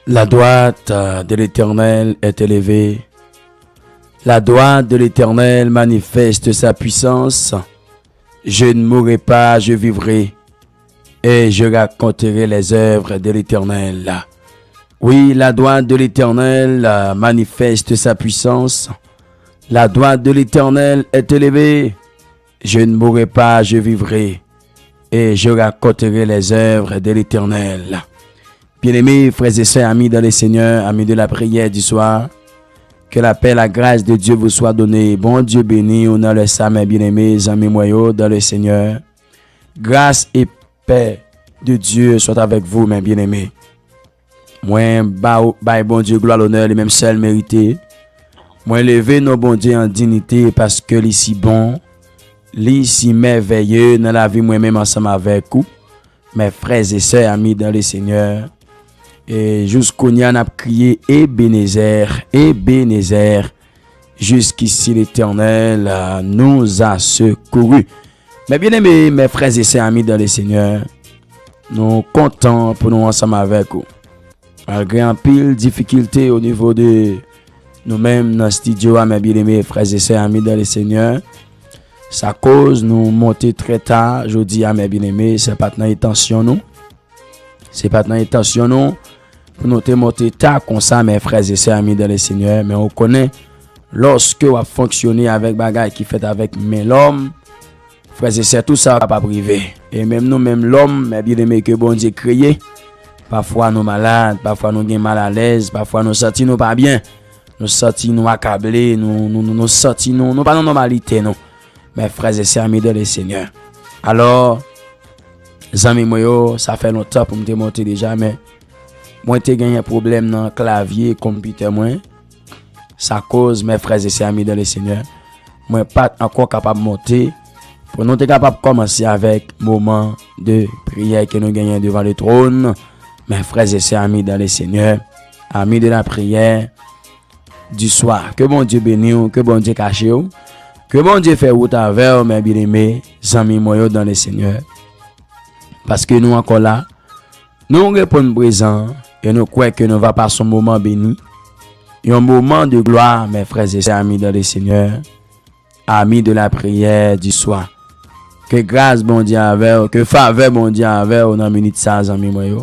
La droite de l'Éternel est élevée. La droite de l'Éternel manifeste sa puissance. Je ne mourrai pas, je vivrai, et je raconterai les œuvres de l'Éternel. Oui, la droite de l'Éternel manifeste sa puissance. La droite de l'Éternel est élevée. Je ne mourrai pas, je vivrai, et je raconterai les œuvres de l'Éternel. Bien-aimés, frères et sœurs, amis dans le Seigneur, amis de la prière du soir, que la paix, la grâce de Dieu vous soit donnée. Bon Dieu béni, au nom de sa mes bien-aimés, amis moyaux dans le Seigneur. Grâce et paix de Dieu soient avec vous, mes bien-aimés. Moi, bon Dieu, gloire, l'honneur, les mêmes seuls mérités. Moi, lever nos bon Dieu en dignité parce que l'ici bon, l'ici merveilleux dans la vie, moi-même ensemble avec vous, mes frères et sœurs, amis dans le Seigneur. Et jusqu'au n'y en a crié Ebenezer, Ebenezer. Jusqu'ici l'Éternel nous a secourus. Mais bien aimés, mes frères et sœurs, amis dans le Seigneur, nous comptons pour nous ensemble avec vous. Malgré un pile difficulté au niveau de nous-mêmes dans le studio, mes bien aimés, frères et sœurs, amis dans le Seigneur. Ça cause nous monter très tard. Je dis à mes bien aimés, c'est pas dans intention nous. C'est pas dans intention nous. Pour nous monter tard comme ça, mes frères et sœurs, amis dans le Seigneur. Mais on connaît, lorsque on a fonctionné avec bagaille qui fait avec l'homme, frères et sœurs, tout ça va pas privé. Et même nous, même l'homme, mes bien aimés, que bon Dieu créé, parfois nous malades, parfois nous sommes mal à l'aise, parfois nous sentis nous pas bien, nous sentis nous accablés, nous sentis nous pas dans normalité, non. Mes frères et sœurs, amis dans le Seigneur. Alors, les amis, moi, ça fait longtemps pour me monter déjà, mais moi, j'ai gagné un problème dans le clavier, computer, moi. Ça cause, mes frères et sœurs, amis dans le Seigneur. Moi, pas encore capable de monter. Pour nous, être capable de commencer avec moment de prière que nous gagnons devant le trône. Mes frères et sœurs, amis dans le Seigneur, amis de la prière du soir. Que bon Dieu bénisse, que bon Dieu cache. Que bon Dieu fait route avec mes bien-aimés, amis moyens dans le Seigneur. Parce que nous encore là, nous répondons présent et nous croyons que nous va passer un moment béni. Un moment de gloire, mes frères et sœurs, amis dans le Seigneur. Amis de la prière du soir. Que grâce bon Dieu avec, que faveur bon Dieu avec, dans la minute ça, amis moyens.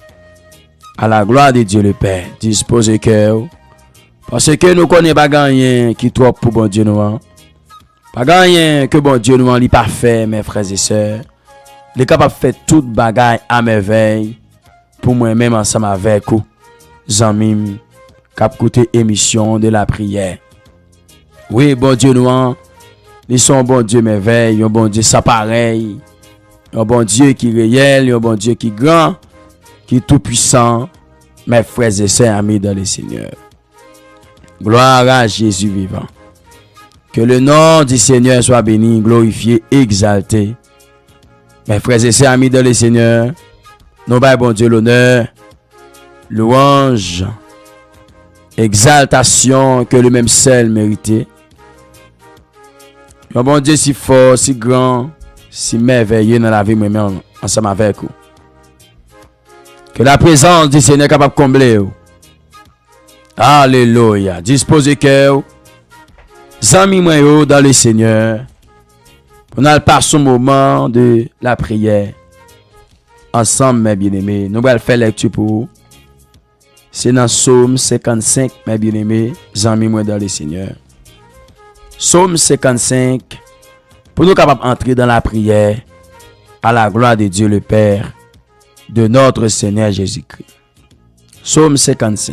À la gloire de Dieu le Père, disposez cœur. Parce que nous ne connaissons pas gagner qui trop pour bon Dieu nous. Pas gagner que bon Dieu nous en lit parfait, mes frères et sœurs. Il est capable de faire toute bagaille à merveille pour moi-même ensemble avec vous. Zanmim, cap côté émission de la prière. Oui, bon Dieu nous en, ils sont bon Dieu merveille, un bon Dieu sans pareil, un bon Dieu qui est réel, un bon Dieu qui est grand, qui est tout puissant, mes frères et sœurs amis dans le Seigneur. Gloire à Jésus vivant. Que le nom du Seigneur soit béni, glorifié, exalté. Mes frères et sœurs amis dans le Seigneur, nous baillons bon Dieu l'honneur, louange, exaltation que le même seul méritait. Un bon Dieu si fort, si grand, si merveilleux dans la vie moi-même ensemble avec vous. Que la présence du Seigneur est capable de combler. Alléluia. Disposez cœur. Amis moi dans le Seigneur. On a passé au moment de la prière. Ensemble, mes bien-aimés. Nous allons faire lecture pour vous. C'est dans Psaume 55, mes bien-aimés. Amis moi dans le Seigneur. Psaume 55. Pour nous capables d'entrer dans la prière. À la gloire de Dieu le Père. De notre Seigneur Jésus-Christ. Psaume 55.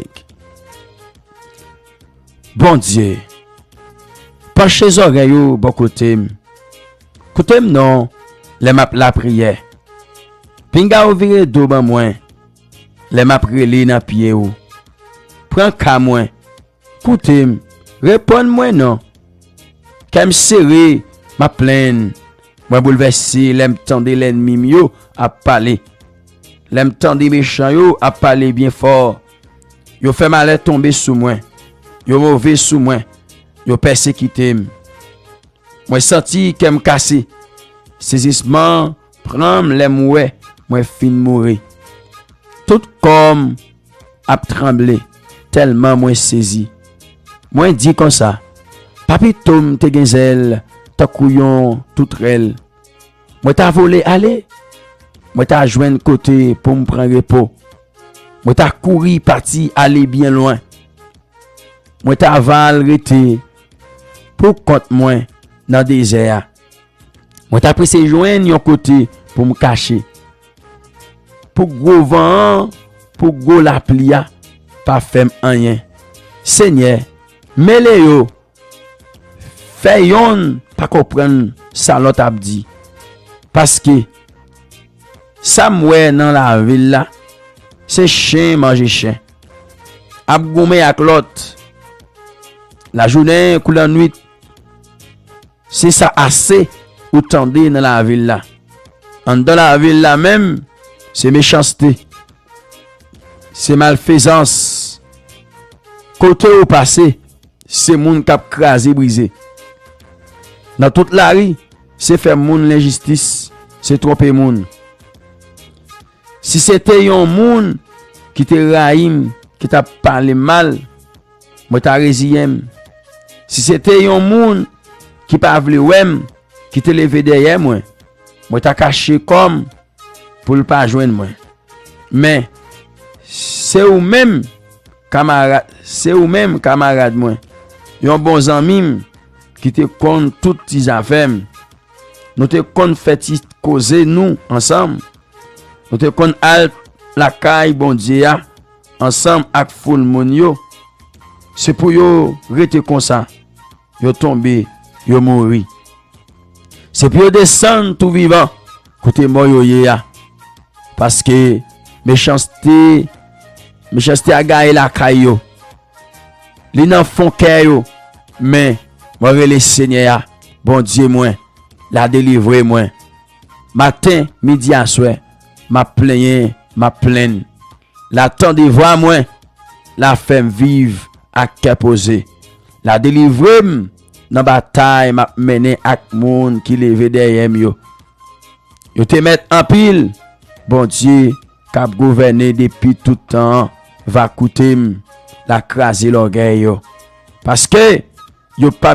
Bon Dieu. Penchez les oreilles, bon côté. Côté non, les map la prière. Pinga ouvrir dos ban moins. Les map relé dans pied ou. Prends ka moins. Côté, réponds moi non. Qu'aime serré, ma plaine. Moi bouleversé, l'aime tendre l'ennemi mieux à parler. L'aime tendre méchant yo à parler bien fort. Yo fait mal tomber sous moi. Yo mauvais sous moi. Yo persécuté. Moi senti qu'elle me cassé. Saisissement, prendre les mouets, moi fin mourir. Tout comme a tremblé, tellement moins saisi. Moi dit comme ça, papi tom te genzel, ta couillon tout rel. Moi t'a volé aller. Moi t'a joindre côté pour me prendre repos. Moi t'a couru parti aller bien loin. Moi t'a val rete pour compte moi dans désert. Moi t'a pressé joindre yon côté pour me cacher. Pour gros vent, pour gros la plia, pas fait rien. Seigneur, mêlez yo. Fait yon pas comprendre ça l'autre a dit. Parce que ça moué dans la ville là, c'est chien manger chien. A goumé avec l'autre. La journée ou la nuit, c'est ça assez ou tendez dans la ville là. Dans la ville là même, c'est méchanceté. C'est malfaisance. Côté au passé, c'est moun k'ap krasé brisé. Dans toute la rue, c'est faire moun l'injustice, c'est tromper moun. Si c'était yon moun qui te raïm, qui t'a parlé mal, moi t'a résiem. Si c'était yon moun qui pas vle wèm, qui te levé derrière moi, moi t'a caché comme pour le pas joindre moi. Mais c'est ou même camarade moi. Yon bon ami qui te kon toutes tes affaires. Nous te kon fait causer nous ensemble. Nous te kon al la caille bon Dieu ensemble avec full moun yo. C'est pour yo rete comme ça. Yo tomber, yo mourir. C'est pour yo descendre tout vivant côté mort yo ya. Parce que méchanceté a gagné la caille yo. Li nan font cœur yo. Mais moi le Seigneur, bon Dieu moi, la délivrer moi. Matin, midi à soir, ma plaine. La temps de voir moi, la femme vive à cœur posé. La délivrer dans bataille m'a mené ak moun qui levé derrière yo. Yo te mettre en pile. Bon Dieu, cap gouverner depuis tout temps, va coûter la craser l'orgueil yo. Parce que yo pas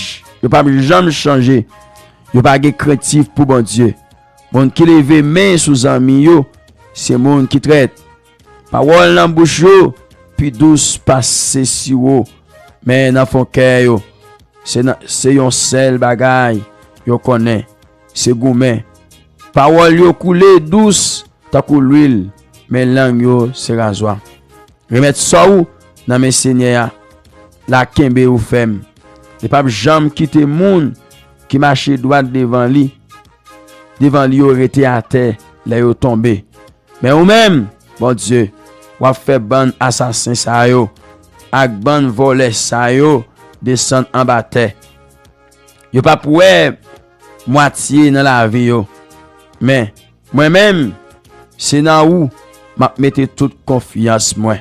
jamais changer. Yo pas ge créatif pour bon Dieu. Bon qui levé main sous ami yo, c'est monde qui traite. Parole dans bouche yo, puis douce passer sur yo. Mais dans fond cœur yo, c'est yon seul bagay yo connaît, c'est gourmet. Parole yo coulé douce, ta coule l'huile, mais langue yo c'est rasoir. Remettre ça ou dans mes seigneurs, la kembe ou femme. Ne pas jamais quitter moun qui marche droit devant lui. Devant lui aurait été à terre, là yo tombé. Mais ou même, bon Dieu, ou fait ban assassin sa yo, ak ban volé sa yo, descend en bas terre. Yo pas pour moitié dans la vie yo. Mais moi-même, c'est dans où m'a mette toute confiance moi.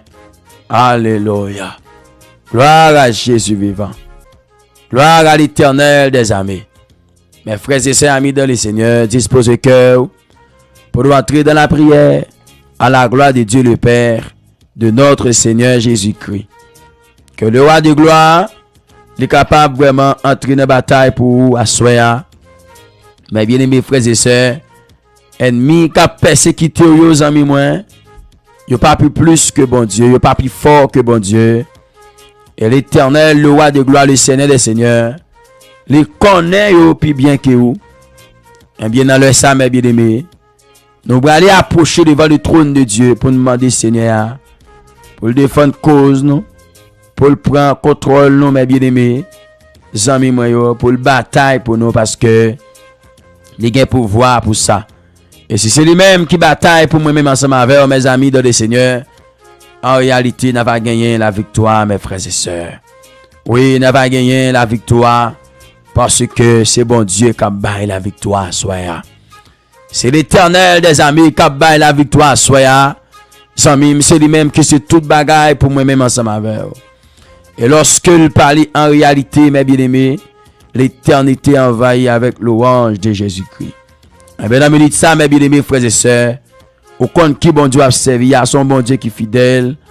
Alléluia. Gloire à Jésus vivant. Gloire à l'Éternel des armées. Mes frères et sœurs amis dans le Seigneur, disposez le cœur pour entrer dans la prière à la gloire de Dieu le Père, de notre Seigneur Jésus-Christ. Que le roi de gloire est capable vraiment d'entrer dans la bataille pour vous à soi. Mes bien-aimés frères et sœurs, ennemis qui persécuté aux amis moi, yo pas plus que bon Dieu, yo pas plus fort que bon Dieu. Et l'Éternel, le roi de gloire, le Seigneur des seigneurs, les connaît yo plus bien que vous. Et bien dans le sang, mes bien-aimés, nous allons aller approcher devant le trône de Dieu pour nous demander Seigneur, pour le défendre cause nous, pour le prendre contrôle nous, mes bien-aimés, amis moi, pour le bataille pour nous, parce que il y a pouvoir pour ça. Et si c'est lui-même qui bataille pour moi-même ensemble avec mes amis dans le Seigneur, en réalité, nous avons gagné la victoire, mes frères et sœurs. Oui, nous avons gagné la victoire parce que c'est bon Dieu qui a baillé la victoire, soya. C'est l'Éternel des amis qui a baillé la victoire, soya. C'est lui-même qui c'est toute bagaille pour moi-même ensemble avec. Et lorsque il parle en réalité, mes bien-aimés, l'éternité envahie avec l'orange de Jésus-Christ. Et bien, dans le ça, mes bien-aimés frères et sœurs, au compte qui bon Dieu a servi, à son bon Dieu qui est fidèle,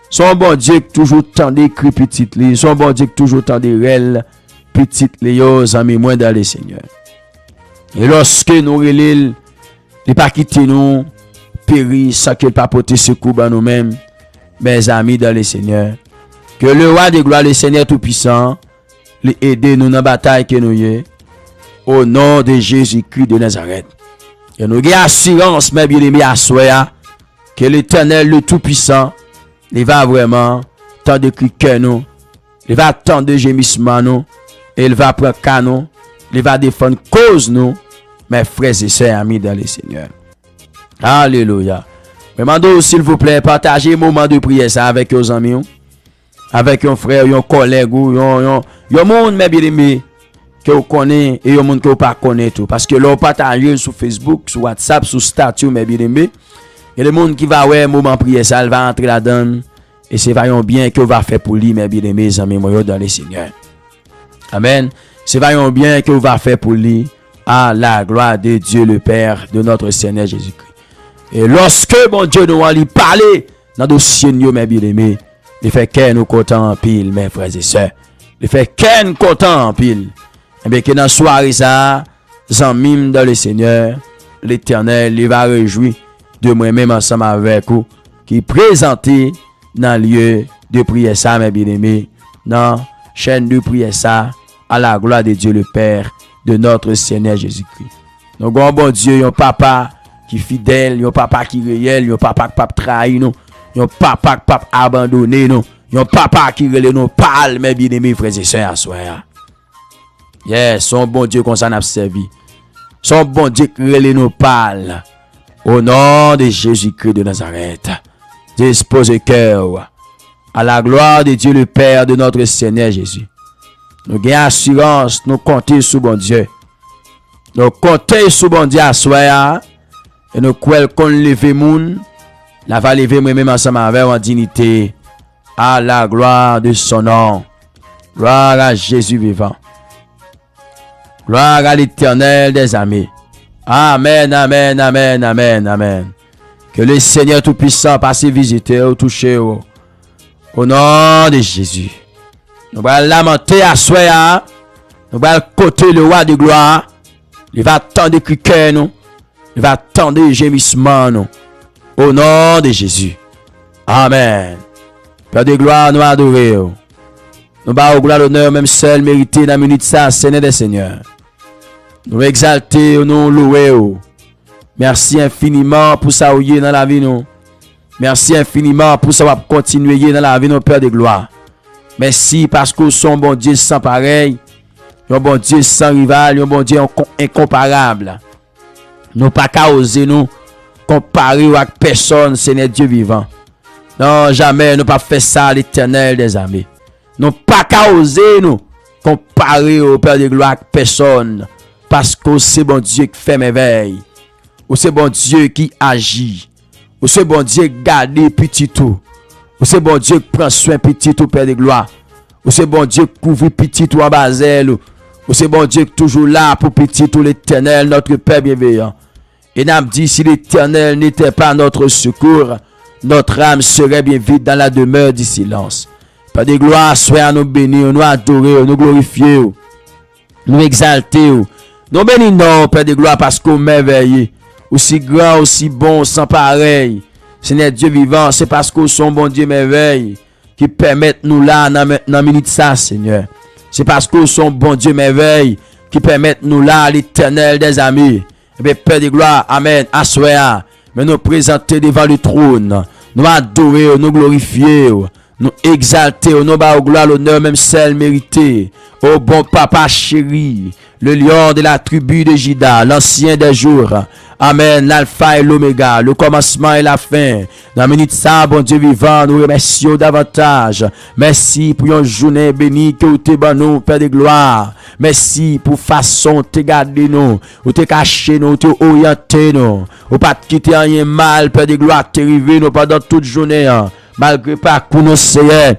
Son bon Dieu qui toujours tant d'écrit petite li. Son bon Dieu qui toujours tant de réel petite li yo amis moins dans le Seigneur. Et lorsque nous relève, il pas quitter nous périr sans qu'il pas porter secours à nous-mêmes, mes amis dans le Seigneur. Que le roi de gloire, le Seigneur tout-puissant, les aider nous dans la bataille que nous y au nom de Jésus-Christ de Nazareth. Et nous avons assurance, mes bien-aimés, à soi, que l'Éternel, le tout-puissant, il va vraiment tant de cris nous, il va tant de gémissements nous, et il va prendre cas nous, il va défendre cause nous, mes frères et sœurs amis dans le Seigneur. Alléluia. Demandez s'il vous plaît, partagez un moment de prière ça avec vos amis, avec un frère, un collègue, ou un monde, mes bien-aimés, que vous connaissez et un monde que vous ne connaissez pas tout. Parce que l'on partage sur Facebook, sur WhatsApp, sur statut, mes bien-aimés. Il y a des gens qui va ouais moment prière ça, il va entrer là-dedans. Et c'est vraiment bien que vous va faire pour lui, mes bien-aimés, amis dans le Seigneur. Amen. C'est vraiment bien que vous va faire pour lui, à la gloire de Dieu le Père, de notre Seigneur Jésus-Christ. Et lorsque mon Dieu nous a parlé dans le dossier, mes bien-aimés, il fait qu'un nous content en pile, mes frères et sœurs. Il fait qu'un content en pile. Et bien que dans la soirée, ça, j'en dans le Seigneur, l'Éternel, il va réjouir de moi-même ensemble avec vous, qui présenté dans le lieu de prière ça, mes bien-aimés, dans la chaîne de prière ça, à la gloire de Dieu le Père, de notre Seigneur Jésus-Christ. Donc, bon Dieu, un papa qui est fidèle, un papa qui est réel, un papa qui ne trahit nous, un papa qui ne abandonné nous, un papa qui relève nous, parle, mes bien-aimés, frères et sœurs, à soi. Yes, son bon Dieu qu'on s'en a servi. Son bon Dieu qui relève nous, parle. Au nom de Jésus-Christ de Nazareth, dispose le cœur à la gloire de Dieu le Père de notre Seigneur Jésus. Nous avons assurance, nous comptons sur bon Dieu. Nous comptons sur bon Dieu à soi. Et nous croyons qu'on lève moun, la va lever moi-même ensemble avec en dignité. À la gloire de son nom. Gloire à Jésus vivant. Gloire à l'Éternel des armées. Amen, amen, amen, amen, amen. Que le Seigneur Tout-Puissant passe visiter ou toucher au nom de Jésus. Nous allons lamenter à soi. Nous allons côté le roi de gloire. Il va attendre que cœur nous. Il va attendre gémissement nous. Au nom de Jésus. Amen. Père de gloire, nous adorons. Nous allons gloire l'honneur, même seul mérité dans la minute ça, Seigneur des Seigneurs. Nous exalter, nous louer. Merci infiniment pour ça où dans la vie nous. Merci infiniment pour ça va continuer dans la vie nous, Père de gloire. Merci parce que son bon Dieu sans pareil, un bon Dieu sans rival, un bon Dieu incomparable. Nous pas qu'à oser nous comparer avec personne, Seigneur Dieu vivant. Non, jamais nous pas fait ça à l'Éternel des armées. Nous pas qu'à oser nous comparer au Père de gloire avec personne. Parce que c'est bon Dieu qui fait merveille. Ou c'est bon Dieu qui agit. Ou c'est bon Dieu qui garde petit tout. Ou c'est bon Dieu qui prend soin petit tout, Père de gloire. Ou c'est bon Dieu qui couvre petit tout en basel. Ou c'est bon Dieu qui est toujours là pour petit tout l'Éternel, notre Père bienveillant. Et nous dit, si l'Éternel n'était pas notre secours, notre âme serait bien vite dans la demeure du silence. Père de gloire, soyez à nous bénir, nous adorer, nous glorifier, nous exalter. Nous bénissons, Père de gloire, parce qu'on merveilleux, aussi grand, aussi bon, sans pareil. Seigneur Dieu vivant, c'est parce qu'on son bon Dieu merveille qui permet nous là dans minute ça, Seigneur. C'est parce qu'on son bon Dieu merveille qui permet nous là l'Éternel des amis. Eh bien, Père de gloire, amen, assoya, mais nous présenter devant le trône, nous adorer, nous glorifier, nous exalter, nous bas au gloire, l'honneur, même celle méritée. Ô bon papa chéri, le lion de la tribu de Juda, l'ancien des jours. Amen, l'alpha et l'oméga, le commencement et la fin. Dans la minute ça, bon Dieu vivant, nous remercions davantage. Merci pour une journée bénie que vous t'es nous, Père de gloire. Merci pour façon te garder nous, ou te cacher nous, te orienter nous. Ou pas quitter rien mal, Père de gloire, te river nous pendant toute journée. Malgré pas qu'on nous sait.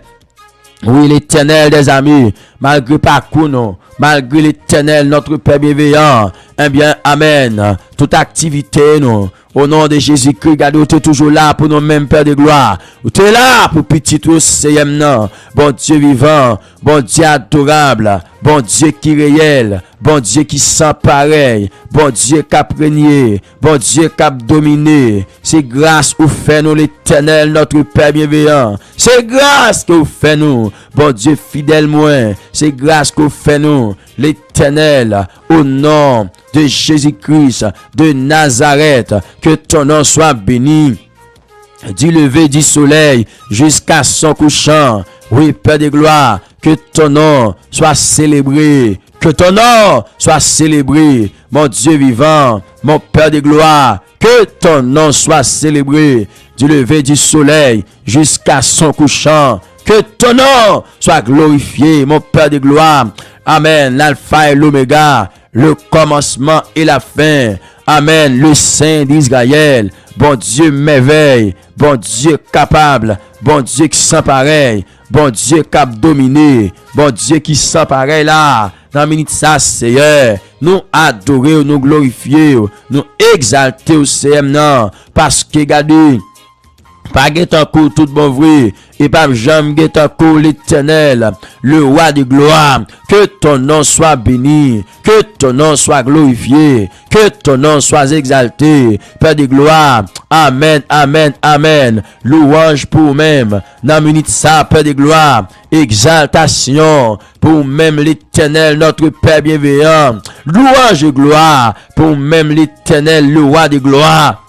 Oui, l'Éternel des amis, malgré parcours nous, malgré l'Éternel, notre Père bienveillant, eh bien, amen, toute activité nous, Au nom de Jésus-Christ, regardez, tu es toujours là pour nous-mêmes, Père de gloire. Tu es là pour petit tout, non. Bon Dieu vivant, bon Dieu adorable, bon Dieu qui réel, bon Dieu qui sent pareil, bon Dieu qui a régné, bon Dieu qui a dominé. C'est grâce au fait nous l'Éternel, notre Père bienveillant. C'est grâce que vous faites nous, bon Dieu fidèle moi. C'est grâce que vous faites nous, l'Éternel, au nom de Jésus-Christ de Nazareth. Que ton nom soit béni du lever du soleil jusqu'à son couchant. Oui, Père de gloire, que ton nom soit célébré. Que ton nom soit célébré, mon Dieu vivant, mon Père de gloire. Que ton nom soit célébré du lever du soleil jusqu'à son couchant. Que ton nom soit glorifié, mon Père de gloire. Amen. L'alpha et l'oméga, le commencement et la fin. Amen. Le Saint d'Israël. Bon Dieu merveille. Bon Dieu capable. Bon Dieu qui sent pareil. Bon Dieu qui a dominé. Bon Dieu qui sent pareil là. Dans la minute ça, Seigneur. Nous adorer, nous glorifier, nous exalter au Seigneur. Parce que, regardez, pas guettant coup tout bon vrai, et pas jamais guettant coup l'Éternel, le roi de gloire. Que ton nom soit béni, que ton nom soit glorifié, que ton nom soit exalté, Père de gloire. Amen, amen, amen. Louange pour même, dans minute ça, Père de gloire. Exaltation pour même l'Éternel, notre Père bienveillant. Louange et gloire pour même l'Éternel, le roi de gloire.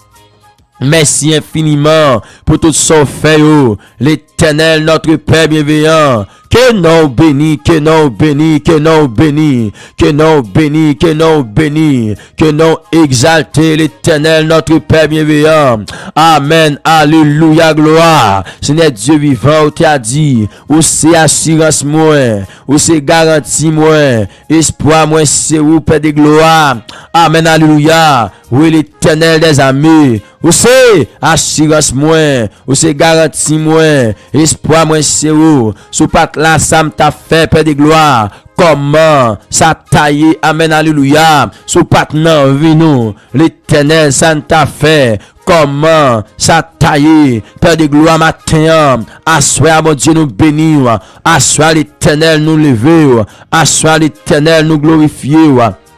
Merci infiniment pour tout son fait, l'Éternel, notre Père bienveillant. Que non béni, que non béni, que non béni, que non béni, que non béni, que non exalté l'Éternel, notre Père bienveillant. Amen, alléluia, gloire. Seigneur Dieu vivant, où tu as dit, où c'est assurance moins, où c'est garantie moins, espoir moins, c'est où, Père de gloire. Amen, alléluia. Oui, l'Éternel des amis, où c'est assurance moins, où c'est garantie moins, espoir moins, c'est où, sous pat là, ça m'a fait, Père de gloire. Comment ça taillé, amen, alléluia. Sous pat nan vino, l'Éternel, ça t'a fait. Comment ça taillé, Père de gloire, matin, assoir, mon Dieu, nous bénir, assoir l'Éternel, nous lever, assoir l'Éternel, nous glorifier,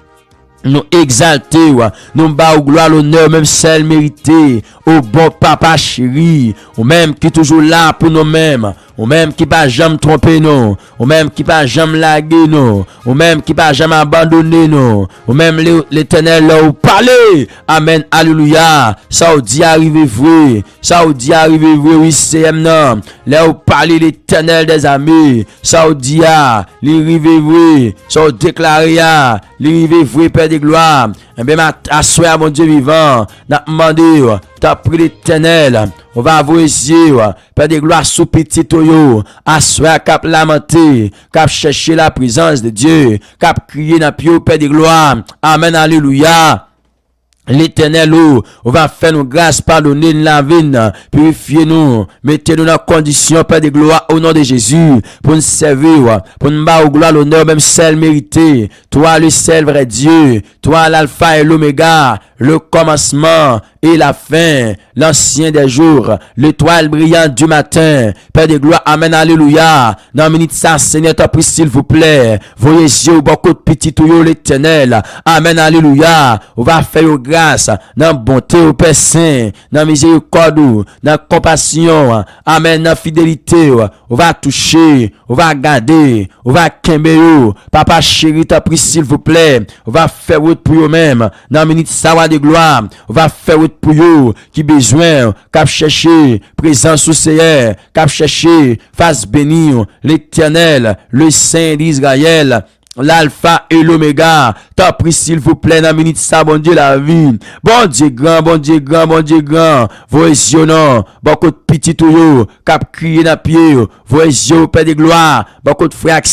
nous exalter, nous bas gloire, l'honneur, même celle méritée, au bon papa chéri, ou même qui est toujours là pour nous-mêmes, ou même qui pas jamais tromper nous, ou même qui pas jamais laguer nous, ou même qui pas jamais abandonner nous, ou même l'Éternel là où parler. Amen, alléluia. Ça ou dit arriver vrai, ça ou dit arriver vrai, oui c'est non. Là où parler l'Éternel des amis, ça ou dit l'arriver vrai, ça ou déclarer l'arriver vrai, Père de gloire. Eh bien, assoir mon Dieu vivant, n'a demandé, t'as pris l'Éternel, on va vous essayer, Père de gloire, sous petit toyo, assoir, cap lamenter, cap chercher la présence de Dieu, cap crier dans pied, Père de gloire. Amen, alléluia. L'Éternel, on va faire nos grâces, pardonner, laver, purifier nous, mettez-nous dans condition, Père de gloire, au nom de Jésus, pour nous servir, pour nous battre au gloire, l'honneur, même celle méritée. Toi, le seul vrai Dieu, toi, l'alpha et l'oméga, le commencement et la fin, l'ancien des jours, l'étoile brillante du matin, Père de gloire, amen, alléluia. Dans minute ça, Seigneur, t'as pris, s'il vous plaît, voyez yeux, beaucoup de petits tuyaux, l'Éternel, amen, alléluia. On va faire grâce, dans bonté au Père Saint, dans miséricorde, dans compassion, amen, dans fidélité, on va toucher, on va garder, on va kembe, papa chéri, t'as pris, s'il vous plaît, on va faire route pour eux-mêmes, dans minute ça, de gloire, on va faire route pour eux, qui besoin, cap chercher, présence au Seigneur, cap chercher, face bénir, l'Éternel, le Saint d'Israël, l'alpha et l'oméga. T'as pris, s'il vous plaît, dans minute ça, bon Dieu, la vie. Bon Dieu grand, bon Dieu grand, bon Dieu grand. Voyez non, beaucoup de petits tuyaux, cap crier dans pied. Voyez Père de gloire, beaucoup de frères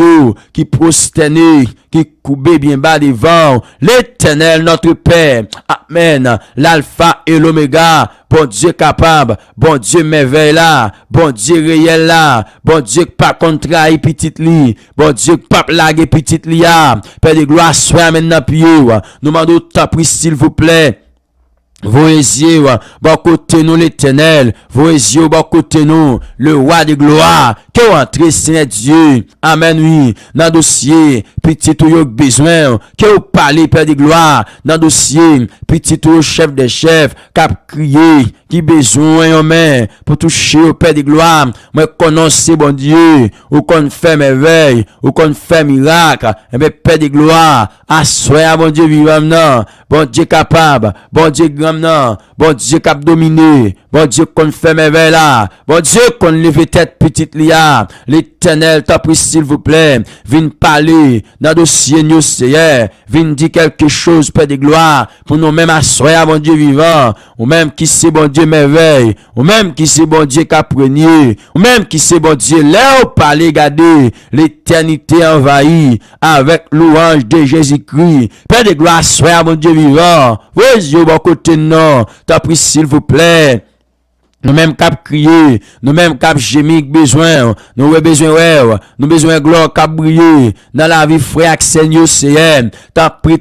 qui prosternés, qui coubent bien bas devant. L'Éternel, notre Père. Amen. L'alpha et l'oméga. Bon Dieu capable, bon Dieu merveille là, bon Dieu réel là, bon Dieu pas contraire petite li, bon Dieu pas laguer petite lia. Père de gloire, sois maintenant pied. Nous demandons ta prise, s'il vous plaît. Vos yeux, bon côté nous l'éternel, vos yeux, bon côté nous, le roi de gloire, que rentrez, Seigneur Dieu, amen, oui, dans dossier, petit tout y'a besoin, que vous parlez, Père de gloire, dans dossier, petit tout chef des chefs, cap crié, qui besoin, en main, pour toucher au Père de gloire, moi, connaissez, bon Dieu, ou qu'on fait merveille, ou qu'on fait miracle, et bien, Père de gloire, assoyez, bon Dieu, vivant, non, bon Dieu capable, bon Dieu grand, non, bon Dieu cap dominé, bon Dieu qu'on fait merveille là, bon Dieu qu'on lève tête petite lia, l'éternel t'a pris s'il vous plaît, viens parler dans dossier nous Seigneur, viens dire quelque chose Père de gloire, pour nous même assoyer bon Dieu vivant, ou même qui sait bon Dieu merveille, ou même qui sait bon Dieu qu'aprenier, ou même qui sait bon Dieu là au parler garder, l'éternité envahie, avec louange de Jésus-Christ, Père de gloire, assoyer bon Dieu vivant, oui Dieu bon côté non, t'as pris s'il vous plaît. Nous même cap crier, nous même cap gémir besoin, nous avons besoin ouais, nous besoin gloire cap briller dans la vie frère Seigneur Seigneur. T'as pris.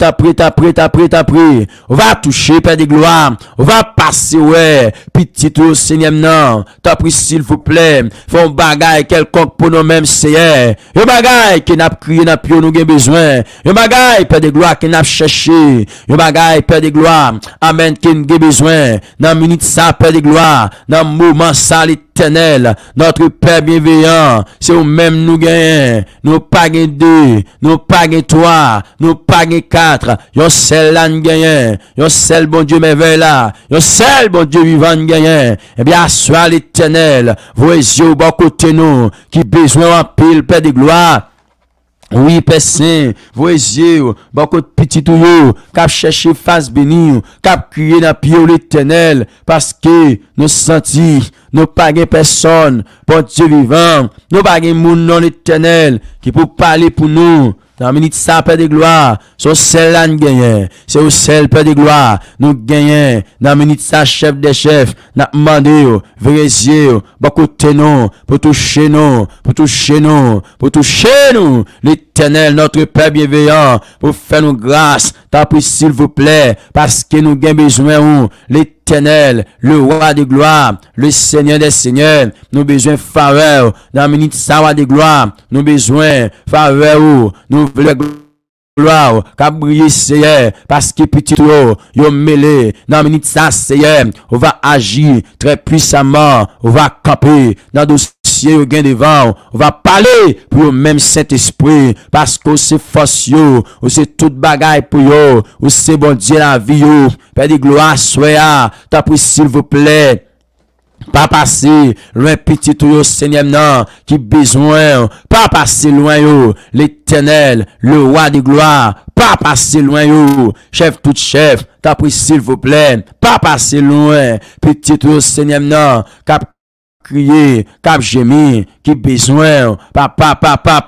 On va toucher Père de gloire, on va passer ouais, petit au Seigneur non. T'as pris s'il vous plaît, font bagaille quelconque pour nous même Seigneur. Un bagaille qui n'a crié n'a plus nous besoin. Un bagaille Père de gloire qui n'a cherché. Un bagaille Père de gloire, amen qui n'a besoin. Dans minute ça Père de gloire. Dans le moment ça l'éternel, notre Père bienveillant, c'est au même nous gagnons, nous pas gagnons deux, nous pas gagnons trois, nous pas gagnons quatre, yon seul là nous gagnons, yon seul bon Dieu merveille là, yon seul bon Dieu vivant nous gagnons, eh bien, soit l'éternel, vos yeux au bas côté nous, qui besoin en pile, Père de gloire. Oui, Père Saint, vos yeux, beaucoup de petits tuyaux, cap chercher face bénie, cap crier dans pied l'éternel, parce que nous sentis, nous pas personne, bon Dieu vivant, nous pas moun non éternel, qui peut parler pour nous. Dans la minute ça, Père de gloire, c'est celle là nous gagnons. C'est au seul Père de gloire, nous gagnons. Dans la minute ça, chef des chefs, nous demandons, vérifiez, beaucoup de nous, pour toucher nous, l'éternel, notre Père bienveillant, pour faire nous grâce, t'as pris s'il vous plaît, parce que nous avons besoin, l'éternel, le roi de gloire, le Seigneur des seigneurs, nous besoin faveur, dans la minute ça, de gloire, nous besoin faveur, nous voulons gloire, qu'a brillé Seigneur, parce que petit yo mêlé, dans la minute ça Seigneur, on va agir très puissamment, on va camper, dans dossier au gain devant, on va parler pour le même Saint-Esprit, parce que c'est force yo, ou c'est toute bagaille pour yo, ou c'est bon Dieu la vie yo, Père de gloire, soyez, t'as pris s'il vous plaît, pas passer loin petit tout Seigneur non qui besoin pas passer loin yo l'éternel le roi de gloire pas passer loin yo chef tout chef t'as pris s'il vous plaît pas passer loin petit tout Seigneur non cap crier, cap gémir, qui besoin, papa,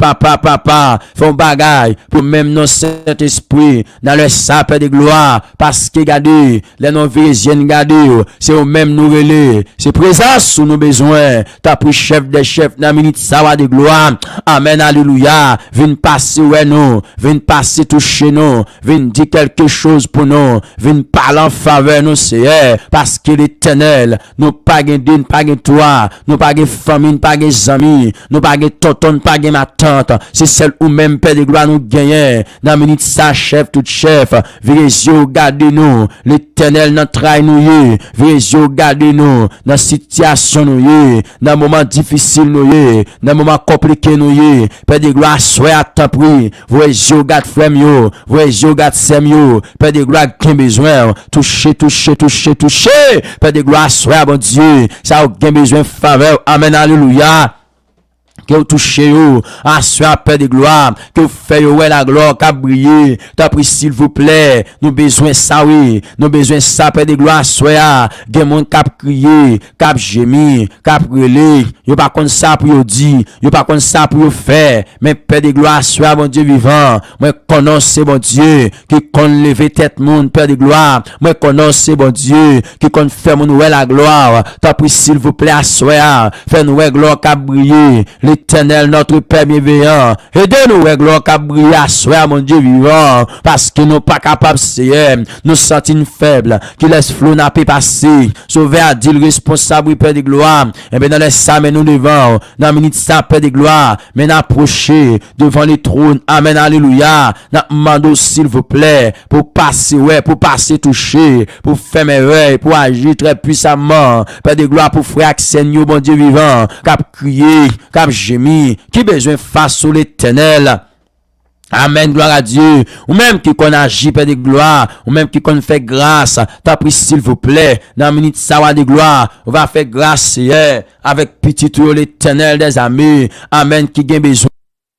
font bagaille, pour même nos Saint-Esprit, dans le sapin de gloire, parce que regardez, les non-vésiennes, regardez, c'est au même nous relais, c'est présence sous nos besoins, t'as pris chef des chefs, dans la minute savoir de gloire, amen, alléluia, viens passer, ouais, nous, viens passer, toucher nous, viens dire quelque chose pour nous, viens parler en faveur, nous, c'est, parce que l'éternel, nous pas gain pas gain toi, nous pas de famille, pas de amis, nous pas de tonton, pas de ma tante, c'est celle où même Père de gloire nous gagne, dans la minute ça, chef, tout chef, virez yeux, gardez nous, l'éternel notre travail nous virez yeux, gardez nous, dans situation nous dans moment difficile nous dans moment compliqué nous Père de gloire, soyez à temps pris, virez yeux, gardez frère yo, virez yeux, gardez sem yo, Père de gloire, qui besoin, toucher, Père de gloire, soyez bon Dieu, ça a besoin faveur, amen, alléluia. Que vous touchez, assoyez Père de gloire, que vous faites la gloire, qu'a brillé, t'as pris s'il vous plaît, nous besoin ça, oui, nous besoin ça, Père de gloire, soyez, des monde cap crier, cap gémir, cap relé, yo pas comme ça pour yo dire, yo pas comme ça pour yo faire, mais Père de gloire, soyez bon Dieu vivant, moi connaissez bon Dieu, qui connaît lever tête monde, Père de gloire, moi connaissez bon Dieu, qui connaît faire mon la gloire, t'as pris s'il vous plaît, assoyez, fait nous gloire, cap briller, l'Éternel, notre Père bienveillant. Aidez-nous, gloire qu'à briller à soi, mon Dieu vivant, parce que nous pas capables, Seigneur, nous sentir faibles, qui laisse flot n'a pas passer. Sauver à dire responsable, Père de gloire. Et bien, dans les ça, mais nous devant, dans la minute ça, Père de gloire, mais n'approcher devant les trônes. Amen, alléluia. N'a demandé, s'il vous plaît, pour passer, ouais, pour passer toucher, pour faire merveille, pour agir très puissamment. Père de gloire, pour frère Seigneur, bon Dieu vivant, cap crier, cap gémir, qui besoin face au l'Éternel. Amen, gloire à Dieu. Ou même qui qu'on agit, Père de gloire, ou même qui qu'on fait grâce, t'as pris s'il vous plaît, dans la minute ça de gloire, on va faire grâce, hier, avec petit tout l'Éternel des amis. Amen, qui gagne besoin.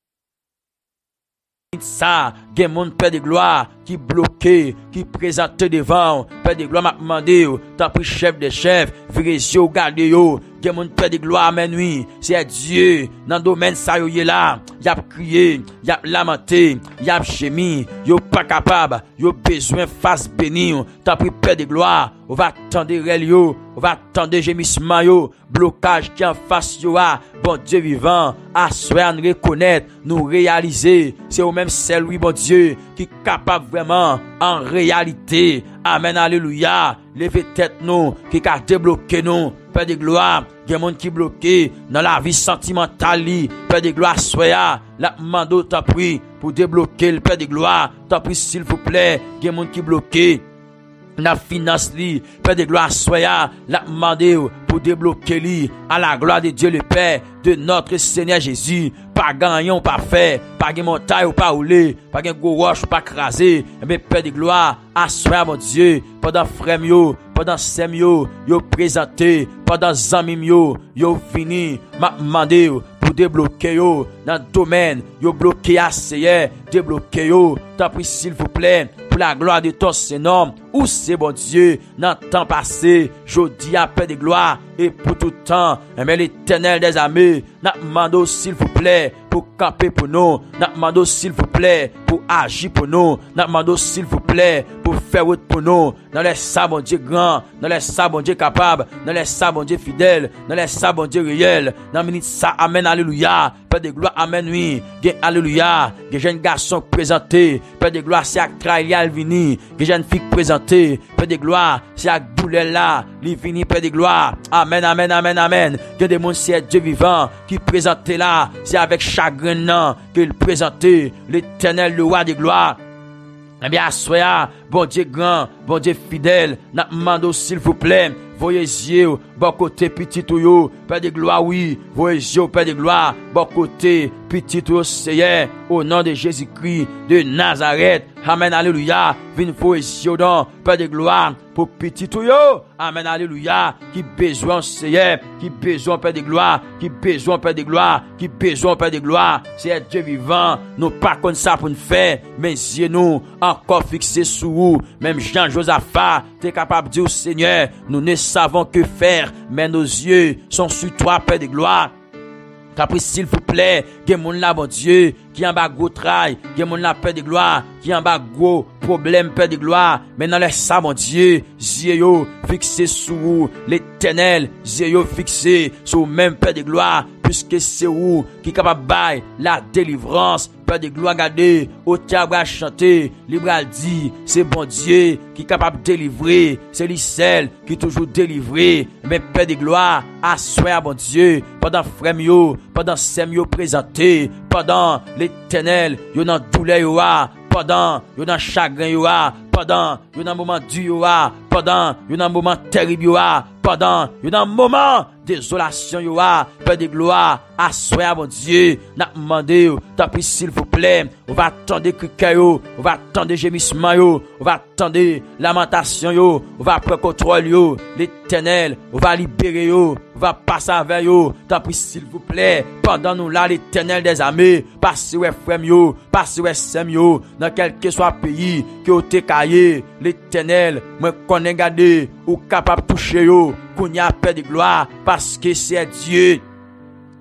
Ça, gen mon Père de gloire qui bloqué, qui présente devant, Père de gloire m'a demandé, t'as pris chef des chefs, véricieux, gardez yo, gen mon Père de gloire, amen oui, c'est Dieu, dans le domaine ça yo yé là, y a crié, y a lamenté, y a gémi, yo pas capable, yo besoin face béni, t'as pris Père de gloire, on va attendre rel yo, on va attendre gémissement yo, blocage qui en face yo a, bon Dieu vivant, à soi nous reconnaître, nous réaliser, c'est au même celle oui bon Dieu, qui est capable vraiment, en réalité, amen, alléluia, levez tête nous, qui a débloqué nous, Père de gloire, il y a des gens qui bloqué dans la vie sentimentale, Père de gloire, soya, la mando t'a pris pour débloquer le Père de gloire, t'a pris s'il vous plaît, il y a des gens qui bloqué la finance li, Père de gloire soya, la demandé pour débloquer li, à la gloire de Dieu le Père, de notre Seigneur Jésus, pas gagnant, pas fait, pas gagne montagne ou pas roulé, pas gagne gros roche ou pas crasé, mais Père de gloire, à soya mon Dieu, pendant frère yo, pendant sem yo présenté, pendant zami yo fini, m'a demandé pour débloquer yo, dans le domaine, yo bloqué assez, débloquer yo, t'as pris s'il vous plaît, pour la gloire de ton Seigneur, où c'est bon Dieu, dans le temps passé, je dis à Père de gloire, et pour tout temps, mais l'Éternel des amis, n'a demandé s'il vous plaît, pour camper pour nous, n'a demandé s'il vous plaît, pour agir pour nous, n'a demandé s'il vous plaît, pour faire route pour nous, dans les sables bon Dieu grand, dans les sables bon Dieu capable, dans les sables bon Dieu fidèle, dans les sables bon Dieu réel, dans minute ça, amen, alléluia, Père de gloire, amen, oui, alléluia, que jeune garçon présenté, Père de gloire, c'est à Kraïlia vini, que jeune fille présentée, Père de gloire, c'est à douleur là, il vini, Père de gloire, amen, amen, amen, amen, que des monde c'est Dieu vivant, qui présentait là, c'est avec chagrin non, qu'il présentait, l'Éternel, le roi de gloire. Eh bien, soyez, bon Dieu grand, bon Dieu fidèle, n'a demandé s'il vous plaît, voyez yeux, bon côté petit ou Père de gloire, oui, voyez yeux, Père de gloire, bon côté petit ou Seigneur, au nom de Jésus-Christ de Nazareth, amen, alléluia, vine voyez yeux dans, Père de gloire, pour petit ou amen, alléluia, qui besoin Seigneur, qui besoin Père de gloire, qui besoin Père de gloire, qui besoin Père de gloire, c'est Dieu vivant, nous pas comme ça pour nous faire, mais yeux nous, encore fixés sur vous, même Jean-Josaphat, t'es capable de dire au Seigneur, nous ne savons que faire, mais nos yeux sont sur toi, Père de gloire. Qu'après, s'il vous plaît, que mon là, bon Dieu, qui en bas gros travail, que mon là, Père de gloire, qui en bas gros problème, Père de gloire, mais dans les ça, mon Dieu, yeux fixé sur vous, l'Éternel, yeux fixé sur même Père de gloire, puisque c'est vous qui est capable de bailler la délivrance, Père de gloire, regardez, au théâtre à chanter, libre à dire, c'est bon Dieu qui est capable de délivrer, c'est lui seul qui est toujours délivré, mais Père de gloire, à soi, bon Dieu, pendant frère yo, pendant sem yo présenté, pendant l'Éternel, yo dans douleur yo a, pendant yo dans chagrin yo a, pendant yo dans moment dur yo a, pendant yo dans moment terrible yo a, pendant yo dans moment désolation yo a, Père de gloire, à soi, bon Dieu, n'a demandé, t'as pris s'il vous plaît, on va attendre criquet yo, on va attendre gémissement yo, on va attendre lamentation yo, on va prendre contrôle yo, l'Éternel, on va libérer yo, on va passer avec yo, t'as pris s'il vous plaît, pendant nous là, l'Éternel des armées, passez ouais frère yo, passez ouais sem yo, dans quel que soit pays, que vous t'es caillé, l'Éternel, moi connais gardé, ou capable de toucher yo, qu'on y a Père de gloire, parce que c'est Dieu.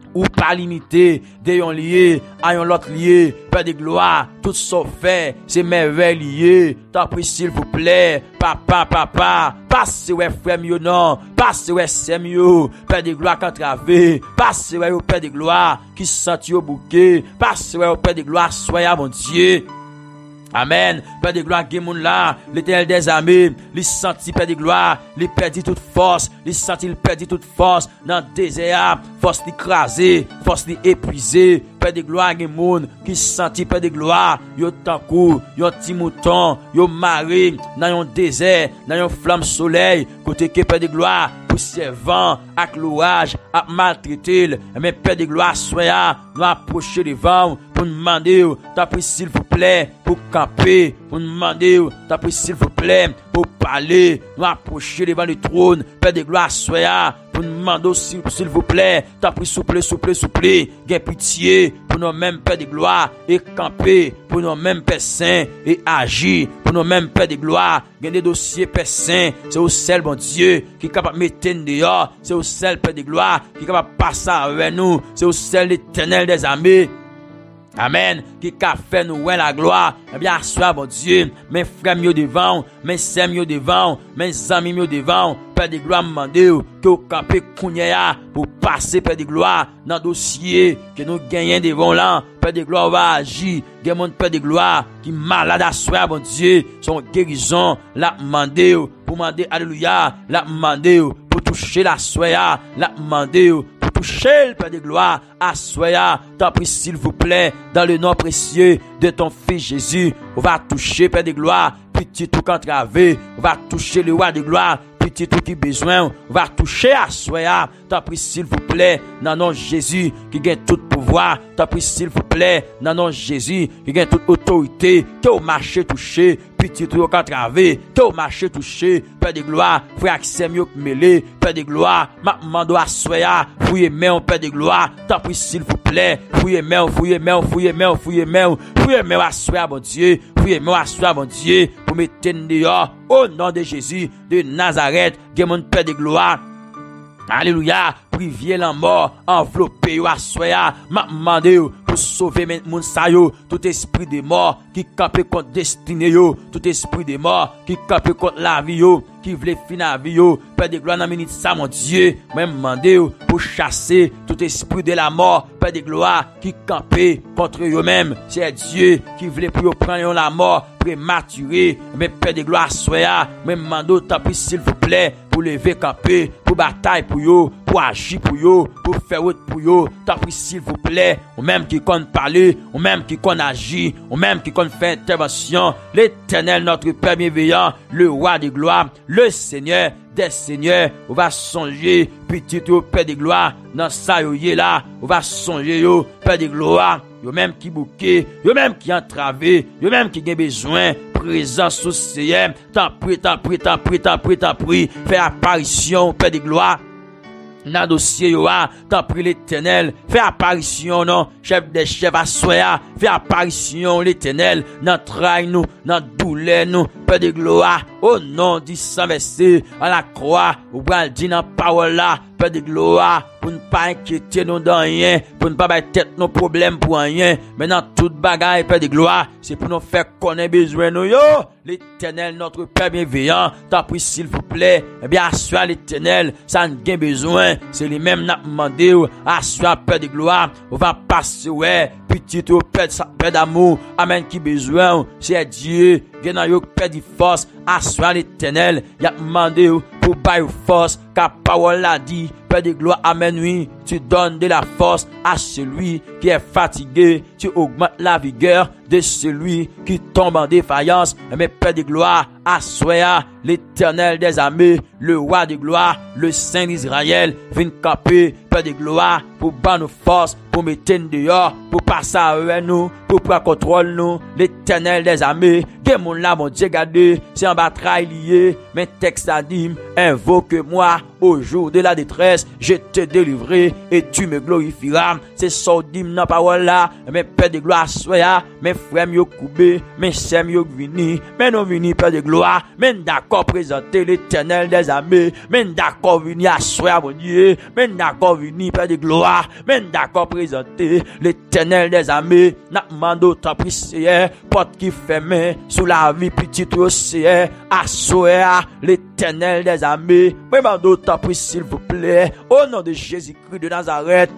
ou pas limité, d'ayons lié, ayons l'autre lié, Père de gloire, tout ça fait, c'est merveille lié, t'en prie s'il vous plaît, papa, passe ouais frère mieux non, passe ouais c'est mieux, Père de gloire qu'entravé, passe ouais au Père de gloire, qui senti au bouquet, passe ouais au Père de gloire, soyez mon Dieu. Amen. Père de gloire, Gémoun là, l'Éternel des armées, il sentit Père de gloire, il perdit toute force, il sentit il perdit toute force dans le désert, force d'écraser, force d'épuiser. Père de gloire, Gémoun qui sentit Père de gloire, yo tankou, yo petit mouton, yo maré dans un désert, dans une flamme soleil, côté que Père de gloire, poussière vent, avec l'orage, à maltraiter, mais Père de gloire, soyez, nous approcher devant, pour nous demander, t'as pris s'il vous plaît, pour camper, pour nous demander, t'as pris s'il vous plaît, pour parler, nous approcher devant le trône, Père de gloire, soyez, pour nous demander s'il vous plaît, t'as pris souple, gain pitié, pour nous mêmes Père de gloire, et camper, pour nous mêmes Père saint, et agir, pour nous mêmes Père de gloire, gain des dossiers Père saint, c'est au seul bon Dieu, qui est capable de mettre dehors, c'est au seul Père de gloire, qui est capable de passer avec nous, c'est au seul l'Éternel des armées. Amen. Qui a fait nous la gloire. Eh bien, sois bon Dieu. Mes frères mieux devant. Mes sœurs mieux devant. Mes amis mieux devant. Père de gloire, demandez que vous campez Kounia pour passer, Père de gloire, dans le dossier que nous gagnons devant là. Père de gloire va agir. Il y a mon Père de gloire qui est malade à soi, bon Dieu. Son guérison, la demandez pour demander, alléluia. La demandez pour toucher la soya. La demandez pour toucher le Père de gloire à soya. T'en prie, s'il vous plaît, dans le nom précieux de ton Fils Jésus. On va toucher, Père de gloire, petit tout entravé. On va toucher le roi de gloire. Petit tout qui besoin, on va toucher à soya. T'en prie s'il vous plaît, dans nom Jésus qui gagne tout pouvoir. T'en prie s'il vous plaît, dans nom Jésus qui gagne toute autorité. Que au marché touché, petit tout entravé, que au marché touché. Père de gloire, frère accès mieux que mêlé. Père de gloire, ma mando à soya. Fouillez main, Père de gloire. T'en prie s'il vous plaît, fouillez main, fouillez main, fouillez main, fouillez main, fouillez main à soya, bon Dieu. Fouillez main à soya, bon Dieu, pour mettre dehors. Au nom de Jésus de Nazareth, que mon Père de gloire. Alléluia, priviez la mort, enveloppé yo à soya, m'a demandé pour sauver mon sayo, tout esprit de mort qui campe contre destinée yo, tout esprit de mort qui campe contre la vie yo, qui voulait finir la vie yo, Père de gloire dans minute ça mon Dieu, m'a demandé pour chasser tout esprit de la mort, Père de gloire qui campe contre eux même, c'est Dieu qui voulait pour prendre la mort prématurée, mais Père de gloire soya, m'a demandé tant pis s'il vous plaît pour lever camper, pour bataille pour yo, pour agir pour yo, pour faire autre pour yo, tant pis s'il vous plaît, ou même qui compte parler, ou même qui compte agir, ou même qui compte faire intervention, l'Éternel notre Père bienveillant, le roi de gloire, le Seigneur des seigneurs, on va songer, petit au Père de gloire, dans ça yo là, on va songer yo, Père de gloire, yo même qui bouquet, yo même qui entravé, yo même qui a besoin, présence au Seigneur, t'en prie, fais apparition, Père de gloire. Dans le dossier, t'en prie l'Éternel, fais apparition, non, chef des chefs à soya, fais apparition l'Éternel, dans trahi nous, dans douleur nous, Père de gloire, au nom du sang versé à la croix, ou bien dit dans parole là, Père de gloire, pour ne pas inquiéter nous dans rien, pour ne pas mettre tête nos problèmes pour rien, mais dans toute bagaille, Père de gloire, c'est pour nous faire connaître besoin nous, yo, l'Éternel, notre Père bienveillant, t'en prie s'il vous plaît, eh bien, assure l'Éternel, ça n'a pas besoin, c'est lui-même n'a demandé, assure Père de gloire, on va passer, ouais, petit au Père d'amour, amen, qui besoin, c'est Dieu, viens dans yo Père de force, assure l'Éternel, il a demandé pour bailler force, car parole l'a dit, Père de gloire, amen, oui, tu donnes de la force à celui qui est fatigué, tu augmentes la vigueur de celui qui tombe en défaillance, mais Père de gloire, assoya l'Éternel des armées, le roi de gloire, le Saint d'Israël, vient camper, Père de gloire, pour ban nos forces, pour pour mettre dehors, pour passer avec nous, pour prendre contrôle nous, l'Éternel des armées, que mon là, mon Dieu, gardé, c'est en bataille lié, mais texte a dit, invoque-moi au jour de la détresse, je te délivrerai et tu me glorifieras. C'est ça dit dans la parole là, mais Père de gloire, soya, mes frères yo coupé, mes sœurs yo vini, mais non vini Père de gloire, mais d'accord présenter l'Éternel des armées, mais d'accord vini à soya mon Dieu, mais d'accord vini Père de gloire, mais d'accord présenter l'Éternel des armées, n'a mando ta prière, porte qui ferme sous la vie petite océan, à soya l'Éternel des armées, mais mando ta prière s'il vous plaît, au nom de Jésus-Christ de Nazareth.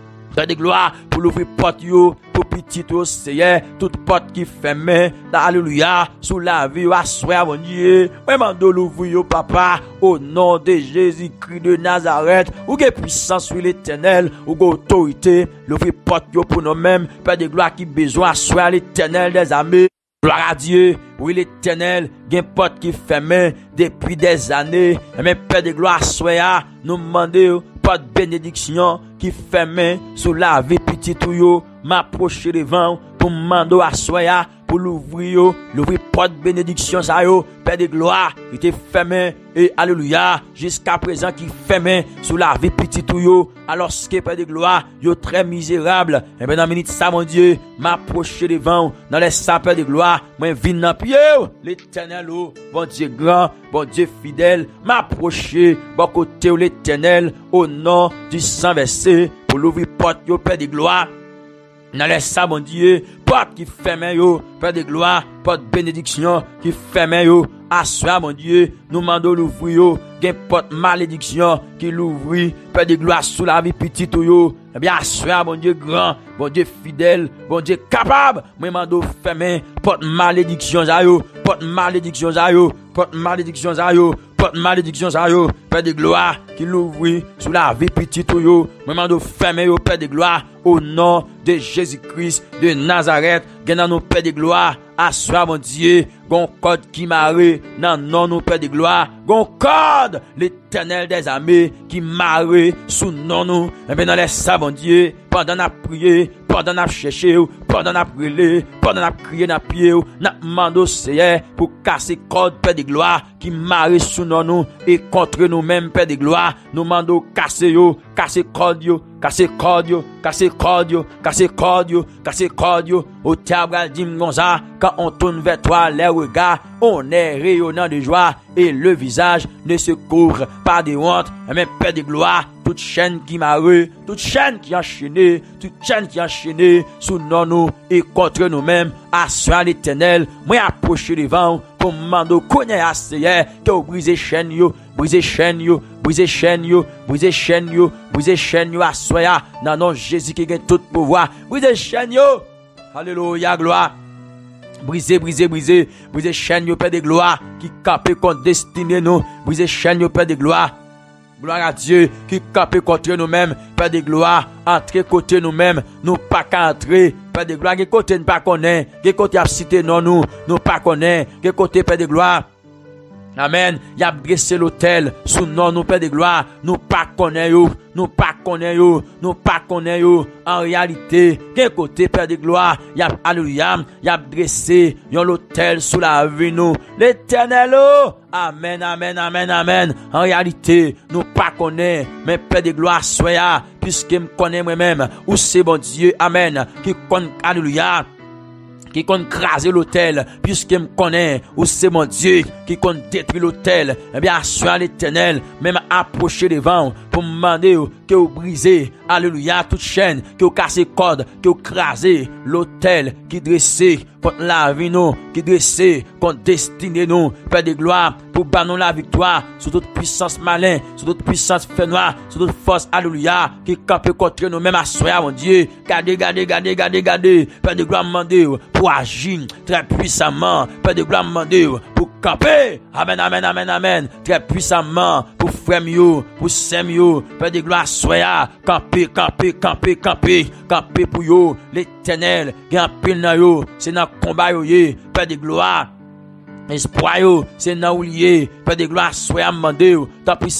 De gloire pour l'ouvrir porte yo, pour petit océan, toute porte qui ferme, alléluia, sous la vie, à soi, mon Dieu, vraiment de l'ouvrir yo, papa, au nom de Jésus-Christ de Nazareth, ou que puissance sur l'Éternel, ou que autorité, l'ouvrir porte yo pour nous-mêmes, Père de gloire qui besoin, à soi, l'Éternel des armées. Gloire à Dieu, oui l'Éternel, gen porte qui ferme depuis des années, mais Père de gloire, soya, nous demandons porte bénédiction qui ferme sous la vie petite ou yo, m'approcher devant pour mando à soya, pour l'ouvrir porte bénédiction ça yo, Père de gloire, il était fermé et alléluia, jusqu'à présent qui fermé sous la vie petite ou yo, alors ce que Père de gloire, yo très misérable, et ben dans minute ça mon Dieu, m'approcher devant dans les sapins de gloire, moi vinn dans pied, l'Éternel bon Dieu grand, bon Dieu fidèle, m'approcher bon côté l'Éternel au nom du sang versé pour l'ouvrir porte yo Père de gloire. Dans les ça, mon Dieu, porte qui ferme yo, Père de gloire, porte bénédiction qui ferme yo, à soi, mon Dieu, nous mandons l'ouvrir yo, gen porte malédiction qui l'ouvrit, Père de gloire, sous la vie petite yo, eh bien, à soi, mon Dieu grand, bon Dieu fidèle, bon Dieu capable, moi mando fermer, porte malédiction za yo, porte malédiction za yo, porte malédiction za yo, porte malédiction za yo, Père de gloire, qui l'ouvrit, sous la vie petite yo, moi mando fermer yo, Père de gloire, au nom de Jésus-Christ de Nazareth, gen nan nou Père de gloire, à soi mon Dieu, gon code qui marre, nan non nou Père de gloire, gon code, l'Éternel des armées, qui marre, sous non nous, et bien dans les ça mon Dieu, pendant n'a prié, pendant n'a cherché, pendant n'a prié, pendant n'a crié n'a pied, n'a mando Seigneur, pour casser code Père de gloire, qui marre sous non nous, et contre nous-mêmes Père de gloire, nous mando casser yo, casser code yo, casser code yo, casser code yo, casser code yo, casser code yo, au tabral dim gonza, quand on tourne vers toi les regards, on est rayonnant de joie, et le visage ne se couvre pas de honte, mais Père de gloire, toute chaîne qui m'a toute chaîne qui a enchaîné, toute chaîne qui a enchaîné, sous nous et contre nous-mêmes, à soi l'Éternel, moi approcher devant, pour m'en connaître assez, que vous brisez chaîne yo, brisez chaîne yo, brisez chaîne yo, brisez chaîne yo, brisez chaîne yo, à soi, dans nom Jésus qui gagne tout pouvoir, brisez chaîne yo, alléluia, gloire. Brisez, brisez, brisez, brisez chaîne yo, Père de gloire, qui capé contre destiné nous, brisez chaîne yo, Père de gloire. Gloire à Dieu, qui capé contre nous-mêmes, Père de gloire, entrer côté nous-mêmes, nous pas qu'à entrer, Père de gloire, qui côté nous pas connaît, qui côté a cité non nous pas connaît, qui côté Père de gloire. Amen. Y a dressé l'autel sous nom nous Père de gloire. Nous pas connaît yo, nous pas connaît yo, nous pas connaît yo. En réalité, quel côté Père de gloire, y a alléluia, y a dressé yon l'autel sous la vie nous. L'Éternel oh. Amen, amen, amen, amen. En réalité, nous pas connaît, mais Père de gloire soya, puisque me connaît moi-même, ou c'est bon Dieu, amen, qui connaît, alléluia. Qui compte craser l'autel, puisque me connaît, ou c'est mon Dieu, qui compte détruire l'autel, eh bien, sois l'Éternel, même approcher devant, pour me demander, que vous brisez, alléluia, toute chaîne, que vous cassez corde, que vous crasez l'autel, qui dressé contre la vie nous, qui dressé contre destinée nous, Père de gloire, pour banner la victoire, sur toute puissance malin, sur toute puissance fait noir, sur toute force, alléluia, qui campe contre nous, même à soi, mon Dieu, gardez, Père de gloire, demandez, pour agir très puissamment, Père de gloire, demandez, pour camper, amen, amen, amen, amen, très puissamment, pour frère mieux, pour saint mieux, Père de gloire, soya, camper pour yo, l'Éternel, gagne pile na yo, c'est dans combat yo, Père de gloire. Espoir yo, c'est nan ou lié, Père de gloire, soyez amendé, tant pis s'il vous plaît.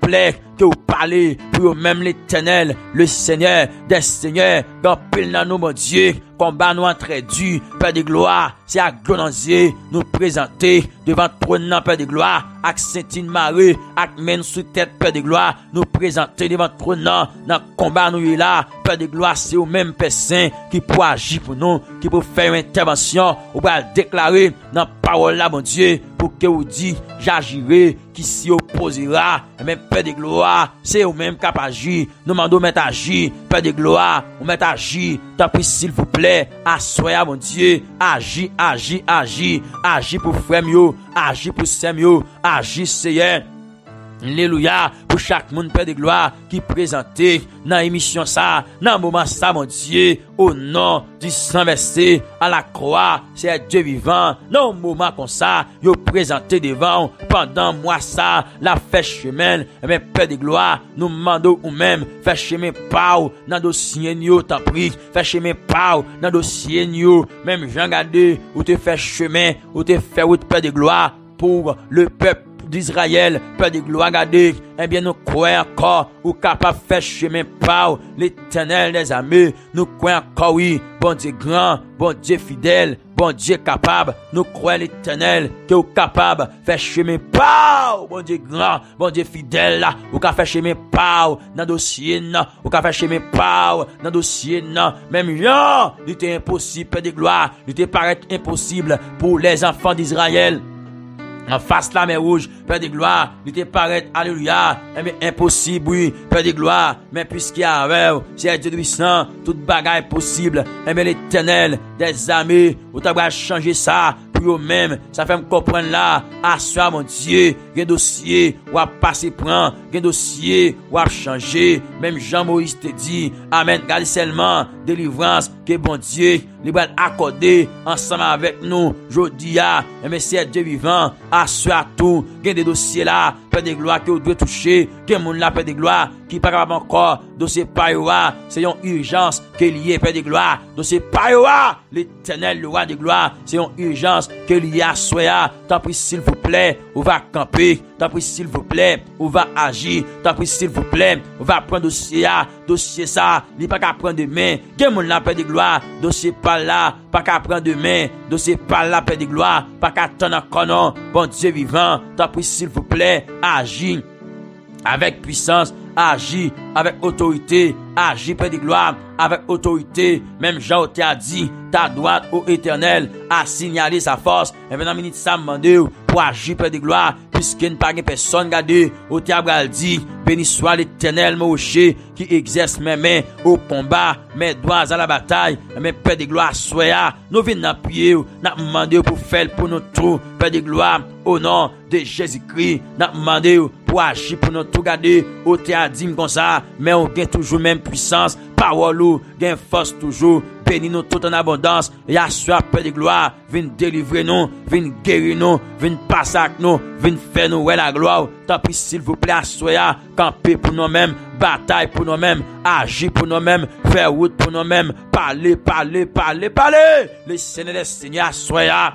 plaît, que vous parlez pour même l'Éternel, le Seigneur des Seigneurs, dans pile dans nous, mon Dieu, combat nous entre Dieu, Père de gloire, c'est à glorifier, nous présenter devant trône, Père de gloire, avec Sainte Marie, avec main sous tête, Père de gloire, nous présenter devant trône, dans combat nous là, Père de gloire, c'est au même Père Saint qui peut agir pour nous, qui peut faire une intervention, ou va déclarer dans la parole là, mon Dieu, pour que vous dites, j'agirai, qui s'y opposera, mais Père de gloire, c'est au même cap agir, nous demandons mettre agir, Père de gloire, on met agir, t'en prie s'il vous plaît, assoyez mon Dieu, agis, agis, agis, agis pour frère mieux, agis pour sœur mieux, agis Seigneur. Alléluia, pour chaque monde, Père de gloire, qui présenté dans l'émission ça, dans le moment ça, mon Dieu, au nom du sang versé à la croix, c'est Dieu vivant, dans le moment comme ça, yo présenté devant, pendant moi ça, la fait chemin, mais Père de gloire, nous demandons ou même, fait chemin par dans dossier nous, t'en prie, fait chemin par dans dossier nous, même Jean Gardé, ou te fait chemin, ou te fait route, Père de gloire, pour le peuple d'Israël, Père de gloire, regardez, eh bien, nous croyons encore, ou capable de faire chemin par l'Éternel des armées, nous croyons encore, oui, bon Dieu grand, bon Dieu fidèle, bon Dieu capable, nous croyons l'Éternel, que vous capable de faire chemin par, bon Dieu grand, bon Dieu fidèle, là, ou capable de faire chemin par, dans le dossier, non, ou capable de faire chemin par, dans le dossier, non, même non, il était impossible, Père de gloire, il était paraît impossible pour les enfants d'Israël. En face la mer rouge, Père de gloire, il te paraît, alléluia, mais impossible, oui, Père de gloire, mais puisqu'il y a un c'est Dieu puissant, toute bagaille possible, mais l'Éternel des armées, où t'as changer ça, pour eux-mêmes, ça fait me comprendre là, assoir mon Dieu, un dossier, ou à passer prend, un dossier, ou à changer, même Jean-Moïse te dit, amen, garde seulement, délivrance, que bon Dieu, il va accorder ensemble avec nous, jodia, mais c'est Dieu vivant, assoir tout, gain des dossiers là, Père de gloire, que vous devez toucher, que mon là, Père de gloire, qui pas capable encore, dossier payoa, c'est une urgence, que lié, Père de gloire, dossier payoa, l'Éternel, le roi de gloire, c'est une urgence, que lié à soya, t'en prie s'il vous plaît, on va camper, t'en prie s'il vous plaît, on va agir, t'en prie s'il vous plaît, on va prendre dossier ça, il pas qu'à prendre demain, que mon là, Père de gloire, dossier pas là, pas qu'à prendre demain, dossier pas là, Père de gloire, pas qu'à attendre encore non, bon Dieu vivant, t'en prie s'il vous plaît, agis avec puissance, agis avec autorité, agis Père de gloire avec autorité, même Jean t'a dit, ta droite au Éternel a signalé sa force, et maintenant minute ça demande pour agir Père de gloire, puisqu'il n'y a pas de personne gardée, au théâtre dit, béni soit l'Éternel mon rocher, qui exerce mes mains au combat, mes doigts à la bataille, mes Père de gloire soya, nous venons appuyer, nous demandons pour faire pour nous tout, Père de gloire, au nom de Jésus-Christ, nous demandons pour agir pour nous tout garder, au théâtre dit comme ça, mais on gagne toujours même puissance, parole ou, gagne force toujours, bénis nous tout en abondance, et assois Père de gloire, viens délivrer nous, viens guérir nous, viens passer avec nous, viens faire nous la gloire, tant pis s'il vous plaît, assois, camper pour nous-mêmes, bataille pour nous-mêmes, agir pour nous-mêmes, faire route pour nous-mêmes, parler, le Seigneur des Seigneurs, assois,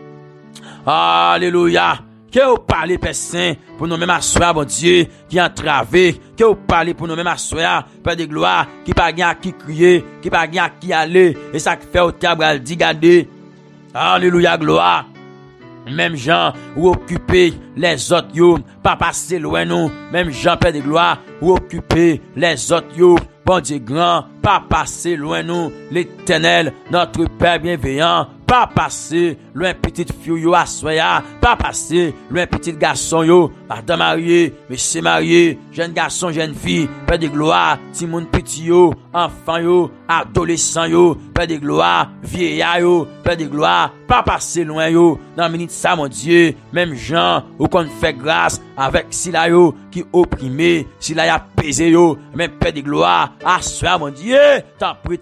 alléluia. Que vous parlez, Père Saint, pour nous-mêmes assoir, bon Dieu, qui entravé. Que vous parlez pour nous-mêmes assoir, Père de gloire, qui pas gain à qui crier, qui pas gain à qui aller. Et ça fait au table, dit, gardez. Alléluia, gloire. Même Jean, ou occuper les autres, yo, pas passer loin, nous. Même Jean, Père de gloire, ou occuper les autres, yo. Bon Dieu grand, pas passer loin, nous. L'Éternel, notre Père bienveillant, pas passer loin petite fille yo assoya, pas passer loin petit garçon yo, madame mariée, monsieur marié, jeune garçon, jeune fille, Père de gloire, ti moun petit yo, enfant yo, adolescent yo, Père de gloire, vieillard yo, Père de gloire, pas passer loin yo, dans minute ça mon Dieu, même Jean, ou qu'on fait grâce avec sila yo, qui opprimé, sila y a pesé yo, même Père de gloire, assoya mon Dieu, t'as pris,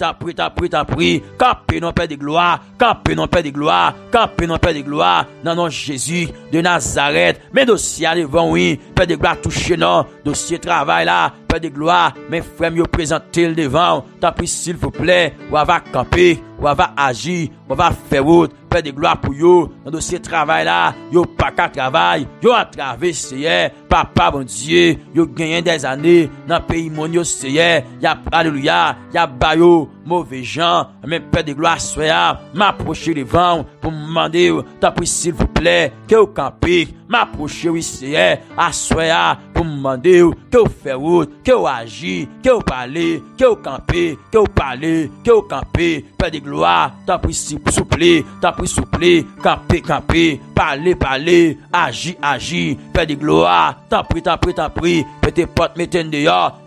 campé non Père de gloire, campé non Père de gloire, campé non Père de gloire, dans nom Jésus de Nazareth, mais dossier devant oui, Père de gloire touché non, dossier travail là, Père de gloire, mes frères me présenter le devant, t'as pris s'il vous plaît, ou va camper, on va agir, on va faire route, Père de gloire pour yo, dans dossier travail là, yo pas qu'à travail, yo a traversé, papa bon Dieu, yo gagné des années, dans pays mon yo seye, y'a alléluia, y'a bayo, mauvais gens, mais Père de gloire soya, m'approcher devant, pour me demander, t'as pris s'il vous plaît, que vous campez, m'approcher oui seye, à soya, pour me demander, que vous faites route, que vous agissez, que vous parlez, que vous campez, que vous parlez, que vous campez, Père de gloire, t'as pris souple, t'as pris souple, camper, parler, agir, Père de gloire, t'as pris, mettez porte, mettez dehors,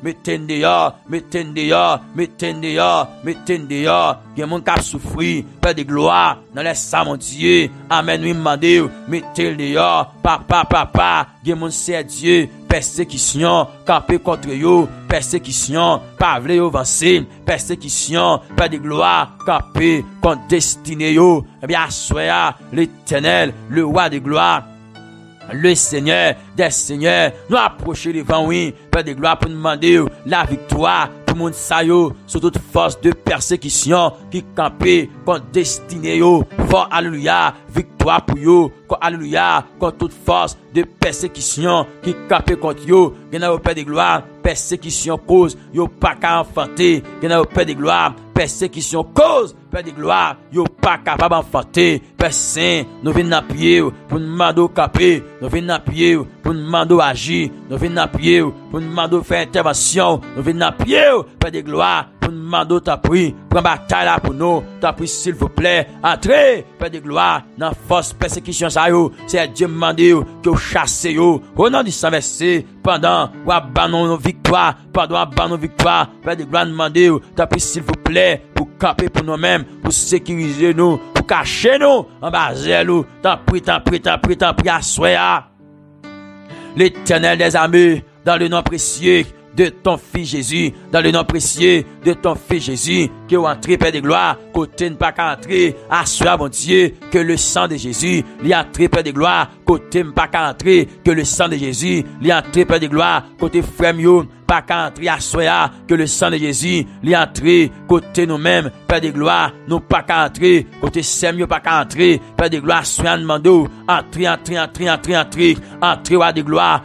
il y a mon cap souffrir, Père de gloire, dans les ça mon Dieu, amen, oui, mandez, mettez dehors, papa, il y a mon c'est Dieu, persécution, camper contre yo, persécution, pas vle yo avancer, persécution, Père de gloire, camper contre destiné yo, eh bien, soya, l'Éternel, le roi de gloire, le Seigneur des Seigneurs, nous approcher devant, oui, Père de gloire, pour nous demander la victoire, pour monde sa yo, sur toute force de persécution, qui campait contre destiné yo, fort, alléluia, victoire pour yo, alléluia, contre toute force de persécution, qui campait contre yo, gen a au Père de gloire, persécution cause, yo pas qu'à enfanter, gen a au Père de gloire, persécution cause, Père de gloire, yo pas capable d'enfanter, Père Saint, nous venons appuyer, pour nous demander caper, nous venons appuyer, pour nous demander agir, nous venons appuyer, pour nous demander faire intervention, nous venons appuyer, Père de gloire, pour nous demander ta pris, prends bataille là pour nous, ta pris s'il vous plaît, entrez, Père de gloire, dans force persécution ça yo, c'est Dieu demander que vous chassez yo, au nom du sang versé, pendant, ou abandon nos victoires, Père de gloire demander, ta pris s'il vous plaît, pour camper pour nous-mêmes, pour sécuriser nous, pour cacher nous, en bas nous, t'en prie, à soya. L'Éternel des armées, dans le nom précieux de ton Fils Jésus, dans le nom précieux de ton Fils Jésus, que vous entrez, Père de gloire, côté ne pas qu'à entrer, à soya, mon Dieu, que le sang de Jésus, l'y entrer, Père de gloire, côté ne pas qu'à entrer, que le sang de Jésus, l'y entrer, Père de gloire, côté frère mieux, pas qu'à entrer à soya, que le sang de Jésus, l'y entrer, côté nous-mêmes, Père de gloire, nous pas qu'à entrer, côté Samuel, pas qu'à entrer, Père de gloire, soya, demandons, entrer, roi de gloire,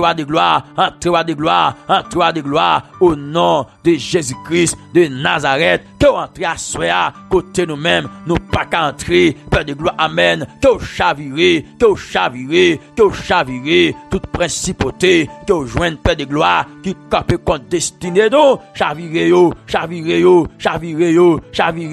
roi de gloire, au nom de Jésus-Christ de Nazareth, que vous entrez à soya, côté nous-mêmes, nous pas qu'à entrer, Père de gloire, amen, que vous chavirez, toute principauté, que vous joignez, Père de gloire, qui capé contre destiné nous, chavirez yo,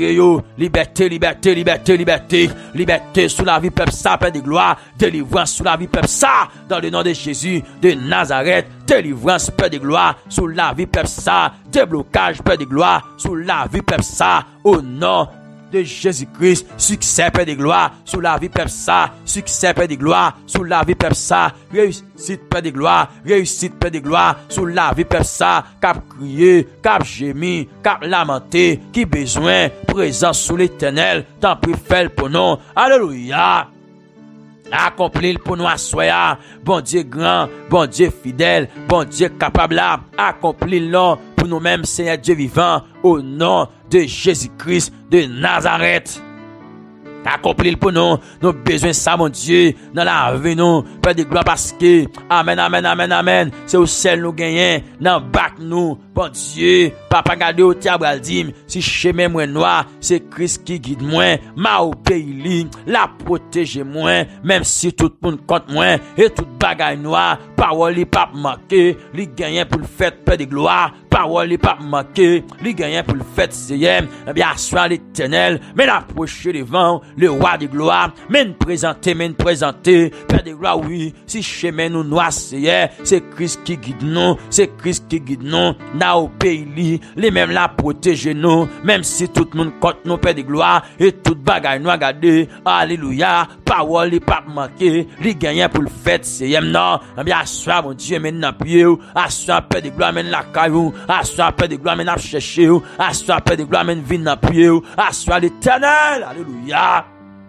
liberté sous la vie peuple ça, Père de gloire, délivrance sous la vie peuple ça, dans le nom de Jésus de Nazareth, délivrance, Père de gloire, sous la vie peuple ça, déblocage, Père de gloire, sous la vie peuple ça, au nom de Jésus-Christ, succès, Père de gloire, sous la vie peuple ça, succès, Père de gloire, sous la vie peuple ça, réussite, Père de gloire, sous la vie peuple ça, cap crier, cap gémir, cap lamenter, qui besoin, présence sous l'Éternel, tant pis fait pour nous, alléluia. Accomplir pour nous à soya, bon Dieu grand, bon Dieu fidèle, bon Dieu capable à accomplir pour nous-mêmes, Seigneur Dieu vivant, au nom de Jésus-Christ de Nazareth. Accomplir pour nous, nos besoins ça, mon Dieu, dans la vie, nous, Père de gloire, parce que, amen, c'est au ciel nous gagnons, dans bac nous, bon Dieu, papa gade au tiabral dim, si chemin moi noir, c'est Christ qui guide moi, m'a obéi, la protège moi, même si tout le monde compte moi, et toute bagaille noire, parole li pas manquer, li gagnent pour le fait, Père de gloire, parole li pas manquer, li gagnent pour le fait, CM, bien, soit l'Éternel, mais l'approcher devant, le roi de gloire, mais nous présenter, Père de gloire, oui, si chemin nous noir, c'est Christ qui guide nous, n'a obéi, les mêmes la protéger nous, même si tout le monde compte nous, Père de gloire, et toute bagaille nous regarder, alléluia, parole li pas manquer, li gagnent pour le fait, non, bien, assois, mon Dieu, maintenant, pied, assois, Père de gloire, men la caillou, assois, Père de gloire, men la chercher, assois, Père de gloire, men vin na pied, assois l'Éternel, alléluia.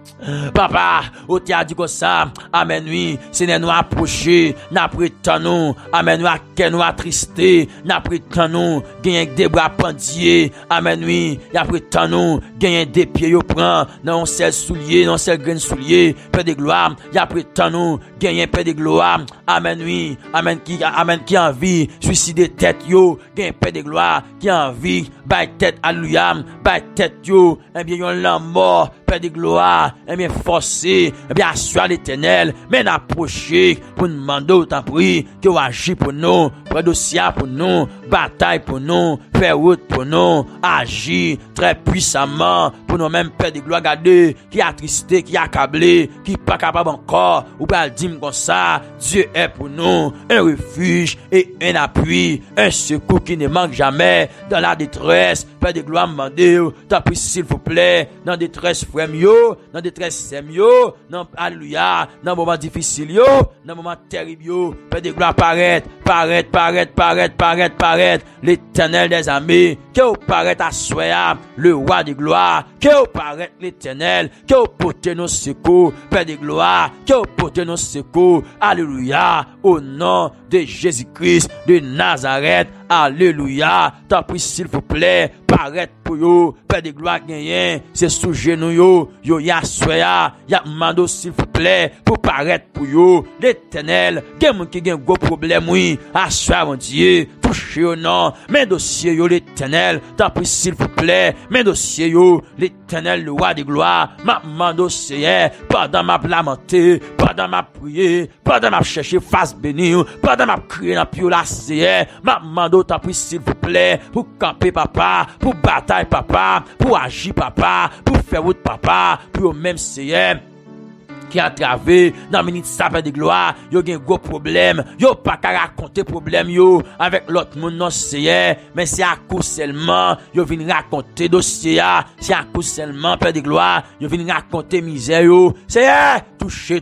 Papa, au théâtre dit comme ça, amen oui, Seigneur nous approcher, n'a prétend nous, amen nous à quel nous attristé, n'a prétend nous, gagner des bras pendiers, amen oui, y'a prétend nous, gagner des pieds yo prend, non seul soulier, non seul grain soulier, Père de gloire, y'a prétend nous, gagner Père de gloire, amen oui, amen qui envie, suicider tête yo, gagner Père de gloire, qui envie, bail tête, alléluia, bail tête yo, eh bien yon l'en mort, Père de gloire, eh bien forcé, eh bien assurer l'Éternel, mais approcher pour nous demander autant prix que vous agissez pour nous, pour dossier pour nous, bataille pour nous, faire route pour nous, agir très puissamment pour nous même Père de gloire garder, qui a attristé, qui a accablé, qui pas capable encore, ou pas dire comme ça, Dieu est pour nous un refuge et un appui, un secours qui ne manque jamais dans la détresse. Père de gloire, demandez, t'as pris s'il vous plaît, dans détresse frère yo, dans détresse sème yo, dans alléluia, dans moment difficile yo, dans moment terrible yo, Père de gloire paraît, l'Éternel des armées, que vous paraît à soya, le roi de gloire, que vous paraît l'Éternel, que vous portez nos secours, Père de gloire, que vous portez nos secours, alléluia, au nom de Jésus-Christ de Nazareth, alléluia, t'as pris s'il vous plaît, paraît pour yo, Père de gloire gagné, c'est sous genou yo ya soya, ya mando s'il vous plaît, pour paraître pour yo, l'Éternel, quelqu'un qui a un gros problème, oui, à soya mon Dieu, touchez au nom, mes dossiers yo l'Éternel, t'as pris s'il vous plaît, mes dossiers yo, l'Éternel, le roi de gloire, ma mando c'est, pendant ma lamenté, pendant ma prière, pendant ma chercher face bénie, pendant ma crier dans pio la c'est, ma mando t'as pris s'il vous plaît, pour camper papa, pour bataille papa, pour agir papa, pour faire route papa, pour même c'est qui a travé dans minute ça Père de gloire, yo gen gros problème, yo pas qu'à raconter problème yo avec l'autre monde non c'est, mais c'est à cause seulement yo vinn raconter dossier à, c'est à cause seulement Père de gloire, yo vinn raconter misère yo, c'est toucher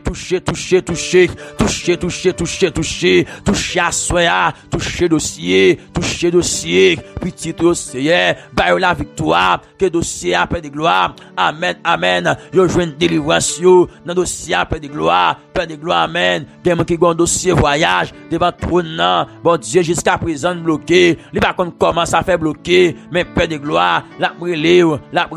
à soya, toucher dossier, petit dossier, bail la victoire, que dossier à Père de gloire, amen, yo joine délivrance yo dans dossier Père de gloire, amen. Des gens qui ont un dossier voyage devant trône, bon Dieu, jusqu'à présent bloqué. Il va comment ça fait bloquer, mais Père de gloire, la brûlure,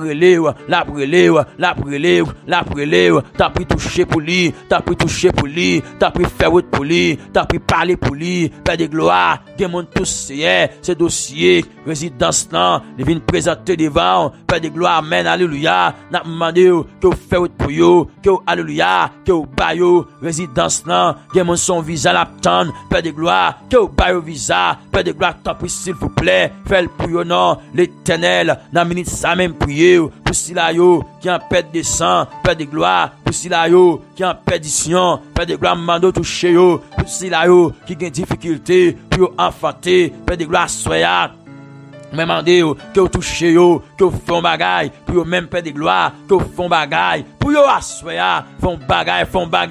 t'as pris toucher pour lui, t'as pris faire route pour lui, t'as pris parler pour lui, Père de gloire, des gens tous ces dossiers, résidence là, ils viennent présenter devant, Père de gloire, amen, alléluia, n'a demandé que vous faites route pour vous, que vous, alléluia, que vous baillez résidence là, que mon son visa l'attend, Père de gloire, que vous baillez visa, Père de gloire, t'en prie s'il vous plaît, faites pour vous non, l'Éternel, dans minute ça même prier, pour cela yo, qui en perte de sang, Père de gloire, pour cela yo, qui en perdition, Père de gloire, mando toucher yo, pour cela yo, qui gagne difficulté, pour enfanter, Père de gloire, soya, même mandé que vous touchez yo, que vous font bagaille, pour même Père de gloire, que vous font bagaille, pour yo assoya, font bagaille,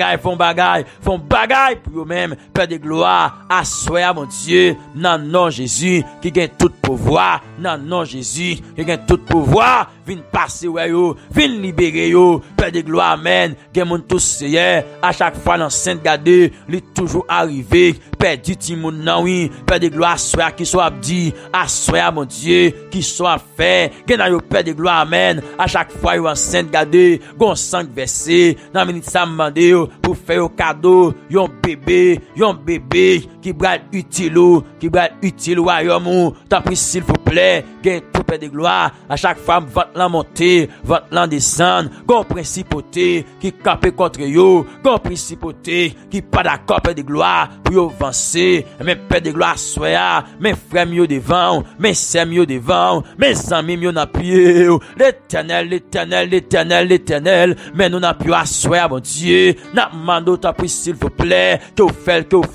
pour yo même Père de gloire, assoya mon Dieu, non non Jésus, qui gagne tout pouvoir, non non Jésus, qui gagne tout pouvoir, vin passer ouais yo, vin libérer yo, Père de gloire, amen, gagne mon tous seye, à chaque fois dans sainte garde, li toujours arrivé, Père du timoun nan oui, Père de gloire, assoya qui soit dit, assoya mon Dieu, qui soit fait, gagne yo Père de gloire, amen, à chaque fois yo en sainte garde, gon 5 versets, dans minute ça mandé pour faire un cadeau, yon bébé qui va utile royaume, t'as pris s'il vous plaît, gagne tout Père de gloire, à chaque fois votre l'en monter, votre l'en descendre, gon principauté qui capé contre yo, gon principauté qui pas d'accord Père de gloire, pour yo avancer, mais Père de gloire soya, mes frères mieux devant, mes sœurs mieux devant, mes amis mieux dans pied, l'Éternel, mais nous n'avons plus à soir, mon Dieu, n'a mando t'as pris s'il vous plaît, que vous faites pour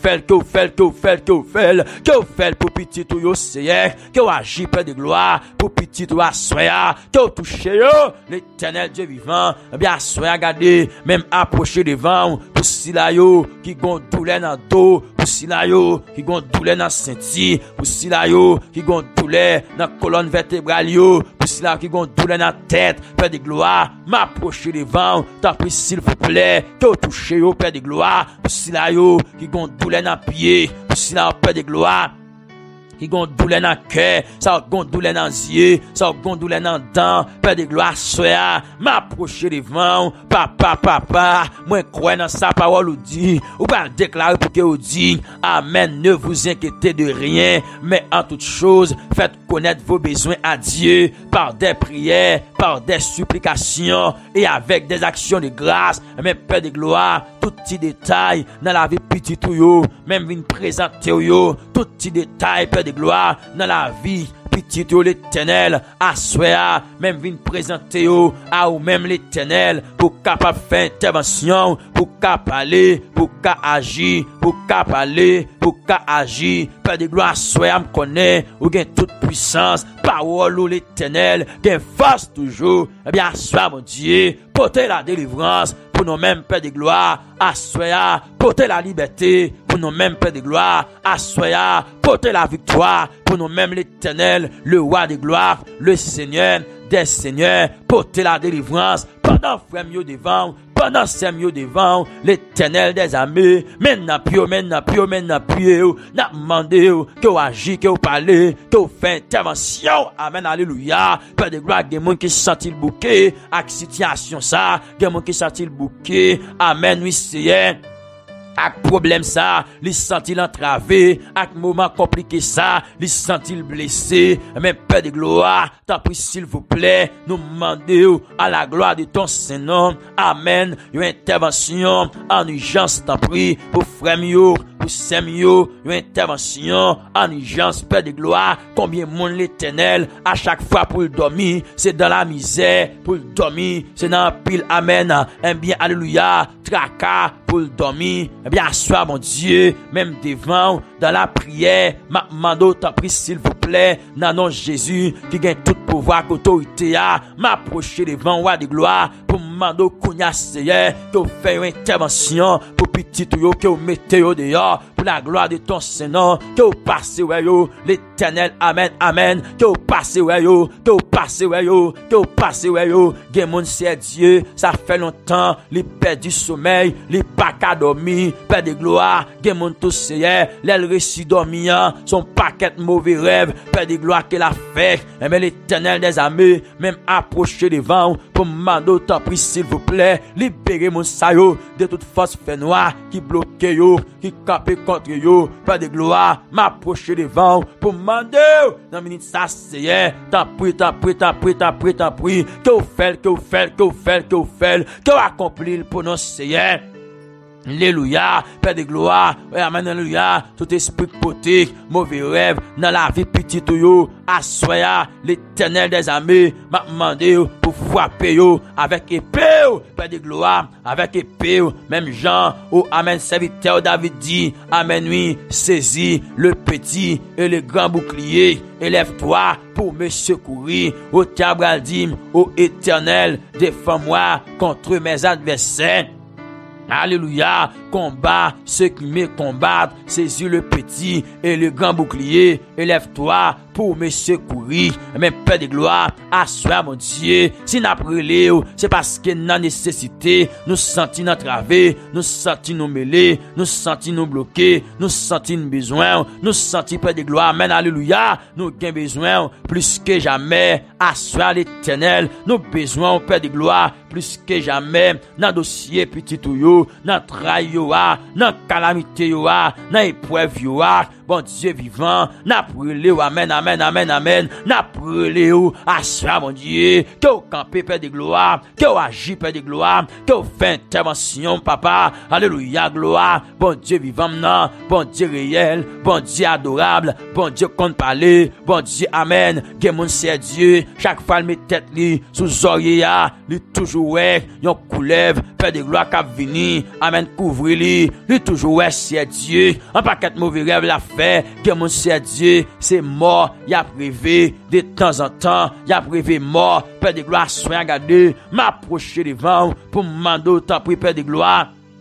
petit tout yo seye, que vous agissez Père de gloire, pour petit tout à soir, que vous touchez yo, l'Éternel Dieu vivant, bien soir, regardez, même approcher devant, pour si la yo, qui gon douleur dans dos, pour si la yo, qui gon douleur dans senti, pour si la yo, qui gon douleur dans colonne vertébrale yo, pour si la qui gon douleur dans tête, Père de gloire, m'approcher devant, t'en prie s'il vous plaît, que vous touchez yo, Père de gloire, pour si la yo, qui gon douleur dans pied, pour si la Père de gloire, qui gon douleur dans cœur, ça gon douleur dans yeux, ça gon douleur dans dents, Père de gloire, soya, m'approcher devant, papa, moi crois dans sa parole ou dit, ou pas déclarer pour que ou dit, amen, ne vous inquiétez de rien, mais en toute chose, faites connaître vos besoins à Dieu, par des prières, par des supplications, et avec des actions de grâce, mais Père de gloire, tout petit détail, dans la vie petit tout yo, même vin présenter yo, tout petit détail, Père de gloire, dans la vie, petit yo l'éternel, à soi, même vin présenter yo, à ou même l'éternel, pour capable faire intervention, pour capable aller, pour capable agir, pour capable aller, pour capable agir, Père de gloire, soi, me connaît, ou gain toute puissance, parole ou l'éternel, gain force toujours, eh bien, soi, mon Dieu, portez la délivrance, pour nous-mêmes, Père de gloire, assoya, portez la liberté, pour nous-mêmes, Père de gloire, assoya, portez la victoire, pour nous-mêmes, l'éternel, le roi de gloire, le Seigneur des seigneurs, portez la délivrance, pendant frère mieux devant, pendant c'est mieux devant, l'éternel des armées, maintenant pio, n'a demandé, que vous agissez, que vous parlez, que vous faites intervention, amen, alléluia, Père de gloire, il y a des gens qui sentent le bouquet, avec situation ça, il y a des gens qui sentent le bouquet, amen, oui, Seigneur. Avec problème ça, les sentit entravé, avec moment compliqué ça, les sentit blessé, mais Père de gloire, t'en prie s'il vous plaît, nous demandons à la gloire de ton Saint-Nom, amen, une intervention en urgence, t'en prie, pour frère mio, pour sœur mio, une intervention en urgence, Père de gloire, combien monde l'éternel, à chaque fois pour le dormir, c'est dans la misère, pour le dormir, c'est dans la pile, amen, un bien, alléluia, tracas, pour le dormir, eh bien, sois mon Dieu, même devant, dans la prière, ma mando, t'en prie, s'il vous plaît, dans nom Jésus, qui gagne tout pouvoir, qu'autorité a, m'approcher devant, roi de gloire, pour mando, kounya seye, que vous faites une intervention, pour petit yo, que vous mettez yo dehors, pour la gloire de ton Seigneur, que vous passez, ouais, yo, l'éternel, amen, amen, que vous passez, ouais, yo, que vous passez, ouais, yo, que vous passez, ouais, yo, Gémon, c'est Dieu, ça fait longtemps, les perd du sommeil, les pas qu'à dormir, Père de gloire, Gémon, tout c'est, l'aile récit dormir, son paquet de mauvais rêves, Père de gloire, qu'elle a fait, mais l'éternel des armées, même approché devant, pour mando, t'en prie, s'il vous plaît, libérez mon sayo, de toute force fait noire, qui bloque yo, qui cape contre yo, Père de gloire, m'approcher devant, pour demander, dans minute ça c'est, t'en prie, que vous faites, que vous accomplissez pour nos Seigneur. Alléluia, Père de gloire, amen, alléluia, tout esprit potique, mauvais rêve, dans la vie petite yo, assoya, l'éternel des armées, m'a demandé pour frapper yo, avec épée, Père de gloire, avec épée, même Jean, amen, serviteur David dit, amen, oui, saisis le petit et le grand bouclier, élève-toi pour me secourir, au Tabradim, au éternel, défends-moi contre mes adversaires. Alléluia, combat ceux qui me combattent, saisis le petit et le grand bouclier, élève-toi pour me secourir. Mais Père de gloire, assois mon Dieu, si n'a brûlé, c'est parce que dans nécessité, nous sentons notre travers, nous sentons nous mêler, nous sentons nous bloquer, nous sentons besoin, nous sentons Père de gloire, amen, alléluia, nous avons besoin plus que jamais, assois l'éternel, nous avons besoin, Père de gloire, plus que jamais, dans dossier petit tout yo, dans trahi yo, dans calamité yo, dans épreuve yo, bon Dieu vivant, n'a brûlé, amen, n'a brûlé, assois mon Dieu, que vous campez Père de gloire, que vous agissez Père de gloire, que vous faites intervention, papa, alléluia, gloire, bon Dieu vivant, non, bon Dieu réel, bon Dieu adorable, bon Dieu compte parler, bon Dieu, amen, que mon c'est Dieu, chaque fois mes têtes li, sous oreille, li toujours ouais, yon coulève, Père de gloire cap vini, amen, couvre-li, li toujours ouais, c'est Dieu, un paquet de mauvais rêves la fait, que mon c'est Dieu, c'est mort, y a privé, de temps en temps, y a privé mort, Père de gloire, soin gardé, m'approcher devant, pour m'mando, t'en prie, Père de gloire,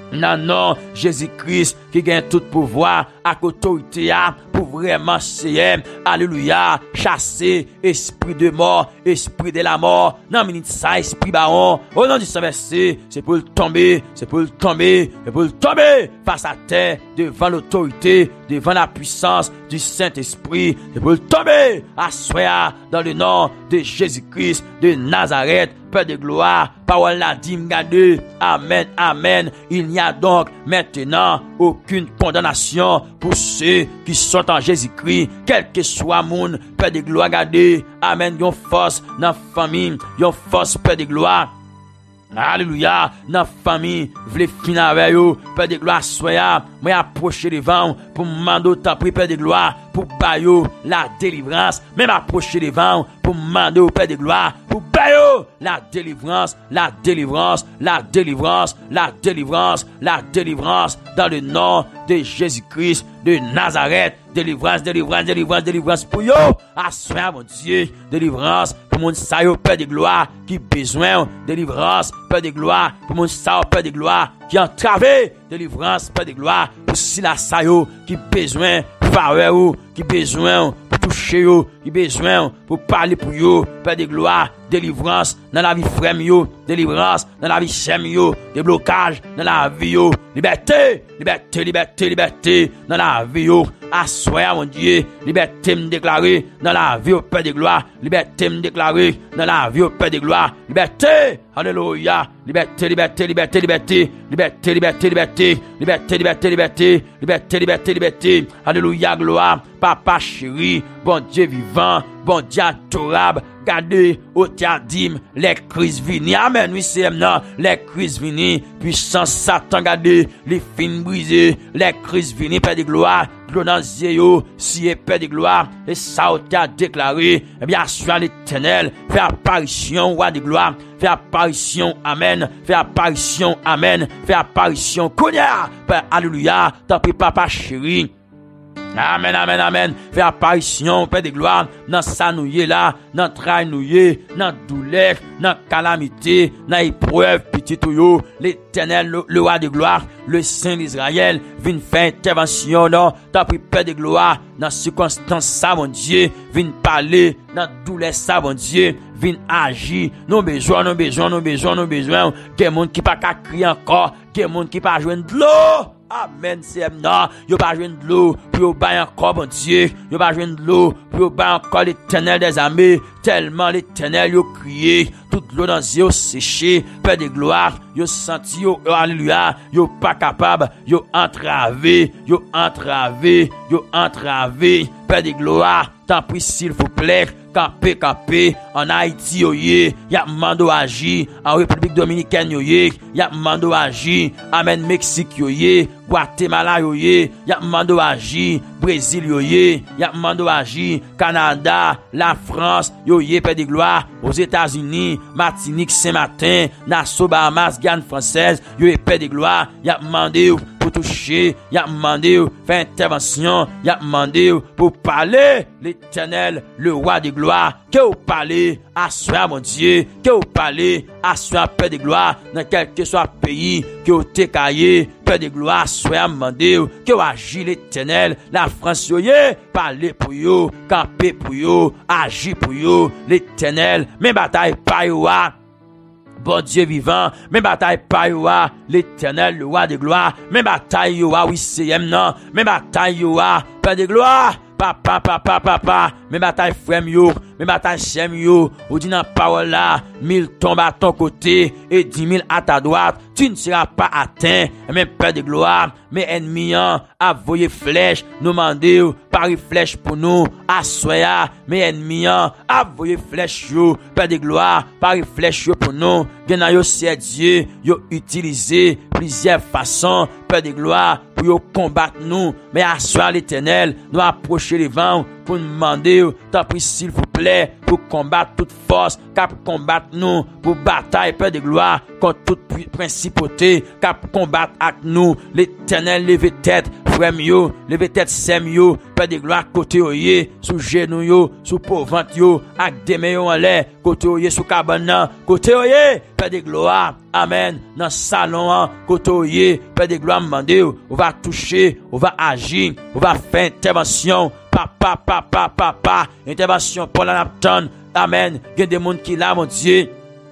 Non, non, Jésus-Christ qui gagne tout pouvoir avec autorité pour vraiment c'est alléluia, chasser esprit de mort, esprit de la mort. Non, minute ça, esprit baron. Au nom du Saint-Verset, c'est pour le tomber, c'est pour le tomber, c'est pour le tomber face à terre devant l'autorité, devant la puissance du Saint-Esprit. C'est pour le tomber à soi dans le nom de Jésus-Christ de Nazareth. Père de gloire, parole la dit, m'gade, amen, amen. Il n'y a donc maintenant aucune condamnation pour ceux qui sont en Jésus-Christ, quel que soit mon Père de gloire, gade, amen, yon force dans la famille, yon force, Père de gloire. Alléluia, dans famille, vle finir avec yo, Père de gloire, soya, moi approcher devant pour m'mando ta pri, Père de gloire, pour bayo la délivrance, même approcher devant pour m'mando Père de gloire, pour bayo la délivrance, la délivrance, la délivrance, la délivrance, la délivrance dans le nom de Jésus-Christ de Nazareth. Délivrance, délivrance, délivrance, délivrance pour yo. Assoir, mon Dieu. Délivrance pour mon sayo, Père de gloire, qui besoin. Délivrance, Père de gloire, pour mon sayo, Père de gloire, qui entravé. Délivrance, Père de gloire, pour si la sayo, qui besoin. Faveur ou, qui besoin pour toucher yo, qui besoin pour parler pour yo, Père de gloire, délivrance dans la vie frère yo, délivrance dans la vie chème yo, déblocage dans la vie yo, liberté, liberté, liberté, liberté dans la vie yo, assoir mon Dieu, liberté me déclarer dans la vie au Père de gloire, liberté me déclarer dans la vie au Père de gloire, liberté, alléluia, liberté, liberté, liberté, liberté, liberté, liberté, liberté, liberté, liberté, liberté, liberté, liberté, liberté, alléluia, gloire, papa chéri, bon Dieu vivant, bon Dieu adorable, gardez au diadim, les crises vini, amen, oui c'est non, les crises vini, puissance Satan, gardez, les fins brisées, les crises vini, Père de gloire, glonance yo, si est Père de gloire, et ça a déclaré, eh bien, sur l'éternel, fait apparition, roi de gloire, fait apparition, amen, fait apparition, amen, fait apparition, Konya, Père, alléluia, t'en prie, papa chéri. Amen, amen, amen. Fait apparition, Père de gloire, dans sa nouye là, dans trail nouye, dans douleur, dans calamité, dans épreuve, petit yo, l'éternel, le roi de gloire, le Saint d'Israël, vient faire intervention, non, t'as pris Père de gloire, dans circonstance ça, mon Dieu, vient parler, dans douleur ça, mon Dieu, vient agir, non besoin, non besoin, non besoin, non besoin, quel monde qui pas qu'à crier encore, quel monde qui pas joindre de l'eau. Amen, c'est non, yo pas joindre de l'eau, puis yo ba encore, mon Dieu, yo pas joindre de l'eau, puis yo ba encore l'éternel des armées, tellement l'éternel yo crié, toute l'eau dans yo séché, Père de gloire, yo senti yo, alléluia, yo pas capable, yo entravé, yo entravé, yo entravé, Père de gloire, t'en prie s'il vous plaît, campé, en Haïti yoye, y'a mando agi, en République Dominicaine yoye, y'a mando agi, amen Mexique yoye, Guatemala yoye, y'a mando agi, Brésil yoye, y'a mando agi, Canada, la France yoye, Père de gloire, aux États-Unis, Martinique, Saint-Martin, Nassau, Bahamas, Guyane française, yoye, Père de gloire, y'a mandé pour toucher, y'a mandé faire intervention, y'a mandé pour parler, l'éternel, le roi de gloire, que vous parlez à soi, mon Dieu, que vous parlez à soi, Père de gloire, dans quel que soit pays, que vous t'écaillez, Père de gloire, soit demandé, que vous agissez l'éternel, la France, yoye, parlez pour vous, camper pour vous, agir pour vous, l'éternel, mes batailles pas yo. Bon Dieu vivant, mes batailles pas yo, l'éternel, le roi de gloire, mes batailles yo, oui c'est non, mes batailles yo, Père de gloire, papa, mes batailles frère yo, mes batailles chème yo, ou dit dans parole là, 1000 tombent à ton côté, et 10 000 à ta droite, tu ne seras pas atteint, mais Père de gloire, mes ennemis, a voyé flèche, nous mandez, pari flèche pour nous, à soya, mes ennemis, a voyé flèche yo, Père de gloire, pari flèche yo pour nous, gena yo c'est Dieu, yo utilisé plusieurs façons, Père de gloire, pour yo combattre nous, mais à soir l'éternel, nous approcher les vents, pour nous demander, t'en prie s'il vous plaît, pour combattre toute force, cap combattre nous, pour bataille, Père de gloire, contre toute principauté, cap combattre avec nous, l'éternel levé tête, frères yo, levez tête sem yo, Père de gloire, côté yo, sous genou yo, sous pauvre yo, ak deme yo en l'air, côté yo, sous cabane, côté yo, Père de gloire, amen, dans salon, côté yo, Père de gloire, mandé, on va toucher, on va agir, on va faire intervention, papa, intervention pour la napton, amen, il y a des gens qui là, mon Dieu,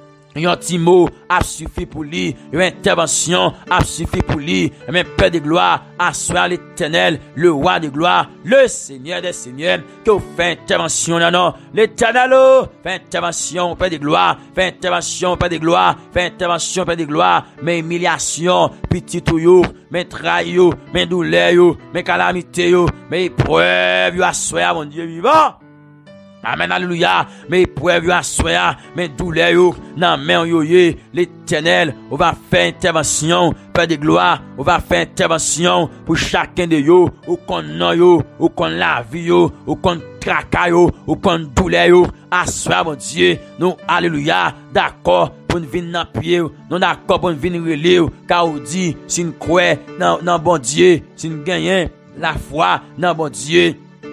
un petit mot a suffi pour lui, une intervention a suffi pour lui, mais Père de gloire, assoir l'Éternel, le roi de gloire, le Seigneur des seigneurs, que vous faites intervention, non, l'Éternel, fait intervention, Père de gloire, fait intervention, Père de gloire, fait intervention, Père de gloire, mais humiliation, petit yo, mais trahison, mais douleur, mais calamité, mais épreuve, yo assoir, mon Dieu vivant. Amen, alléluia. Mais épreuve yo assoya, mais douleur yo, nan men yo l'Éternel, on va faire intervention, Père de gloire, on va faire intervention pour chacun de yo, ou kon nan yo, ou kon la vie yo, ou kon traka yo, ou kon douleur yo, assoya mon Dieu, nous, alléluia, d'accord, pour nous venir dans pied, nous d'accord pour nous venir relire, car on dit, si nous croyons dans bon Dieu, si nous gagnons la foi dans bon Dieu,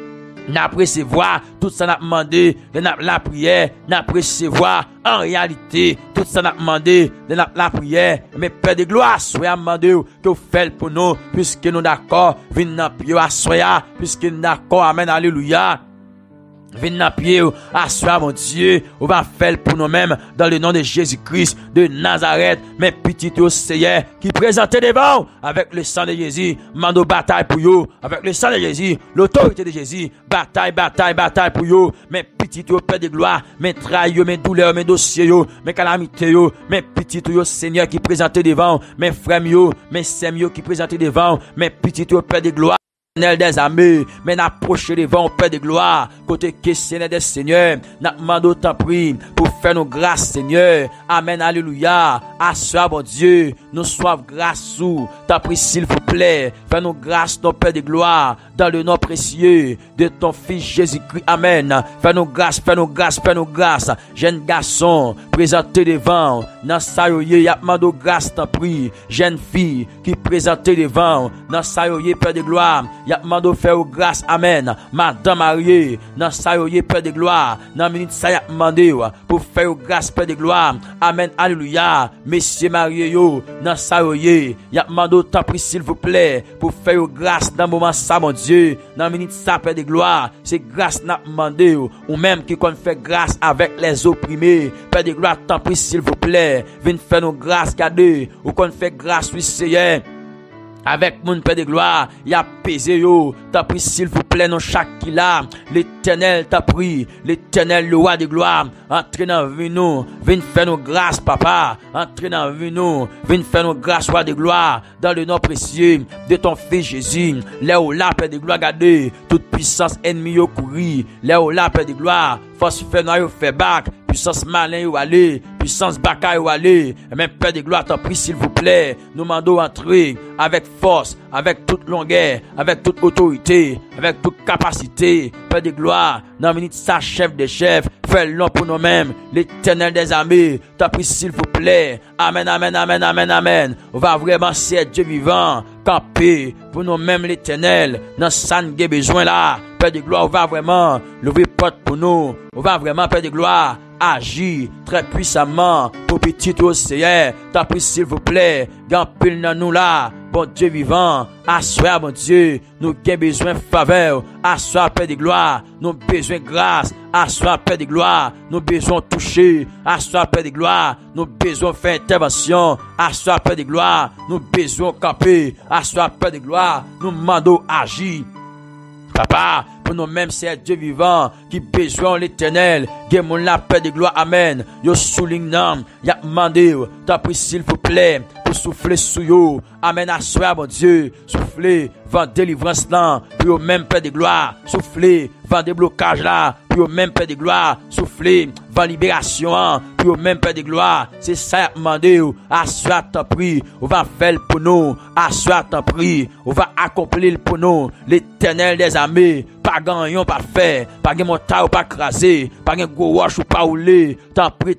n'a recevoir tout ça n'a demandé de la prière, n'a recevoir en réalité tout ça n'a demandé de la prière, mais Père de gloire soyez demandé que vous faites pour nous puisque nous d'accord venez dans pied soyez puisque nous d'accord amen alléluia. Venez dans pied, assois mon Dieu, on va faire pour nous-mêmes dans le nom de Jésus-Christ de Nazareth, mes petits Seigneur qui présentent devant avec le sang de Jésus, mando bataille pour vous, avec le sang de Jésus, l'autorité de Jésus, bataille pour vous, mes petits Père de gloire, mes trahis, mes douleurs, mes dossiers, mes calamités, mes petits Seigneur qui présentent devant, mes frères, mes sœurs qui présentent devant, mes petits Père de gloire. Des armées, mais n'approcher devant Père de gloire, côté questionnaire des seigneurs, n'a demandé autant prix pour faire nos grâces, Seigneur. Amen, alléluia. Assois, bon Dieu, nous soif grâce sous, t'as pris s'il vous plaît, fais nos grâces, ton Père de gloire, dans le nom précieux de ton Fils Jésus-Christ. Amen. Fais nos grâces, jeune garçon, présenté devant, dans sayoye, y'a demandé grâce, t'as pris, jeune fille, qui présenté devant, dans sayoye, Père de gloire, y'a demandé faire grâce, amen. Madame mariée, dans sa yoye, Père de gloire, dans minute ça y'a demandé pour faire grâce, Père de gloire, amen, alléluia. Messieurs mariés, dans sa yoye, y'a demandé tant pris, s'il vous plaît, pour faire grâce dans moment ça, mon Dieu, dans minute ça, Père de gloire, c'est grâce n'a demandé, ou même qui qu'on fait grâce avec les opprimés, Père de gloire, tant pris, s'il vous plaît, viens faire nos grâces, cadeaux, ou qu'on fait grâce, oui, Seigneur. Avec mon Père de gloire, y a pesé yo, t'as pris s'il vous plaît, non chaque qui là, l'Éternel t'a pris, l'Éternel le roi de gloire, entre dans vie nous, viens faire nos grâces, papa, entre dans vie nous, viens faire nos grâces, roi de gloire, dans le nom précieux de ton Fils Jésus, là où là, Père de gloire, gardez, toute puissance ennemie yo courir, là où là, Père de gloire, force fait noir yo fait bac, puissance malin yo aller, puissance baka yo aller, et même Père de gloire, t'en prie s'il vous plaît, nous mandons entrer avec force, avec toute longueur, avec toute autorité, avec toute capacité, Père de gloire, dans minute sa chef des chefs, fais le nom pour nous-mêmes, l'Éternel des armées, t'en prie s'il vous plaît, amen, amen, amen, amen, amen, on va vraiment c'est Dieu vivant, camper pour nous-mêmes l'Éternel, dans ça nous avons besoin là, Père de gloire, on va vraiment lever porte pour nous, on va vraiment, Père de gloire, agir très puissamment pour petit Seigneur, t'as pris s'il vous plaît, gampil dans nous là, bon Dieu vivant, assois bon Dieu, nous avons besoin de faveur, assois Père de gloire, nous avons besoin de grâce, assois Père de gloire, nous avons besoin de toucher, assois Père de gloire, nous avons besoin de faire intervention, assois Père de gloire, nous avons besoin de camper, assois Père de gloire, nous demandons agir. Papa, pour nous-mêmes, c'est Dieu vivant qui besoin l'Éternel. Guémon la paix de gloire, amen. Yo souligne nam, y'a demandé, t'as pris s'il vous plaît, pour souffler sous yo. Amen, assoir, mon Dieu, souffler, vent délivrance là, puis au même paix de gloire, souffler, vent déblocage là, puis au même paix de gloire, souffler, van libération, pour même Père de gloire, c'est ça demandé, assois ton prix, on va faire pour nous, assois ton prix, on va accomplir pour nous, l'Éternel des armées, pas gagnant, pas fait, pas gagnant montagne ou pas crasé, pas gagnant gros roche ou pas roulé, t'en prie,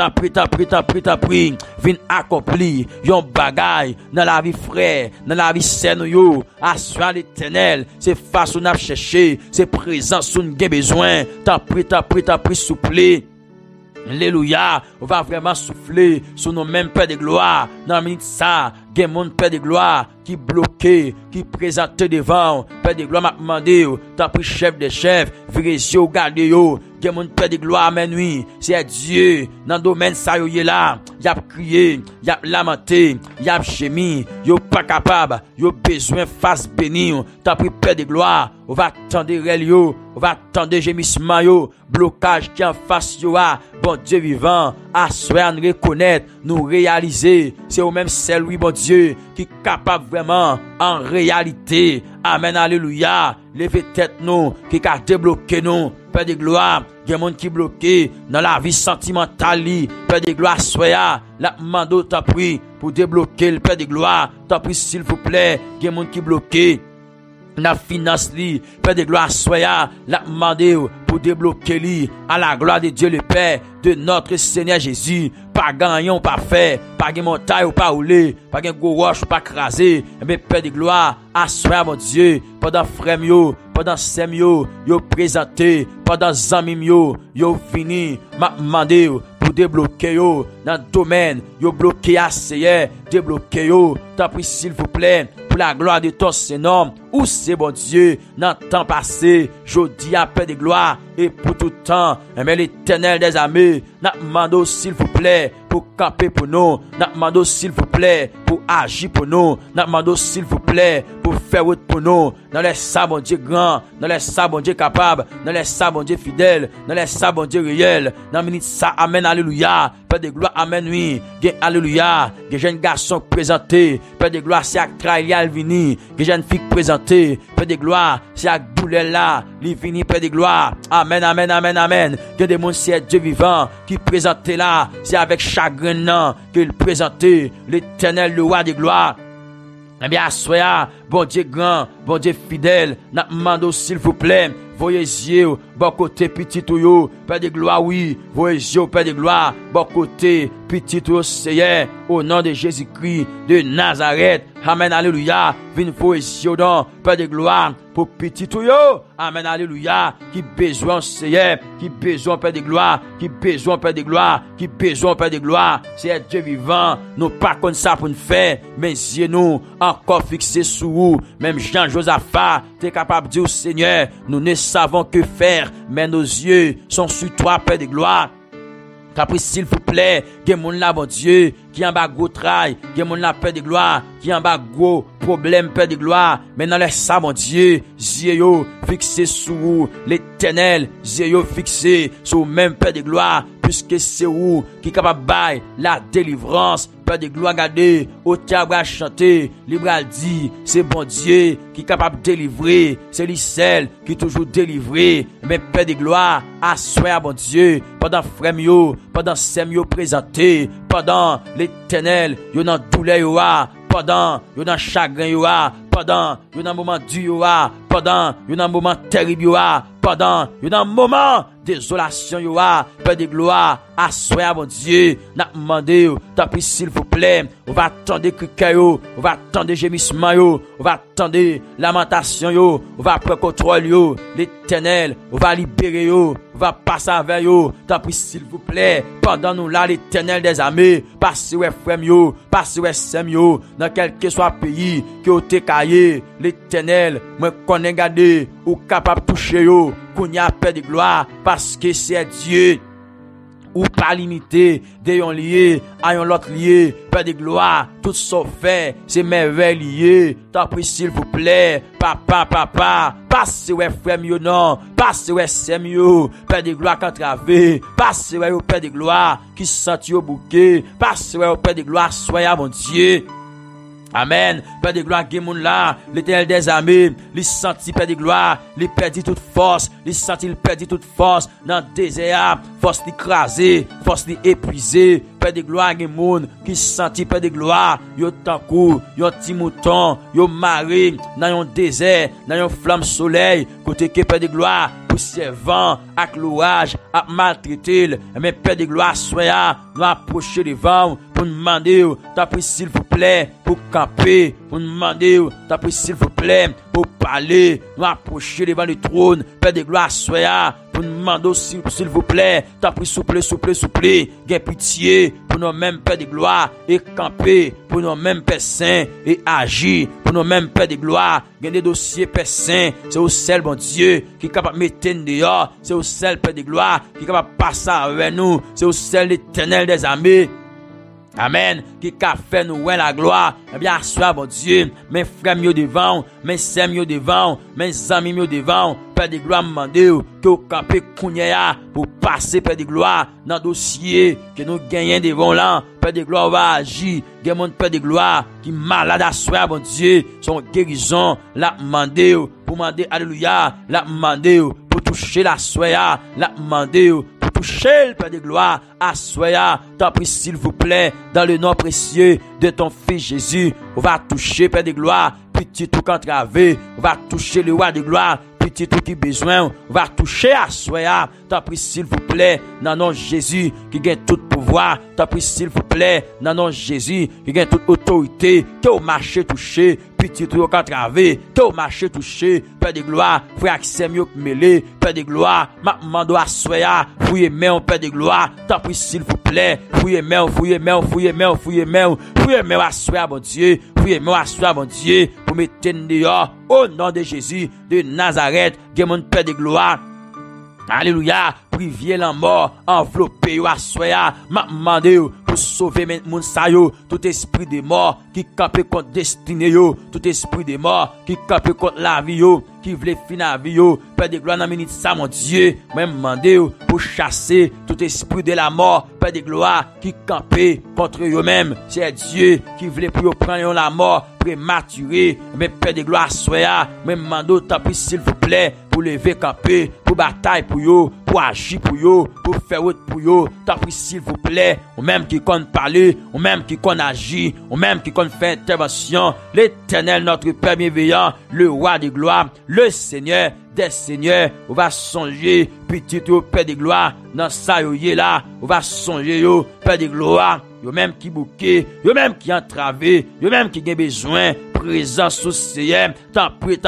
viens accomplir, yon bagay, dans la vie frère, dans la vie saine yo, assois l'Éternel, c'est face on a cherché, c'est présence on a besoin, t'en prie, souffler. Alléluia, on va vraiment souffler sur nos mêmes Père de gloire. Dans la minute ça, il y a mon Père de gloire qui bloqué, qui présenté devant. Père de gloire m'a demandé, t'as pris chef des chefs, virez yeux, gardez yo. Il y a mon Père de gloire, amen oui. C'est Dieu, dans le domaine ça yo est là. Y a crié, y a lamenté, y a gémi, yo pas capable, yo besoin face béni. T'as pris Père de gloire, on va attendre yo, on va attendre gémissement yo, blocage qui en face yo a. Bon Dieu vivant, assoir nous reconnaître, nous réaliser, c'est au même seul oui bon Dieu qui est capable vraiment en réalité. Amen, alléluia. Levez tête nous, qui a débloqué nous, Père de gloire. Il y a des gens qui bloqué dans la vie sentimentale. Père de gloire, soya, la mando t'a pris pour débloquer le Père de gloire. T'a pris s'il vous plaît. Il y a des gens qui bloqué la finance li, Père de gloire, soya, la mandé pour débloquer li, à la gloire de Dieu le Père, de notre Seigneur Jésus, pas gagnant, pas fait, pas gagne montagne ou pas roulé, pas gagne gros roche ou pas crasé, mais Père de gloire, assoya mon Dieu, pendant frère yo, pendant sem yo présenté, pendant zami yo fini, m'a mandé pour débloquer yo, dans le domaine, yo bloqué assez, débloquer yo, t'as pris s'il vous plaît, pour la gloire de ton Seigneur, où c'est bon Dieu, dans le temps passé, je dis à Père de gloire, et pour tout temps, mais l'Éternel des armées, n'a demandé s'il vous plaît, pour camper pour nous, n'a demandé s'il vous plaît, pour agir pour nous, n'a demandé s'il vous plaît, pour faire route pour nous, dans les sables, bon Dieu grand, dans les sables, bon Dieu capable, dans les sables, bon Dieu fidèle, dans les sables, bon Dieu réel, dans minute ça, amen, alléluia, Père de gloire, amen, oui, alléluia, que jeune garçon présenté, Père de gloire, c'est à Trail vini, que jeune fille présentée, Père de gloire, c'est à douleur là, il vini, Père de gloire, amen, amen, amen, amen, que des mondes, c'est Dieu vivant, qui présentait là, c'est avec chagrin non, qu'il présentait, l'Éternel, le roi de gloire. Eh bien, soyez, bon Dieu grand, bon Dieu fidèle, n'a demandé s'il vous plaît, voyez yeux, bon côté petit ou Père de gloire, oui, voyez yeux, Père de gloire, bon côté petit ou Seigneur, au nom de Jésus-Christ de Nazareth, amen, alléluia, viens voyez yeux dans, Père de gloire, pour petit ou amen, alléluia, qui besoin Seigneur, qui besoin Père de gloire, qui besoin Père de gloire, qui besoin Père de gloire, c'est Dieu vivant, nous pas comme ça pour nous faire, mais yeux nous, encore fixés sur vous, même Jean-Josaphat, t'es capable de dire au Seigneur, nous ne savons que faire, mais nos yeux sont sur toi, Père de gloire. Capri, s'il vous plaît, que mon là, bon Dieu, qui en bas gros travail, que mon là, Père de gloire, qui en bas gros problème, Père de gloire, mais dans les ça, mon Dieu, yeux fixé sur l'Éternel, yeux fixé sur même Père de gloire, puisque c'est où qui est capable de bailler la délivrance, Père de gloire, regardez, au théâtre chanter, libéral dit, c'est bon Dieu qui est capable de délivrer, c'est lui seul qui est toujours délivré, mais Père de gloire, assois bon Dieu, pendant frère yo, pendant sem yo présenté, pendant l'Éternel, yo dans douleur yo a, pendant yo dans chagrin yo a, pendant yo dans moment dur yo a, pendant yo dans moment terrible yo a, pendant yo dans moment désolation yo a, Père de gloire, assois bon Dieu, n'a demandé, t'as pris s'il vous plaît, on va attendre cri yo, on va attendre gémissement yo, on va attendre lamentation yo, on va prendre contrôle yo, l'Éternel, on va libérer yo, on va passer avec yo, t'as pris s'il vous plaît, pendant nous là l'Éternel des armées, passez ouais frère yo, passez ouais sem yo, dans quel que soit pays, que au te caillé, l'Éternel, moi connais garder, ou capable toucher yo, qu'on y a Père de gloire, parce que c'est Dieu. Ou pas limité, d'ayon lié, ayon l'autre lié, Père de gloire, tout ça fait, c'est merveille lié, t'en prie s'il vous plaît, papa, passez ouais frère yo non, passez ouais sem yo, Père de gloire quand travé, passez ouais au Père de gloire, qui sent yo bouquet, passez ouais au Père de gloire, soyez mon Dieu. Amen. Père de gloire, Gémoun là, l'Éternel des armées, il sentit, Père de gloire, il perdit toute force, il sentit, il perdit toute force dans le désert, force l'écraser, force l'épuiser. Père de gloire, Gémoun, qui sentit, Père de gloire, yo tankou, yo petit mouton, yo maré, dans un désert, dans une flamme soleil, côté que Père de gloire, poussière vent, avec l'orage, à maltraiter, mais Père de gloire, soyez, nous approcher devant, pour nous demander, t'as pris s'il vous plaît, pour camper, pour nous demander, t'as pris s'il vous plaît, pour parler, nous approcher devant le trône, Père de gloire, soyez, pour nous demander s'il vous plaît, t'as pris souple, gain pitié, pour nous mêmes Père de gloire, et camper, pour nous mêmes Père saint, et agir, pour nous mêmes Père de gloire, gain des dossiers Père saint, c'est au seul bon Dieu, qui est capable de mettre dehors, c'est au seul Père de gloire, qui est capable de passer avec nous, c'est au seul l'Éternel des armées. Amen. Qui a fait nous la gloire. Eh bien, sois bon Dieu. Mes frères mieux devant. Mes sœurs mieux devant. Mes amis mieux devant. Père de gloire, demandez que vous campez Kounia pour passer, Père de gloire, dans le dossier que nous gagnons devant là. Père de gloire va agir. Il y a mon Père de gloire qui est malade à soi, bon Dieu. Son guérison, la demandez pour demander, alléluia. La demandez pour toucher la soya. La demandez pour toucher le Père de gloire à soya. T'en prie, s'il vous plaît, dans le nom précieux de ton Fils Jésus. On va toucher, Père de gloire, petit tout entravé. On va toucher le roi de gloire. Petit tout qui besoin, on va toucher à soya. T'en prie, s'il vous plaît, dans nom Jésus, qui gagne tout pouvoir. T'en prie, s'il vous plaît, dans nom Jésus, qui gagne toute autorité, que au marché touché, petit tout entravé, que au marché touché, Père de gloire, frère accès mieux que mêlé, Père de gloire, ma mando à soya, fouillez main, Père de gloire, t'en prie, s'il vous plaît, fouillez main, fouillez main, fouillez main, fouillez main, fouillez main à soya, bon Dieu, fouillez main à soya, bon Dieu, pour mettre dehors, au nom de Jésus, de Nazareth, que mon Père de gloire. Alléluia, privier la mort, enveloppé yo à soya, m'a demandé pour sauver moun sa yo, tout esprit de mort qui campe contre destinée yo, tout esprit de mort qui campe contre la vie yo, qui voulait finir la vie yo, Père de gloire dans minute ça mon Dieu, m'a demandé pour chasser tout esprit de la mort, Père de gloire qui campe contre eux même, c'est Dieu qui voulait pour prendre la mort prématuré, mais Père de gloire soya, m'a demandé tant pis s'il vous plaît pour lever camper, pour bataille pour yo, pour agir pour yo, pour faire autre pour yo, tant pis s'il vous plaît, ou même qui compte parler, ou même qui compte agir, ou même qui compte faire intervention, l'Éternel notre Père bienveillant, le roi de gloire, le Seigneur des seigneurs, on va songer, petit au Père de gloire, dans ça yo là, on va songer yo, Père de gloire, yo même qui bouquet, yo même qui entravé, yo même qui a besoin, présence sous Seigneur, t'en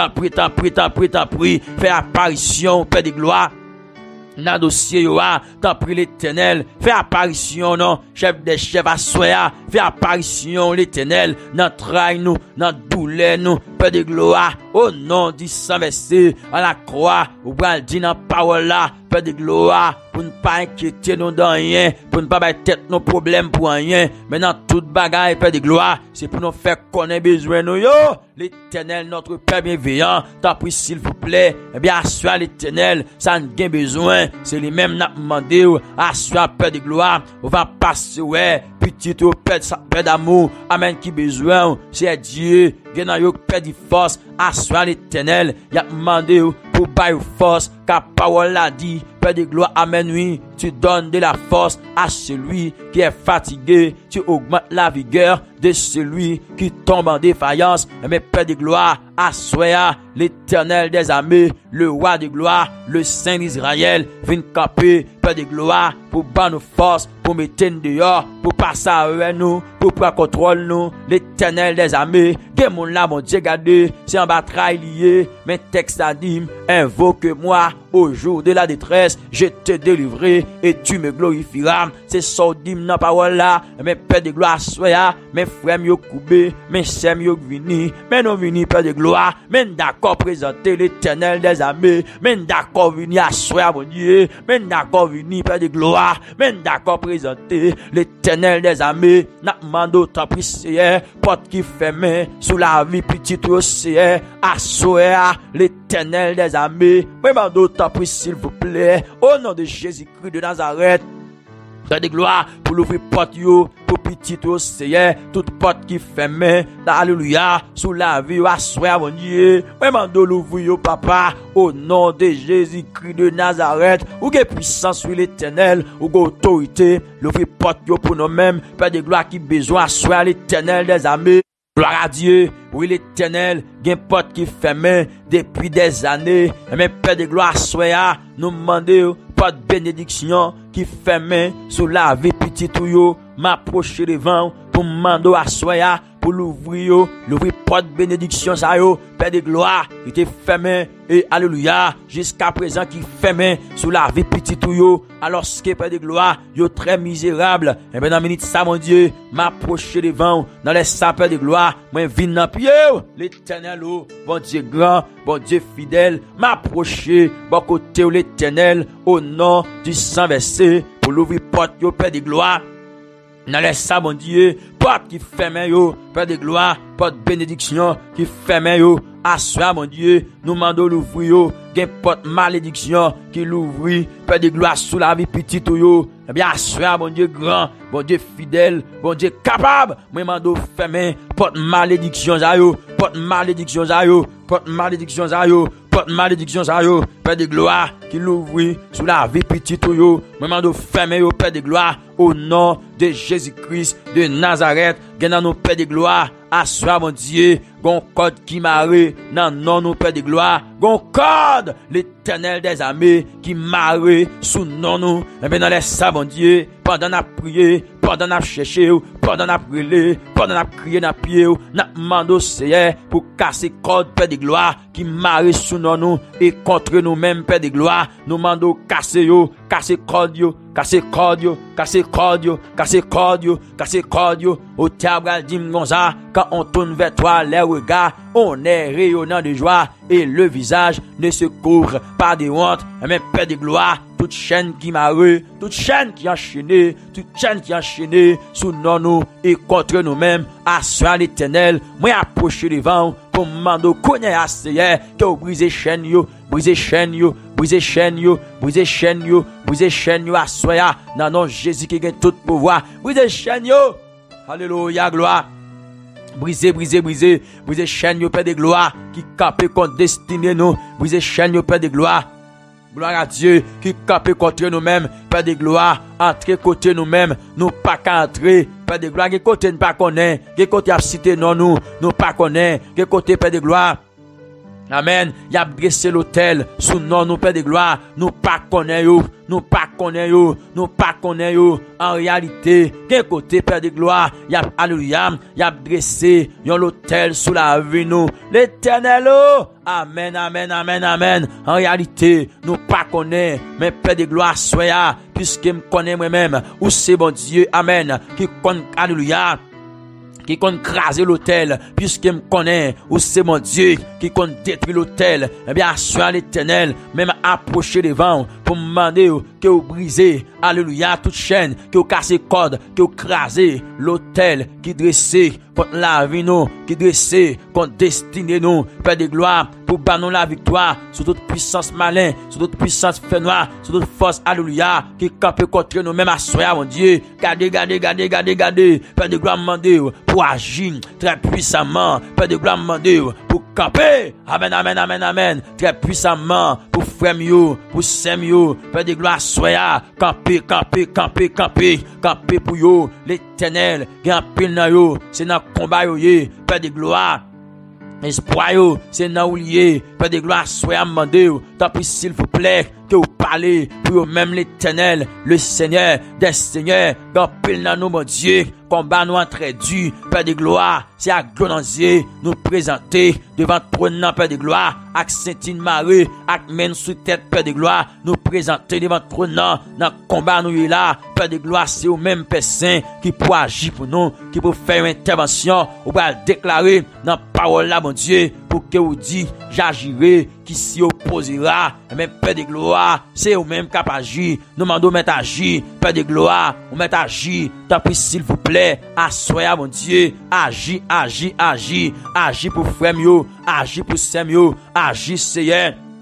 prie, fais apparition, Père de gloire. Dans le dossier, t'en prie l'Éternel, fais apparition, non, chef des chefs à soya, fais apparition l'Éternel, dans trahi nous, dans douleur nous, Père de gloire, au nom du sang versé à la croix, ou bien dit dans parole là, Père de gloire, pour ne pas inquiéter nous dans rien, pour ne pas mettre tête nos problèmes pour rien, mais dans toute bagaille, Père de gloire, c'est pour nous faire connaître besoin nous, yo, l'Éternel, notre Père bienveillant, t'en prie s'il vous plaît, eh bien, assure l'Éternel, ça n'a pas besoin, c'est lui-même n'a demandé, assure Père de gloire, on va passer, ouais, petit au Père d'amour, amen, qui besoin, c'est Dieu, bien dans yo Père de force, assure l'Éternel, il a demandé pour bailler force, car parole l'a dit, Père de gloire, amen, oui, tu donnes de la force à celui qui est fatigué, tu augmentes la vigueur de celui qui tombe en défaillance, mais Père de gloire, assoya l'Éternel des armées, le roi de gloire, le Saint d'Israël, vient camper, Père de gloire, pour battre nos forces, pour mettre dehors, pour passer avec nous, pour prendre contrôle nous, l'Éternel des armées, que mon là, mon Dieu, gardé, c'est en bataille lié, mais texte a dit, invoque-moi au jour de la détresse, je te délivrerai et tu me glorifieras, c'est ça dit dans parole là, mais Père de gloire, soya, mes frères mieux coupés, mes sœurs mieux vini, mais non vini, Père de gloire, mais d'accord présenter l'Éternel des armées, mais d'accord vini à soya, mon Dieu, mais d'accord vini, Père de gloire, mais d'accord présenter l'Éternel des armées, n'a mando ta prière, porte qui ferme, sous la vie petite océan, à soya, l'Éternel des armées, mais mando ta prière, s'il vous plaît, au nom de Jésus-Christ de Nazareth, Père de gloire, pour l'ouvrir porte yo, pour petit Seigneur, toute porte qui ferme, alléluia, sous la vie, assoya, mon Dieu, vraiment de l'ouvrir, papa, au nom de Jésus-Christ de Nazareth, ou que puissance sur l'éternel, ou que autorité, l'ouvrir porte pour nous-mêmes, Père de gloire qui besoin, assoya l'éternel des armées. Gloire à Dieu, oui l'éternel, gen porte qui ferme depuis des années, mais Père de gloire, soya, nous demandons porte bénédiction qui ferme sous la vie petit tout m'approcher devant pour demander à soya, pour l'ouvrir porte bénédiction ça yo, Père de gloire, il était fermé et alléluia, jusqu'à présent qui fermé sous la vie petit tout alors ce que Père de gloire, yo très misérable, et ben dans minute ça mon Dieu, m'approcher devant dans les sapins de gloire, moi vinn dans pied, l'éternel bon Dieu grand, bon Dieu fidèle, m'approcher bon côté l'éternel au nom du sang versé pour l'ouvrir porte yo Père de gloire. Dans les ça, mon Dieu, porte qui ferme yo, Père de gloire, porte bénédiction qui ferme yo, assois, mon Dieu, nous mandons l'ouvrir yo, gen porte malédiction qui l'ouvrit, Père de gloire, sous la vie petite yo, eh bien, assois, mon Dieu grand, bon Dieu fidèle, bon Dieu capable, moi mando fermer, porte malédiction za yo, porte malédiction za yo, porte malédiction za yo, porte malédiction za yo, Père de gloire, qui l'ouvrit sous la vie petite yo, moi mando fermer yo, Père de gloire, au nom de Jésus-Christ de Nazareth, gen nos Père de gloire, assois mon Dieu, gon code qui marre, nan non nos Père de gloire, gon code, l'éternel des armées, qui marre sous non nous, et bien dans les ça mon Dieu, pendant n'a prié, pendant n'a cherché, pendant n'a prié, pendant n'a crié n'a pied, n'a demandé au Seigneur pour casser code Père de gloire, qui marre sous non nous, et contre nous-mêmes Père de gloire, nous demandons casser yo, casser code yo, casser code yo, casser code yo, casser code yo, casser code yo, au tabral dim gonza, quand on tourne vers toi les regards, on est rayonnant de joie, et le visage ne se couvre pas de honte, mais Père de gloire, toute chaîne qui m'a toute chaîne qui a enchaîné, toute chaîne qui a enchaîné sous nous et contre nous-mêmes, assois l'éternel, moi approcher devant pour demander connaître à Seigneur que vous brisez chaîne yo, brisez chaîne yo, brisez chaîne yo, brisez chaîne yo, brisez chaîne yo, assoya dans nom Jésus qui gagne tout pouvoir, brisez chaîne yo, alléluia, gloire. Brisez, brisez, brisez, brisez chaîne yo, Père de gloire, qui capé contre destinée nous, brisez chaîne yo, Père de gloire. Gloire à Dieu qui capé contre nous-mêmes, Père de gloire, entrer côté nous-mêmes, nous pas qu'à entrer, Père de gloire, qui côté ne pas connaît, qui côté a cité non nous pas connaît, qui côté Père de gloire. Amen. Y a dressé l'autel sous nom nous Père de gloire, nous pas connaît yo, nous pas connaît yo, nous pas connaît yo. En réalité, quel côté Père de gloire, y a alléluia, y a dressé yon l'autel sous la vie nous, l'éternel. Amen, amen, amen, amen. En réalité, nous pas connaît, mais Père de gloire soya, puisque me connaît moi-même, ou c'est bon Dieu, amen, qui connaît, alléluia, qui compte craser l'autel, puisque me connaît, ou c'est mon Dieu qui compte détruire l'autel, eh bien, assois l'éternel, même approcher devant, pour me demander que vous brisez, alléluia, toute chaîne, que vous cassez corde, que vous crasez l'autel qui dressé contre la vie nous, qui dressé contre destinée nous, Père de gloire, pour banner la victoire, sur toute puissance malin, sur toute puissance fait noir, sur toute force, alléluia, qui campe contre nous, même assoya, mon Dieu, gardez, gardez, gardez, gardez, gardez, Père de gloire, demandez pour agir très puissamment, Père de gloire, demandez pour camper, amen, amen, amen, amen, très puissamment, pour frère mieux, pour sème mieux, Père de gloire, soya, camper, camper, camper, camper, camper pour yo, l'éternel, gagne pile dans yo, c'est dans combat yo, Père de gloire. Espoir yo, c'est nan ou lié, Père de gloire, soyez amendé, tant pis s'il vous plaît, que vous parlez, pour même l'éternel, le Seigneur, des seigneurs, dans pile nan nous, mon Dieu, combat nous entre Dieu, Père de gloire, c'est à glonanzier, nous présenter, devant trône, Père de gloire, avec Sainte Marie, avec men sous tête, Père de gloire, nous présenter devant trône, dans combat nous là, Père de gloire, c'est au même Père Saint, qui peut agir pour nous, qui peut faire une intervention, ou peut déclarer, dans parole là, mon Dieu, pour que vous dites, j'agirai, qui s'y opposera, mais Père de gloire, c'est au même cap agir, nous demandons mettre agir, Père de gloire, ou mettre agir, tant pis s'il vous plaît, assoyez mon Dieu, agis, agis, agis, agis pour frère mieux, agis pour sœur mieux, agis Seigneur.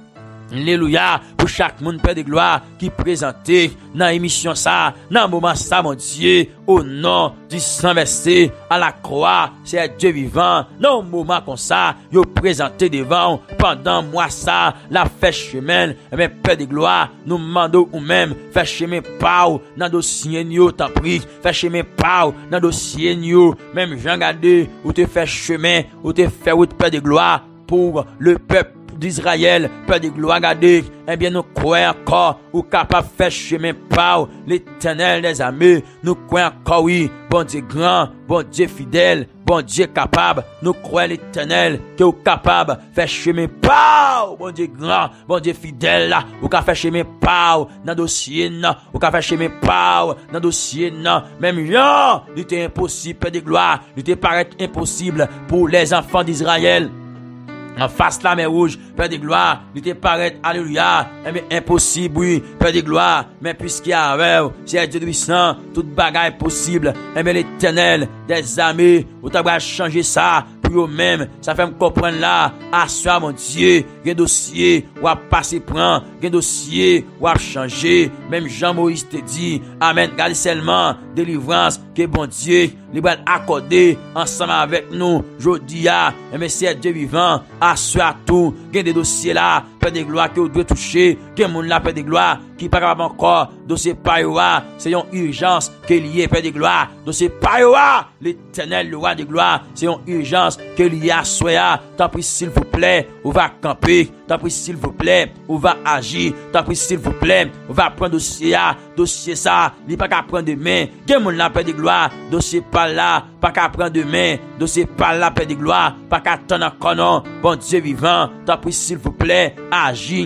Alléluia, pour chaque monde, Père de gloire, qui présenté dans l'émission ça, dans le moment ça, mon Dieu, au nom du sang versé à la croix, c'est Dieu vivant, dans le moment comme ça, yo présenté devant, pendant moi ça, la fait chemin, mais Père de gloire, nous demandons ou même, fait chemin par dans dossier nous, t'en prie, fait chemin par dans dossier nous, même Jean Gade, ou te fait chemin, ou te fait route, Père de gloire, pour le peuple d'Israël, Père de gloire, regardez, eh bien, nous croyons encore, ou capable de faire chemin par l'Éternel des armées, nous croyons encore, oui, bon Dieu grand, bon Dieu fidèle, bon Dieu capable, nous croyons l'Éternel, que vous capable de faire chemin par, bon Dieu grand, bon Dieu fidèle, là, ou capable faire chemin par, dans dossier, non, ou capable faire chemin par, dans dossier, non, même non, il était impossible, Père de gloire, il était paraît impossible pour les enfants d'Israël. En face la mer rouge, Père de gloire, il te paraît, alléluia, mais impossible, oui, Père de gloire, mais puisqu'il y a avec, c'est Dieu puissant, toute bagaille possible, mais l'Éternel des armées, où tu vas changer ça, pour eux-mêmes, ça fait me comprendre là, à soi, mon Dieu, un dossier, ou à passer prend, un dossier, ou à changer, même Jean-Moïse te dit, amen, garde seulement, délivrance, que bon Dieu, il va accorder ensemble avec nous, jodi a, mais c'est Dieu vivant, à soi tout, gain des dossiers là, Père de gloire que vous devez toucher, que mon là, Père de gloire, qui pas capable encore, dossier payoa, c'est une urgence qui est liée, Père de gloire, dossier payoa, l'Éternel, le roi de gloire, c'est une urgence qui est liée à soi, t'en prie s'il vous plaît, on va camper, t'en prie s'il vous plaît, on va agir, t'en prie s'il vous plaît, on va prendre dossier ça, il pas qu'à prendre demain, que mon là, Père de gloire, dossier pas là, pas qu'à prendre demain, dossier pas là, Père de gloire, pas qu'à attendre encore non, bon Dieu vivant, t'en prie s'il vous plaît, agis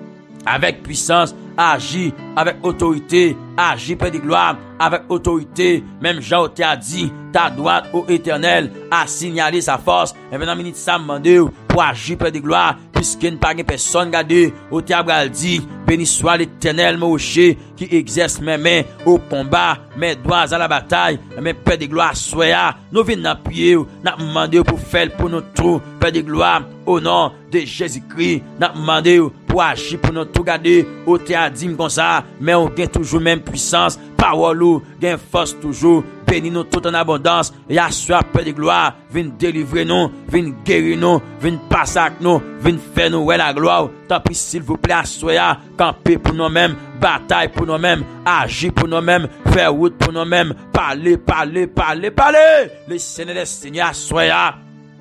avec puissance, agis avec autorité, agis Père de gloire avec autorité, même Jean t'a dit, ta droite au Éternel a signalé sa force, et maintenant minute ça demande pour agir Père de gloire, puisqu'il n'y a pas personne gardé, au théâtre dit, béni soit l'Éternel mon rocher, qui exerce mes mains au combat, mes doigts à la bataille, mes Père de gloire soya, nous venons appuyer, nous demandons pour faire pour nous tout, Père de gloire, au nom de Jésus-Christ, nous demandons pour agir pour nous tout garder, au théâtre dit comme ça, mais on gagne toujours même puissance, parole ou, gagne force toujours, bénis nous tout en abondance, et assois Père de gloire, viens délivrer nous, viens guérir nous, viens passer avec nous, viens faire nous la gloire, tant pis s'il vous plaît, assois, camper pour nous-mêmes, bataille pour nous-mêmes, agir pour nous-mêmes, faire route pour nous-mêmes, parler, le Seigneur des Seigneurs, assois,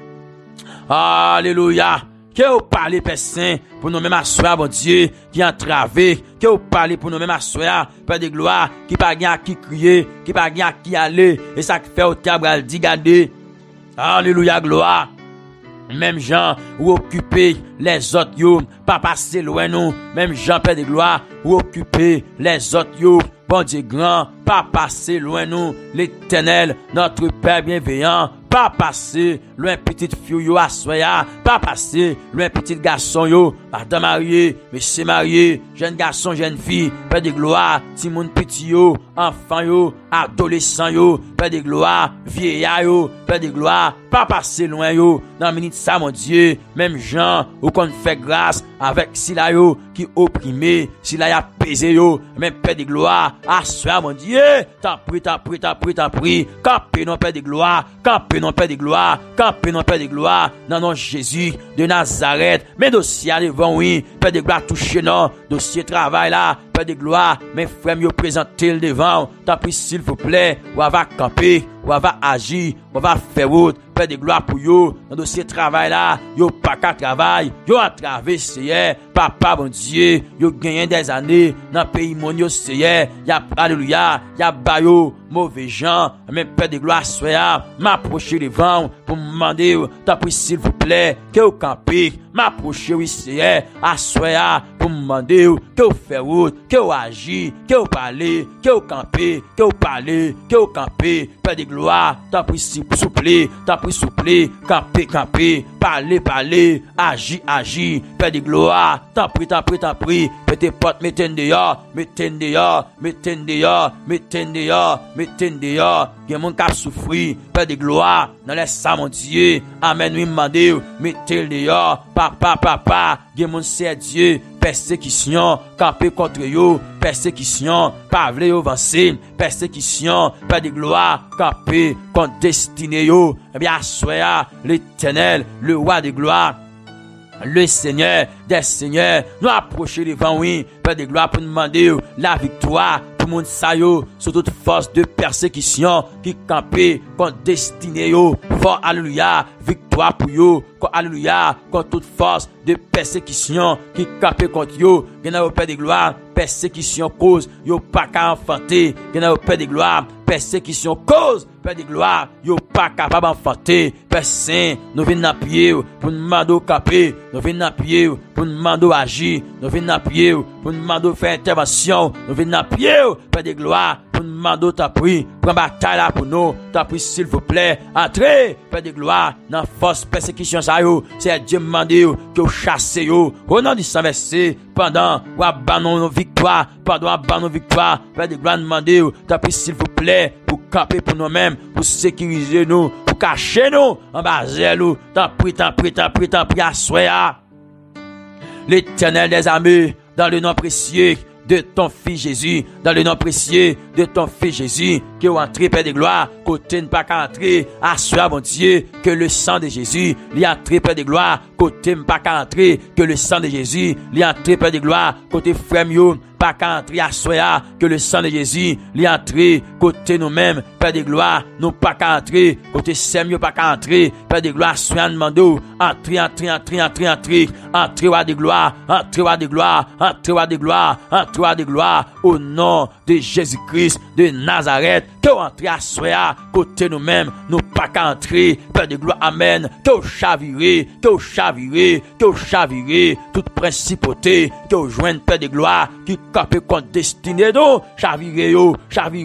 alléluia. Que vous parlez, Père Saint, pour nous-mêmes assoir, bon Dieu, qui entravé. Que vous parlez pour nous-mêmes assoir, Père de gloire, qui pas gain à qui crier, qui pas gain à qui aller. Et ça fait au table, dit, gardez. Alléluia, gloire. Même Jean, ou occuper les autres, yo, pas passer loin nous. Même Jean, Père de gloire, ou occuper les autres, yo. Bon Dieu grand, pas passer loin nous. L'Éternel, notre Père bienveillant, pas passer loin petite fille yo assoya, pas passer loin petit garçon yo, madame mariée, monsieur marié, jeune garçon, jeune fille, Père de gloire, ti moun petit yo, enfant yo, adolescent yo, Père de gloire, vieillard yo, Père de gloire, pas passer loin yo, dans minute ça mon Dieu, même Jean, ou qu'on fait grâce avec sila yo, qui opprimé, sila y a pesé yo, même Père de gloire, assoya mon Dieu, t'as pris, campé non Père de gloire, campé non Père de gloire, campé non Père de gloire, dans nom Jésus de Nazareth, mais dossier devant oui, Père de gloire touché non, dossier travail là, Père de gloire, mes frères me présenter le devant, t'as pris s'il vous plaît, ou va camper, ou va agir, ou va faire route, Père de gloire pour yo, dans dossier travail là, yo pas qu'à travail, yo à traverser, papa bon Dieu, yo gagné des années, dans pays mon yo c'est y'a alléluia, y'a bayo, mauvais gens, mais Père de gloire soya, m'approcher devant, pour me demander, t'as pris s'il vous plaît, que vous campez, m'approcher oui c'est assoya, pour me demander, que vous faites route, que vous agissez, que vous parlez, que vous campez, que vous parlez, que vous campez, Père de gloire, t'as pris souple, camper, parler, agir, Père de gloire, t'as pris, peut-être mettez porte, mettez dehors, mettez dehors, mettez dehors, mettez dehors, mettez dehors. Il y a mon cap souffrir, Père de gloire, dans les ça, mon Dieu. Amen, oui, mandez, mettez dehors, papa, il y a mon c'est Dieu, persécution, camper contre yo, persécution, pas vle yo avancer, persécution, Père de gloire, camper contre destiné yo. Eh bien, soyez l'Éternel, le roi de gloire, le Seigneur des Seigneurs, nous approcher devant, oui, Père de gloire, pour nous demander la victoire, pour monde sa yo, sur toute force de persécution, qui campait contre destiné yo, fort, alléluia, victoire pour yo, alléluia, contre toute force de persécution, qui campait contre yo, gen a au Père de gloire, persécution cause, yo pas qu'à enfanter, gen a au Père de gloire, persécution cause, Père de gloire, yo pas capable d'enfanter, Père Saint, nous venons appuyer, pour nous demander capé, nous venons appuyer, pour nous demander agir, nous venons appuyer, pour nous demander faire intervention, nous venons appuyer, Père de gloire, pour nous demander t'appui, prends bataille là pour nous, t'appui s'il vous plaît, entrez, Père de gloire, dans force persécution ça yo, c'est Dieu demander que vous chassez yo, au nom du sang versé, pendant, ou abandon nos victoires, pendant abandon nos victoires, Père de gloire demander, t'appui s'il vous plaît, pour camper pour nous-mêmes, pour sécuriser nous, pour cacher nous, en bas nous, t'en prie, à soya. L'Éternel des armées, dans le nom précieux de ton Fils Jésus, dans le nom précieux de ton Fils Jésus, que vous entrez, Père de gloire, côté ne pas qu'à entrer, assois, mon Dieu, que le sang de Jésus, l'y entrer, Père de gloire, côté ne pas qu'à entrer, que le sang de Jésus, l'y entrer, Père de gloire, côté frère mio, pas qu'à entrer, assois, que le sang de Jésus, l'y entrer, côté nous-mêmes, Père de gloire, nous pas qu'à entrer, côté Samuel, pas qu'à entrer, Père de gloire, sois demandé, entrer, roi de gloire, roi de gloire, roi de gloire, roi de gloire, au nom de Jésus-Christ de Nazareth, que vous entrez à soya, côté nous-mêmes, nous pas qu'à entrer, Père de gloire, amen, que vous chavirez, toute principauté, que vous joignez, Père de gloire, qui capé contre destiné, donc, chavirez yo,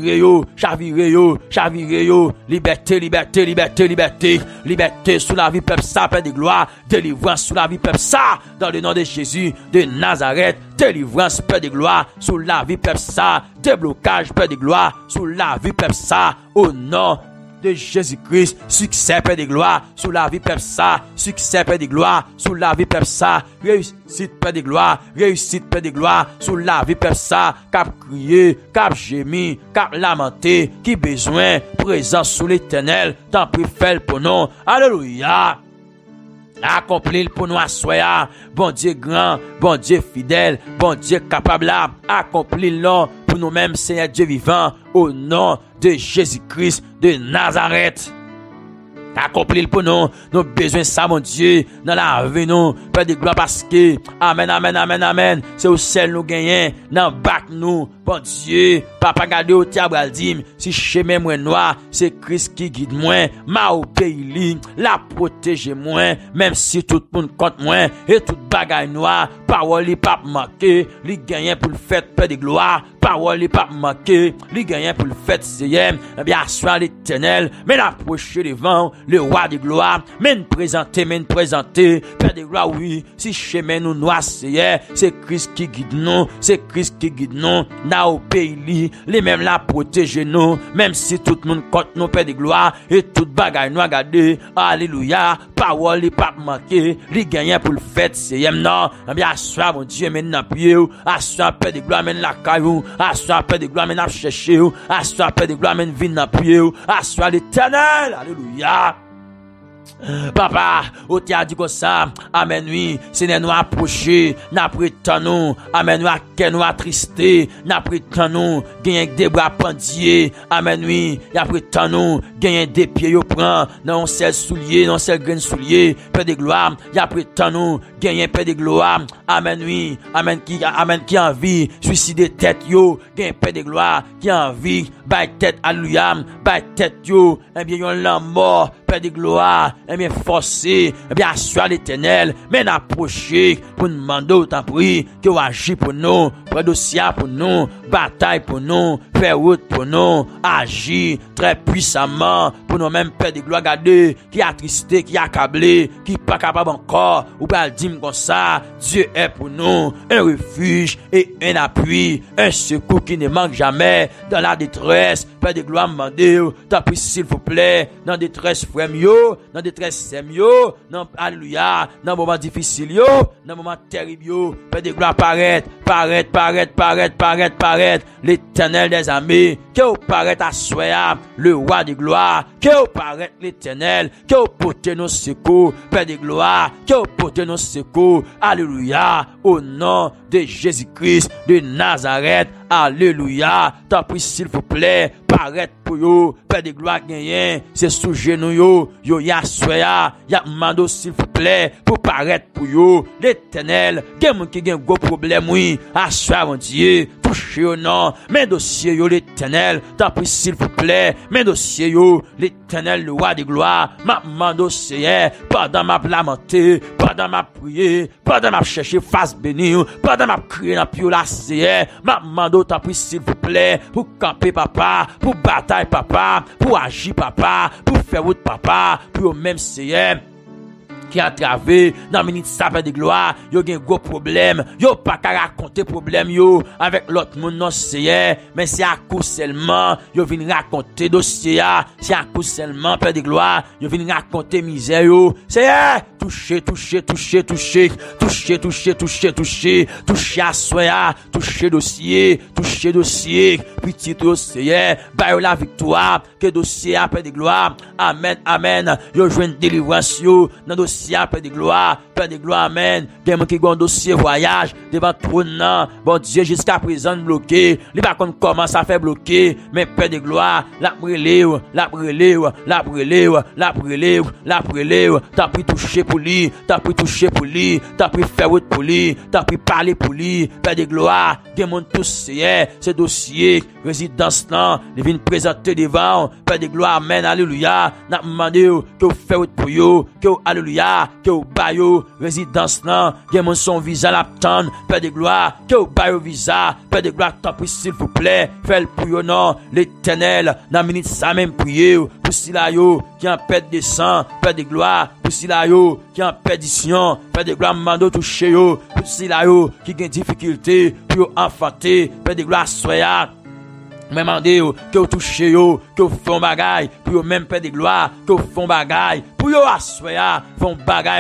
liberté sous la vie peuple ça, Père de gloire, délivrance sous la vie peuple ça, dans le nom de Jésus de Nazareth, délivrance, Père de gloire, sous la vie peuple ça, déblocage, Père de gloire, sous la vie peuple ça, au nom de Jésus-Christ, succès, Père de gloire, sous la vie peuple ça, succès, Père de gloire, sous la vie peuple ça, réussite, Père de gloire, sous la vie peuple ça, cap crier, cap gémir, cap lamenter, qui besoin, présence sous l'Éternel, tant pis fait pour nous, alléluia. Accomplir pour nous assoya, bon Dieu grand, bon Dieu fidèle, bon Dieu capable, accomplir pour nous-mêmes, Seigneur Dieu vivant, au nom de Jésus-Christ de Nazareth. Accomplir pour nous, nos besoins ça, mon Dieu, dans la vie, nous, Père de gloire, parce que, amen, c'est au ciel nous gagnons, dans bac nous, bon Dieu, papa gade au diable dit, si chemin moi noir, c'est Christ qui guide moi, ma au pays, la protège moi, même si tout le monde compte moi, et toute bagaille noire, parole li pas manquer, li gagne pour le fait, Père de gloire, parole li pas manquer, li gagne pour le fait, Seigneur, eh bien, soit l'Éternel, mais l'approcher devant, le roi de gloire, mais nous présenter, Père de gloire, oui, si chemin nous noir, Seigneur, c'est Christ qui guide nous, na au pays, les mêmes la protéger nous, même si tout le monde compte nous, Père de gloire, et toute bagaille nous regarder, alléluia, parole li pas manquer, li gagne pour le fait, Seigneur, non, eh bien, assois, mon Dieu, maintenant, pied, assois, Père de gloire, men la caillou, assois, Père de gloire, men la chercher, assois, Père de gloire, men vin na pied, assois l'Éternel, alléluia. Papa, au t'a dit comme ça, amen, oui, Seigneur nous approcher, n'a prétend nous, amen, nous à qu'elle nous attristé, n'a prétend nous, gagner des bras pendiers, amen, oui, y'a prétend nous, gagner des pieds, yo prend, non, seul soulier, non, seul grain soulier, Père de gloire, y'a prétend nous, gagner Père de gloire, amen, oui, amen, qui envie, suicider tête, yo, gagner Père de gloire, qui envie, baille tête, alléluia, baille tête, yo, eh bien, yon l'en mort, Père de gloire, eh bien, forcé, eh bien, assois l'Éternel, mais n'approcher, pour nous demander autant prix, que vous agissez pour nous, pour dossier pour nous, bataille pour nous, faire route pour nous, agir très puissamment pour nous-mêmes, Père de gloire, garder, qui a attristé, qui a accablé, qui n'est pas capable encore, ou pas dire comme ça, Dieu est pour nous un refuge et un appui, un secours qui ne manque jamais dans la détresse. Père de gloire, demandez, t'as pris s'il vous plaît, dans la détresse frère yo, dans la détresse sème yo, dans alléluia, dans le moment difficile yo, dans le moment terrible yo, Père de gloire, paraître, l'Éternel des armées, que vous paraît à soi, le roi de gloire, que vous paraît l'Éternel, que vous portez nos secours, Père de gloire, que vous portez nos secours, alléluia, au nom de Jésus-Christ de Nazareth, alléluia, t'as pris s'il vous plaît, paraître pour yo, Père de gloire gagné, c'est sous genou yo ya soya, ya mando s'il vous plaît, pour paraître pour yo, l'Éternel, quelqu'un qui a un gros problème, oui, à soi, mon Dieu, touchez au nom, mes dossiers yo, l'Éternel, t'as pris s'il vous plaît, mes dossiers yo, l'Éternel, le roi de gloire, ma mando c'est, pendant ma lamenté, pendant ma prière, pendant ma chercher face bénie, pendant ma crier dans pio la c'est, ma mando t'as pris s'il vous plaît, pour camper papa, pour bataille papa, pour agir papa, pour faire route papa, pour même c'est qui a travé dans minute ça de gloire, yo gen gros problème, yo pas qu'à raconter problème yo avec l'autre monde non c'est, mais c'est à coup seulement yo vinn raconter dossier, c'est à coup seulement Père de gloire, yo vinn raconter misère yo, c'est toucher à soya, toucher dossier, petit dossier, bail la victoire, que dossier Père de gloire, amen, yo joine délivrance yo dans dossier Père de gloire, amen. Quelqu'un qui a un dossier voyage devant trône, bon Dieu, jusqu'à présent bloqué. Il pas comment ça fait bloquer, mais Père de gloire, la brûlure, t'as pris toucher pour lui, t'as pris faire route pour lui, t'as pris parler pour lui, Père de gloire, quelqu'un tous c'est dossier, résidence là, il vient présenter devant, Père de gloire, amen, alléluia, n'a demandé que vous faites route pour yo, que vous alléluia, que vous baillez résidence là, que mon son visa l'attend, Père de gloire, que vous baillez visa, Père de gloire, t'en prie s'il vous plaît, fais le pour non, l'Éternel, dans minute ça même prier, pour si là yo, qui en perte de sang, Père de gloire, pour si là yo, qui en perdition, Père de gloire, mando toucher yo, pour si là yo, qui gagne difficulté, pour enfanter, Père de gloire, soya, mais mandez que vous touchez yo, que vous font bagaille, pour même Père de gloire, que vous font bagaille, pour yo assoya, font bagaille,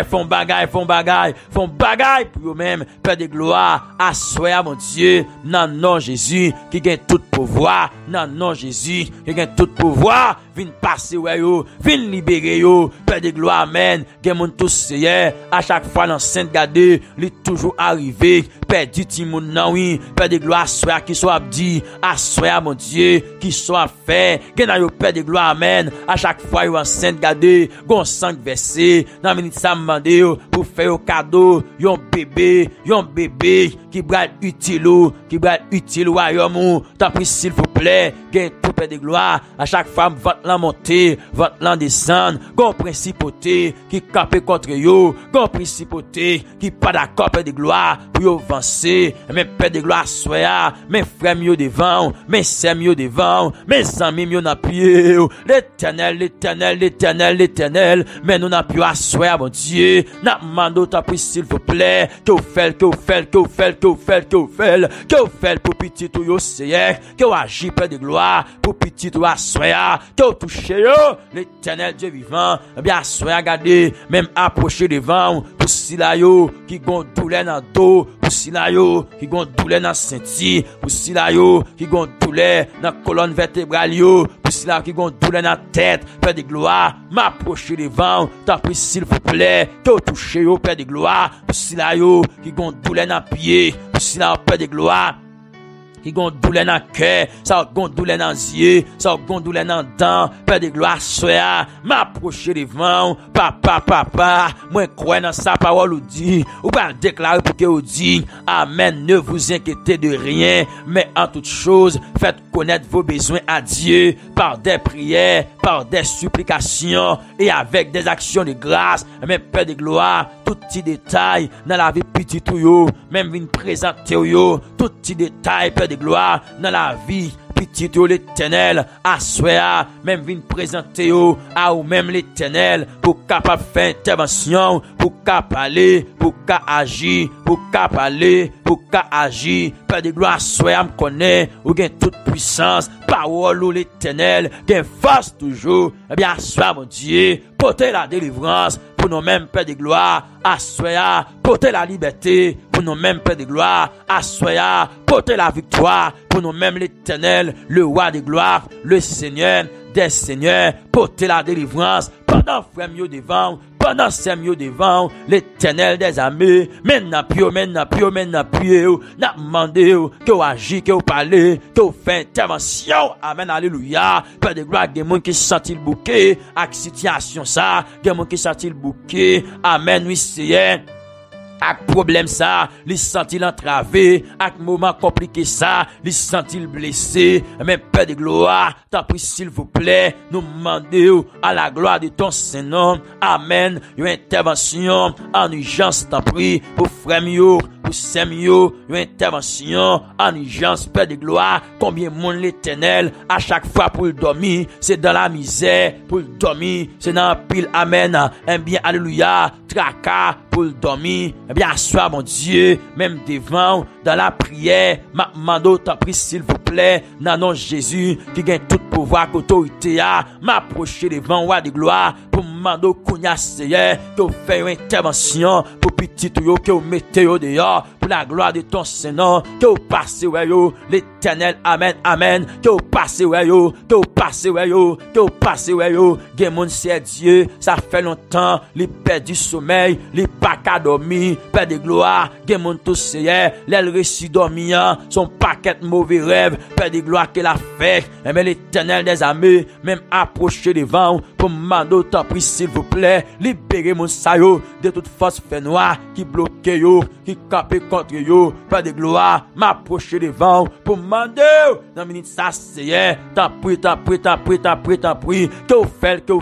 pour yo même Père de gloire, assoya mon Dieu, non non Jésus, qui gagne tout pouvoir, non non Jésus, qui gagne tout pouvoir, vin passer ouais yo, vin libérer yo, Père de gloire, amen, gagne mon tous seye, à chaque fois dans sainte gardé, li toujours arrivé, Père du timoun nan oui, Père de gloire, assoya qui soit dit, assoya mon Dieu, qui soit fait, gagne yo Père de gloire, amen, à chaque fois yo en sainte gardé, gon 5 versets, dans minute ça mandé pour faire un cadeau, yon bébé qui bral utile royaume, t'as pris s'il vous plaît, gagne tout Père de gloire, à chaque fois votre l'en monter, votre l'en descendre, gon principauté qui campe contre yo, gon principauté qui pas d'accord Père de gloire, pour yo avancer, mais Père de gloire soya, mes frères yo devant, mes sœurs yo devant, mes amis yo dans pied, l'Éternel, mais nous n'a pu asseoir, mon Dieu, n'a mando t'as pris s'il vous plaît, que vous faites pour petit tout yo seye, que vous agissez Père de gloire, pour petit tout asseoir, que vous touchez yo, l'Éternel Dieu vivant, bien asseoir, regardez, même approcher devant, pour si la yo, qui gon douleur dans dos, pour si la yo, qui gon douleur dans ceinture, pour si la yo, qui gon douleur dans colonne vertébrale yo, pour si la qui gon douleur dans tête, Père de gloire, m'approcher devant, t'as pris s'il vous plaît, que vous touchez yo, Père de gloire, pour si la yo, qui gon douleur dans pied, pour si la Père de gloire, qui gon douleur dans cœur, ça gon douleur dans yeux, ça gon douleur dans dents, Père de gloire, soya, m'approcher devant, papa, moi crois dans sa parole ou dit, ou pas déclarer pour que vous dit, amen, ne vous inquiétez de rien, mais en toute chose, faites connaître vos besoins à Dieu, par des prières, par des supplications, et avec des actions de grâce, mais Père de gloire, tout petit détail, dans la vie petite ou yo, même une présenter yo, tout petit détail, Père de gloire, dans la vie petit l'Éternel, à soi, même vin présenter à ou même l'Éternel, pour capable faire intervention, pour capable parler, pour capable agir, pour capable parler, pour capable agir. Père de gloire, soi, me connaît, ou gain toute puissance, parole ou l'Éternel, gain force toujours. Eh bien, soi, mon Dieu, portez la délivrance pour nous-mêmes, Père de gloire, à soi, portez la liberté pour nous-mêmes, Père de gloire, à soi, portez la victoire pour nous-mêmes, l'Éternel, le roi de gloire, le Seigneur des seigneurs, portez la délivrance pendant frère mieux devant, pendant c'est mieux devant, l'Éternel des armées, maintenant pio, n'a demandé que vous agissez, que vous parlez, que vous faites intervention. Amen, alléluia. Père de gloire, il y a des gens qui sentent le bouquet, avec situation ça, il y a des gens qui sentent le bouquet. Amen, oui, Seigneur. Avec problème ça, les sentit entravé, avec moment compliqué ça, les sentit blessé, mais Père de gloire, t'en prie s'il vous plaît, nous demandons à la gloire de ton Saint-Nom, amen, une intervention en urgence, t'en prie, pour frère mio, pour Saint-Mio, une intervention en urgence, Père de gloire, combien monde l'Éternel, à chaque fois pour le dormir, c'est dans la misère, pour le dormir, c'est dans la pile, amen, eh bien, alléluia, tracas, pour le dormir, eh bien, assois, mon Dieu, même devant, dans la prière, ma mando, t'en prie, s'il vous plaît, dans nom Jésus, qui gagne tout pouvoir, qu'autorité a, m'approcher devant, roi de gloire, pour mando, kounya seye, que vous faites une intervention, pour petit ou yo, que vous mettez au dehors, pour la gloire de ton Seigneur, que vous passez, ouais, yo, l'Éternel, amen, amen, que vous passez, ouais, yo, que vous passez, ouais, yo, que vous passez, ouais, yo, gen moun c'est Dieu, ça fait longtemps, les perd du sommeil, les pas qu'à dormir, Père de gloire, gen moun tout seye, l'elle réussit dormir, son paquet mauvais rêve, Père de gloire qu'elle a fait, mais l'Éternel des armées, même approché devant, pour mando, t'en prie, s'il vous plaît, libérez mon sayo, de toute force fait noire, qui bloque yo, qui cape contre yo, Père de gloire, m'approcher devant, pour mando, dans minute ça, c'est, t'en prie, que vous faites, que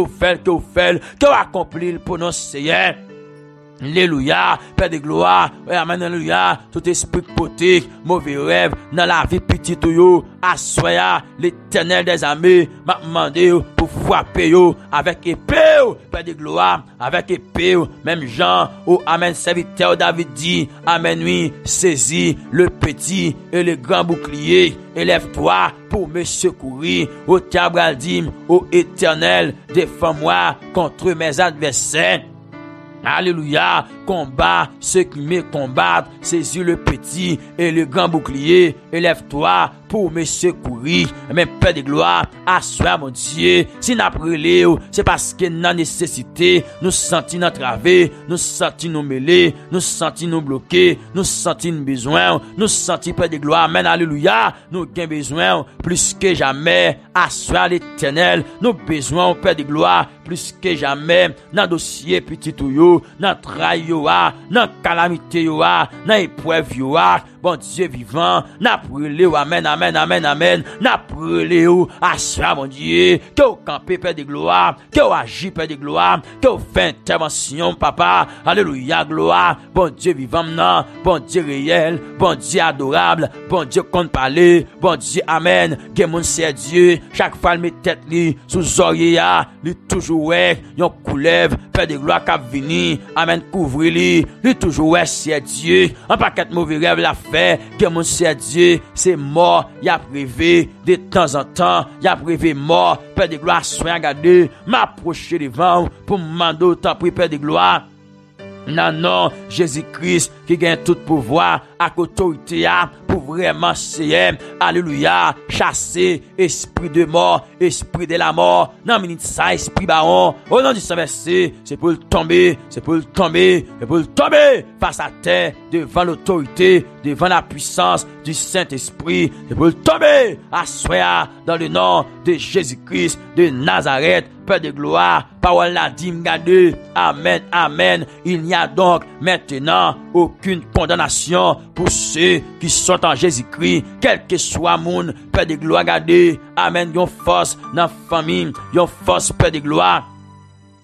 vous accomplissez pour nos seigneurs. Alléluia, Père de gloire, amen, alléluia, tout esprit potique, mauvais rêve, dans la vie petite yo, assoya, l'Éternel des armées, m'a demandé pour frapper yo, avec épée, Père de gloire, avec épée, même Jean, amen, serviteur David dit, amen, oui, saisis le petit et le grand bouclier, élève-toi pour me secourir, au Tabradim, au Éternel, défends-moi contre mes adversaires. Alléluia, combat ceux qui me combattent, saisis le petit et le grand bouclier, élève-toi pour me secourir. Mais Père de gloire, assois mon Dieu, si n'a brûlé, c'est parce que nous avons nécessité, nous sentons entravé, nous sentons nous mêlés, nous sentons nous bloqués, nous sentons besoin, nous sentons Père de gloire, amen, alléluia, nous avons besoin plus que jamais, assois l'Éternel, nous avons besoin, Père de gloire, plus que jamais, dans dossier petit ou yo, dans trahi yo, dans calamité yo, dans épreuve yo, bon Dieu vivant, n'a brûlé, amen, amen, amen, amen, n'a brûlé, assois mon Dieu, que vous campez, Père de gloire, que vous agissez, Père de gloire, que vous faites intervention, papa, alléluia, gloire, bon Dieu vivant, non, bon Dieu réel, bon Dieu adorable, bon Dieu compte parler, bon Dieu, amen, que mon c'est Dieu, chaque fois le met tête li, sous oreille, li toujours ouais, yon coulève, Père de gloire cap vini, amen, couvre-li, li toujours ouais, c'est Dieu, un paquet de mauvais rêves la fait, que mon c'est Dieu, c'est mort, y a prévu, de temps en temps, y a prévu mort, Père de gloire, soyez gardé, m'approcher devant, pour m'mando, t'en prie, Père de gloire, non, Jésus-Christ, qui gagne tout pouvoir, à autorité, pour vraiment c'est, alléluia, chasser, esprit de mort, esprit de la mort, non, minute ça, esprit baron, au nom du Saint-Versé, c'est pour le tomber, face à terre, devant l'autorité, devant la puissance du Saint-Esprit, c'est pour le tomber, assoya, dans le nom de Jésus-Christ, de Nazareth, Père de gloire, parole la dit, m'gade, amen, amen, il n'y a donc maintenant aucune condamnation pour ceux qui sont en Jésus-Christ, quel que soit mon Père de gloire, gade, amen, yon force dans la famille, yon force, Père de gloire,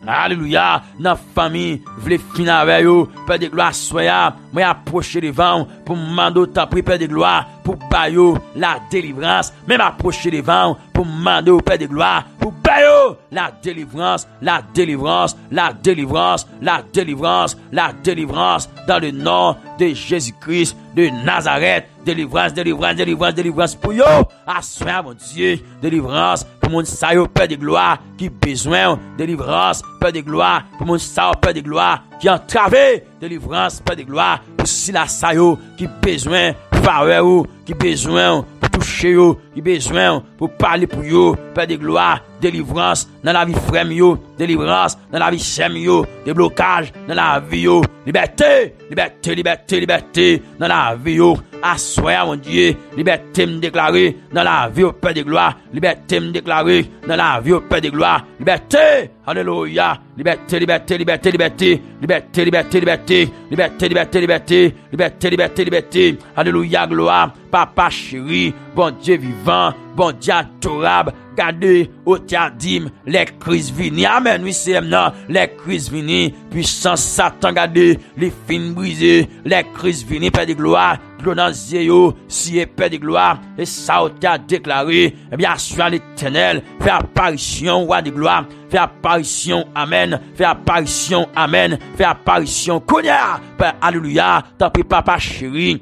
Alléluia, dans famille, vle fin avec yo, Père de gloire, soya, moi approcher devant pour demander ta pri Père de gloire, pour bayo la délivrance, même approcher devant pour demander au Père de gloire, pour bayo la délivrance, la délivrance, la délivrance, la délivrance, la délivrance dans le nom de Jésus-Christ de Nazareth. Délivrance, délivrance, délivrance, délivrance pour yo. Assoin, mon Dieu. Délivrance pour mon sayo, Père de gloire, qui besoin. Délivrance, Père de gloire, pour mon sayo, Père de gloire, qui entravé. Délivrance, Père de gloire, pour si la sayo, qui besoin. Faveur, qui besoin. Pour toucher yo, qui besoin. Pour parler pour yo, Père de gloire. Délivrance dans la vie frère yo. Délivrance dans la vie chème yo. Déblocage dans la vie yo. Liberté, liberté, liberté, liberté dans la vie yo. Assoya, mon Dieu, liberté me déclarer dans la vie au Père de gloire, liberté me déclarer dans la vie au Père de gloire, liberté, alléluia, liberté, liberté, liberté, liberté, liberté, liberté, liberté, liberté, liberté, liberté, liberté, liberté, liberté, alléluia, gloire, papa chéri, bon Dieu vivant, bon Dieu adorable, gardez au tiadim, les crises vini, amen, oui c'est non, les crises vini, puissance Satan, gardez, les fins brisées, les crises vini, Père de gloire, dans Zéo, si est Père de gloire, et ça a déclaré, eh bien, sur l'Éternel, fait apparition, roi de gloire, fait apparition, amen, fait apparition, amen, fait apparition, Kounia, Père, alléluia, tant pis, papa chéri.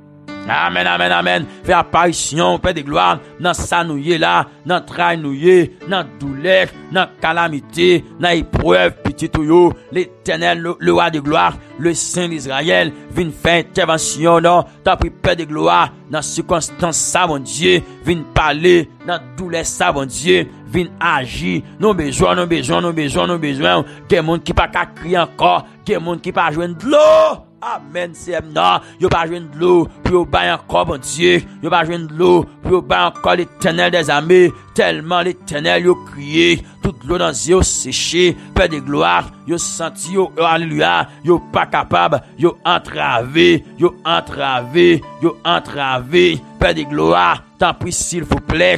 Amen, amen, amen. Fait apparition, Père de gloire, dans sa nouille là, dans train nouille, dans douleur, dans calamité, dans épreuve, petit yo, l'Éternel, le roi de gloire, le Saint d'Israël, vient faire intervention, non, t'as pris Père de gloire, dans circonstance ça, mon Dieu, vient parler, dans douleur ça, mon Dieu, vient agir, nos besoins, nos besoins, nos besoins, nos besoins, qu'il y a monde qui pas qu'à crier encore, qu'il y a monde qui pas joindre de l'eau. Amen, c'est non, yo pas joindre de l'eau, puis yo ba encore, mon Dieu, yo pas joindre de l'eau, puis yo ba encore l'Éternel des armées, tellement l'Éternel yo crié, toute l'eau dans yo séché, Père de gloire, yo senti yo, alléluia, yo pas capable, yo entravé, yo entravé, yo entravé, Père de gloire, tant pis s'il vous plaît,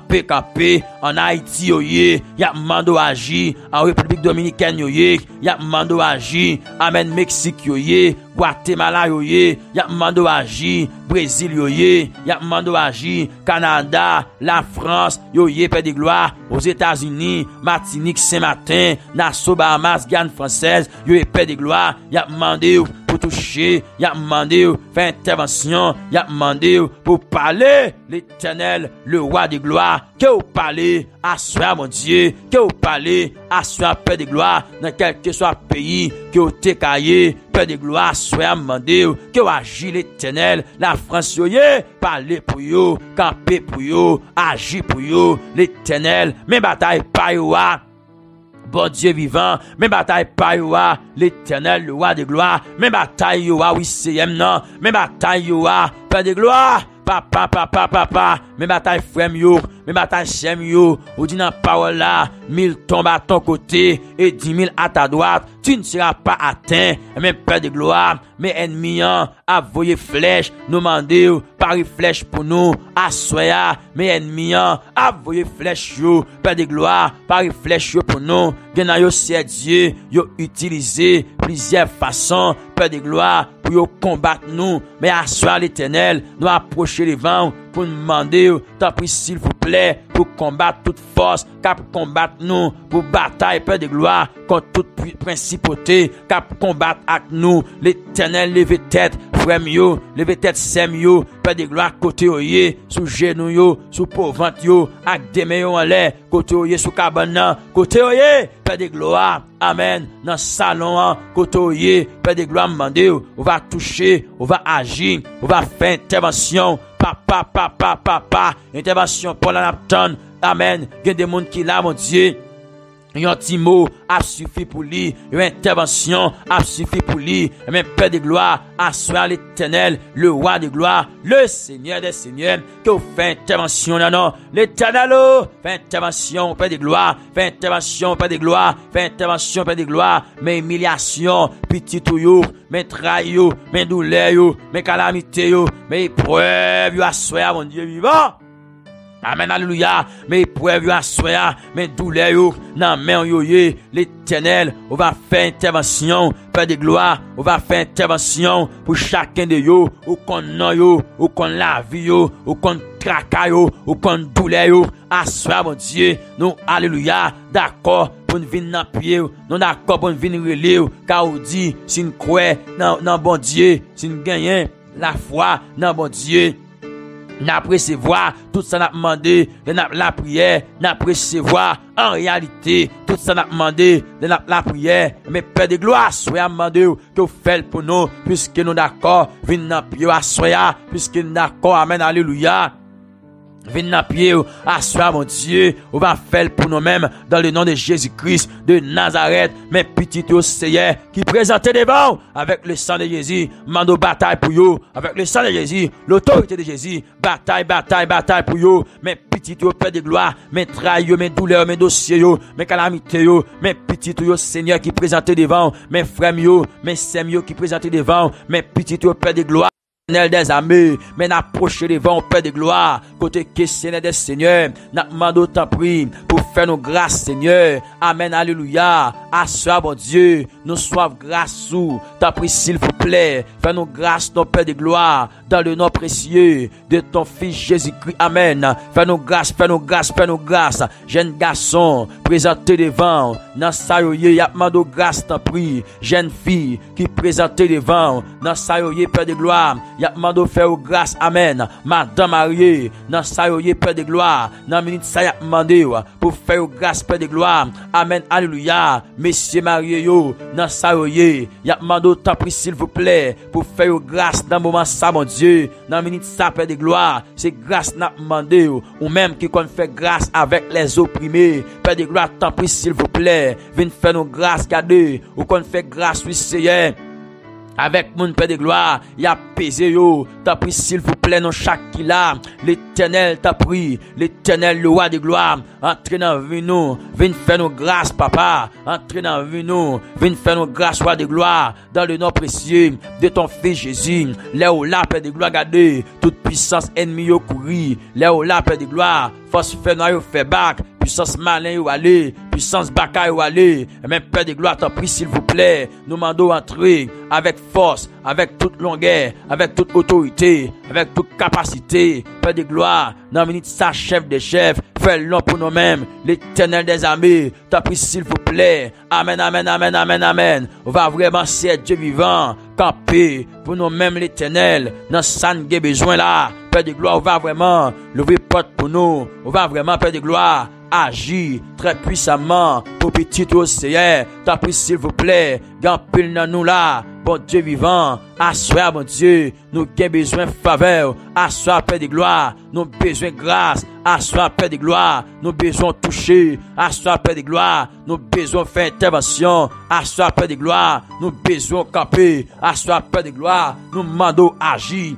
campé, en Haïti yoye, y'a mando agi, en République Dominicaine yoye, y'a mando agi, amen Mexique yoye, Guatemala yoye, y'a mando agi, Brésil yoye, y'a mando agi, Canada, la France yoye, Père de gloire, aux États-Unis, Martinique, Saint-Martin, Nassau, Bahamas, Guyane française, yoye, Père de gloire, y'a mandé pour toucher, y'a mandé faire intervention, y'a mandé pour parler, l'Éternel, le roi de gloire, que vous parlez à soi, mon Dieu, que vous parlez à soi, Père de gloire, dans quel que soit pays, que vous t'écaillez, Père de gloire, soit mandé, que vous agissez l'Éternel, la France, yoye, parlez pour vous, camper pour vous, agir pour vous, l'Éternel, mes batailles pas yo, bon Dieu vivant, mes batailles pas yo, l'Éternel, le roi de gloire, mes batailles yo, oui c'est non, mes batailles yo, Père de gloire, papa, mes batailles frères yo, mes batailles chèm yo, ou dit dans parole là, 1000 tombent à ton côté, et 10 000 à ta droite, tu ne seras pas atteint, mes Père de gloire, mes ennemis, a voyé flèche, nous mandé, pari flèche pour nous, assoya, mes ennemis, a voyé flèche yo, Père de gloire, pari flèche yo pour nous, gena yo c'est Dieu, yo utilisé plusieurs façons, Père de gloire, pour yo combattre nous, mais assoya l'Éternel, nous approcher les vents, pour nous demander, t'en prie s'il vous plaît, pour combattre toute force, cap combattre nous, pour bataille, Père de gloire, contre toute principauté, cap combattre avec nous, l'Éternel levez tête, frère yo, levez tête sem yo, Père de gloire, côté oye, sous genou yo, sous pauvre yo, avec des mains en l'air, côté oye, sous cabane, côté oye, Père de gloire, amen, dans salon, côté oye, Père de gloire, mandé, on va toucher, on va agir, on va faire intervention, papa, intervention pour la napton, amen, il y a des gens qui là, mon Dieu, un petit mot a suffi pour lui, une intervention a suffi pour lui, mais Père de gloire, assoir l'Éternel, le roi de gloire, le Seigneur des seigneurs, que vous faites intervention, non, l'Éternel, fait intervention, Père de gloire, fait intervention, Père de gloire, fait intervention, Père de gloire, mais humiliation, petit touillou, mais trahio, mais douleur, mais calamité, mais épreuve, assoir, mon Dieu vivant. Amen, alléluia. Mais épreuve yo assoya, mais douleur yo, nan men yo ye, l'Éternel, on va faire intervention, Père de gloire, on va faire intervention pour chacun de yo, ou kon nan yo, ou kon la vie yo, ou kon traka yo, ou kon douleur yo, assoya mon Dieu, nous, alléluia, d'accord, pour nous venir dans pied, nous d'accord pour nous venir relire, car on dit, si nous croyons dans bon Dieu, si nous gagnons la foi dans bon Dieu, n'a recevoir tout ça n'a demandé de la prière, n'a recevoir en réalité tout ça n'a demandé de la prière. Mais Père de gloire, soyez demandé que vous faites pour nous, puisque nous d'accord, venez dans pied à soya, puisque nous d'accord, amen, alléluia. Venez dans pied, assois mon Dieu, on va faire pour nous-mêmes dans le nom de Jésus-Christ de Nazareth, mes petits Seigneur qui présentent devant avec le sang de Jésus, mando bataille pour vous, avec le sang de Jésus, l'autorité de Jésus, bataille pour vous, mes petits Père de gloire, mes trahis, mes douleurs, mes dossiers, mes calamités, mes petits Seigneur qui présentent devant, mes frères, mes sœurs qui présentent devant, mes petits Père de gloire. Des armées, mais n'approcher devant Père de gloire, côté questionnaire des seigneurs, n'a demandé autant prix pour faire nos grâces, Seigneur. Amen, alléluia. Assois, bon Dieu, nous soif grâce sous, t'as pris s'il vous plaît, fais nos grâces, ton Père de gloire, dans le nom précieux de ton Fils Jésus-Christ. Amen. Fais nos grâces, fais nos grâces, fais nos grâces. Jeune garçon, présenté devant, dans sayoye, y'a demandé grâce, t'as pris. Jeune fille, qui présenté devant, dans sayoye, Père de gloire, y'a demandé faire grâce, amen. Madame mariée, dans sa yoye, Père de gloire, dans minute ça y'a demandé pour faire grâce, Père de gloire, amen, alléluia. Messieurs mariés, dans sa yoye, y'a demandé tant pris s'il vous plaît, pour faire grâce dans moment ça, mon Dieu, dans minute ça, Père de gloire, c'est grâce n'a demandé, ou même qui qu'on fait grâce avec les opprimés, Père de gloire, tant pris s'il vous plaît, viens faire nos grâces, cadeau, ou qu'on fait grâce, oui, Seigneur. Avec mon Père de gloire, il a pesé yo, t'as pris s'il vous plaît dans chaque qui là, l'Éternel t'a pris, l'Éternel le roi de gloire, entre dans vie nous, viens faire nos grâces papa, entre dans vie nous, viens faire nos grâces roi de gloire, dans le nom précieux de ton Fils Jésus, là où là Père de gloire gardé, toute puissance ennemie yo courir, là où là Père de gloire, force fait noir yo fait bac, puissance malin yo aller, puissance baka yo aller, même Père de gloire t'en prie s'il vous plaît, nous mandons entrer avec force, avec toute longueur, avec toute autorité, avec toute capacité, Père de gloire, dans minute sa chef des chefs, fais l'homme pour nous-mêmes, l'Éternel des armées, t'en prie s'il vous plaît, amen, amen, amen, amen, amen, on va vraiment c'est Dieu vivant, camper pour nous-mêmes l'Éternel, dans ça nous besoin là, Père de gloire, on va vraiment l'ouvrir porte pour nous, on va vraiment, Père de gloire, agir très puissamment pour petit Seigneur, t'as pris s'il vous plaît, gampil dans nous là, bon Dieu vivant, assois bon Dieu, nous avons besoin de faveur, assois Père de gloire, nous avons besoin de grâce, assois Père de gloire, nous avons besoin de toucher, assois Père de gloire, nous avons besoin de faire intervention, assois Père de gloire, nous avons besoin de camper, assois Père de gloire, nous demandons agir.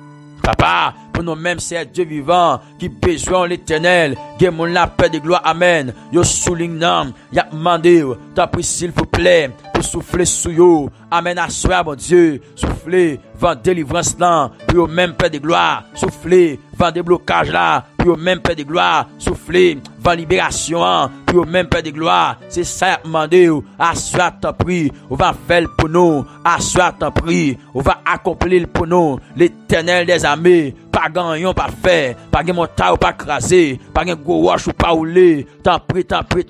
Papa, pour nous-mêmes, c'est Dieu vivant qui besoin l'Éternel. Gué mon la paix de gloire, amen. Yo souligne nam, y'a demandé, t'as pris s'il vous plaît, pour souffler sous yo. Amen, assoir, mon Dieu, souffler, vent délivrance là, puis au même paix de gloire, souffler, vent déblocage là, puis au même paix de gloire, souffler, vent libération, puis au même paix de gloire. C'est ça y'a demandé, assoir, t'as pris, on va faire pour nous, assoir, t'as pris, on va accomplir pour nous, l'Éternel des armées, pas gagnon, pas fait, pas gagne montagne ou pas crasé, pas gagne gros wash ou pas roulé, t'en prie,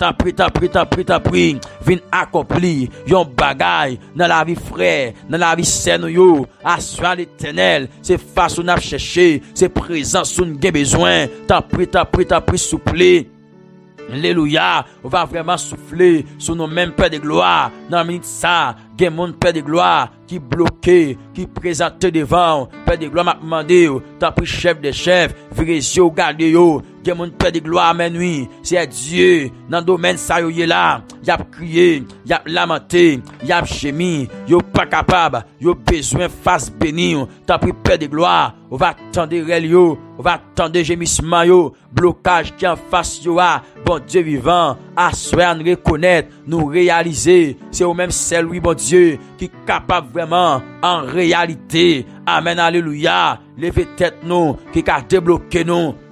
viens accomplir, yon bagay, dans la vie frère, dans la vie saine yo, assoir l'Éternel, c'est face où n'a cherché, c'est présent sous nous besoin, t'en prie, souffler. Alléluia, on va vraiment souffler sur nos mêmes Père de gloire. Dans la minute ça, il y a mon Père de gloire qui bloqué, qui présenté devant. Père de gloire m'a demandé, t'as pris chef des chefs, virez yo, gardez yo. Il y a mon Père de gloire, amen, oui. C'est Dieu, dans le domaine ça, yo, là. Y a crié, y a lamenté, y a gémi, yo pas capable, yo besoin face béni. T'as pris Père de gloire, on va attendre yo, on va attendre gémissement yo, blocage qui en face yo a, bon Dieu vivant, assoir nous reconnaître, nous réaliser, c'est au même celle oui bon Dieu qui est capable vraiment en réalité. Amen, alléluia. Levez tête nous, qui a débloqué nous,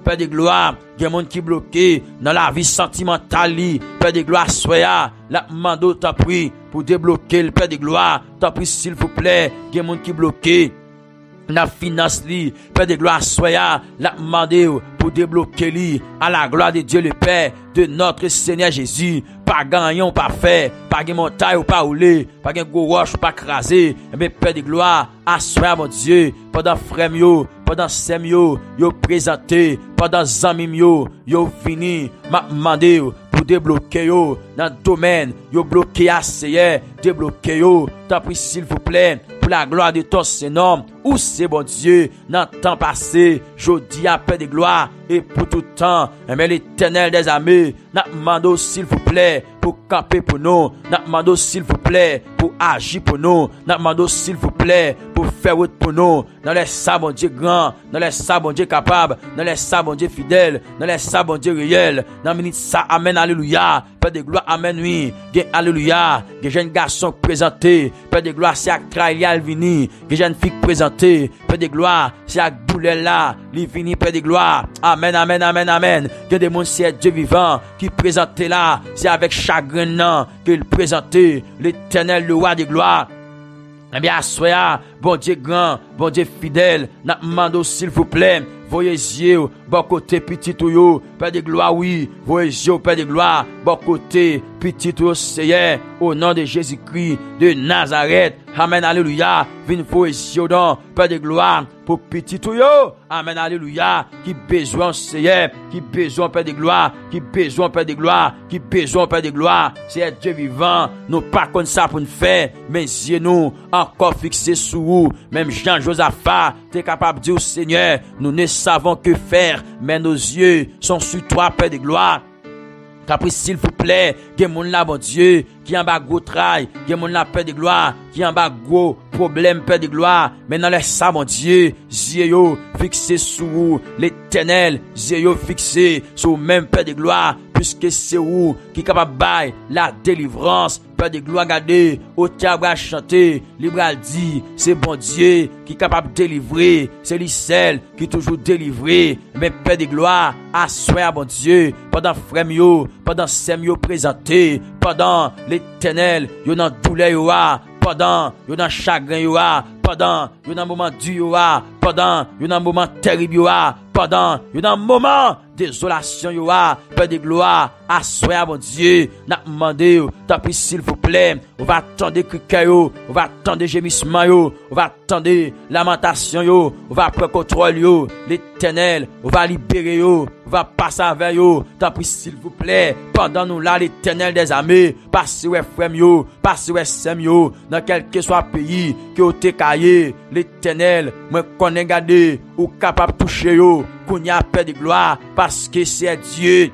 Père de gloire, gen moun qui bloqué dans la vie sentimentale li, Père de gloire, soya, la mando t'a pris pour débloquer le Père de gloire, t'a pris s'il vous plaît, gen moun qui bloqué la finance li, Père de gloire, soya, la mandé pour débloquer li, à la gloire de Dieu le Père, de notre Seigneur Jésus, pas gagnant, pas fait, pas de montagne ou pas roulé, pas de gros roche ou pas crasé, mais Père de gloire, assoya mon Dieu, pendant frère yo, pendant sem yo présenté, pendant zami yo vini, m'a mandé pour débloquer yo, dans le domaine, yo bloqué assez, débloquer yo, t'as pris s'il vous plaît, pour la gloire de ton Seigneur, où c'est bon Dieu, dans le temps passé, je dis à Père de gloire, et pour tout temps, mais l'Éternel des armées, n'a demandé s'il vous plaît, pour camper pour nous, n'a demandé s'il vous plaît, pour agir pour nous, n'a demandé s'il vous plaît, pour faire route pour nous, dans les sabons Dieu grand, dans les sabons Dieu capable, dans les sabons Dieu fidèle, dans les sabons Dieu réel, dans minute ça, amen, alléluia, Père de gloire, amen, oui, alléluia, que jeune garçon présenté, Père de gloire, c'est avec Trailial vini, que jeune fille présenté, Père de gloire, c'est avec douleur là, li vini, Père de gloire, amen, amen, amen, amen, que des mondes c'est Dieu vivant, qui présenté là, c'est avec chagrin non, qu'il présenté, l'Éternel, le roi de gloire. Eh bien, soyez, bon Dieu grand, bon Dieu fidèle, n'a demandé s'il vous plaît, voyez yeux, bon côté petit ou Père de gloire, oui, voyez yeux, Père de gloire, bon côté petit ou Seigneur, au nom de Jésus-Christ de Nazareth, amen, alléluia, vine voyez yeux donc, Père de gloire, pour petit ou amen, alléluia, qui besoin Seigneur, qui besoin Père de gloire, qui besoin Père de gloire, qui besoin Père de gloire, c'est Dieu vivant, nous pas comme ça pour nous faire, mais yeux nous, encore fixés sur vous, même Jean-Josaphat, t'es capable de dire au Seigneur, nous ne savons que faire, mais nos yeux sont sur toi, Père de gloire. Capri, s'il vous plaît, gen moun la, bon Dieu, qui en bas gros travail, gen moun la, Père de gloire, qui en bas gros problème, Père de gloire, mais dans les ça, mon Dieu, yeux fixé sur vous, l'Éternel, yeux fixé sur même Père de gloire, puisque c'est vous qui est capable de bailler la délivrance, Père de gloire, regardez, au théâtre chanter, libre dit, c'est bon Dieu qui est capable de délivrer, c'est lui seul qui est toujours délivré, mais Père de gloire, assoya, bon Dieu, pendant frère pendant sem présenté, pendant l'Éternel, yo nan douleur yo a, pendant yo nan chagrin yo a, pendant yo nan moment dur yo a, pendant yo nan moment terrible yo a, pendant yo nan moment désolation yo a, Père de gloire, assoya bon Dieu, n'a demandé, t'as pris s'il vous plaît, on va attendre criquet yo, on va attendre gémissement yo, on va attendre lamentation yo, on va prendre contrôle yo, l'Éternel, on va libérer yo, on va passer avec yo, t'as pris s'il vous plaît, pendant nous là, l'Éternel des armées, passez ouais frère yo, passez ouais sem yo, dans quel que soit pays, que vous te caillé, l'Éternel, moi connais gardé, ou capable de toucher yo, qu'on y a Père de gloire, parce que c'est Dieu,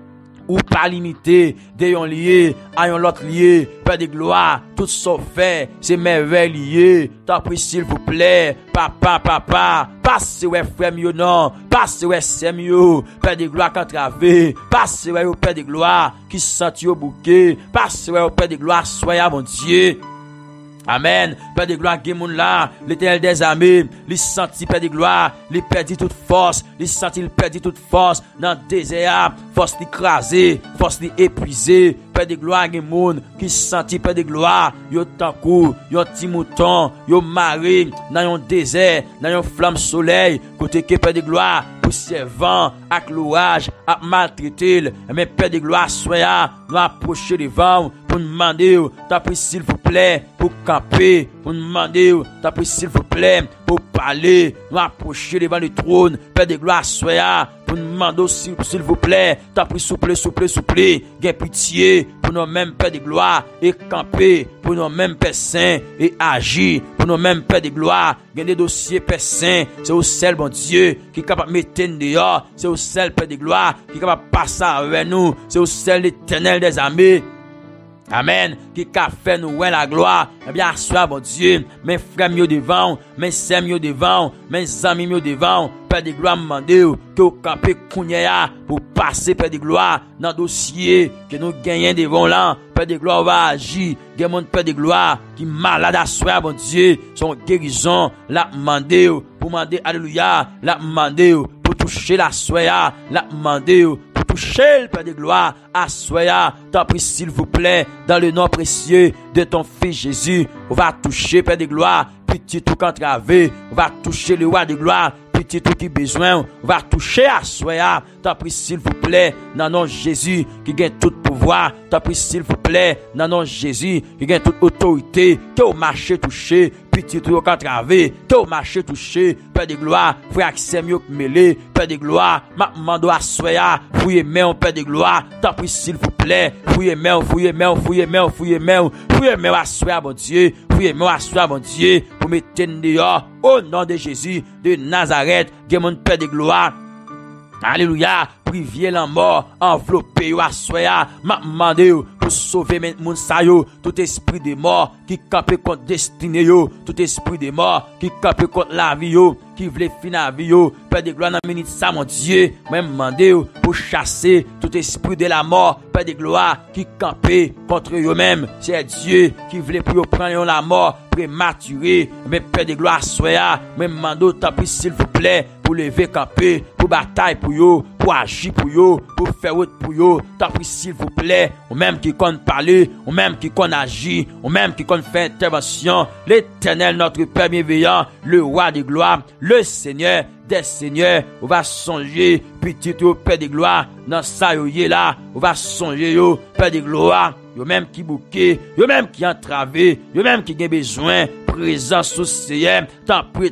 ou pas limité, d'ayon lié, ayon l'autre lié, Père de gloire, tout ça fait, c'est merveille lié, t'as pris s'il vous plaît, papa, passez ouais frère yo non, passez ouais sem yo, Père de gloire quand travé, passez ouais au Père de gloire, qui senti au bouquet, passez ouais au Père de gloire, soyez mon Dieu. Amen. Père de gloire, Gémoun là, l'Éternel des armées, il sentit Père de gloire, il perdit toute force, il sentit il perdit toute force dans le désert, force l'écraser, force l'épuiser. Père de gloire, Gémoun, qui sentit Père de gloire, yo tankou, yo petit mouton, yo maré, dans un désert, dans une flamme soleil, côté que Père de gloire, poussière vent, avec l'orage, à maltraiter, mais Père de gloire, soya, nous approcher devant, pour nous demander, t'as pris s'il vous plaît, pour camper, pour nous demander, t'as pris s'il vous plaît, pour parler, nous approcher devant le trône, Père de gloire, soya, pour nous demander s'il vous plaît, t'as pris souple, gain pitié, pour nous mêmes Père de gloire, et camper, pour nous mêmes Père saint, et agir, pour nous mêmes Père de gloire, gain des dossiers Père saint, c'est au seul bon Dieu, qui est capable de mettre dehors, c'est au seul Père de gloire, qui est capable de passer avec nous, c'est au seul l'Éternel des armées. Amen. Qui a fait nous la gloire. Eh bien, sois bon Dieu. Mes frères mieux devant. Mes sœurs mieux devant. Mes amis mieux devant. Père de gloire, demandez que vous campez Kounia pour passer, Père de gloire, dans le dossier que nous gagnons devant là. Père de gloire va agir. Gagnons Père de gloire qui malade à soi, bon Dieu. Son guérison. La demandez pour demander, alléluia, la demander, pour toucher la soya, la demander, pour toucher le Père de gloire, à soya, t'en prie s'il vous plaît, dans le nom précieux de ton Fils Jésus, on va toucher Père de gloire, petit tout entravé, on va toucher le roi de gloire, petit tout qui besoin, on va toucher à soya, t'en prie s'il vous plaît, dans nom Jésus, qui gagne tout pouvoir, t'en prie s'il vous plaît, dans nom Jésus, qui gagne toute autorité, que au marché touché, petit tout entravé, que au marché touché, Père de gloire, frère accès mieux mêlé, Père de gloire, ma mando à soya, fouillez main, Père de gloire, t'en prie s'il vous plaît, fouillez main, fouillez main, fouillez main, fouillez main, fouillez main à soya, mon Dieu, fouillez main à soya, mon Dieu, pour mettre dehors, au nom de Jésus, de Nazareth, que mon Père de gloire, alléluia, privier la mort, enveloppé à soya, m'a demandé pour sauver mon sayo, tout esprit de mort qui campe contre destinée yo, tout esprit de mort qui campe contre la vie yo, qui voulait finir la vie yo, Père de gloire dans minute ça mon Dieu, m'a demandé pour chasser tout esprit de la mort, Père de gloire qui campe contre eux même, c'est Dieu qui voulait pour prendre la mort prématurée, mais Père de gloire soya, m'a demandé tant pis s'il vous plaît pour lever camper, pour bataille pour yo, pour agir pour yo, pour faire autre pour yo, tant pis s'il vous plaît, ou même qui compte parler, ou même qui compte agir, ou même qui compte faire intervention, l'Éternel notre Père bienveillant, le roi de gloire, le Seigneur des seigneurs, on va songer, petit au Père de gloire, dans ça yo là, on va songer yo, Père de gloire, yo même qui bouquet, yo même qui entravé, yo même qui a besoin, présence au Seigneur, t'en prie,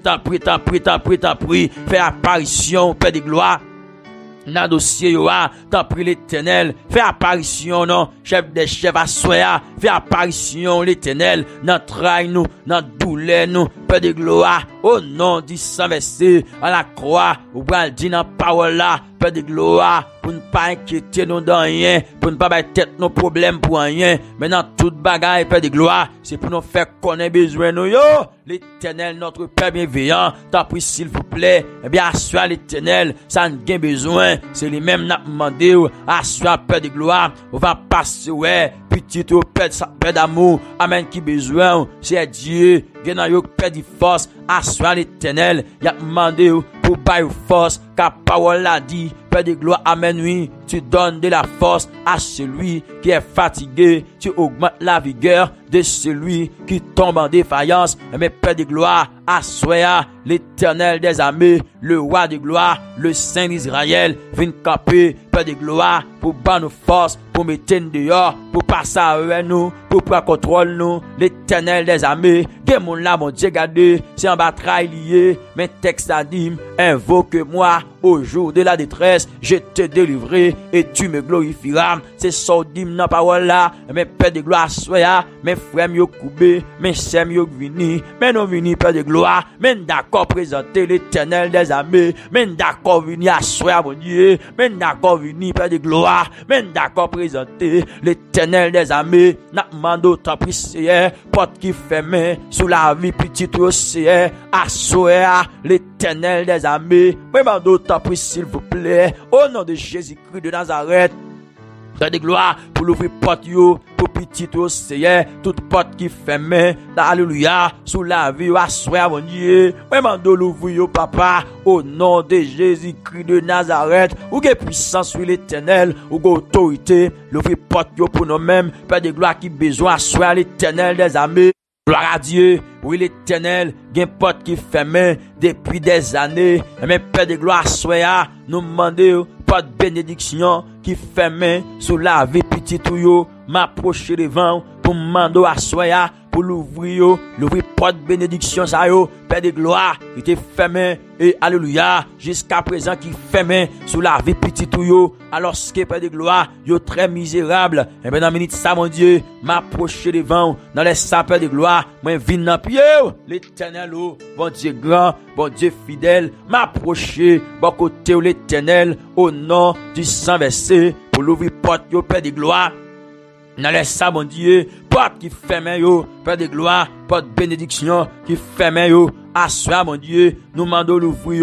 fais apparition, Père de gloire, dans dossier yo a, t'en prie l'Éternel, fais apparition non, chef des chefs à soya, fais apparition l'Éternel, dans traille nous, dans douleur nous, Père de gloire, au nom du sang versé à la croix, ou bral dit dans parole là, Père de gloire, pour ne pas inquiéter nous dans rien, pour ne pas mettre tête nos problèmes pour rien, mais dans toute bagaille, Père de gloire, c'est pour nous faire connaître besoin nous yo, l'Éternel notre Père bienveillant, t'en prie s'il vous plaît, eh bien assure l'Éternel, ça n'a pas besoin, c'est lui-même n'a demandé, assure Père de gloire, on va passer ouais, petit au Père d'amour, amen qui besoin, c'est Dieu, gagne yo Père de force, assure l'Éternel, il a demandé pour bailler force, car parole l'a dit, Père de gloire, amen oui, tu donnes de la force à celui qui est fatigué, tu augmentes la vigueur de celui qui tombe en défaillance, mais Père de gloire, assoya l'Éternel des armées, le roi de gloire, le Saint d'Israël, vient camper, Père de gloire, pour battre nos forces, pour mettre dehors, pour passer avec nous, pour prendre contrôle nous, l'Éternel des armées, que mon là, mon Dieu, gardé, c'est en bataille lié, mais texte a dit, invoque-moi au jour de la détresse, je te délivrerai et tu me glorifieras, c'est ça dit dans parole là, mais Père de gloire, soya, mes frères yo coupé, mes sœurs yo vini, mais non vini Père de gloire, mais d'accord présenter l'Éternel des armées, mais d'accord vini à soya mon Dieu, mais d'accord vini Père de gloire, mais d'accord présenter l'Éternel des armées, n'a mando ta prière, porte qui ferme sous la vie petite océan, à soya l'Éternel des armées, mais mando ta prière s'il vous plaît, au nom de Jésus-Christ de Nazareth. Père de gloire, pour l'ouvrir porte yo, pour petit océan, toute porte qui ferme, alléluia, sous la vie, à soi, mon Dieu, vraiment de l'ouvrir yo, papa, au nom de Jésus-Christ de Nazareth, ou que puissance sur l'Éternel, ou que autorité, l'ouvrir porte yo pour nous-mêmes, Père de gloire qui besoin à soi, l'Éternel des armées. Gloire à Dieu, oui l'Éternel, gen porte qui ferme depuis des années, mais Père de gloire, soya, nous demandons porte bénédiction qui ferme sous la vie petit tout yo, m'approcher devant pour demander à soya, pour l'ouvrir porte bénédiction ça yo, Père de gloire, il était fermé et alléluia, jusqu'à présent qui fermé sous la vie petit tout yo, alors ce que Père de gloire, yo très misérable, et ben dans minute ça mon Dieu, m'approcher devant dans les sapins de gloire, moi vinn dans pied, l'Éternel bon Dieu grand, bon Dieu fidèle, m'approcher bon côté l'Éternel au nom du sang versé pour l'ouvrir porte yo Père de gloire. Dans les ça, mon Dieu, porte qui ferme yo, Père de gloire, porte bénédiction qui ferme yo, à soi, mon Dieu, nous mandons l'ouvrir yo,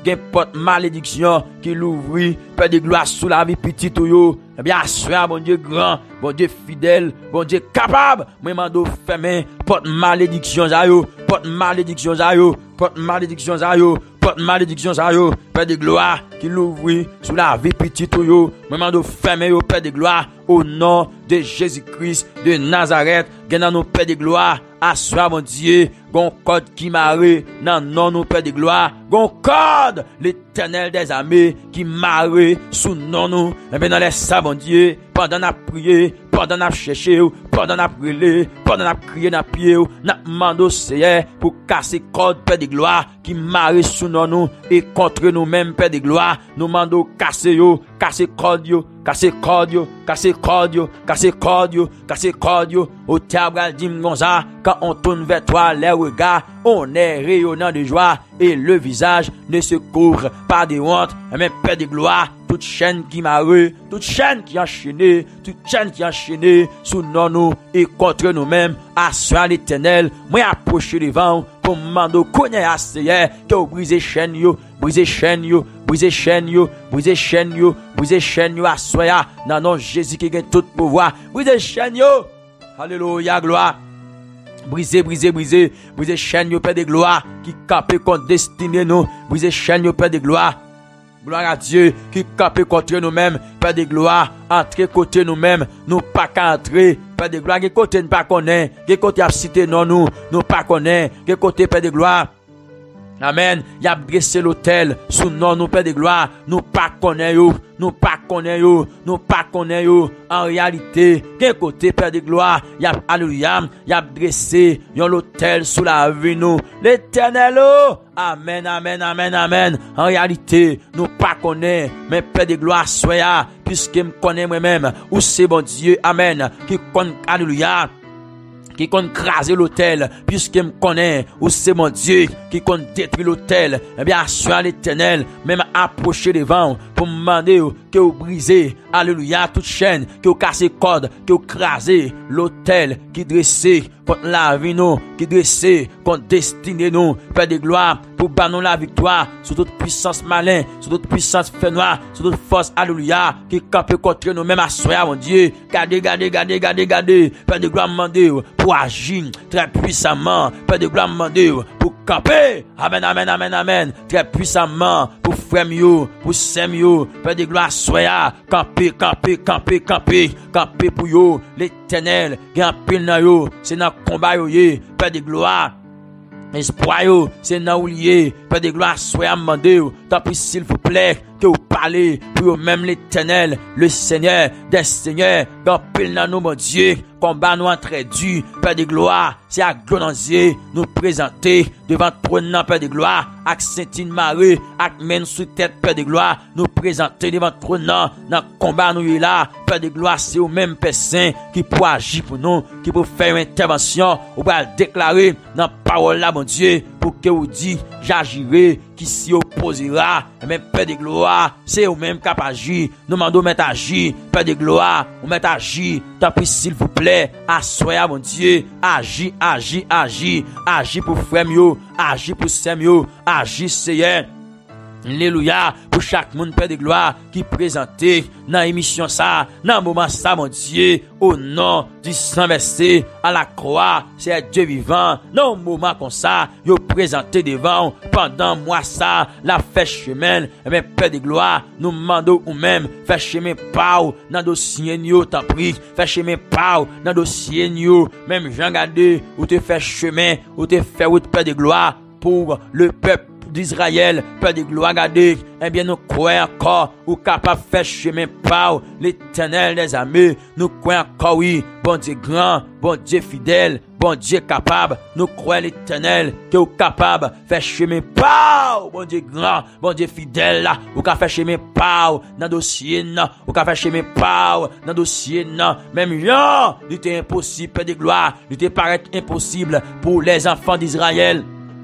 gen porte malédiction qui l'ouvre, Père de gloire sous la vie petite yo. Eh bien, sois bon Dieu grand, bon Dieu fidèle, bon Dieu capable. Moi, mando fermer porte malédiction ça yo, porte malédiction ça yo, porte malédiction ça yo, porte malédiction ça yo. Père de gloire qui l'ouvre sous la vie petite yo. Moi, mando fermer yo, Père de gloire, au nom de Jésus-Christ de Nazareth. Gen dans nos Père de gloire, assois mon Dieu, gon code qui marre, nan non nos Père de gloire, gon code l'Éternel des armées qui marre sous non nous. Et bien dans les savants Dieu, pendant n'a prié, pendant n'a cherché, pendant n'a prié, pendant n'a crié n'a pied, n'a mando Seigneur pour casser code Père de gloire qui marre sous non nous et contre nous-mêmes Père de gloire, nous mando casser yo, casser code yo, casser code yo, casser code yo, casser code yo, casser code yo. Au tabral dim gonza, quand on tourne vers toi les regards, on est rayonnant de joie et le visage ne se couvre pas de honte. Mais Père de gloire, toute chaîne qui marre, toute chaîne qui enchaînée, toute chaîne qui enchaînée sous nous et contre nous-mêmes, assois l'Éternel, moi approcher devant pour mando connaît assez que vous brisez chaîne yo, brisez chaîne yo, brisez chaîne yo, brisez chaîne yo, brisez chaîne yo, assoya dans nom Jésus qui gagne tout pouvoir, brisez chaîne yo. Alléluia, gloire. Brisez, brisez, brisez, brisez chaîne yo, Père de gloire, qui capé contre destinée nous, brisez chaîne yo, Père de gloire. Gloire à Dieu, qui capé contre nous-mêmes, Père de gloire, entrer côté nous-mêmes, nous pas qu'à entrer, Père de gloire, qui côté nous pas connaît, qui côté a cité non nous pas connaît, qui côté Père de gloire. Amen. Y a dressé l'autel sous nom nous Père de gloire. Nous pas connaît yo. Nous pas connaît yo. Nous pas connaît yo. En réalité, quel côté Père de gloire, y a alléluia, y a dressé yon l'autel sous la vie nous. L'Éternel oh. Amen, amen, amen, amen. En réalité, nous pas connaît, mais Père de gloire soya, puisque me connaît moi-même, ou c'est bon Dieu, amen, qui connaît, alléluia, qui compte craser l'autel, puisqu'il me connaît, ou c'est mon Dieu, qui compte détruire l'autel, eh bien, assois l'Éternel, même approcher devant, pour me demander que vous brisez, alléluia, toute chaîne, que vous cassez corde, que vous crasez l'autel, qui dressé contre la vie nous, qui dressé contre destinée nous, Père de gloire, pour banner la victoire, sur toute puissance malin, sur toute puissance fait noir, sur toute force, alléluia, qui campe contre nous, même assois, mon Dieu, gardez, gardez, gardez, gardez, gardez, Père de gloire, demandez, pour agir très puissamment, Père de gloire, demandez, pour camper, amen, amen, amen, amen, très puissamment, pour frère mieux, pour sème mieux, Père de gloire, soya, camper, camper, camper, camper, camper pour yo, l'Éternel, grand pile nan yo, c'est dans combat yo, Père de gloire. Espoir yo, c'est nan ou lié, Père de gloire, soyez amendé, tant pis s'il vous plaît, que vous parlez, pour même l'Éternel, le Seigneur, des seigneurs, dans pile nan nous, mon Dieu, combat nous entre dur, Père de gloire, c'est à glonanzier, nous présenter, devant trône, Père de gloire, avec Sainte Marie, avec men sous tête, Père de gloire, nous présenter devant trône, dans combat nous est là, Père de gloire, c'est au même personne, qui peut agir pour nous, qui peut faire une intervention, ou peut déclarer, dans parole là, mon Dieu, pour que vous dites, j'agirai, qui s'y opposera, mais Père de gloire, c'est au même cap agir, nous demandons mettre agir, Père de gloire, ou mettre agir, tant pis s'il vous plaît, assoyez mon Dieu, agis, agis, agis, agis pour frère mieux, agis pour sœur mieux, agis Seigneur. Alléluia, pour chaque monde, Père de gloire, qui présenté dans l'émission ça, dans le moment ça, mon Dieu, au nom du sang versé à la croix, c'est Dieu vivant, dans le moment comme ça, yo présenté devant, pendant moi ça, la fait chemin, mais Père de gloire, nous demandons ou même, fait chemin par dans dossier nous, t'en prie, fait chemin par dans dossier nous, même Jean Gardé, ou te fait chemin, ou te fait route, Père de gloire, pour le peuple d'Israël, Père de gloire, regardez, eh bien, nous croyons encore, ou capable de faire chemin par l'Éternel des armées, nous croyons encore, oui, bon Dieu grand, bon Dieu fidèle, bon Dieu capable, nous croyons l'Éternel, que vous capable de faire chemin par, bon Dieu grand, bon Dieu fidèle, là, ou capable faire chemin par, dans dossier, non, ou capable faire chemin par, dans dossier, non, même non, il était impossible, Père de gloire, il était paraît impossible pour les enfants d'Israël.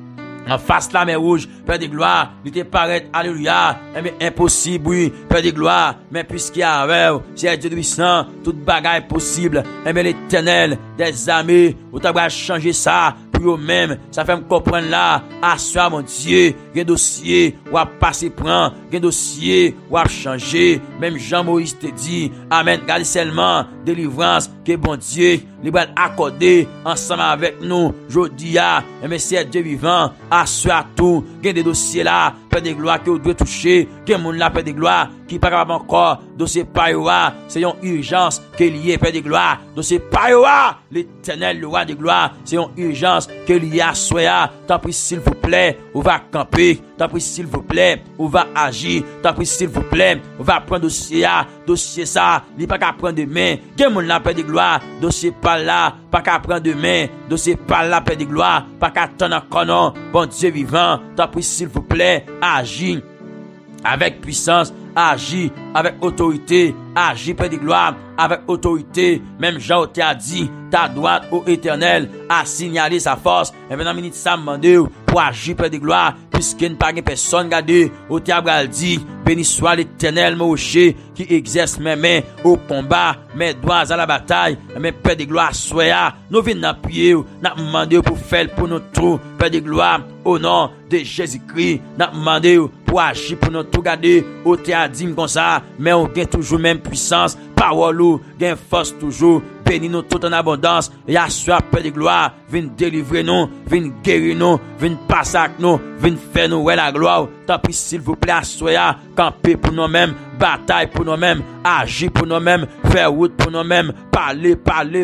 En face la mer rouge, Père de gloire, il te paraît, alléluia, mais impossible, oui, Père de gloire, mais puisqu'il y a avec, c'est Dieu puissant, toute bagaille possible, mais l'Éternel des armées, où tu vas changer ça, pour eux-mêmes, ça fait me comprendre là, assoir mon Dieu, un dossier, ou à passer prend, un dossier, ou à changer, même Jean-Moïse te dit, amen, gardez seulement, délivrance, que bon Dieu, il va accorder ensemble avec nous, jodi a, mais c'est Dieu vivant, assoir tout, gain des dossiers là, Père de gloire que vous devez toucher, que mon là, Père de gloire, qui pas capable encore, dossier payoa, c'est une urgence qui est liée, Père de gloire, dossier payoa, l'Éternel, le roi de gloire, c'est une urgence qui est liée à soya, t'en prie s'il vous plaît, on va camper, t'en prie s'il vous plaît, on va agir, t'en prie s'il vous plaît, on va prendre dossier ça, il pas qu'à prendre demain, que mon là, Père de gloire, dossier pas là, pas qu'à prendre demain, dossier pas là, Père de gloire, pas qu'à attendre encore non, bon Dieu vivant, t'en prie s'il vous plaît, agis avec puissance, agis avec autorité, agis Père de gloire, avec autorité, même Jean t'a dit, ta droite au Éternel a signalé sa force, et maintenant minute ça demande pour agir Père de gloire, puisqu'il n'y a pas personne gardé, au théâtre dit, béni soit l'Éternel mon rocher, qui exerce mes mains au combat, mes doigts à la bataille, mes Père de gloire soya, nous venons appuyer, nous demandons pour faire pour nous tout, Père de gloire, au nom de Jésus-Christ, nous demandons pour agir pour nous tout garder, au théâtre dit comme ça, mais on gagne toujours même puissance, parole ou, gagne force toujours, bénis nous tout en abondance, et assois Père de gloire, viens délivrer nous, viens guérir nous, viens passer avec nous, viens faire nous la gloire, tant pis s'il vous plaît, assoya, camper pour nous-mêmes, bataille pour nous-mêmes, agir pour nous-mêmes, faire route pour nous-mêmes, parler,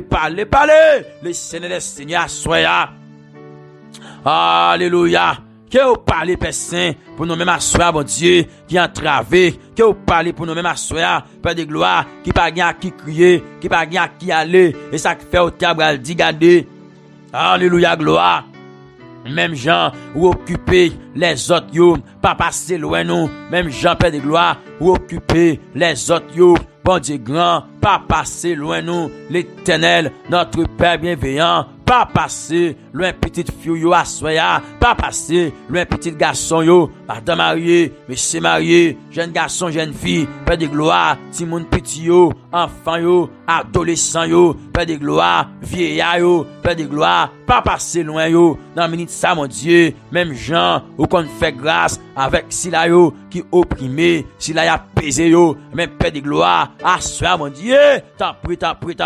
le Seigneur des Seigneurs, assoya, alléluia. Que vous parlez, Père Saint, pour nous-mêmes assoir, bon Dieu, qui entravé. Que vous parlez pour nous-mêmes assoir, Père de gloire, qui pas gain à qui crier, qui pas gain à qui aller. Et ça fait au table, dit, gardez. Alléluia, gloire. Même Jean, ou occuper les autres, yo, pas passer loin nous. Même Jean, Père de gloire, ou occuper les autres, yo. Bon Dieu grand, pas passer loin nous. L'Éternel, notre Père bienveillant, pas passer loin petite fille yo assoya, pas passer loin petit garçon yo, madame mariée, monsieur marié, jeune garçon, jeune fille, Père de gloire, Timon petit yo, enfant yo, adolescent yo, Père de gloire, vieillard yo, Père de gloire, pas passer loin yo, dans minute ça mon Dieu, même Jean, ou qu'on fait grâce avec Sila yo, qui opprimé, Sila y a pesé yo, même Père de gloire, assoya mon Dieu, t'as pris,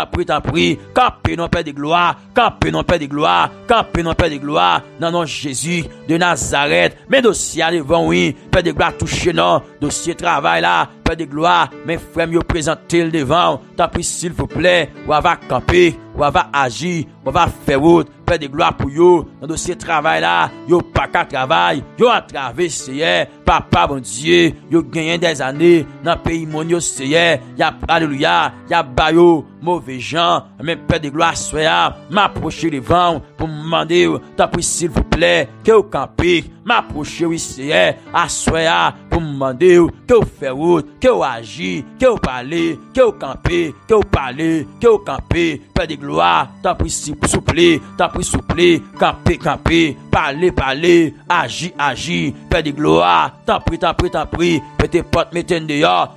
campé non Père de gloire, campé non Père de gloire, campé non Père de gloire, dans nom Jésus de Nazareth, mais dossier devant oui, Père de gloire touché non, dossier travail là, Père de gloire, mes frères me présenter le devant, t'as pris s'il vous plaît, ou va camper, ou va agir, ou va faire route, Père de gloire pour yo, dans dossier travail là, yo pas qu'à travail, yo à traverser, papa bon Dieu, yo gagné des années, dans pays mon yo seye, y'a alléluia, y'a bayo, mauvais gens, mais Père de gloire soya, m'approcher devant, pour me demander, t'as pris s'il vous plaît, que vous campez, m'approcher oui c'est assoya, pour me demander, que vous faites route, que vous agissez, que vous parlez, que vous campez, que vous parlez, que vous campez, Père de gloire, t'as pris souple, camper, parler, agir, Père de gloire, t'as pris, mettez porte, mettez dehors,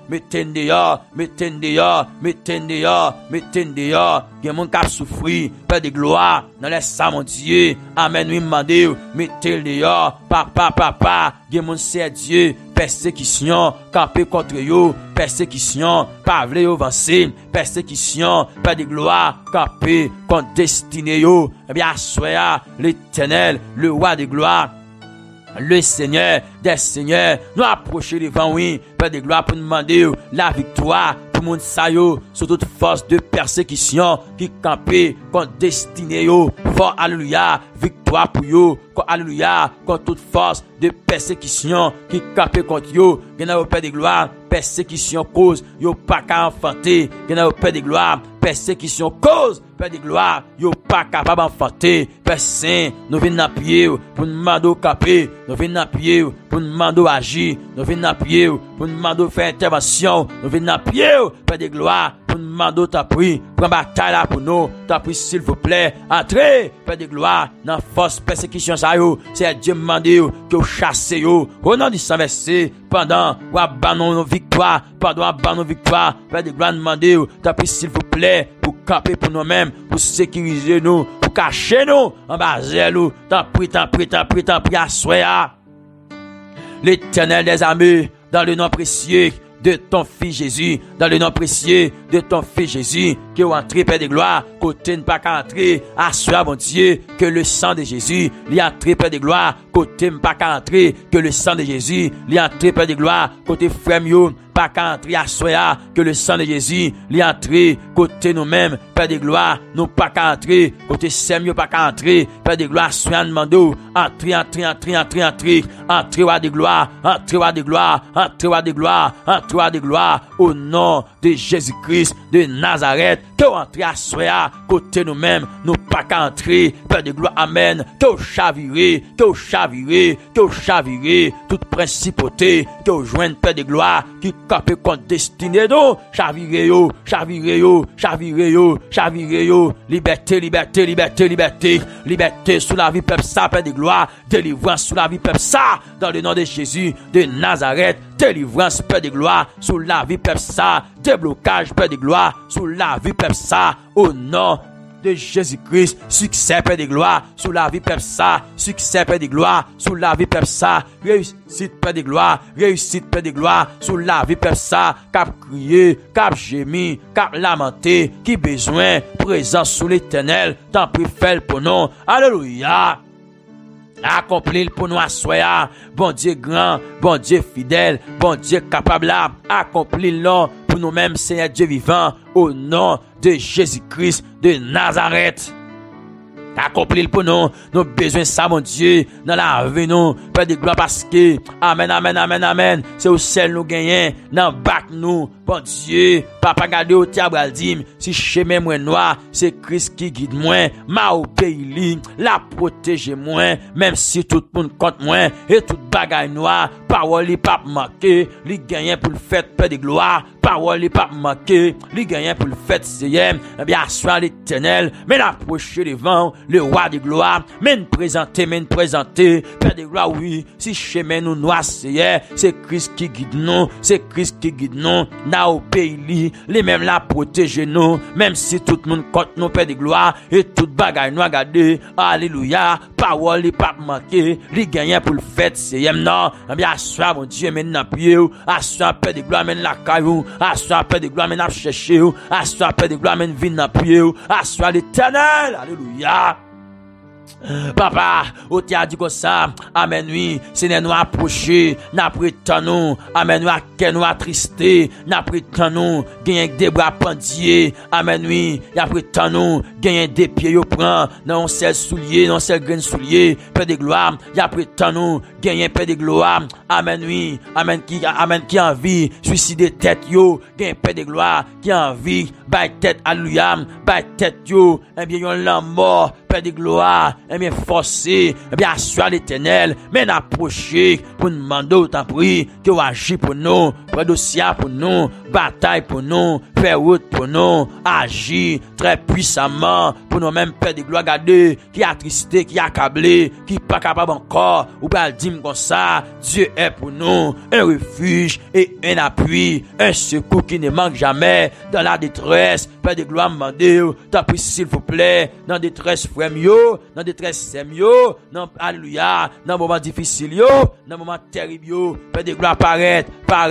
que mon cap souffrir, Père de gloire, dans les ça mon Dieu, amen, oui, mandé, mettez dehors, papa, que mon c'est Dieu, persécution, camper contre yo, persécution, pas vle yo avancer, persécution, Père de gloire, camper contre destiné yo, eh bien, soya, l'Éternel, le roi de gloire, le Seigneur des Seigneurs, nous approcher devant oui, Père de gloire, pour nous demander la victoire, pour monde sa yo, sur toute force de persécution, qui campé contre destiné yo, fort, alléluia, victoire pour yo, alléluia, contre toute force de persécution, qui campé contre yo, gen au Père de gloire, persécution cause, yo pas qu'à enfanter, gen au Père de gloire, persécution cause, Père de gloire, yo pas capable d'enfanter, Père Saint, nous venons appuyer, pour nous demander capé, nous venons appuyer, pour nous demander agir, nous venons appuyer, pour nous demander faire intervention, nous venons appuyer, Père de gloire, pour pour nous demander, t'as pris, prends bataille là pour nous, t'as pris, s'il vous plaît, entrez, Père de gloire, dans force persécution ça yo, c'est Dieu demande yo, que vous chassez yo, au nom du sang versé, pendant, ou abandon nos victoires, pendant abandon nos victoires, Père de gloire, demandez yo, t'as pris, s'il vous plaît, pour camper pour nous-mêmes, pour sécuriser nous, pour cacher nous, en bas nous, t'as pris, à soya. L'Éternel des armées, dans le nom précieux de ton Fils Jésus, dans le nom précieux de ton Fils Jésus, que vous entrez, Père de gloire, côté ne pas qu'à entrer, assois, mon Dieu, que le sang de Jésus, l'y entrer, Père de gloire, côté ne pas qu'à entrer, que le sang de Jésus, l'y entrer, Père de gloire, côté frère mio, pas qu'à entrer, assois, que le sang de Jésus, l'y entrer, côté nous-mêmes, Père de gloire, nous pas qu'à entrer, côté Samuel, pas qu'à entrer, Père de gloire, sois demando, entrer, roi de gloire, roi de gloire, roi de gloire, roi de gloire, au nom de Jésus-Christ de Nazareth, que vous entrez à soya, côté nous-mêmes, nous pas qu'à entrer, Père de gloire, amen, que vous chavirez, toute principauté, que vous joignez, Père de gloire, qui capé contre destinée, nous, chavirez yo, liberté sous la vie peuple ça, Père de gloire, délivrance sous la vie peuple ça, dans le nom de Jésus de Nazareth, délivrance, Père de gloire, sous la vie peuple ça, déblocage, Père de gloire, sous la vie peuple ça, au nom de Jésus-Christ, succès, Père de gloire, sous la vie peuple ça, succès, Père de gloire, sous la vie peuple ça, réussite, Père de gloire, sous la vie peuple ça, cap crier, cap gémir, cap lamenter, qui besoin, présence sous l'Éternel, tant pis fait pour nous, alléluia. Accomplir pour nous assoya, bon Dieu grand, bon Dieu fidèle, bon Dieu capable, accomplir pour nous-mêmes, Seigneur Dieu vivant, au nom de Jésus-Christ de Nazareth. Accomplir pour nous, nos besoins ça, mon Dieu, dans la vie, nous, Père de gloire, parce que, amen, c'est au ciel nous gagnons, dans bac nous, bon Dieu, papa gade au tiabral dim, si chemin moi noir, c'est Christ qui guide moi, m'a obéi, la protège moi, même si tout le monde compte moi, et toute bagaille noire, parole li pas manquer, li gagnent pour le fait, Père de gloire, parole li pas manquer, li gagnent pour le fait, CM, eh bien, soit l'Éternel, mais l'approcher devant, le roi de gloire, mais nous présenter, Père de gloire, oui, si chemin nous noir, c'est Christ qui guide nous, n'a obéi, les mêmes la protéger nous, même si tout le monde compte nous, Père de gloire, et toute bagaille nous regarder, alléluia, parole li pas manquer, li gagnent pour le fait, non, eh bien, assois, mon Dieu, maintenant, pied, assois, Père de gloire, men la caillou, assois, Père de gloire, men la chercher, assois, Père de gloire, men vin na pied, assois l'Éternel, alléluia. Papa, au t'a dit comme ça, amen oui, Seigneur nous approcher, n'a prétend nous, amen nous à quel nous attristé, n'a prétend nous, gagner des bras pendiers, amen oui, y'a prétend nous, gagner des pieds yo prend, non seul soulier, non seul grain soulier, Père de gloire, y'a prétend nous, gagner Père de gloire, amen oui, amen qui envie, suicider tête yo, gagner Père de gloire, qui envie, baille tête, alléluia, baille tête yo, eh bien yon l'en mort, Père de gloire, eh bien forcé, eh bien assois l'Éternel, mais approcher pour nous demander autant prix que vous agissez pour nous, pour dossier pour nous, bataille pour nous, faire route pour nous, agir très puissamment pour nous-mêmes, Père de gloire, garder, qui a attristé, qui a accablé, qui pas capable encore, ou pas dire comme ça, Dieu est pour nous un refuge et un appui, un secours qui ne manque jamais dans la détresse, Père de gloire, demandez, t'as pris s'il vous plaît, dans détresse frère yo, dans détresse sème yo, dans alléluia, dans moment difficile yo, dans moment terrible yo, Père de gloire paraître,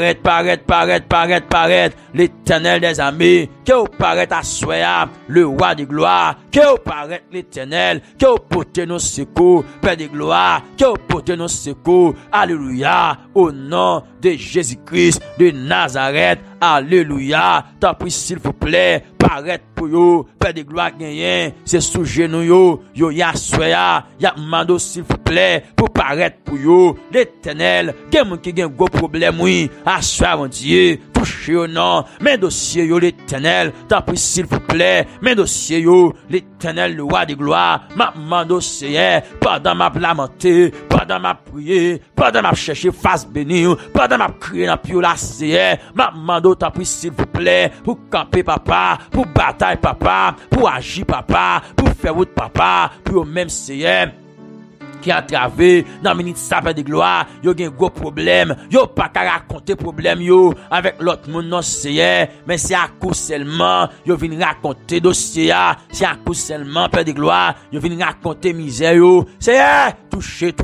l'Éternel des armées, que vous paraît à soya, le roi de gloire, que vous paraît l'Éternel, que vous portez nos secours, Père de gloire, que vous portez nos secours, alléluia, au nom de Jésus-Christ de Nazareth, alléluia, t'en prie s'il vous plaît, paraître pour yo, Père de gloire gagné, c'est sous genou yo ya soya, ya mando s'il vous plaît, pour paraître pour yo, l'Éternel, quelqu'un qui a un gros problème, oui, assoya mon Dieu, tout touchez yo non, mes dossiers yo l'Éternel, t'en prie s'il vous plaît, mes dossiers yo, l'Éternel le roi des gloires, m'a mando Seigneur, pendant m'a lamenté, pendant m'a prié, pendant m'a cherché face bénie, pendant m'a crié dans pio la Seigneur, m'a mando t'en prie s'il vous plaît, pour camper papa, pour bataille papa, pour agir papa, pour faire route papa, pour même Seigneur, qui a travé dans minute sapin de gloire, yo gen gros problème, yo pas qu'à raconter problème yo avec l'autre monde non Seigneur, mais c'est à coup seulement yo vinn raconter dossier a, c'est à coup seulement Père de gloire, yo vinn raconter misère yo. Seigneur, toucher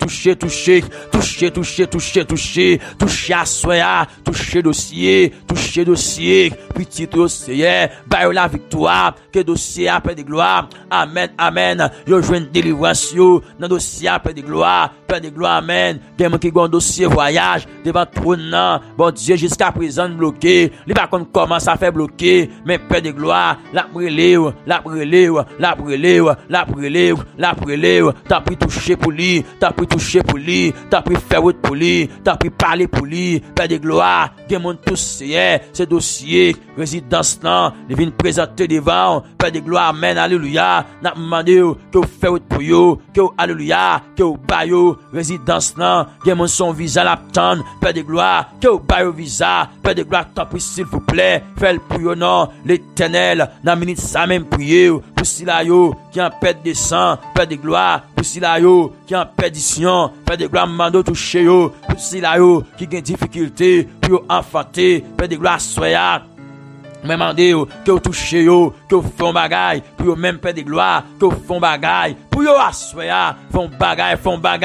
à soya, toucher dossier, petit yo Seigneur, baille la victoire, que dossier a Père de gloire. Amen, amen. Yo joine délivrance yo dans dossier Père de gloire, amen. Des gens qui ont un dossier voyage devant trône, bon Dieu, jusqu'à présent bloqué. Il pas qu'on commence à faire bloquer, mais Père de gloire, la brûlure, t'as pris toucher pour lui, t'as pris faire route pour lui, t'as pris parler pour lui, Père de gloire, des gens tous ces dossiers, résidence là, ils viennent présenter devant, Père de gloire, amen, alléluia. N'a demandé que vous faites route pour yo, que vous alléluia, que vous baillez résidence là, que mon son visa l'attend, Père de gloire, que vous baillez visa, Père de gloire, t'en prie s'il vous plaît, faites pour yo non, l'Éternel, dans minute ça même prier, pour si la yo, qui en pète de sang, Père de gloire, pour si la yo, qui en perdition, Père de gloire, mando toucher yo, pour si la yo, qui gagne difficulté, pour yo enfanter, Père de gloire, soya. Mais mandez que vous touchez yo, que vous font bagaille, pour yo même Père de gloire, que vous font bagaille, pour yo assoya, font bagaille,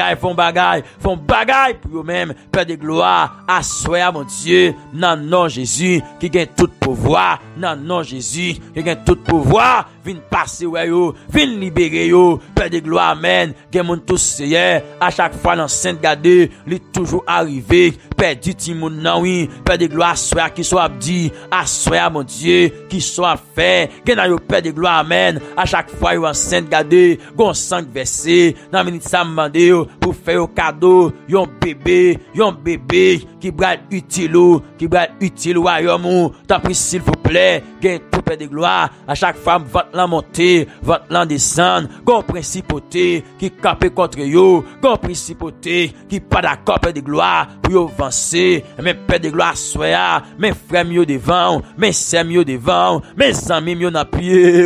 pour yo même Père de gloire, assoya mon Dieu, nan non Jésus, qui gagne tout pouvoir, nan non Jésus, qui gagne tout pouvoir, vin passer ouais yo, vin libérer yo, Père de gloire, amen, gagne mon tous Seigneur, à chaque fois dans sainte gardée, li toujours arrivé, Père dit timoun nan oui, Père de gloire, assoya qui soit dit, assoya mon Dieu, qui soit fait, gagne yo Père de gloire, amen, à chaque fois yo en sainte gardée, gon 5 versets, dans minute ça m'mande pour faire un cadeau, yon bébé qui va utile au royaume, t'en prie s'il vous plaît, gagne tout Père de gloire, à chaque femme votre l'en monter, votre l'en descendre, gon principauté qui camper contre yo, gon principauté qui pas d'accord Père de gloire, pour yo avancer, mais Père de gloire soya, mes frères mieux devant, mes sœurs mieux devant, mes amis mieux dans pied,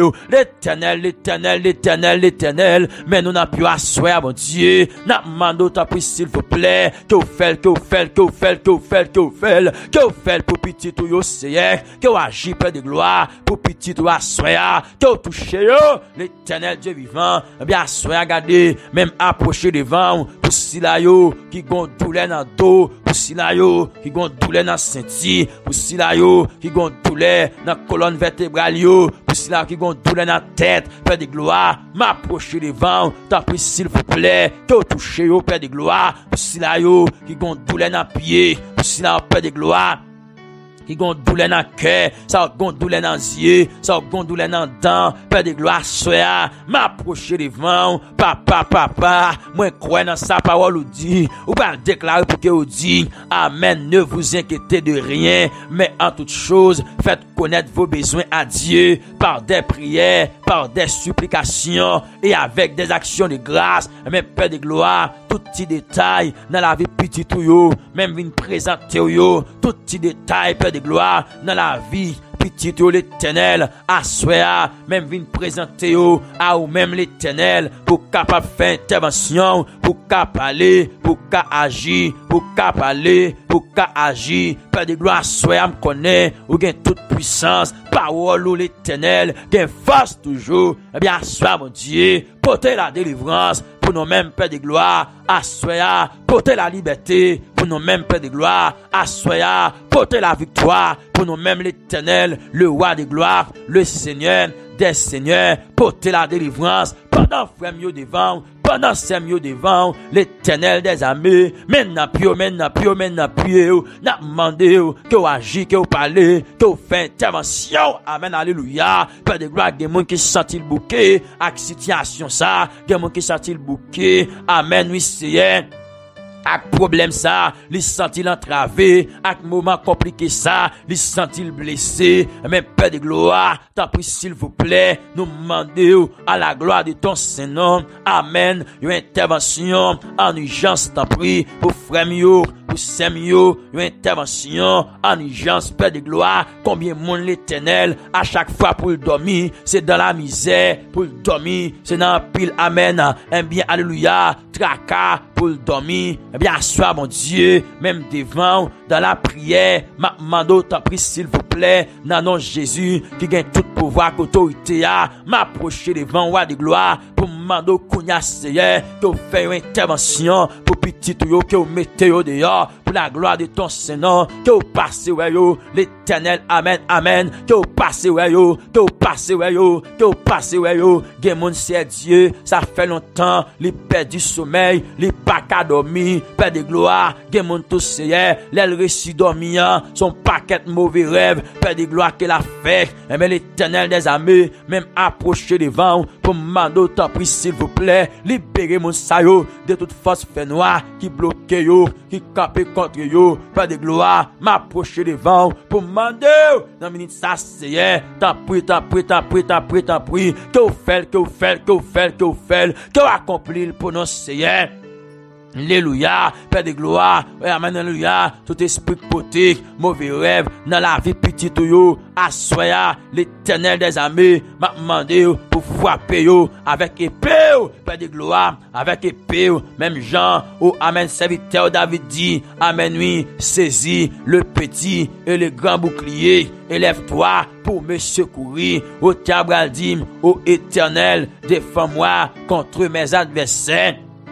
l'Éternel, mais nous n'a pu asseoir, mon Dieu, n'a mando t'en prie s'il vous plaît, que vous faites pour petit tout yo Seigneur, que vous agissez Père de gloire, pour petit tout asseoir, que vous touchez yo, l'Éternel Dieu vivant, bien asseoir, regardez, même approcher devant, pour si la yo, qui gon douleur dans dos, pour si la yo, qui gon douleur dans senti, pour si la yo, qui gon douleur dans colonne vertébrale yo, pour si la qui gon douleur dans tête, Père de gloire, m'approcher devant, t'en prie s'il vous plaît, que vous touchez au Père de gloire, pour si la yo, qui gon douleur dans pied, pour si la Père de gloire, qui gon douleur dans cœur, ça gon douleur dans yeux, ça gon douleur dans dents, Père de gloire, soya, m'approcher devant, papa, moi crois dans sa parole ou dit, ou pas déclarer pour que ou dit, amen, ne vous inquiétez de rien, mais en toute chose, faites connaître vos besoins à Dieu, par des prières, par des supplications, et avec des actions de grâce, mais Père de gloire, tout petit détail, dans la vie petit ou yo, même une présenter yo, tout petit détail, Père de gloire, dans la vie, petit yo l'Éternel, assoya, même vin présenter yo, à ou même l'Éternel, pour capable faire intervention, pour capable aller, pour capable agir, pour capable aller, pour capable agir, Père de gloire, assoya, me connaît, ou gain toute puissance, parole ou l'Éternel, gain force toujours, eh bien, assoya, mon Dieu, portez la délivrance, pour nous-mêmes, Père de gloire, assoya, portez la liberté, pour nous-mêmes, Père de gloire, assoya, portez la victoire, pour nous-mêmes, l'Éternel, le roi de gloire, le Seigneur des seigneurs, portez la délivrance, pendant frère mieux devant, pendant c'est mieux devant, l'Éternel des armées, maintenant pio, n'a demandé, que vous agissez, que vous parlez, que vous faites intervention, amen, alléluia, Père de gloire, il y a des gens qui sentent le bouquet, avec situation ça, il y a des gens qui sentent le bouquet, amen, oui, Seigneur. Ak problème ça, li sentil entravé, ak moment compliqué ça, li sentil blessé, mais Père de gloire, t'en prie s'il vous plaît, nous demandons à la gloire de ton Saint-Nom, amen, une intervention en urgence, t'en prie, pour frère mio, pour sœur mio, une intervention en urgence, Père de gloire, combien monde l'Éternel, à chaque fois pour le dormir, c'est dans la misère, pour le dormir, c'est dans pile, amen, eh bien, alléluia, tracas, pour le dormir, eh bien, assois, mon Dieu, même devant, dans la prière, ma mando, t'en prie, s'il vous plaît, dans nom Jésus, qui gagne tout pouvoir, autorité, m'approcher devant, roi de gloire, pour mando, kounya, seye, que vous faites une intervention, pour petit yo, que vous mettez yo dehors, pour la gloire de ton Saint-Nom, que vous passez, ouais, yo, l'Éternel, amen, amen, que vous passez, ouais, yo, que vous passez, ouais, yo, que vous passez, ouais, yo, Gemon, c'est Dieu, ça fait longtemps, les pères du sommeil, les pas qu'à dormir, Père de gloire, Gemon, tout c'est, l'aile récit dormir, son paquet mauvais rêve, Père de gloire qu'elle a fait, mais l'Éternel des armées, même approcher devant, pour m'demander, t'en prie, s'il vous plaît, libérez mon sayo, de toute force fait noire, qui bloque yo, qui cape contre yo, Père de gloire, m'approcher devant, pour m'demander, dans minute ça c'est, t'en prie, t'en prie, t'en prie, t'en prie, t'en prie, que vous faites, que vous faites, que vous faites, que vous faites, que vous accomplissez pour nos Seigneur. Alléluia, Père de gloire, amen, alléluia, tout esprit potique, mauvais rêve, dans la vie petite yo, assoya, l'Éternel des armées, m'a demandé pour frapper yo, avec épée, Père de gloire, avec épée, même Jean, amen, serviteur David dit, amen, oui, saisis le petit et le grand bouclier, élève-toi pour me secourir, au Tabradim, au Éternel, défends-moi contre mes adversaires.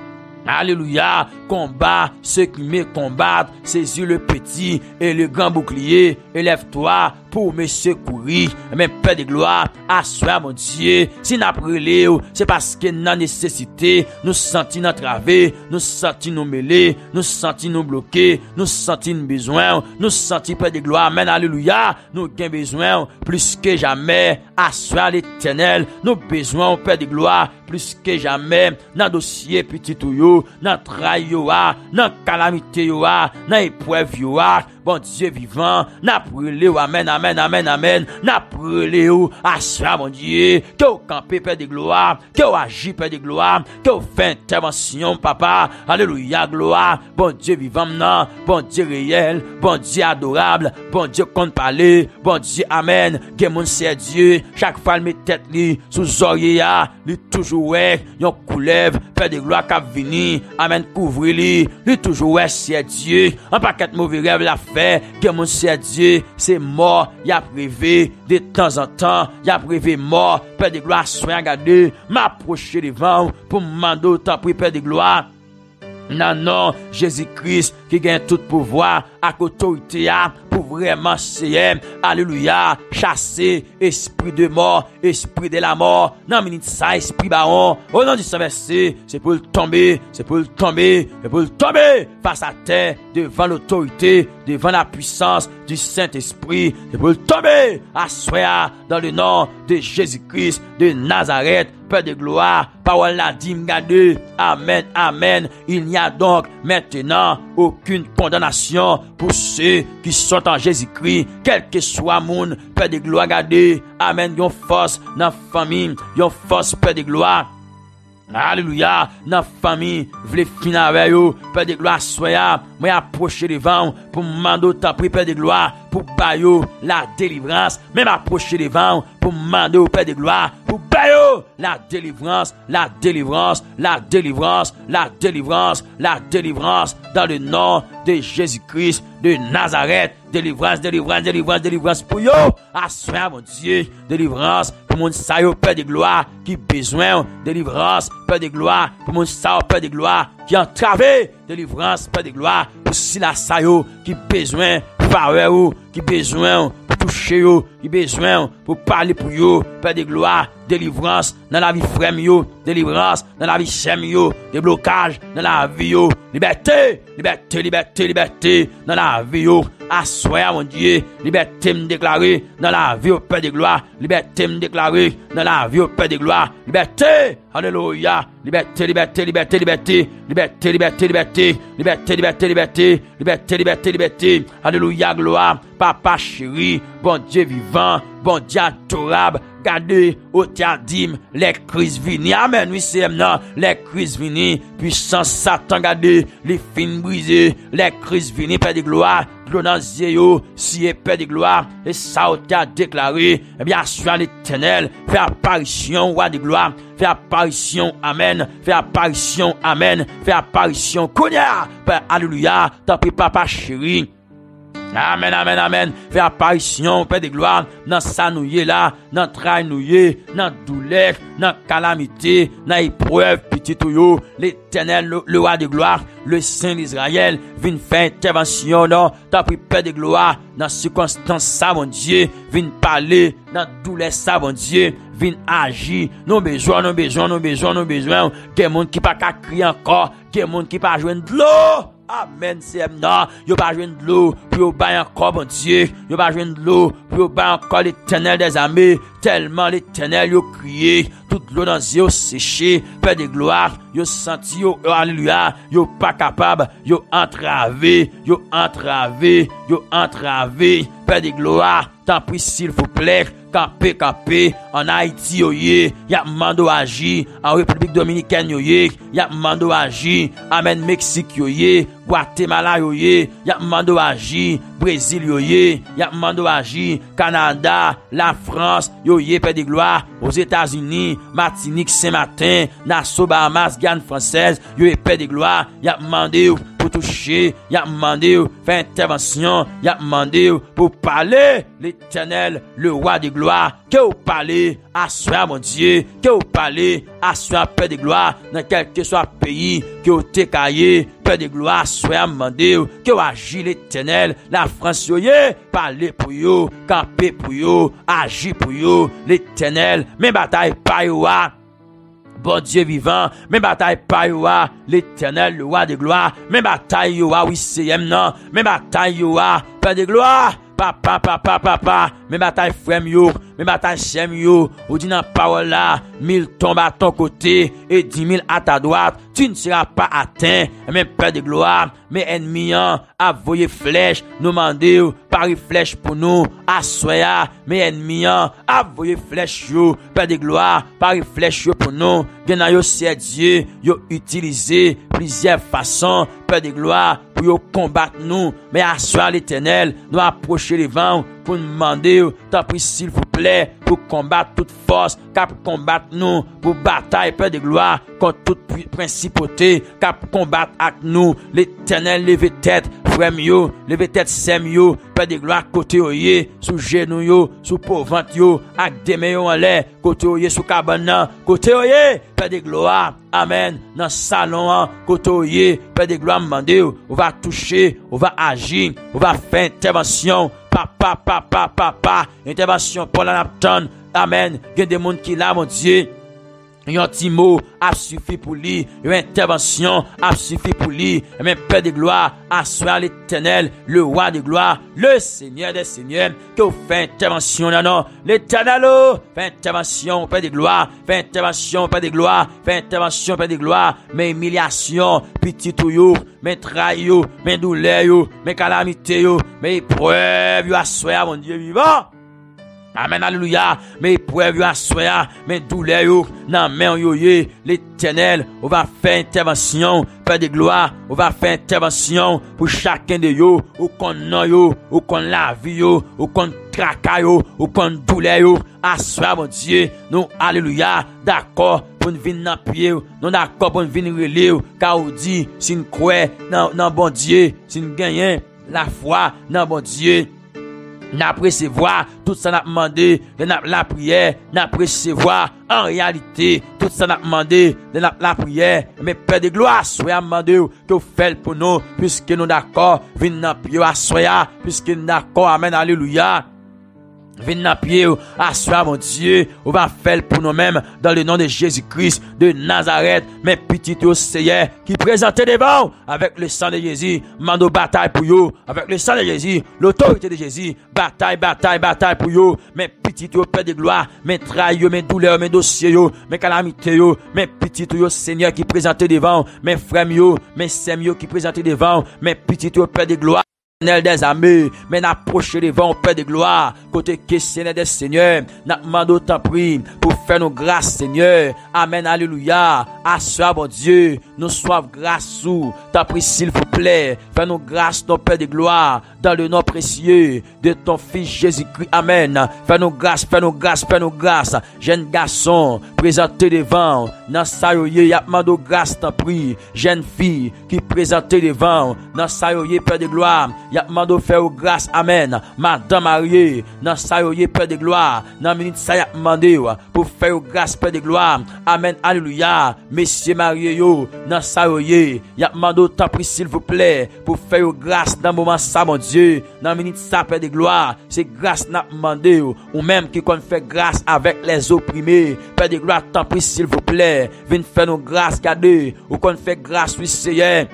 Alléluia, combat ceux qui me combattent, saisis le petit et le grand bouclier, élève-toi pour me secourir. Mais Père de gloire, assois mon Dieu, si n'a brûlé, c'est parce que nous nécessité, nous sentons entravés, nous sentons nous mêlés, nous sentons nous bloqués, nous sentons besoin, nous sentons Père de gloire, amen, alléluia, nous avons besoin plus que jamais, assois l'Éternel, nous besoin Père de gloire, plus que jamais, dans dossier petit ou yo, dans trahi yo, dans calamité yo, dans épreuve yo, bon Dieu vivant, n'a brûlé, amen, amen, amen, amen, n'a brûlé, assois mon Dieu, que vous campez Père de gloire, que vous agissez Père de gloire, que vous faites intervention, papa, alléluia, gloire, bon Dieu vivant, non, bon Dieu réel, bon Dieu adorable, bon Dieu compte parler, bon Dieu, amen, que mon c'est Dieu, chaque fois mes têtes li, sous oreille, li toujours ouais, yon couleuvre, Père de gloire cap vini, amen, couvre-li, li toujours ouais, c'est Dieu, un paquet de mauvais rêves la fait, que mon c'est Dieu, c'est mort, y a privé, de temps en temps, y a privé mort, Père de gloire, soin gardé, m'approcher devant, pour m'demander tant pis, Père de gloire, non, non, Jésus-Christ, qui gagne tout pouvoir, à autorité, pour vraiment c'est, alléluia, chasser, esprit de mort, esprit de la mort, non, minute ça, esprit baron, au nom du Saint-Versé, c'est pour le tomber, c'est pour le tomber, c'est pour le tomber, face à terre, devant l'autorité, devant la puissance du Saint-Esprit, c'est pour le tomber, assoya, dans le nom de Jésus-Christ, de Nazareth, Père de gloire, parole la dit, m'gade, amen, amen, il n'y a donc maintenant aucune condamnation pour ceux qui sont en Jésus-Christ, quel que soit mon Père de gloire, gade, amen, yon force dans la famille, yon force Père de gloire, alléluia, dans la famille, vle fin avec yo, Père de gloire, soya, moi approcher devant, pour m'mando tant pris, Père de gloire, pour bayo la délivrance, même approcher devant, pour m'mando au Père de gloire, pour bayo la délivrance, la délivrance, la délivrance, la délivrance, la délivrance, dans le nom de Jésus-Christ de Nazareth, délivrance, délivrance, délivrance, délivrance pour yo, assoir mon Dieu, délivrance, pour mon sayo, Père de gloire, qui besoin, délivrance, Père de gloire, pour mon sayo, Père de gloire, qui entravé, délivrance, Père de gloire, pour si la sayo, qui besoin, faveur, qui besoin, pour toucher yo, qui besoin, pour parler pour yo, Père de gloire, délivrance, dans la vie frère yo, délivrance, dans la vie chème yo, déblocage, dans la vie yo, liberté, liberté, liberté, liberté, dans la vie yo, Assoya, mon Dieu. Liberté me déclarer dans la vie au Père de gloire. Liberté me déclarer dans la vie au Père de gloire. Liberté. Alléluia. Liberté, liberté, liberté, liberté. Liberté, liberté, liberté. Liberté, liberté, liberté. Liberté, liberté, liberté. Alléluia, gloire. Papa chéri, bon Dieu vivant, bon Dieu adorable. Gardez au diadime, les crises vini. Amen, oui, c'est maintenant, les crises vini. Puissance Satan, gardez, les fins brisées, les crises vini, Père de gloire. Dans Zéo, si est Père de gloire, et ça a déclaré, eh bien, soit l'Éternel, fait apparition, roi de gloire, fait apparition, amen, fait apparition, amen, fait apparition, Konya, Père, alléluia, t'en prie, papa chéri. Amen, amen, amen. Fais apparition, Père de gloire, dans sa nouille là, dans train nouille, dans douleur, dans calamité, dans épreuve, petit tuyau, l'Éternel, le roi de gloire, le Saint d'Israël, vient faire intervention, non, t'as pris Père de gloire, dans circonstances, ça, mon Dieu, vient parler, dans douleur, ça, mon Dieu, vient agir, nos besoins, nos besoins, nos besoins, nos besoins, des monde qui pas qu'à crier encore, des monde qui pas joindre de l'eau. Amen, c'est non, yo pas joindre de l'eau, puis yo ba encore, bon Dieu, yo pas joindre de l'eau, puis yo ba encore l'Éternel des armées, tellement l'Éternel yo crié, toute l'eau dans yeux séché, Père de gloire, yo senti yo, alléluia, yo pas capable, yo entravé, Père de gloire, tant pis s'il vous plaît, campé, en Haïti yoye, y'a mando agi, en République Dominicaine yoye, y'a mando agi, amen Mexique yoye, Guatemala yoye, y'a mando agi, Brésil yoye, y'a mando agi, Canada, la France yoye, Père de gloire, aux États-Unis, Martinique, Saint-Martin, Nassau, Bahamas, Guyane française, yoye, Père de gloire, y'a mandé pour toucher, y'a mandé faire intervention, y'a mandé pour parler, l'Éternel, le roi de gloire, que vous parlez à soi, mon Dieu, que vous parlez à soi, Père de gloire, dans quel que soit pays, que vous t'écaillez, Père de gloire, soit mandé, que vous agissez l'Éternel, la France, yoye, parlez pour vous, camper pour vous, agir pour vous, l'Éternel, mes batailles pas yo, bon Dieu vivant, mes batailles pas yo, l'Éternel, le roi de gloire, mes batailles yo, oui, c'est non, mes batailles yo, Père de gloire, papa, mes batailles frères yo, mes batailles chèm yo, ou dit dans parole là, 1000 tombent à ton côté, et 10 000 à ta droite, tu ne seras pas atteint, même Père de gloire, mes ennemis, a voyé flèche, nous mandé, pari flèche pour nous, à soya, mes ennemis, a voyé flèche yo, Père de gloire, pari flèche yo pour nous, gen yo c'est Dieu, yo utilisé plusieurs façons, Père de gloire, pour yo combattre nous, mais à soya l'Éternel, nous approcher les vents, pour nous demander, t'en prie s'il vous plaît, pour combattre toute force, cap combattre nous, pour bataille, Père de gloire, contre toute principauté, cap combattre avec nous, l'Éternel levez tête, frère yo, levez tête sem yo, Père de gloire, côté oye, sous genou yo, sous pauvre yo, avec des mains en l'air, côté oye, sous cabane, côté oye, Père de gloire, amen, dans salon, côté oye, Père de gloire, mandé, on va toucher, on va agir, on va faire intervention, papa, intervention pour la napton, amen, il y a des gens qui là, mon Dieu, un petit mot a suffi pour lui, une intervention a suffi pour lui, mais Père de gloire, assoir l'Éternel, le roi de gloire, le Seigneur des seigneurs, que vous faites intervention, non, l'Éternel, fait intervention, Père de gloire, fait intervention, Père de gloire, fait intervention, Père de gloire, mais humiliation, petit touillou, mais trahio, mais douleur, mais calamité, mais épreuve, assoir, mon Dieu vivant. Amen, alléluia, mes épreuves à soya, mes douleurs, nan men yoye, l'Éternel, on va faire intervention, Père de gloire, on va faire intervention pour chacun de yo, ou kon nan yo, ou kon la vie yo, ou kon traka yo, ou kon douleur yo, à soya, mon Dieu, nous, alléluia, d'accord, pour nous venir dans pied, nous d'accord pour nous venir relire, car on dit, si nous croyons dans bon Dieu, si nous gagnons la foi dans bon Dieu, n'a recevoir tout ça n'a demandé de la prière, n'a recevoir en réalité tout ça n'a demandé de la prière, mais Père de gloire soyez demandé que vous faites pour nous puisque nous d'accord venir dans pied à soya puisque nous d'accord, amen, alléluia. Venez à pied, assois mon Dieu, on va faire pour nous-mêmes dans le nom de Jésus-Christ de Nazareth, mes petits Seigneur qui présentent devant avec le sang de Jésus, mando bataille pour eux, avec le sang de Jésus, l'autorité de Jésus, bataille pour eux, mes petits Père de gloire, mes trahis, mes douleurs, mes dossiers, mes calamités, mes petits Seigneur qui présentent devant, mes frères, mes sœurs qui présentent devant, mes petits Père de gloire. Des armées, mais n'approcher devant Père de gloire, côté questionnaire des seigneurs, n'a demandé ta prière pour faire nos grâces, Seigneur. Amen, alléluia. Assois, bon Dieu, nous soif grâce sous ta prière, s'il vous plaît. Fais nos grâces, ton Père de gloire, dans le nom précieux de ton Fils Jésus-Christ. Amen. Fais nos grâces, fais nos grâces, fais nos grâces. Jeune garçon, présenté devant, dans sayoye, y'a demandé grâce, ta prière. Jeune fille, qui présenté devant, dans sayoye, Père de gloire. Y'a demandé faire grâce, amen. Madame mariée, dans sa Père de gloire, dans minute ça y'a demandé pour faire grâce, Père de gloire, amen, alléluia. Messieurs mariés, dans sa y'a demandé ta prière, s'il vous plaît, pour faire grâce dans le moment ça, mon Dieu, dans minute ça, Père de gloire, c'est grâce n'a demandé, ou même qui qu'on fait grâce avec les opprimés, Père de gloire, ta prière, s'il vous plaît, viens faire nos grâces, cadeaux, ou qu'on fait grâce, oui, Seigneur.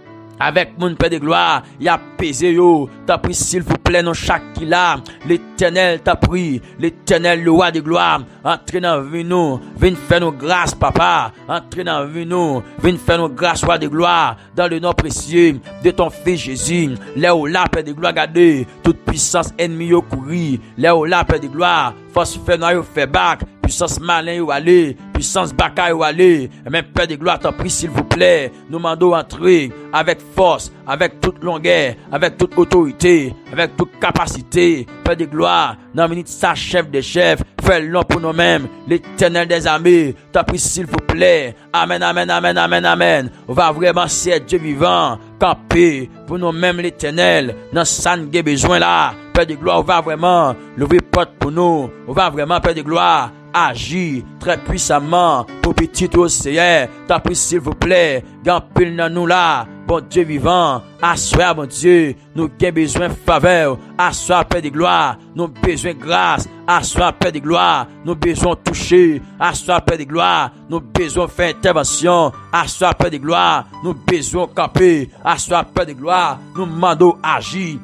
Avec mon Père de gloire, il a pesé yo, t'as pris s'il vous plaît, non chaque qui l'a, l'Éternel t'a pris, l'Éternel le roi de gloire, entre dans vie nous, viens faire nos grâces, papa, entre dans vie nous, viens faire nos grâces, roi de gloire, dans le nom précieux de ton Fils Jésus, là où là, Père de gloire, gardez, toute puissance ennemie yo courir, là où là, Père de gloire, force fait noir yo fait bac, puissance malin yo aller, puissance baka yo aller, même Père de gloire, t'en prie s'il vous plaît, nous mandons entrer avec force, avec toute longueur, avec toute autorité, avec toute capacité, Père de gloire, dans minute sa chef des chefs, fais l'homme pour nous-mêmes, l'Éternel des armées, t'en prie s'il vous plaît, amen, amen, amen, amen, amen, on va vraiment c'est Dieu vivant, camper pour nous-mêmes l'Éternel, dans ça nous avons besoin là, Père de gloire, on va vraiment l'ouvrir porte pour nous, on va vraiment, Père de gloire, agir très puissamment pour petit Seigneur, t'as pris s'il vous plaît, gampil dans nous là, bon Dieu vivant, assois bon Dieu, nous avons besoin de faveur, assois Père de gloire, nous avons besoin de grâce, assois Père de gloire, nous avons besoin de toucher, assois Père de gloire, nous avons besoin de faire intervention, assois Père de gloire, nous avons besoin de camper, assois Père de gloire, nous demandons agir.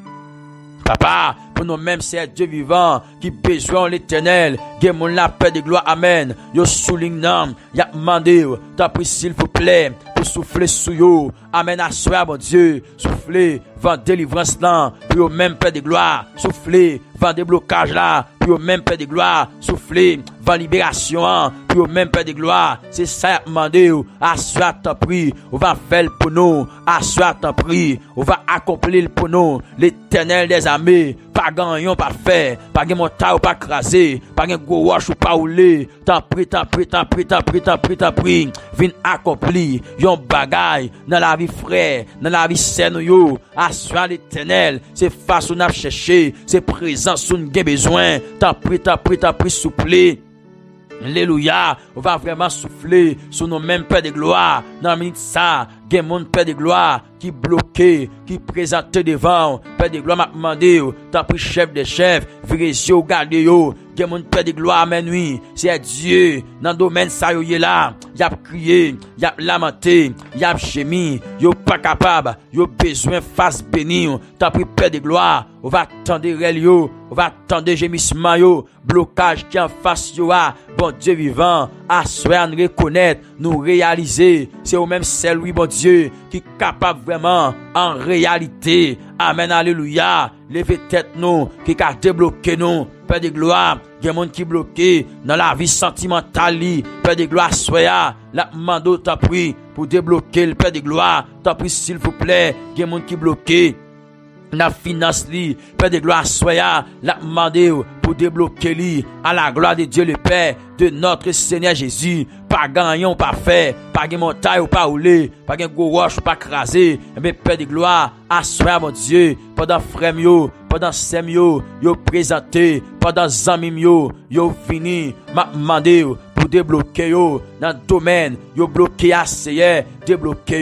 Papa, pour nous-mêmes, c'est Dieu vivant qui besoin l'Éternel. Guémon la paix de gloire, amen. Yo souligne nam, y'a demandé, t'as pris s'il vous plaît, pour souffler sous yo. Amen, assoir, mon Dieu, souffler, vent délivrance là, puis au même paix de gloire, souffler, vent déblocage là, puis au même paix de gloire, souffler, vent libération, puis au même paix de gloire. C'est ça y'a demandé, assoir, t'as pris, on va faire pour nous, assoir, t'as pris, on va accomplir pour nous, l'Éternel des armées. Pas gagnon, pas fait, pas gain montagne ou pas crasé, pas gain gros wash ou pas roulé, t'en prie, vin accompli, yon bagay, dans la vie frère, dans la vie saine yo, assoir l'Éternel, c'est face on a cherché, c'est présent sous nous besoin, t'en prie, souple. Alléluia, on va vraiment souffler sur nos mêmes Père de gloire. Dans la minute ça, gen mon Père de gloire qui bloqué, qui présenté devant. Père de gloire m'a demandé, t'as pris chef des chefs, virez yo, gardez yo. Gen mon Père de gloire, amen oui. C'est Dieu, dans le domaine ça yo là. Y a crié, y a lamenté, y a gémi, yo pas capable, yo besoin face béni. T'as pris Père de gloire, on va attendre yo, on va attendre gémissement yo, blocage qui en face yo a. Bon Dieu vivant, assoir nous reconnaître, nous réaliser, c'est au même seul oui bon Dieu qui est capable vraiment en réalité. Amen, alléluia. Levez tête nous, qui a débloqué nous, Père de gloire. Il y a des gens qui bloqué dans la vie sentimentale, Père de gloire, soya, la mando t'a pris pour débloquer le Père de gloire, t'a pris s'il vous plaît. Il y a des gens qui bloqué la finance li, Père de gloire, soya, la demandé pour débloquer li, à la gloire de Dieu le Père, de notre Seigneur Jésus. Pas gagnant, pas fait, pas gagne montagne ou pas roulé, pas gagne gros roche ou pas crasé. Mais Père de gloire, assoir mon Dieu, pendant frère yo, pendant sem yo présenté, pendant zamim yo fini, m'a demandé pour débloquer yo, dans le domaine, yo bloqué à Seigneur, débloquer yo,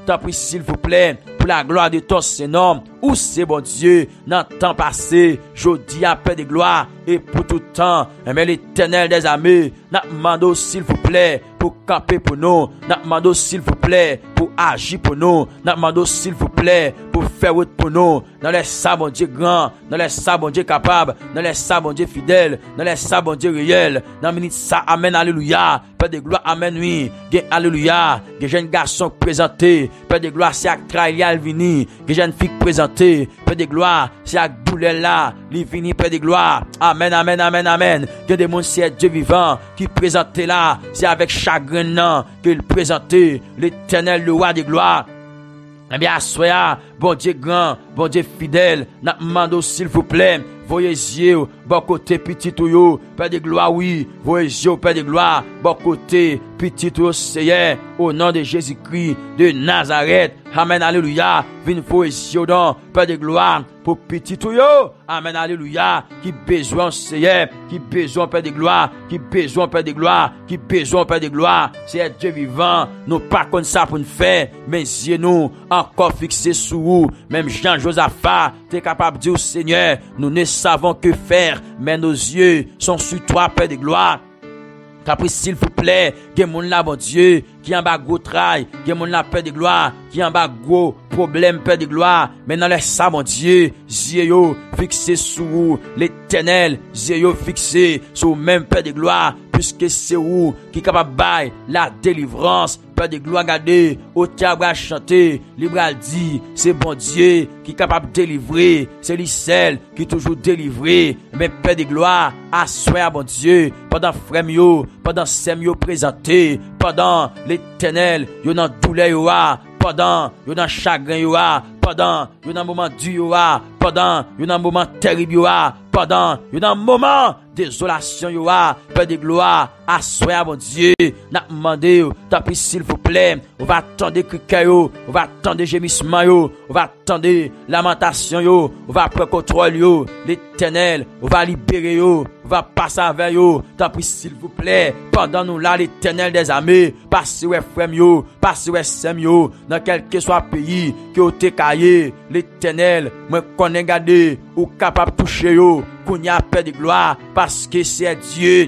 t'en prie s'il vous plaît, pour la gloire de ton Saint-Nom, où c'est bon Dieu, dans le temps passé, jodi à paix de gloire, et pour tout temps, mais l'Éternel des armées, n'a demandé s'il vous plaît, pour camper pour nous, n'a demandé s'il vous plaît, pour agir pour nous, n'a demandé s'il vous plaît, pour faire route pour nous, dans les sabons Dieu grand, dans les sabons Dieu capable, dans les sabons Dieu fidèle, dans les sabons Dieu réel, dans minute ça, amen, alléluia, Père de gloire, amen, oui, gen alléluia, gen jeune garçon présenté, Père de gloire, c'est avec Trailia, il vini, gen jeune fille présenté, Père de gloire, c'est avec douleur là, il vini, Père de gloire, amen, amen, amen, amen, gen des monde, c'est Dieu vivant, qui présenté là, c'est avec chagrin nan, qu'il présenté, l'Éternel, le roi de gloire. Eh bien, soyez, bon Dieu grand, bon Dieu fidèle, n'a demandé s'il vous plaît, voyez yeux, bon côté petit ou Père de gloire, oui, voyez yeux, Père de gloire, bon côté petit ou Seigneur, au nom de Jésus-Christ de Nazareth, amen, alléluia, vin voyez yeux dans, Père de gloire, pour petit ou amen, alléluia, qui besoin Seigneur, qui besoin Père de gloire, qui besoin Père de gloire, qui besoin Père de gloire, c'est Dieu vivant, nous pas comme ça pour nous faire, mais yeux nous, encore fixés sur vous, même Jean-Josaphat, t'es capable de dire au Seigneur, nous ne savons que faire, mais nos yeux sont sur toi, Père de gloire. Capri, s'il vous plaît, gen moun la bon Dieu, qui en bas gros travail, gen moun la Père de gloire, qui en bas gros problème, Père de gloire, mais dans les ça, mon Dieu, yeux yo fixé sur l'Éternel, yeux yo fixé sur même Père de gloire, puisque c'est où qui est capable de bailler la délivrance, Père de gloire, regardez, au théâtre chanter, libral dit, c'est bon Dieu qui est capable de délivrer, c'est lui seul qui est toujours délivré, mais Père de gloire, assoyez bon Dieu, pendant frère yo, pendant sem yo présenté, pendant l'Éternel, yo nan douleur yo a, pendant yo nan chagrin yo a, pendant yo nan moment dur yo a, pendant yo nan moment terrible yo a, pendant yo nan moment désolation yo a, Père de gloire, assoyez bon Dieu, n'a demandé, tant pis s'il vous plaît, on va attendre cri yo, on va attendre gémissement yo, on va attendre lamentation yo, on va prendre contrôle yo, l'Éternel, on va libérer yo, on va passer avec yo, tant pis s'il vous plaît, pendant nous là, l'Éternel des armées, passez ouais frère yo, passez ouais sem yo, dans quel que soit pays, que vous te caillé, l'Éternel, moi connais gardé, ou capable toucher yo, qu'on y a Père de gloire, parce que c'est Dieu,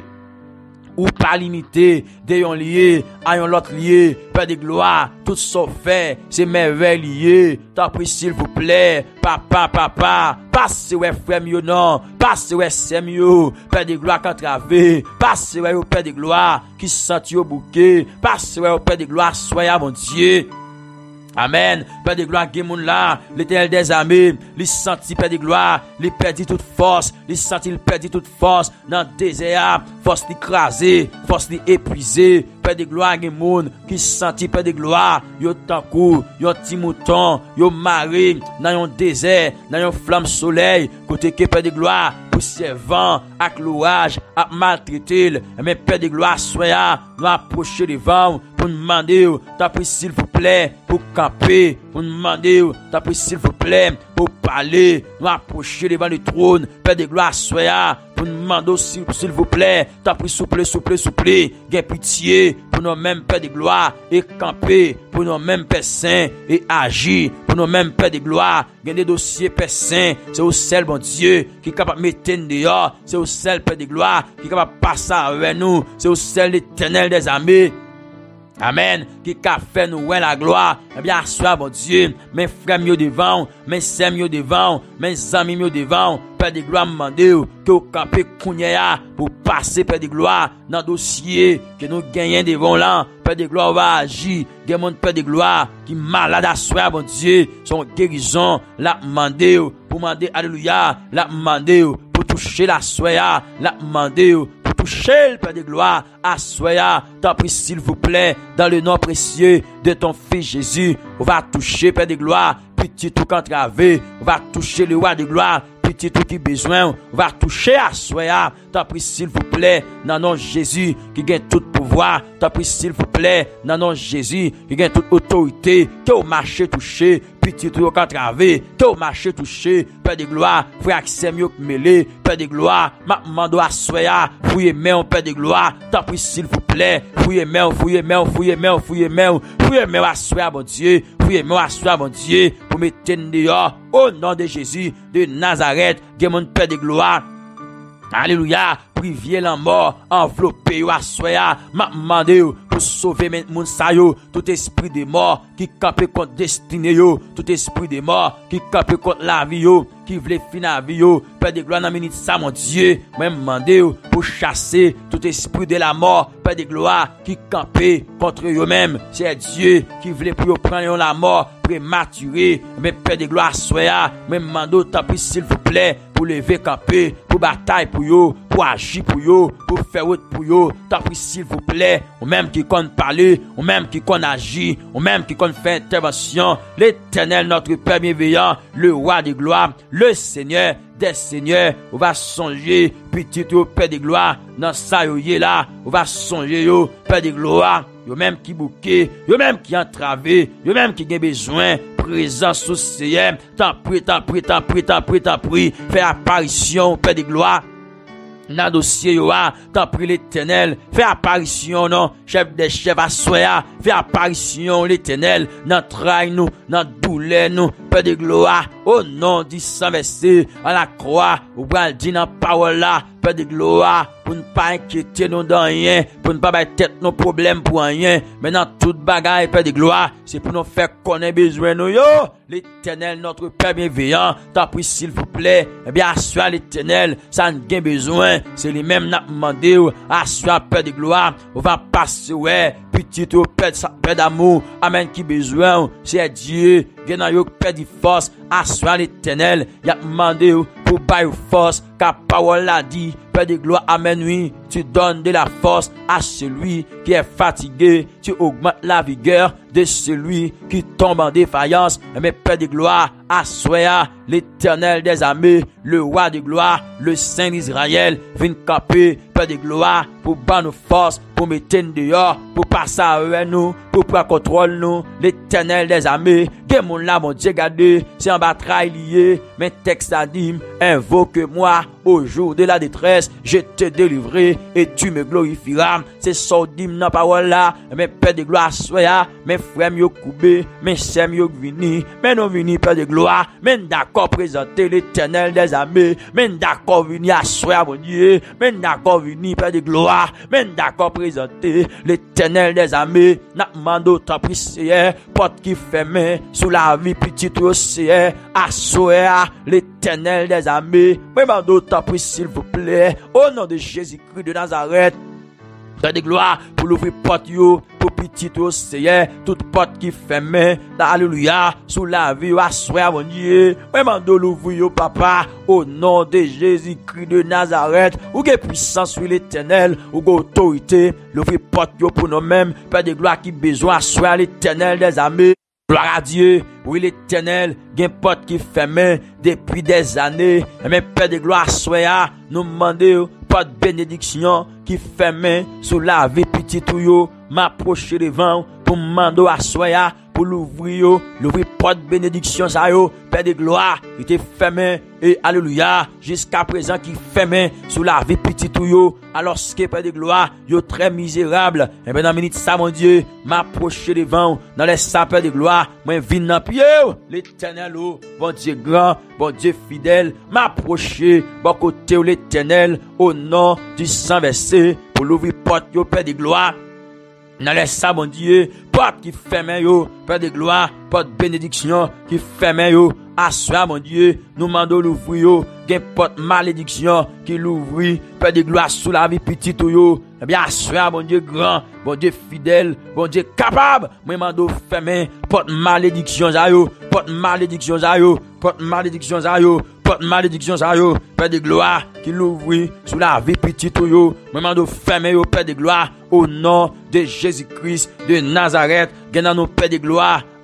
ou pas limité, d'ayon lié, ayon l'autre lié, Père de gloire, tout ça fait, c'est merveille lié, t'en prie s'il vous plaît, papa, passez ouais frère yo non, passez ouais sem yo, Père de gloire qu'entravé, passez ouais au Père de gloire, qui senti au bouquet, passez ouais au Père de gloire, soyez mon Dieu. Amen. Père de gloire, Gemoun là, l'Éternel des armées, il sentit Père de gloire, il perdit toute force, il sentit il perdit toute force dans le désert, force l'écraser, force l'épuiser. Père de gloire, Gemoun, qui sentit Père de gloire, yo tankou, yo petit mouton, yo maré, dans yon désert, dans yon flamme soleil, côté que Père de gloire, poussière vent, avec l'orage, à maltraiter, mais Père de gloire, soyez, nous approcher des vents, pour nous demander, t'as pris s'il vous plaît, pour camper, pour nous demander, t'as pris s'il vous plaît, pour parler, nous approcher devant le trône, Père de gloire, soyez, pour nous demander s'il vous plaît, t'as pris souple, gain pitié, pour nous mêmes Père de gloire, et camper, pour nous mêmes Père saint, et agir, pour nous mêmes Père de gloire, gain des dossiers Père saint, c'est au seul bon Dieu, qui est capable de mettre dehors, c'est au seul Père de gloire, qui est capable de passer avec nous, c'est au seul l'Éternel des armées. Amen, qui a fait nous la gloire, eh bien, sois bon Dieu, mes frères mieux devant, mes sœurs mieux devant, mes amis mieux devant, Père de gloire, demandez que vous campez Kounia pour passer, Père de gloire, dans le dossier que nous gagnons devant là, Père de gloire va agir, il mon Père de gloire qui malade à soi, bon Dieu, son guérison, la demandez pour demander, alléluia, la demandez pour toucher la soya, la demandez pour toucher le Père de gloire, à soya, t'en prie s'il vous plaît, dans le nom précieux de ton Fils Jésus, on va toucher Père de gloire, petit tout entravé, on va toucher le roi de gloire, petit tout qui besoin, on va toucher à soya, t'en prie s'il vous plaît, dans nom Jésus, qui gagne tout pouvoir, t'en prie s'il vous plaît, dans nom Jésus, qui gagne toute autorité, que au marché touché, petit tout au travé, que au marché touché, Père de gloire, frère Axem yo mêlé, Père de gloire, ma mando à soya, fouillez main, Père de gloire, t'en prie s'il vous plaît, fouillez main, fouillez main, fouillez main, fouillez main, fouillez main à soya, mon Dieu, fouillez main à soya, mon Dieu, pour mettre dehors, au nom de Jésus, de Nazareth, que mon Père de gloire, alléluia, privier la mort, enveloppé ou assoya, m'a demandé pour sauver moun sa yo, tout esprit de mort qui campe contre destiné yo, tout esprit de mort qui campe contre la vie yo, qui voulait finir la vie yo, Père de gloire dans minute ça mon Dieu, m'a demandé pour chasser tout esprit de la mort, Père de gloire qui campe contre eux même, c'est Dieu qui voulait pour prendre la mort prématuré, mais Père de gloire soya, m'a demandé tant pis s'il vous plaît pour lever camper, pour bataille pour yo, pour agir pour yo, pour faire autre pour yo, tant pis s'il vous plaît, ou même qui compte parler, ou même qui compte agir, ou même qui compte faire intervention, l'Éternel notre Père bienveillant, le roi de gloire, le Seigneur des seigneurs, on va songer, petit au Père de gloire, dans ça yo yé là, on va songer yo, Père de gloire, yo même qui bouquet, yo même qui entravé, yo même qui a besoin, présence sous Seigneur, t'en prie, fais apparition, Père de gloire. Dans dossier yo a, t'en prie l'Éternel, fais apparition non, chef des chefs à soya, fais apparition l'Éternel, dans trahi nous, dans douleur nous, Père de gloire, au nom du sang versé à la croix, ou bral dit dans parole là, Père de gloire, pour ne pas inquiéter nous dans rien, pour ne pas mettre tête nos problèmes pour rien, mais dans toute bagaille, Père de gloire, c'est pour nous faire connaître besoin nous yo, l'Éternel notre Père bienveillant, t'en prie s'il vous plaît, eh bien assure l'Éternel, ça n'a pas besoin, c'est lui-même n'a demandé, assure Père de gloire, on va passer ouais, petit au Père d'amour, amen qui besoin, c'est Dieu, viens dans yo Père de force, assure l'Éternel, il a demandé pour bailler force, car parole l'a dit, Père de gloire, amen oui, tu donnes de la force à celui qui est fatigué, tu augmentes la vigueur de celui qui tombe en défaillance, mais Père de gloire, assoya l'Éternel des armées, le roi de gloire, le Saint d'Israël, vient camper, Père de gloire, pour battre nos forces, pour mettre dehors, pour passer avec nous, pour prendre contrôle nous, l'Éternel des armées, que mon là, mon Dieu, gardé, c'est en bataille lié, mais texte a dit, invoque-moi au jour de la détresse, je te délivrerai et tu me glorifieras, c'est ça dit dans parole là, mais Père de gloire, soya, mes frères yo coupé, mes sœurs yo vini, mais non vini Père de gloire, mais d'accord présenter l'Éternel des armées, mais d'accord vini à soya mon Dieu, mais d'accord vini Père de gloire, mais d'accord présenter l'Éternel des armées, n'a mando ta prière, porte qui ferme sous la vie petite océan, à soya l'Éternel des armées, mais mando ta prière s'il vous plaît, au nom de Jésus-Christ de Nazareth. De gloire pour l'ouvrir porte yo, pour petit océan, toute porte qui ferme, alléluia, sous la vie, à soi, mon Dieu, vraiment de l'ouvrir yo, papa, au nom de Jésus-Christ de Nazareth, ou que puissance sur l'Éternel, ou que autorité, l'ouvrir porte yo pour nous-mêmes, Père de gloire qui besoin, à soi, l'Éternel des armées. Gloire à Dieu, oui l'Éternel, gen porte qui ferme depuis des années, mais Père de gloire, soya, nous demandons pas de bénédiction qui ferme sous la vie petit tout m'approcher devant pour m'demander à soya pour l'ouvrir porte bénédiction ça yo, Père de gloire, il était fermé et alléluia jusqu'à présent qui fermé sous la vie petit tout alors ce que Père de gloire yo très misérable et ben dans minute ça mon Dieu m'approcher devant dans les sapins de gloire moi vinn dans pied l'Éternel bon Dieu grand bon Dieu fidèle m'approcher bon côté l'Éternel au nom du sang versé pour l'ouvrir porte yo Père de gloire dans les sapins mon Dieu porte qui ferme yo Père de gloire porte bénédiction qui ferme yo à soi mon Dieu nous mandons l'ouvrir yo gen porte malédiction qui l'ouvrir Père de gloire sous la vie petite yo eh bien à soi mon Dieu grand bon Dieu fidèle bon Dieu capable moi mando fermer porte malédiction ça yo porte malédiction ça yo porte malédiction ça yo porte malédiction ça yo Père de gloire qui l'ouvrir sous la vie petite yo moi mando fermer yo Père de gloire au nom de Jésus-Christ de Nazareth gen dans nos Père de gloire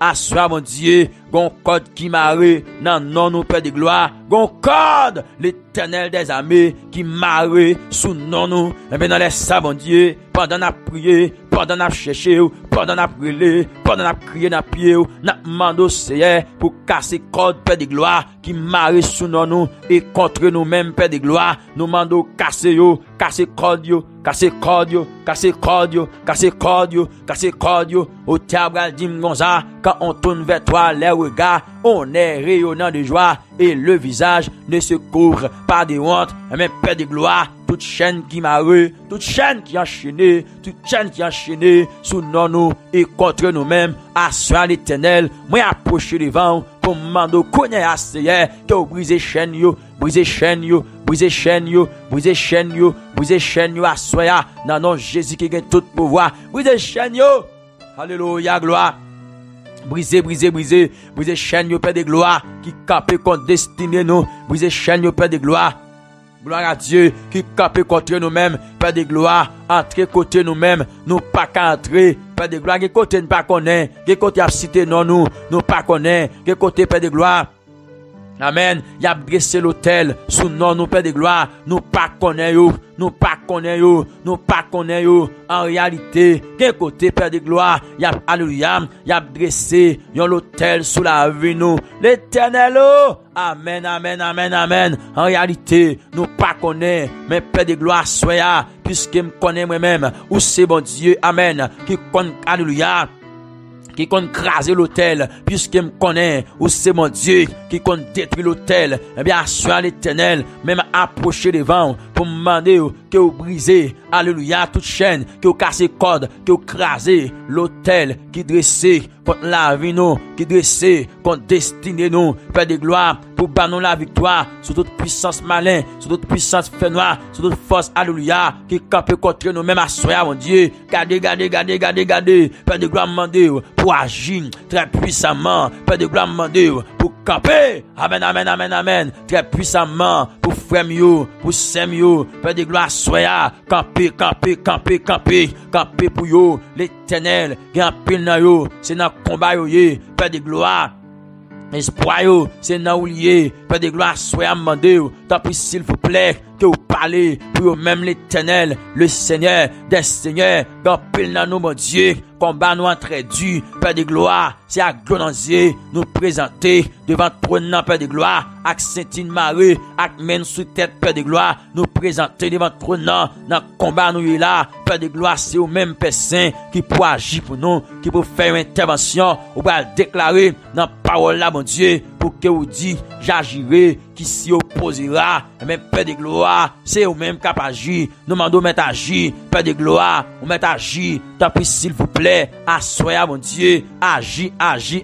Assoir, mon Dieu, gon code qui marre, non, nous, Père de gloire, gon code, l'Éternel des armées, qui marre, sous non, nous, et bien dans les ça, mon Dieu, pendant n'a prié, pendant n'a cherché, pendant n'a prié, pendant n'a crié n'a pied, n'a demandé au Seigneur, pour casser code, Père de gloire, qui marre sous non, nous, et contre nous-mêmes, Père de gloire, nous demandons casser code, casser code, casser code, casser code, casser code, au théâtre d'Imgonza, quand on tourne vers toi, les regards, on est rayonnant de joie, et le visage ne se couvre pas de honte, mais Père de gloire, toute chaîne qui m'a toute chaîne qui a enchaîné, toute chaîne qui a enchaîné, sous nous et contre nous-mêmes, assoir l'Éternel, moi approcher devant, pour m'en connaître assez, que vous brisez chaîne yo, brisez chaîne yo, brisez chaîne yo, brisez chaîne yo, brisez chaîne yo, assoya, dans nom Jésus qui gagne tout pouvoir, brisez chaîne yo, alléluia, gloire. Brisez chaîne yo, Père de gloire, qui capé contre destinée nous, brisez chaîne yo, Père de gloire. Gloire à Dieu, qui capé contre nous-mêmes, Père de gloire, entrer côté nous-mêmes, nous pas qu'à entrer, Père de gloire, qui côté nous pas connaît, qui côté a cité non nous pas connaît, qui côté Père de gloire. Amen. Y a dressé l'autel sous nom nous Père de gloire. Nous pas connaît yo. Nous pas connaît yo. Nous pas connaît yo. En réalité, quel côté Père de gloire, y a alléluia, y a dressé yon l'autel sous la vie nous. L'Éternel oh. Amen, amen, amen, amen. En réalité, nous pas connaît, mais Père de gloire soya, puisque me connaît moi-même, ou c'est bon Dieu, amen, qui connaît, alléluia, qui compte craser l'autel, puisque me connaît, ou c'est mon Dieu, qui compte détruire l'autel, eh bien, assoir l'Éternel, même approcher devant, pour me demander que vous brisez, alléluia, toute chaîne, que vous cassez corde, que vous crasez l'autel, qui dressé contre la vie nous, qui dressé contre destinée nous, Père de gloire, pour banner la victoire, sur toute puissance malin, sur toute puissance fait noir, sur toute force, alléluia, qui campe contre nous, même assoir, mon Dieu, gardez, Père de gloire, demandez, pour agir très puissamment, Père de gloire, demandez, pour camper, amen, amen, amen, amen, très puissamment, pour frère mieux, pour saint mieux, Père de gloire, soya, camper pour yo, l'Éternel, gagne pile nan yo, c'est dans combat yo, Père de gloire. Espoir yo, c'est nan ou lié, Père de gloire, soyez demandé, tant pis s'il vous plaît, que vous parlez, pour même l'Éternel, le Seigneur, des seigneurs, dans pile nan nous, mon Dieu, combat nous entre dû, Père de gloire, c'est à glorieux, nous présenter, devant trône, Père de gloire, avec Sainte Marie, avec men sous tête, Père de gloire, nous présenter devant trône, dans combat nous là, Père de gloire, c'est au même Père Saint, qui peut agir pour nous, qui peut faire une intervention, ou va déclarer, dans parole là, mon Dieu, pour que vous dites, j'agirai, qui s'y opposera, mais Père de gloire, c'est au même cap agir, nous demandons mettre agir, Père de gloire, on met agir, tant pis s'il vous plaît, assoyez mon Dieu, agis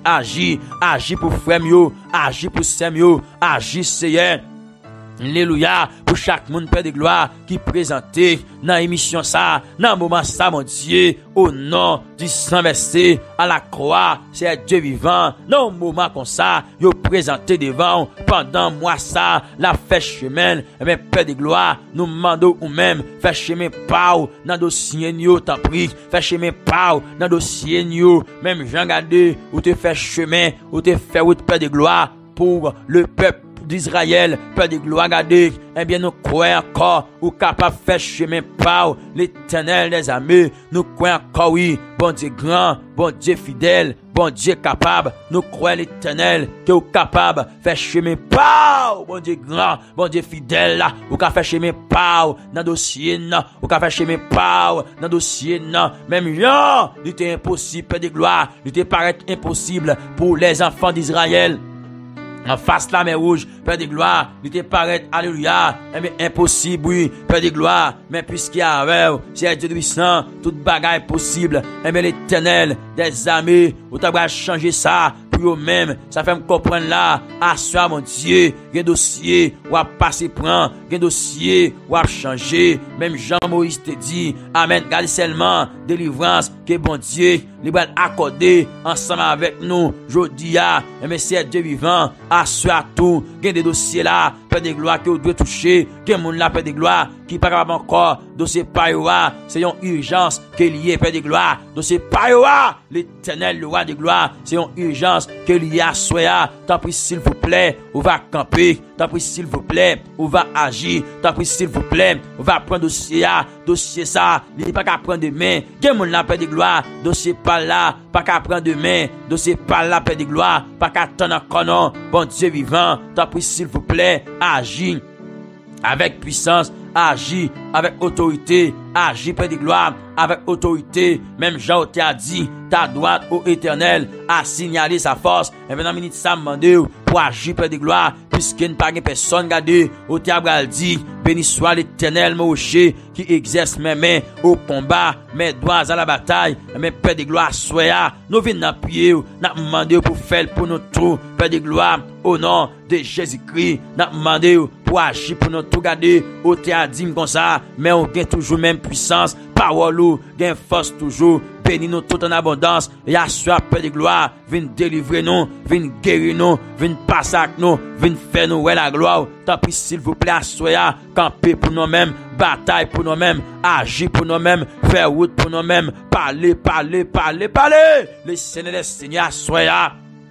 pour frère mieux, agis pour sœur mieux, agis Seigneur. Alléluia, pour chaque monde, Père de gloire, qui présenté dans l'émission ça, dans le moment ça, mon Dieu, au nom du sang versé à la croix, c'est Dieu vivant, dans le moment comme ça, yo présenté devant, pendant moi ça, la fait chemin, mais Père de gloire, nous demandons ou même, fait chemin par dans dossier nous, t'en prie, fait chemin par dans dossier nous, même Jean Gardé, ou te fait chemin, ou te fait route, Père de gloire, pour le peuple d'Israël, Père de gloire, regardez, eh bien, nous croyons encore, ou capable de faire chemin par l'Éternel des armées, nous croyons encore, oui, bon Dieu grand, bon Dieu fidèle, bon Dieu capable, nous croyons l'Éternel, que vous capable de faire chemin par, bon Dieu grand, bon Dieu fidèle, là, ou capable de faire chemin par, dans le dossier, non, ou capable de faire chemin par, dans le dossier, non, même, non, il était impossible, Père de gloire, il était paraît impossible pour les enfants d'Israël. En face la mer rouge, Père de gloire, il te paraît, alléluia, mais impossible, oui, Père de gloire, mais puisqu'il y a un c'est Dieu puissant, toute bagaille possible, mais l'Éternel des armées, où t'as changer ça, pour eux-mêmes, ça fait me comprendre là, assoir mon Dieu, un dossier, ou à passer prend, un dossier, ou à changer, même Jean-Moïse te dit, amen, garde seulement, délivrance, que bon Dieu, il va accorder ensemble avec nous, jodi a, mais c'est Dieu vivant, assoir tout, gain des dossiers là, Père de gloire, que vous devez toucher, que mon la Père de gloire, qui pas capable encore, dossier payoa, c'est une urgence, que lié, Père de gloire, dossier payoa, l'éternel, le roi de gloire, c'est une urgence, que lié à soya, t'en prie, s'il vous plaît, on va camper, t'en prie, s'il vous plaît, on va agir, t'en prie, s'il vous plaît, on va prendre dossier ça, il n'est pas qu'à prendre demain, que mon la Père de gloire, dossier pas là, pas qu'à prendre demain, dossier pas là, Père de gloire, pas qu'à attendre encore non, bon Dieu vivant, t'en prie, s'il vous plaît, agis avec puissance, agis avec autorité, agis, Père de gloire, avec autorité. Même Jean t'a dit, ta droite au éternel a signalé sa force. Et maintenant, minute ça demandé pour agir, Père de gloire, puisqu'il n'y a pas de personne gardée. Au théâtre dit, béni soit l'éternel, mon rocher, qui exerce mes mains au combat, mes doigts à la bataille. Mes Père de gloire, soyez, nous venons appuyer, nous demandons pour faire pour nous tout, Père de gloire, au nom de Jésus-Christ, nous demandons pour agir, pour nous tout garder. Au théâtre dit comme ça, mais on gagne toujours même puissance, parole ou, gagne force toujours. Bénis nous tout en abondance. Et assois, Père de gloire, viens délivrer nous, viens guérir nous, viens passer avec nous, viens faire nous la gloire. Tant pis, s'il vous plaît, assois, camper pour nous-mêmes, bataille pour nous-mêmes, agir pour nous-mêmes, faire route pour nous-mêmes, parler. Le Seigneur des Seigneurs, assois.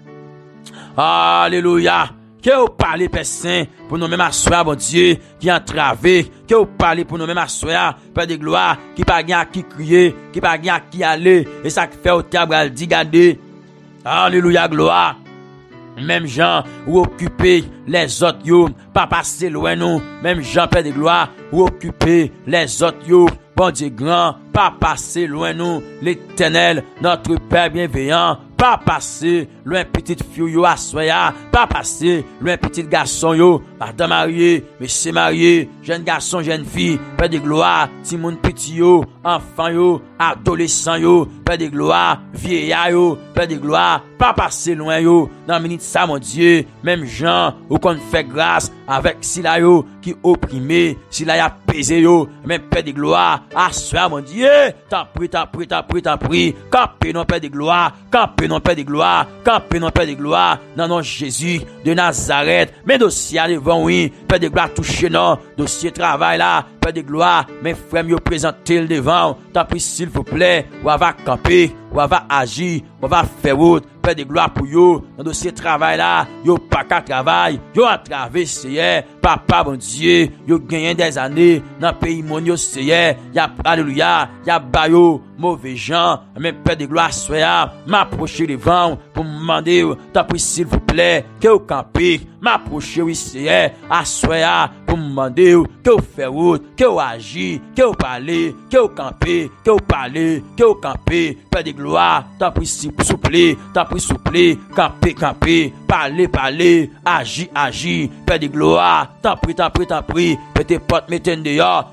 Alléluia. Que vous parlez, Père Saint, pour nous-mêmes assoir, bon Dieu, qui entravé. Que vous parlez pour nous-mêmes assoir, Père de gloire, qui pas gain à qui crier, qui pas gain à qui aller. Et ça fait au table, elle dit, gardez. Alléluia, gloire. Même Jean, ou occuper les autres, yo, pas passer loin nous. Même Jean, Père de gloire, ou occuper les autres, yo, bon Dieu grand, pas passer loin nous. L'éternel, notre Père bienveillant, pas passer loin petite fille yo assoya, pas passer loin petit garçon yo, madame mariée, monsieur marié, jeune garçon, jeune fille, Père de gloire, ti moun petit yo, enfant yo, adolescent yo, Père de gloire, vieillard yo, Père de gloire, pas passer loin yo, dans minute ça mon Dieu, même Jean, ou qu'on fait grâce avec sila yo, qui opprimé, sila y a pesé yo, même Père de gloire, assoya mon Dieu, t'as pris, campé non Père de gloire, campé non Père de gloire, campé non Père de gloire, non non Jésus de Nazareth, mais dossier devant oui, Père de gloire touché non, dossier travail là, Père de gloire, mes frères me présenter le devant, t'as pris s'il vous plaît, ou va camper, ou va agir, ou va faire route, Père de gloire pour yo, dans dossier travail là, yo pas qu'à travail, yo à traverser, papa bon Dieu, yo gagné des années, dans pays mon yo seye, y'a alléluia, y'a bayo, mauvais gens, même Père de gloire soya, m'approcher devant, pour me demander, t'as pris s'il vous plaît, que vous campez, m'approcher oui c'est, assoya, pour me demander, que vous faites route, que vous agissez, que vous parlez, que vous campez, que vous parlez, que vous campez, Père de gloire, t'as pris souple, t'as pris souple, camper, parler, agir, Père de gloire, t'as pris, mettez porte, mettez dehors,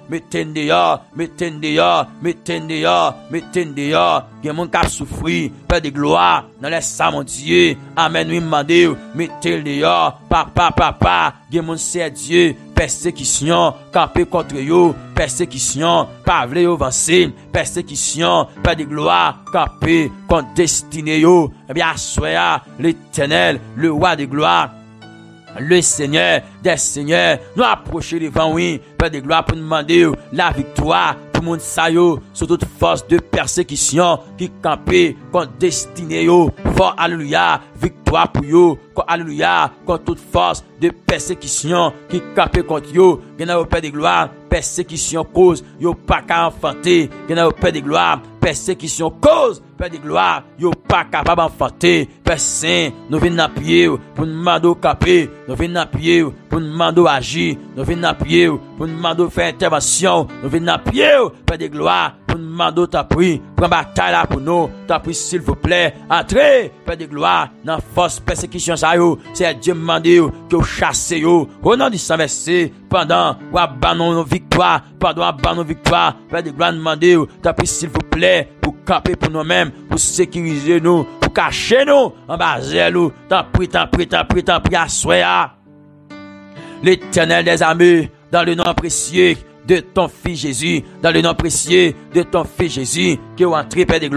il y a mon cas souffrir, Père de gloire, dans les ça mon Dieu, amen, oui, mandé, mettez le dehors, papa, il y a mon c'est Dieu, persécution, camper contre yo, persécution, pas vle yo avancer, persécution, Père de gloire, camper contre destiné yo, eh bien, soyez l'éternel, le roi de gloire, le Seigneur des Seigneurs, nous approcher devant oui, Père de gloire, pour nous demander la victoire, pour monde sa yo, sur toute force de persécution, qui campé contre destiné yo, fort alléluia, victoire pour yo, alléluia, contre toute force de persécution, qui campé contre yo, gen au Père de gloire, persécution cause, yo pas qu'à enfanter, gen au Père de gloire, persécution cause, Père de gloire, yo pas capable d'enfanter, Père Saint, nous venons appuyer, pour nous demander camper, nous venons appuyer, pour nous demander agir, nous venons appuyer, pour nous demander faire intervention, nous venons appuyer, Père de gloire, pour nous demander ta pris, prends bataille là pour nous, ta pris s'il vous plaît, entrez, Père de gloire, dans force persécution ça yo, c'est Dieu demander que vous chassez yo, au nom du sang versé, pendant, ou abandon nos victoires, pardon, abandon nos victoires, Père de gloire demander, ta pris s'il vous plaît, pour camper pour nous-mêmes, pour sécuriser nous, pour cacher nous, en bas nous, t'en prie, à soya. L'éternel des armées, dans le nom précieux de ton fils Jésus, dans le nom précieux de ton fils Jésus, qui est entré, Père de gloire,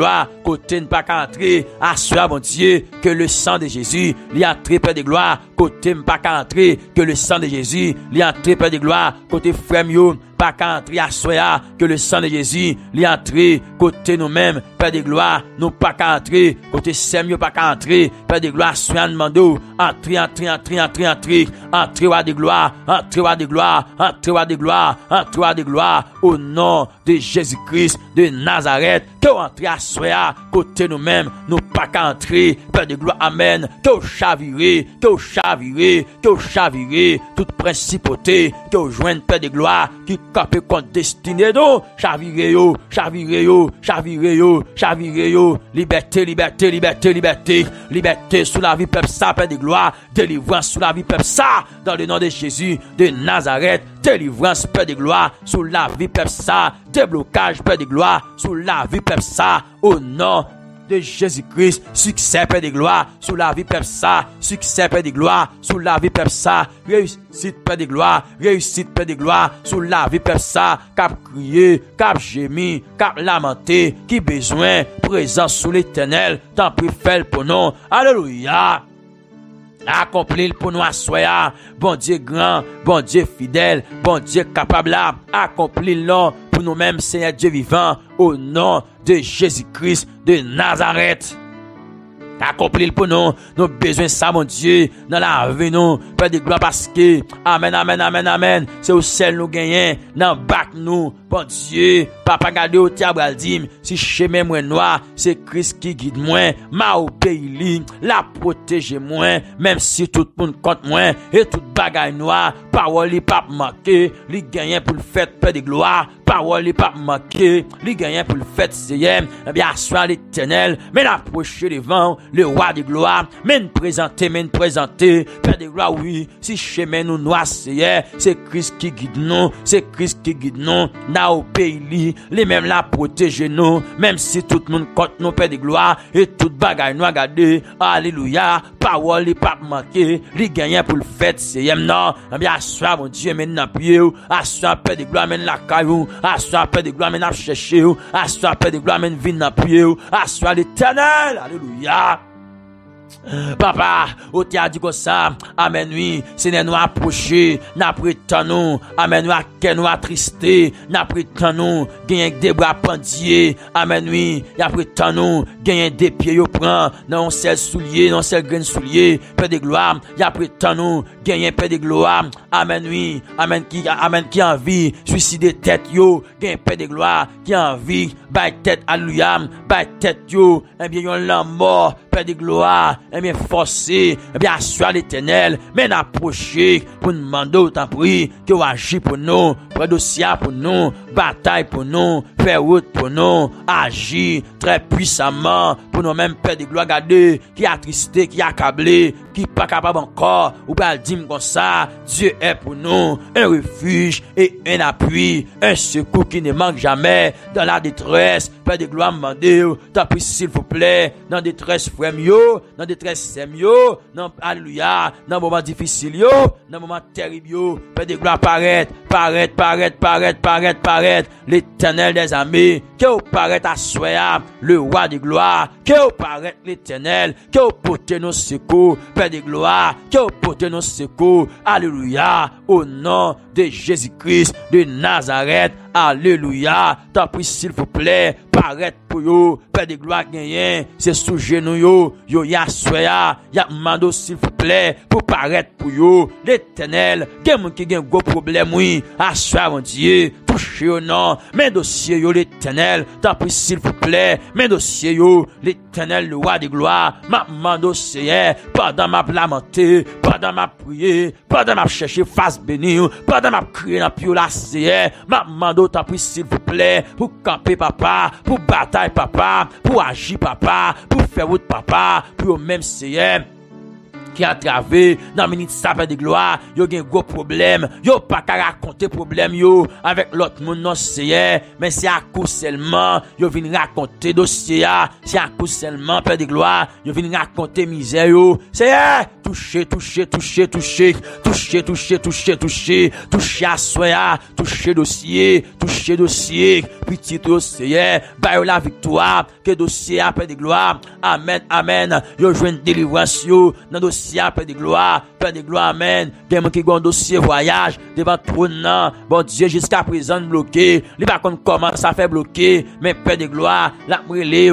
côté ne pas qu'à entrer, assoir, bon Dieu, que le sang de Jésus, l'y entrer, Père de gloire, côté ne pas qu'à entrer, que le sang de Jésus, l'y entrer, Père de gloire, côté frère yo, pas qu'à entrer, assoir, que le sang de Jésus, l'y entrer, côté nous-mêmes, Père de gloire, nous pas qu'à entrer, côté Samuel, pas qu'à entrer, Père de gloire, soin demando, entrer, roi de gloire, roi de gloire, roi de gloire, roi de gloire, au nom de Jésus-Christ de Nazareth, que vous entrez à soya, côté nous-mêmes, nous pas qu'à entrer, Père de gloire, amen, que vous chavirez, toute principauté, que vous joignez, Père de gloire, qui capé contre destinée, donc, chavirez yo, liberté sous la vie peuple ça, Père de gloire, délivrance sous la vie peuple ça, dans le nom de Jésus de Nazareth, délivrance, Père de gloire, sous la vie peuple ça, déblocage, Père de gloire, sous la vie peuple ça, au nom de Jésus-Christ, succès, Père de gloire, sous la vie peuple ça, succès, Père de gloire, sous la vie peuple ça, réussite, Père de gloire, sous la vie peuple ça, cap crier, cap gémir, cap lamenter, qui besoin, présence sous l'éternel, tant pis fait pour nous, alléluia. Accomplir pour nous assoya, bon Dieu grand, bon Dieu fidèle, bon Dieu capable, accomplir pour nous-mêmes, Seigneur Dieu vivant, au nom de Jésus-Christ de Nazareth. Accomplir pour nous, nous besoin ça, mon Dieu, dans la vie, nous, Père de gloire, parce que, amen, c'est au ciel nous gagnons, dans bac nous, bon Dieu, papa gade au diable dit, si chemin moi noir, c'est Christ qui guide moi, m'a obéi, la protège moi, même si tout le monde compte moi, et toute bagaille noire, parole li pas manquer, li gagne pour le fait, Père de gloire, parole li pas manquer, li gagne pour le fait, Seigneur, bien, soit l'éternel, mais l'approcher devant, le roi de gloire, men présenter, Père de gloire, oui, si chemin nous noir, c'est Christ qui guide nous, n'a obéi, les mêmes la protège nous, même si tout le monde compte nous, Père de gloire, et toute bagaille nous regarder, alléluia, parole li pas manquer, li gagne pour le fait, non, bien, assoir, mon Dieu, maintenant, pied, assoir, Père de gloire, men la caillou, assoir, Père de gloire, men la chercher, assoir, Père de gloire, men vin na pied, assoir l'éternel, alléluia. Papa, au t'a dit comme ça, amen oui, Seigneur nous approcher, n'a prétend nous, amen nous à quel nous attristé, n'a prétend nous, gagner des bras pendiers, amen oui, y'a prétend nous, gagner des pieds yo prend, non seul soulier, non seul grain soulier, Père de gloire, y'a prétend nous, gagner Père de gloire, amen oui, amen qui envie, suicider tête yo, gagner Père de gloire, qui envie, bail tête, alléluia, bail tête yo, eh bien yon l'en mort, Père de gloire, eh bien forcé, eh bien assoir l'éternel, mais approcher pour nous demander autant prix que vous agissez pour nous, près dossier pour nous, bataille pour nous, faire route pour nous, agir très puissamment pour nous mêmes, Père de gloire, garder, qui attristé, qui accablé, qui pas capable encore, ou pas dire comme ça, Dieu est pour nous un refuge et un appui, un secours qui ne manque jamais dans la détresse, Père de gloire, demandez, t'as pris s'il vous plaît, dans détresse frère yo, dans détresse sème yo, dans alléluia, dans moment difficile yo, dans moment terrible yo, Père de gloire paraître, l'éternel des armées, que vous paraître à soya, le roi de gloire, que vous paraître l'éternel, que vous portez nos secours, Père de gloire, que vous portez nos secours, alléluia, au nom de Jésus-Christ de Nazareth, alléluia, t'en prie s'il vous plaît, paraître pour yo, Père de gloire gagné, c'est sous genou yo y'a soya, y'a mando s'il vous plaît, pour paraître pour yo, l'éternel, gen qui gen gros problème oui, à soir mon Dieu, touchez au nom, mes dossiers yo l'éternel, t'en prie s'il vous plaît, mes dossiers yo, l'éternel le roi de gloire, ma mando Seigneur, pendant ma lamenté, pendant ma prier, pendant ma chercher face bénie, pendant ma crier dans pio la Seigneur, ma mando t'en prie s'il vous plaît, pour camper papa, pour bataille papa, pour agir papa, pour faire route papa, pour même Seigneur, qui a travé dans minute sapin de gloire, yo gen gros problème, yo pas qu'à raconter problème yo avec l'autre monde non Seigneur, mais c'est à coup seulement yo vinn raconter dossier, c'est à coup seulement Père de gloire, yo vinn raconter misère yo. Seigneur, toucher à soya, toucher dossier, petit dossier, baille la victoire, que dossier après de gloire, amen, yo joine délivrance yo, dans dossier après de gloire, amen, gen qui gon dossier voyage, devant trône nan, bon Dieu jusqu'à présent bloqué, li pas comme comment ça fait bloquer, mais Père de gloire, la brûler,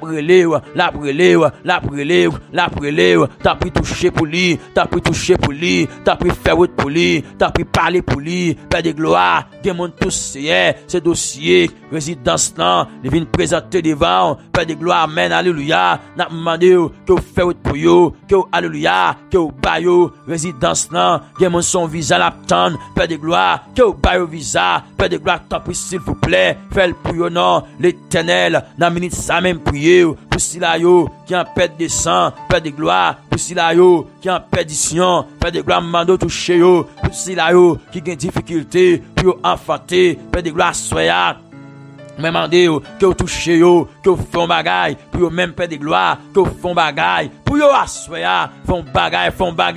t'as pris toucher pour lui, t'as pris faire route pour lui, t'as pris parler pour lui, Père de gloire, gen mon tous c'est dossier, résidence là, il vient présenter devant, Père de gloire, amen, alléluia, n'a demandé que vous faites route pour yo, que vous alléluia, que vous bayo, résidence là, gen mon son visa l'attend, Père de gloire, que vous bayo visa, Père de gloire, t'as pris s'il vous plaît, faites pour yo non, l'éternel, n'a minute ça même prier, pour si la yo, qui en pète de sang, Père de gloire, pour si la yo, qui en perdition, Père de gloire, mando toucher yo, pour si la yo, qui gagne difficulté, pour yo enfanter, Père de gloire, soya, mais mandé que vous touchez yo, que vous font bagaille, pour yo même Père de gloire, que vous font bagaille, pour yo assoya, font bagaille,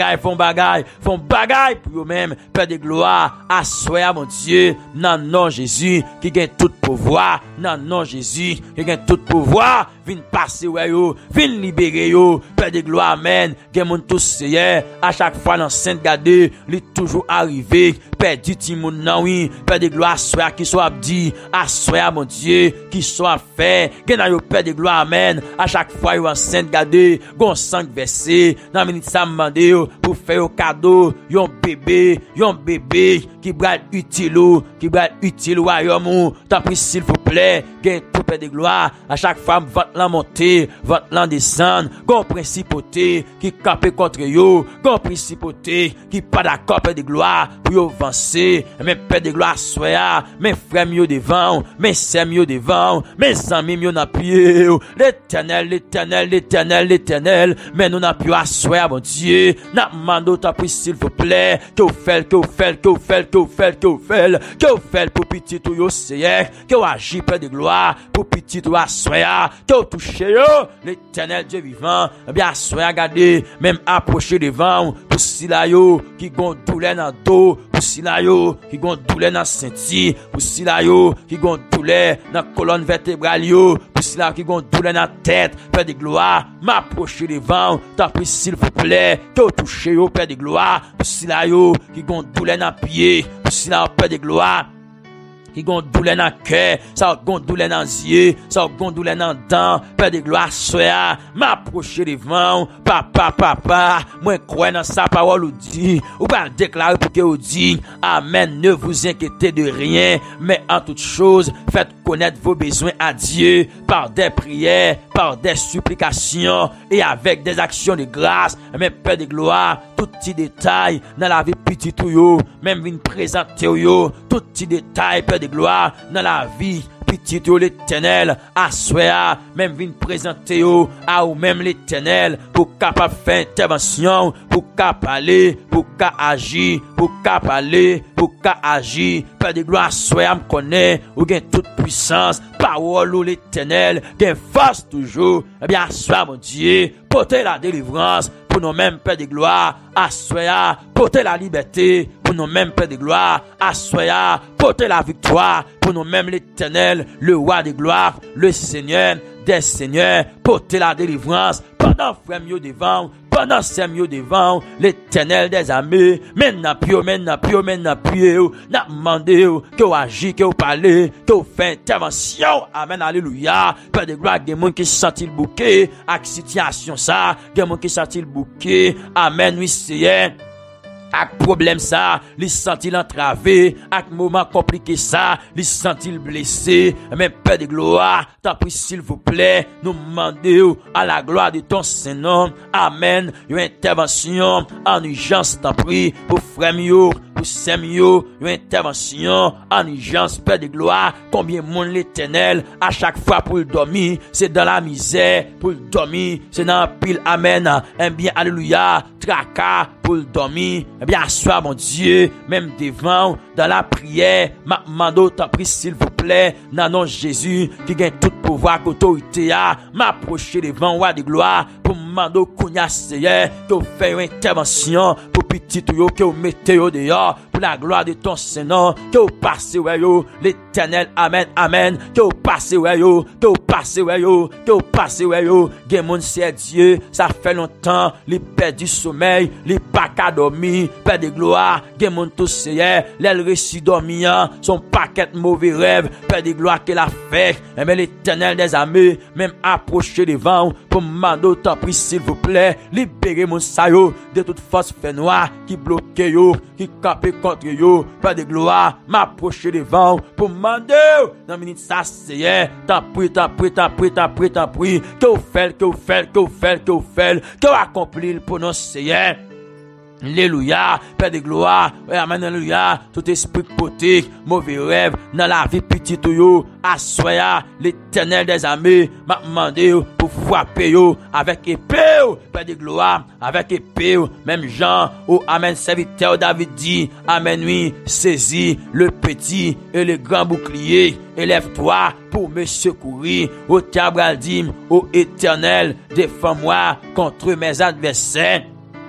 pour yo même Père de gloire, assoya mon Dieu, nan non Jésus, qui gagne tout pouvoir, nan non Jésus, qui gagne tout pouvoir, vin passer ouais yo, vin libérer yo, Père de gloire, amen, gen moun tous seye, à chaque fois dans sainte gade, li toujours arrivé, Père dit timoun nan oui, Père de gloire, assoya qui soit dit, assoya mon Dieu, qui soit fait, gen yo Père de gloire, amen, à chaque fois yo en sainte gade, gon 5 versets, nan minute ça mande yo, pour faire yo cadeau, yon bébé, qui bral utile royaume, t'as pris s'il vous plaît, gen tout Père de gloire, à chaque fois votre l'en monter, votre l'en descendre, gon principauté, qui capé contre yo, gon principauté, qui pas d'accord Père de gloire, pour yo avancer, mais Père de gloire soya, mes frères yo devant, mes sœurs yo devant, mes amis yo n'a pied, l'éternel, mais nous n'a pu assoir, mon Dieu, n'a mando t'as pris s'il vous plaît, que vous faites pour petit tout yo seye, que vous agissez Père de gloire, pour petit tout assoir, que vous touchez yo, l'éternel Dieu vivant, bien assoir, regardez, même approcher devant, pour si la yo, qui gon douleur dans dos, pour si la yo, qui gon douleur dans senti, pour si la yo, qui gon douleur dans colonne vertébrale yo, pour si la qui gon douleur dans tête, Père de gloire, m'approcher devant, t'as pris s'il vous plaît, que vous touchez yo, Père de gloire, pour si la yo, qui gon douleur dans pied, pour si la Père de gloire, qui gon douleur dans cœur, ça gon douleur dans yeux, ça gon douleur dans dents, Père de gloire, soya, m'approcher devant, papa, moi crois dans sa parole ou dit, ou pas déclarer pour que ou dit, amen, ne vous inquiétez de rien, mais en toute chose, faites connaître vos besoins à Dieu, par des prières, par des supplications, et avec des actions de grâce, mais Père de gloire, tout petit détail, dans la vie petit tout yo, même vin présenter yo, tout petit détail, Père de gloire, dans la vie, petit yo l'éternel, assoya, même vin présenter yo, à ou même l'éternel, pour capable faire intervention, pour capable aller, pour capable agir, pour capable aller, pour capable agir, Père de gloire, assoya, me connaît, ou gain toute puissance, parole ou l'éternel, gain force toujours, eh bien, assoya, mon Dieu, portez la délivrance, pour nous-mêmes, Père de gloire, assoya, portez la liberté, pour nous-mêmes, Père de gloire, assoya, portez la victoire, pour nous-mêmes, l'éternel, le roi de gloire, le Seigneur des seigneurs, portez la délivrance, pendant frère mieux devant, pendant c'est mieux devant, l'éternel des armées, maintenant pio, n'a demandé, que vous agissez, que vous parlez, que vous faites intervention, amen, alléluia, Père de gloire, des gens qui sentent le bouquet, avec situation ça, des gens qui sentent le bouquet, amen, oui, Seigneur. Avec problème ça, li sent-il entravé, avec moment compliqué ça, li sent-il blessé, mais Père de gloire, t'as pris s'il vous plaît, nous demandons à la gloire de ton Saint-Nom, amen, une intervention en urgence, t'as pris, pour frère mio, pour sœur mio, une intervention en urgence, Père de gloire, combien monde l'éternel, à chaque fois pour le dormir, c'est dans la misère, pour le dormir, c'est dans la pile, amen, un bien, alléluia, tracas, pour le dormir, eh bien, assois, mon Dieu, même devant, dans la prière, ma mando, t'en prie, s'il vous plaît, dans nom Jésus, qui gagne tout pouvoir, qu'autorité a, m'approcher devant, roi de gloire, pour mando, kounya seye, que vous faites une intervention, pour petit ou yo, que vous mettez au dehors, pour la gloire de ton Seigneur, que vous passez, ouais, yo, l'Éternel, amen, amen, que vous passez, ouais, yo, que vous passez, ouais, yo, que vous passez, ouais, yo, gen moun c'est Dieu, ça fait longtemps, li perd du sommeil, li pas qu'à dormir, perd de gloire, gen moun tout seye, l'elle réussit dormir, son paquet mauvais rêve, perd de gloire qu'elle a fait, et mais l'Éternel des armées, même approcher devant, pour mando, t'en prie, s'il vous plaît, libérez mon sayo, de toute force fait noir, qui bloque yo, qui cape contre yo, perd de gloire, m'approcher devant, pour mando, dans minute ça c'est, t'en prie, t'en prie, t'en prie, t'en prie, t'en prie, que vous faites, que vous faites, que vous faites, que vous faites, que vous accomplissez pour nos Seigneur. Alléluia, Père de gloire, amen, alléluia, tout esprit potique, mauvais rêve, dans la vie petite yo, assoya, l'Éternel des armées, m'a demandé pour frapper yo, avec épée, Père de gloire, avec épée, même Jean, oh, amen, serviteur David dit, amen, oui, saisis le petit et le grand bouclier, élève-toi pour me secourir, ô Tabradim, ô Éternel, défends-moi contre mes adversaires.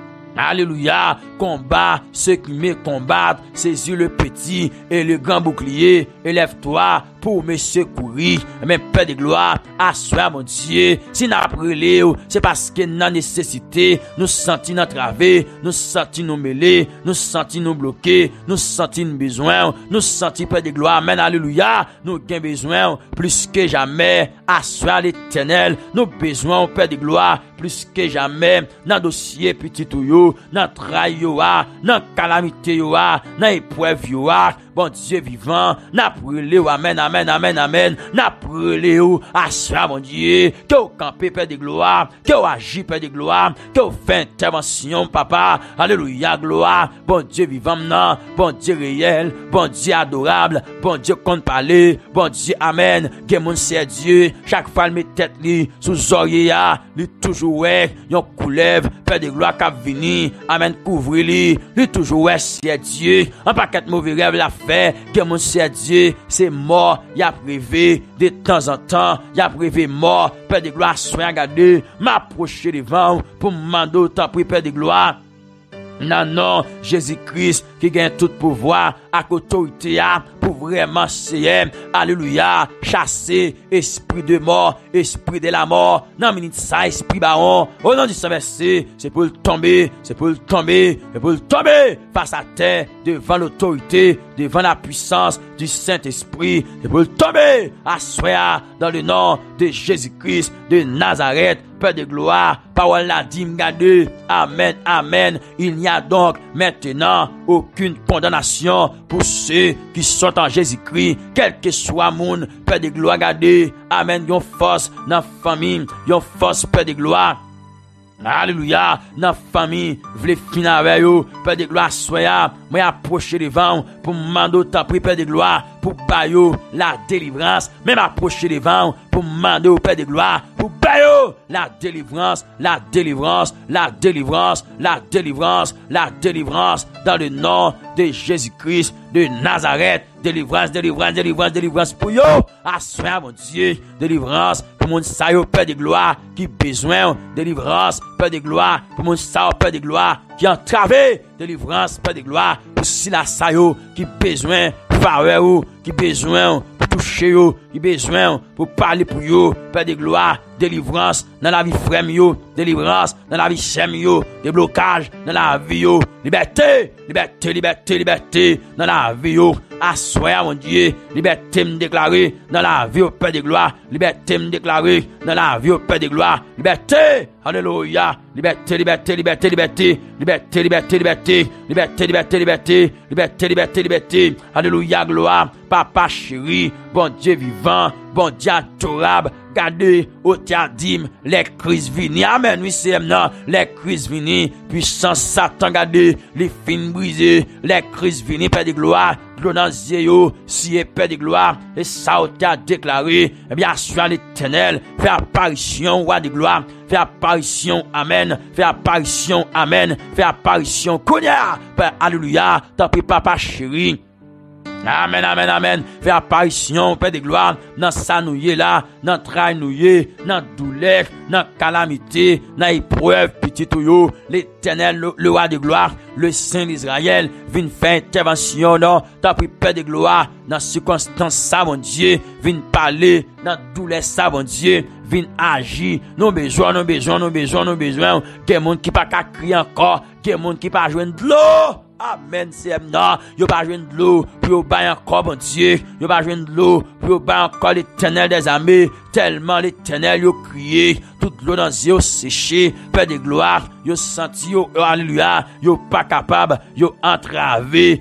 Alléluia, combat ceux qui me combattent, saisis le petit et le grand bouclier, élève-toi pour me secourir, mais Père de gloire, assois mon Dieu, si nous appelons, c'est parce que nous avons nécessité, nous sentons nous traver, nous sentons nous mêler, nous sentons nous bloquer, nous sentons nous besoin, nous sentons Père de gloire, amen, alléluia, nous avons besoin plus que jamais, assois l'Éternel, nous besoin Père de gloire, plus que jamais, dans dossier petit ou yo, dans trahi yo, dans calamité yo, dans épreuve yo, bon Dieu vivant, n'a brûlé, amen, amen, amen, amen, n'a brûlé, assois, mon Dieu, que vous campez, Père de gloire, que vous agissez, Père de gloire, que vous faites intervention, papa, alléluia, gloire, bon Dieu vivant, non, bon Dieu réel, bon Dieu adorable, bon Dieu compte parler, bon Dieu, amen, que mon c'est Dieu, chaque fois, mes têtes, li, sous oreille, li toujours, ouais, yon coulève, Père de gloire, cap vini, amen, couvre-li, li toujours, ouais, c'est Dieu, un paquet de mauvais rêves, la fait, que mon c'est Dieu, c'est mort, y a privé, de temps en temps, y a privé mort, Père de gloire, soyez regardé, m'approcher devant, pour m'demander, t'en prie, Père de gloire, non, non, Jésus-Christ, qui gagne tout pouvoir, à autorité, pour vraiment c'est, alléluia, chasser, esprit de mort, esprit de la mort, non, minute ça, esprit baron, au nom du Saint-Versé, c'est pour le tomber, c'est pour le tomber, c'est pour le tomber, face à terre, devant l'autorité, devant la puissance du Saint-Esprit, c'est pour le tomber, assoya, dans le nom de Jésus-Christ, de Nazareth, Père de gloire, parole la dit, m'gade, amen, amen, il n'y a donc maintenant aucune condamnation pour ceux qui sont en Jésus-Christ, quel que soit mon Père de gloire, gade, amen, yon force dans la famille, yon force Père de gloire, alléluia, dans famille, vle fin avec yo, Père de gloire, soya, moi approcher devant, pour m'mando t'en prie, Père de gloire, pour bayo la délivrance, même approcher devant, pour m'mando au Père de gloire, pour bayo la délivrance, la délivrance, la délivrance, la délivrance, la délivrance, dans le nom de Jésus-Christ de Nazareth, délivrance, délivrance, délivrance, délivrance pour yo, assois mon Dieu, délivrance, pour mon sayo, Père de gloire, qui besoin, délivrance, Père de gloire, pour mon sayo, Père de gloire, qui entravé, délivrance, Père de gloire, pour si la sayo, qui besoin, faveur, qui besoin, pour toucher yo, qui besoin, pour parler pour yo, Père de gloire, délivrance, dans la vie frère yo, délivrance, dans la vie chème yo, déblocage, dans la vie yo, liberté, liberté, liberté, liberté, dans la vie yo, assoya mon Dieu, liberté me déclarer, dans la vie au Père de gloire, liberté me déclarer, dans la vie au Père de gloire, liberté, alléluia, liberté, liberté, liberté, liberté, liberté, liberté, liberté, liberté, liberté, liberté, liberté, liberté, liberté, alléluia, gloire, papa chéri, bon Dieu vivant, bon Dieu adorable. Gardez, au diadim, les crises vini. Amen, oui, c'est non, les crises vini. Puissance Satan, gardez, les fins brisées, les crises vini, Père de gloire. Dans Zéo, si est Père de gloire, et ça a déclaré, eh bien, soit l'Éternel, fait apparition, roi de gloire, fait apparition, amen, fait apparition, amen, fait apparition, Kounia, Père, alléluia, tant pis, papa chéri. Amen, amen, amen. Fait apparition, Père de gloire, dans sa nouille là, dans trail nouille, dans douleur, dans calamité, dans épreuve, petit touyo, l'Éternel, le roi de gloire, le Saint d'Israël, vient faire intervention, non, t'as pris Père de gloire, dans circonstances, ça, mon Dieu, vient parler, dans douleur, ça, mon Dieu, vient agir, nos besoins, nos besoins, nos besoins, nos besoins, qu'il y a monde qui pas qu'à crier encore, qu'il y a monde qui pas joindre de l'eau. Amen, c'est non, yo pas joindre de l'eau, puis yo ba encore bon Dieu, yo pas joindre de l'eau, puis yo ba encore l'Éternel des armées, tellement l'Éternel yo crié, toute l'eau dans yeux séché, Père de gloire, yo senti yo, alléluia, yo pas capable, yo entravé,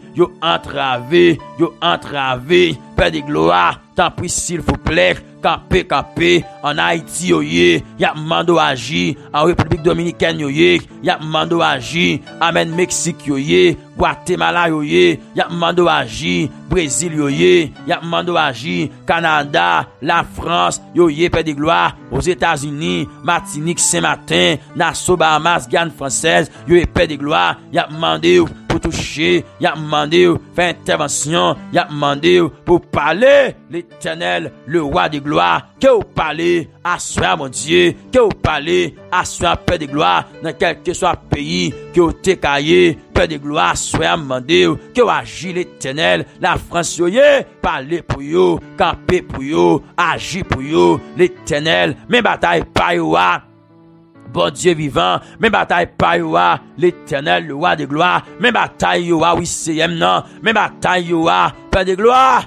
Père de gloire, tant pis s'il vous plaît, campé, en Haïti yoye, y'a mando agi, en République Dominicaine yoye, y'a mando agi, amen Mexique yoye, Guatemala yoye, y'a mando agi, Brésil yoye, y'a mando agi, Canada, la France yoye, Père de gloire, aux États-Unis, Martinique, Saint-Martin, Nassau, Bahamas, Guyane française, yoye, Père de gloire, y'a mandé pour toucher, y'a mandé faire intervention, y'a mandé pour parler, l'Éternel, le roi de gloire, que vous parlez à soi, mon Dieu, que vous parlez à soi, Père de gloire, dans quel que soit pays, que vous t'écaillez, Père de gloire, soit mandé, que vous agissez l'Éternel, la France, parlez pour vous, camper pour vous, agir pour vous, l'Éternel, mes batailles pas vous. Bon Dieu vivant, mes batailles pas yoa, l'Éternel, le roi de gloire, mes batailles yoa, oui c'est non, mes batailles yoa, Père de gloire,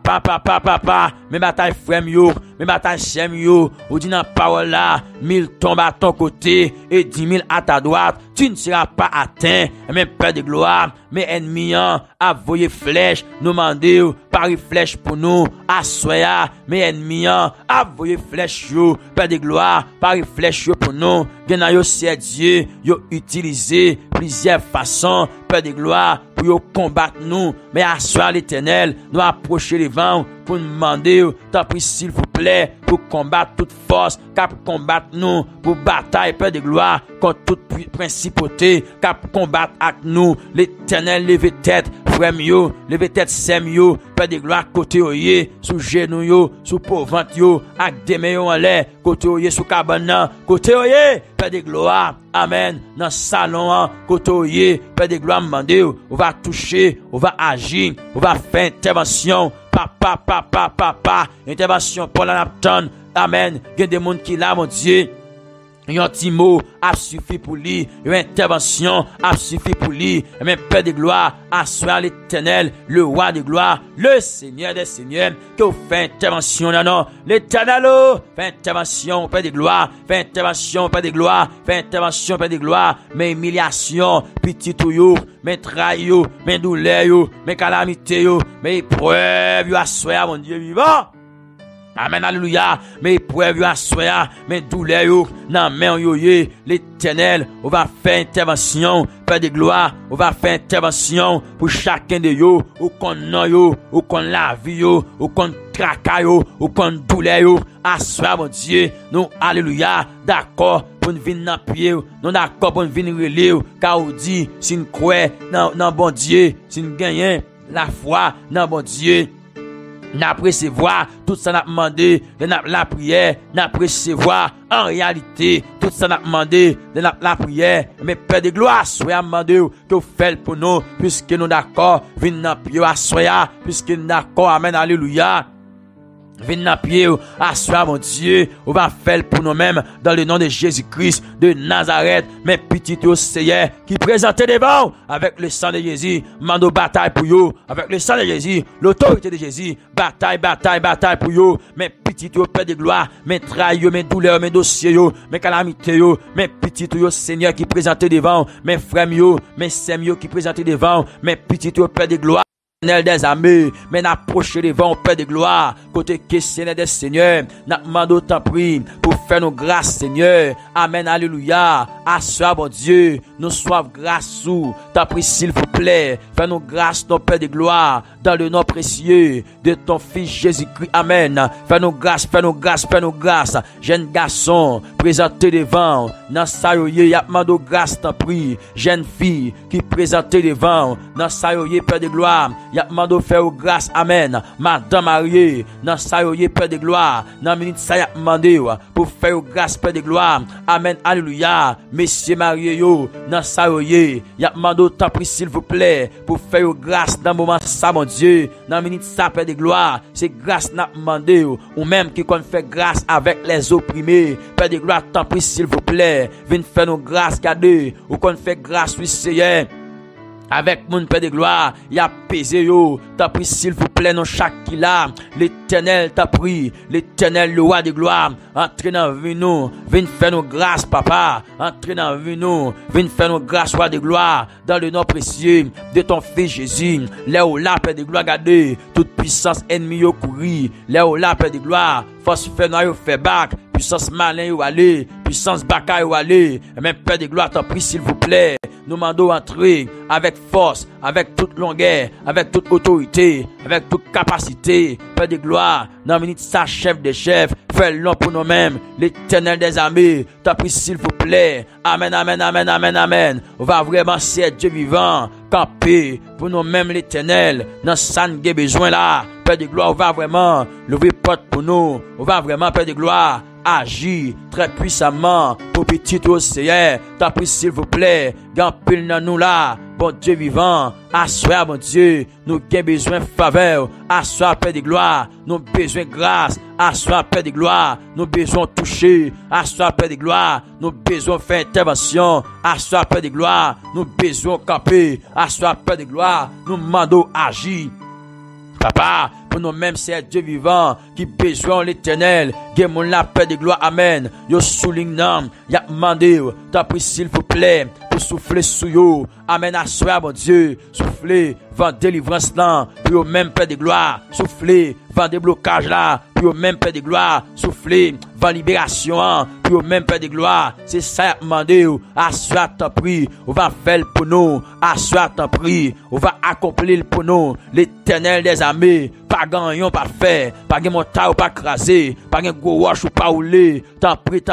papa, mes batailles frères yo, mes batailles chèm yo, ou dit dans parole là, 1000 tombent à ton côté, et 10 000 à ta droite, tu ne seras pas atteint, mes Père de gloire, mes ennemis, a flèche, nous mandez, pari flèche pour nous, à soya, mes ennemis, a flèche yo, Père de gloire, pari flèche yo pour nous, gen yo c'est Dieu, yo utilisé plusieurs façons, Père de gloire, pour yo combattre nous, mais à soir l'Éternel, nous approcher les vents, pour nous demander, t'en prie s'il vous plaît, pour combattre toute force, cap combattre nous, pour bataille, Père de gloire, contre toute principauté, cap combattre avec nous, l'Éternel levez tête, frère yo, levez tête sem yo, Père de gloire, côté oye, sous genou yo, sous pauvre yo, avec des mains en l'air, côté oye, sous cabane, côté oye, Père de gloire, amen, dans salon, côté oye, Père de gloire, mandé, on va toucher, on va agir, on va faire intervention, papa, intervention pour la napton, amen, il y a des gens qui là, mon Dieu, un petit mot a suffi pour lui, une intervention a suffi pour lui, mais Père de gloire, assoir l'Éternel, le roi de gloire, le Seigneur des seigneurs, que vous faites intervention, non, l'Éternel, fait intervention, Père de gloire, fait intervention, Père de gloire, fait intervention, Père de gloire, mais humiliation, petit touyo, mais trahio, mais douleur, mais calamité, mais épreuve, yo assoir, mon Dieu vivant. Amen, alléluia, mes épreuves à soi, mes douleurs, nan men yoye, l'Éternel, on va faire intervention, Père de gloire, on va faire intervention pour chacun de yo, ou qu'on non yo, ou qu'on la vie yo, ou qu'on tracas yo, ou qu'on douleur yo, à soi, mon Dieu, nous, alléluia, d'accord, pour nous venir dans pied, nous d'accord pour nous venir relire, car on dit, si nous croyons dans bon Dieu, si nous gagnons la foi dans bon Dieu, n'a recevoir tout ça n'a demandé de la prière, n'a recevoir en réalité tout ça n'a demandé de la prière, mais Père de gloire soyez demandé que vous faites pour nous puisque nous d'accord venez dans pied à soya puisque nous d'accord amen alléluia. Venez dans pied, assois mon Dieu, on va faire pour nous-mêmes dans le nom de Jésus-Christ de Nazareth, mes petits Seigneur qui présentent devant avec le sang de Jésus, mando bataille pour vous, avec le sang de Jésus, l'autorité de Jésus, bataille pour vous, mes petits Père de gloire, mes trahis, mes douleurs, mes dossiers, mes calamités, mes petits Seigneur qui présentent devant, mes frères, mes sœurs qui présentent devant, mes petits Père de gloire. des armées, mais n'approcher devant Père de gloire, côté questionnaire des seigneurs, n'a demandé autant prix pour faire nos grâces, Seigneur. Amen, alléluia. À soi, bon Dieu, nous soif grâce sous, t'as pris s'il vous plaît, fais nos grâces, ton Père de gloire, dans le nom précieux de ton Fils Jésus-Christ. Amen. Fais nos grâces, fais nos grâces, fais nos grâces. Jeune garçon, présenté devant, dans sa yoye, y'a demandé grâce, t'as pris. Jeune fille, qui présenté devant, dans sa yoye, Père de gloire, y'a demandé faire grâce, amen. Madame mariée, dans sa yoye, Père de gloire, dans minute ça y'a demandé pour faire grâce, Père de gloire, amen, alléluia. Messieurs mariés, dans sa yoye, y'a demandé t'as pris s'il vous plaît, pour faire grâce dans le moment ça, mon Dieu, dans minute ça, Père de gloire, c'est grâce n'a demandé, ou même qui qu'on fait grâce avec les opprimés, Père de gloire, t'as pris s'il vous plaît, viens faire nos grâces, cadeaux, ou qu'on fait grâce, oui, Seigneur. Avec mon Père de gloire, il a pesé yo, t'as pris s'il vous plaît, non chaque qui là, l'Éternel t'a pris, l'Éternel le roi de gloire, entre dans vie nous, viens faire nos grâces, papa, entre dans vie nous, viens faire nos grâces, roi de gloire, dans le nom précieux de ton Fils Jésus, là où là, Père de gloire, regardez, toute puissance ennemie yo courir, là où là, Père de gloire, force fait noir yo fait bac, puissance malin yo aller, puissance baka yo aller, et même Père de gloire, t'as pris s'il vous plaît, nous mandons entrer avec force, avec toute longueur, avec toute autorité, avec toute capacité, Père de gloire, dans minute sa chef des chefs, fais le nom pour nous-mêmes, l'Éternel des armées, t'as pris s'il vous plaît, amen, amen, amen, amen, amen, on va vraiment c'est Dieu vivant, camper pour nous-mêmes l'Éternel, dans ça nous avons besoin là, Père de gloire, on va vraiment lever porte pour nous, on va vraiment, Père de gloire, agis très puissamment pour petit Seigneur. T'as pris s'il vous plaît, gampil dans nous là, bon Dieu vivant, assoir bon Dieu, nous avons besoin de faveur, assoir Père de gloire, nous avons besoin de grâce, assoir Père de gloire, nous avons besoin de toucher, assoir Père de gloire, nous avons besoin de faire intervention, assoir Père de gloire, nous avons besoin de camper, assoir Père de gloire, nous demandons agir. Papa, pour nous-mêmes, c'est Dieu vivant qui besoin l'Éternel. Guémon la paix de gloire, amen. Yo souligne nam, y'a demandé, t'as pris s'il vous plaît, pour souffler sous yo. Amen, à soi, mon Dieu. Souffler, vent délivrance là, puis au même paix de gloire. Souffler, vent déblocage là, puis au même paix de gloire. Souffler, vent libération, puis au même paix de gloire. C'est ça, y'a demandé, à soi, t'as pris. On va faire pour nous, à soi, t'as pris. On va accomplir pour nous, l'Éternel des armées. Pas gagnon, pas fait, pas gain montagne ou pas crasé, pas gain gros wash ou pas roulé. T'en prie,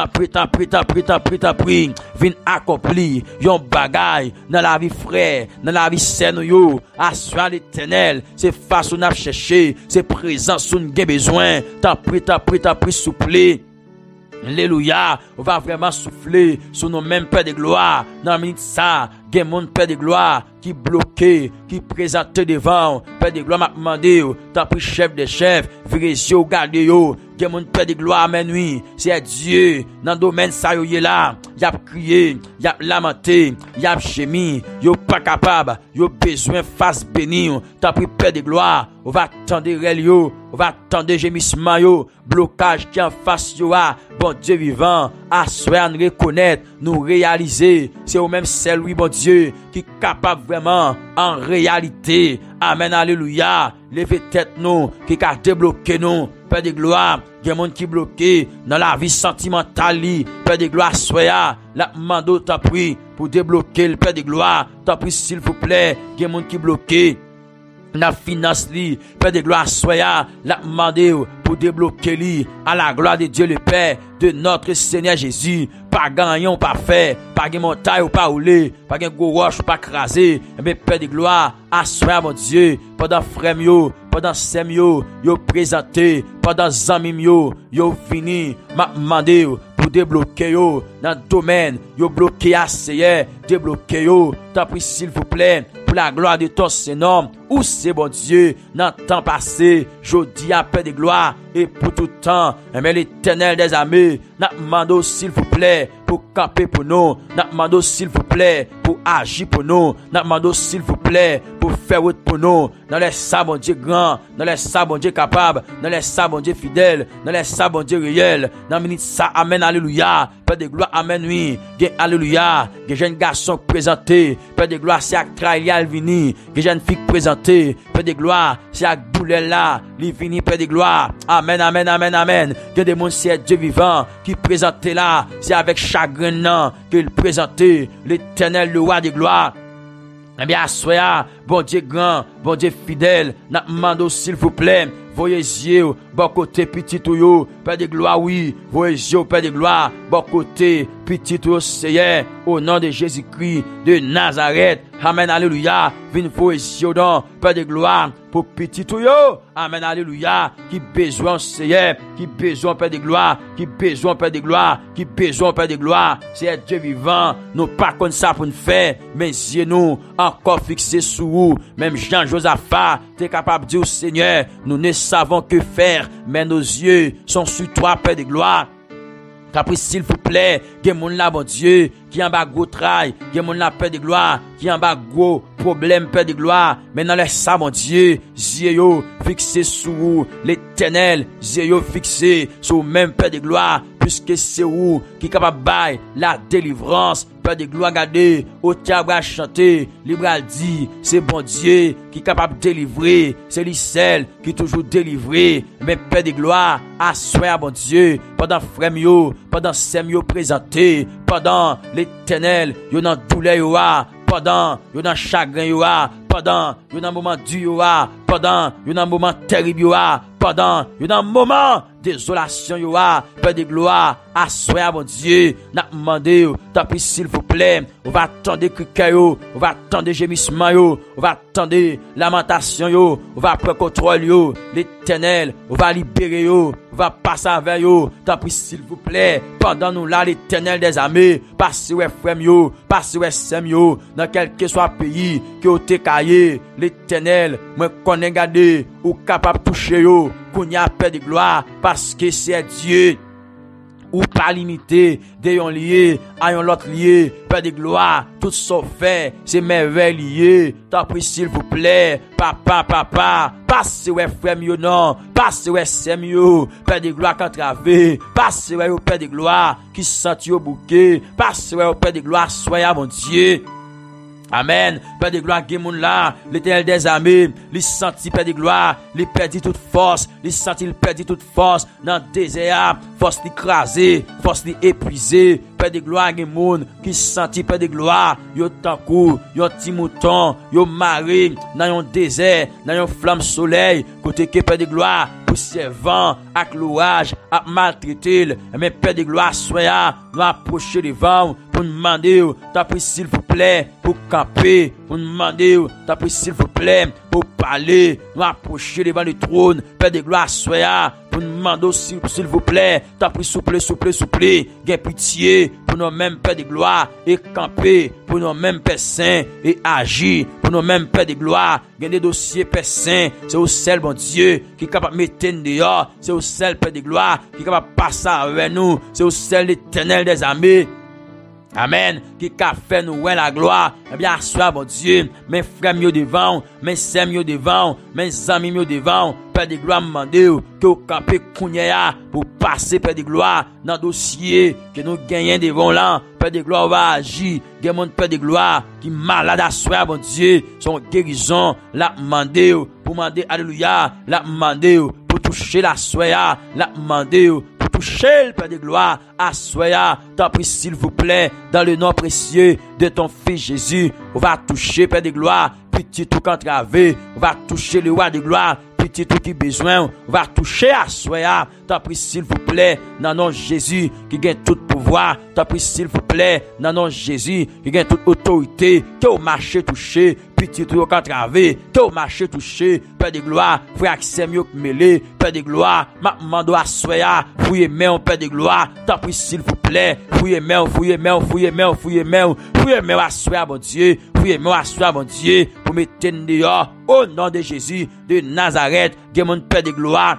vin accompli, yon bagay, dans la vie frère, dans la vie saine yo, assoir l'Éternel, c'est face on a cherché, c'est présent sous nous besoin, t'en prie, souffler. Alléluia, on va vraiment souffler sur nos mêmes Père de gloire. Dans la minute ça, gen mon Père de gloire qui bloqué, qui présenté devant. Père de gloire m'a demandé, t'as pris chef des chefs, virez yeux, gardez yo. Gen mon Père de gloire, amen oui. C'est Dieu, dans le domaine ça yo là. Y a crié, y a lamenté, y a gémi, yo pas capable, yo besoin face béni. T'as pris Père de gloire, on va attendre yo, on va attendre gémissement yo, blocage qui en face yo a. Bon Dieu vivant, à soi nous reconnaître, nous réaliser, c'est au même seul oui bon Dieu qui est capable vraiment en réalité. Amen, alléluia. Levez tête nous, qui a débloqué nous, Père de gloire. Il y a des gens qui bloqué dans la vie sentimentale. Père de gloire, soya, la mando t'a pris pour débloquer le Père de gloire. T'a pris s'il vous plaît. Il y a des gens qui bloqué la finance li, Père de gloire, soya, la demandé pour débloquer li, à la gloire de Dieu le Père, de notre Seigneur Jésus. Pas gagnant, pas fait, pas gagne montagne ou pas roulé, pas gagne gros roche ou pas crasé. Mais Père de gloire, assoir mon Dieu, pendant frère yo, pendant sem yo présenté, pendant zami yo fini, m'a demandé pour débloquer yo, dans le domaine, yo bloqué à Seigneur, débloquer yo, t'as pris s'il vous plaît, pour la gloire de ton Seigneur, où c'est bon Dieu, dans le temps passé, je dis à Père de gloire, et pour tout temps, mais l'Éternel des armées, n'a demandé s'il vous plaît, pour camper pour nous, n'a demandé s'il vous plaît, pour agir pour nous, n'a demandé s'il vous plaît, pour faire route pour nous, dans les sabons Dieu grand, dans les sabons Dieu capable, dans les sabons Dieu fidèle, dans les sabons Dieu réel, dans la minute ça, amen, alléluia, Père de gloire, amen, oui, alléluia, que jeune garçon présenté, Père de gloire, c'est à Trailial vini, que jeune fille présenté, présenter, Père de gloire, c'est avec douleur là, il finit, Père de gloire. Amen, amen, amen, amen. Que des mondes, c'est Dieu vivant, qui présentait là, c'est avec chagrin là, qu'il présentait l'Éternel, le roi de gloire. Eh bien, soyez, bon Dieu grand, bon Dieu fidèle, n'a demandé s'il vous plaît, voyez yeux, bon côté petit touyo, Père de gloire, oui, voyez yeux, Père de gloire, bon côté petit touyo, Seigneur, au nom de Jésus-Christ de Nazareth. Amen, alléluia. Vin voyez yeux donc, Père de gloire, pour petit touyo. Amen, alléluia. Qui besoin, Seigneur, qui besoin, Père de gloire, qui besoin, Père de gloire, qui besoin, Père de gloire. C'est Dieu vivant, nous pas comme ça pour nous faire, mais yeux nous encore fixés sur vous. Même Jean-Josaphat, t'es capable de dire, Seigneur, nous ne savons que faire, mais nos yeux sont sur toi, Père de gloire. Capri, s'il vous plaît, que mon là, bon Dieu, qui en bas gros travail, que mon là, Père de gloire, qui en bas gros problème, Père de gloire. Maintenant, laisse ça, mon Dieu, yeux fixé sur vous, l'Éternel, yeux fixé sur même Père de gloire, puisque c'est vous qui est capable de bailler la délivrance. Père de gloire, regardez, au théâtre chanter, Libral dit, c'est bon Dieu qui est capable de délivrer, c'est lui seul qui est toujours délivré. Mais Père de gloire, assoyez bon Dieu, pendant frère mio, pendant semio présenté, pendant l'Éternel, yo nan douleur yo a, pendant yo nan chagrin yo a, pendant yo nan moment dur yo a, pendant yo nan moment terrible yo a, pendant yo nan moment désolation yo a, Père de gloire, assoyez bon Dieu, n'a demandé, tant pis s'il vous plaît, on va attendre criquet yo, on va attendre gémissement yo, on va attendre lamentation yo, on va prendre contrôle yo, l'Éternel, on va libérer yo, on va passer avec yo, tant pis s'il vous plaît, pendant nous là, l'Éternel des armées, passez ouais frère yo, passez ouais sem yo, dans quel que soit pays, que vous te caillé, l'Éternel, moi connais gardé, ou capable toucher yo, qu'on y a Père de gloire, parce que c'est Dieu. Ou pas limité, d'ayons lié, ayons l'autre lié, Père de gloire, tout ça fait, c'est merveille lié, t'en prie s'il vous plaît, papa, passez ouais frère mieux non, passez ouais c'est mieux, Père de gloire quand travé, passez ouais au Père de gloire, qui senti au bouquet, passez ouais au Père de gloire, soyez mon Dieu. Amen. Père de gloire, Gémoun là, l'Éternel des armées, il sentit Père de gloire, il perdit toute force, il sentit il perdit toute force dans le désert, force l'écraser, force l'épuiser. Père de gloire, Gémoun, qui sentit Père de gloire, yo tankou, yo petit mouton, yo maré, dans yon désert, dans yon flamme soleil, côté que Père de gloire, poussière vent, avec l'orage, à maltraiter, mais Père de gloire, soyez, nous approcher des vents, pour nous demander, t'as pris s'il vous plaît, pour camper, pour nous demander, t'as pris s'il vous plaît, pour parler, nous approcher devant le trône, Père de gloire, soyez, pour nous demander s'il vous plaît, t'as pris souple, gain pitié, pour nous mêmes Père de gloire, et camper, pour nous mêmes Père saint, et agir, pour nous mêmes Père de gloire, gain des dossiers Père saint, c'est au seul bon Dieu, qui est capable de mettre dehors, c'est au seul Père de gloire, qui est capable de passer avec nous, c'est au seul l'Éternel des armées. Amen. Qui a fait nous la gloire. Eh bien, sois bon Dieu. Mes frères mieux devant, mes sœurs mieux devant, mes amis mieux devant. Père de gloire, demandez que vous campez Kounia pour passer, Père de gloire, dans le dossier que nous gagnons devant là. Père de gloire va agir. Il mon Père de gloire qui malade à soi, bon Dieu, son guérison. La demandez pour demander, alléluia. La demandez pour toucher la soya. La demandez pour toucher le Père de gloire. À soya. T'en prie, s'il vous plaît, dans le nom précieux de ton Fils Jésus. On va toucher, Père de gloire, petit tout entravé. On va toucher le roi de gloire. Petit tout qui besoin, on va toucher à soya. T'en prie s'il vous plaît, dans nom Jésus qui gagne tout pouvoir. T'en prie s'il vous plaît, dans nom Jésus qui gagne toute autorité. Que au marché touché, petit tout entravé, que au marché touché. Père de gloire, frère accès mieux que mêlé. Père de gloire, ma mando à soya. Fouillez main, Père de gloire. T'en prie s'il vous plaît, fouillez main, fouillez main, fouillez main, fouillez main, fouillez main à soya, bon Dieu. Fouillez main à soya, bon Dieu, pour mettre dehors. Au nom de Jésus de Nazareth, que mon Père de gloire.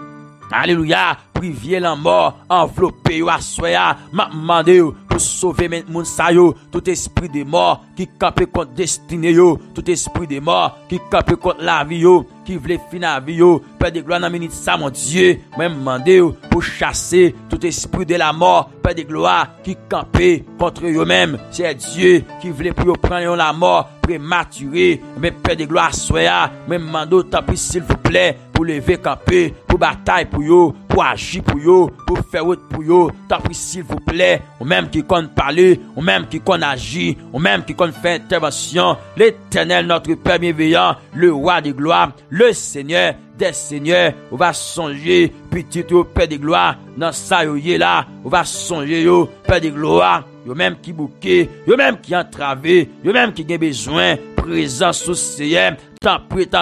Alléluia, priviez la mort, enveloppé ou assoya, m'a demandé pour sauver mon sayo, tout esprit de mort qui campe contre destiné yo, tout esprit de mort qui campe contre la vie yo, qui voulait finir la vie, Père de gloire, dans minute ça, mon Dieu, moi, demandé pour chasser tout esprit de la mort, Père de gloire, qui campait contre eux-mêmes. C'est Dieu qui voulait pour prendre la mort prématurée. Mais Père de gloire, soyez, moi, demandé, tant pis, s'il vous plaît, pour lever camper, pour bataille pour yo, pour agir pour yo, pour faire autre pour yo, tant pis s'il vous plaît, ou même qui compte parler, ou même qui compte agir, ou même qui compte faire intervention, l'Éternel notre Père bienveillant, le roi de gloire, le Seigneur des seigneurs, on va songer, petit au Père de gloire, dans ça yo là, on va songer yo, Père de gloire, yo même qui bouquet, yo même qui entravé, yo même qui a besoin, présence sous Seigneur, tant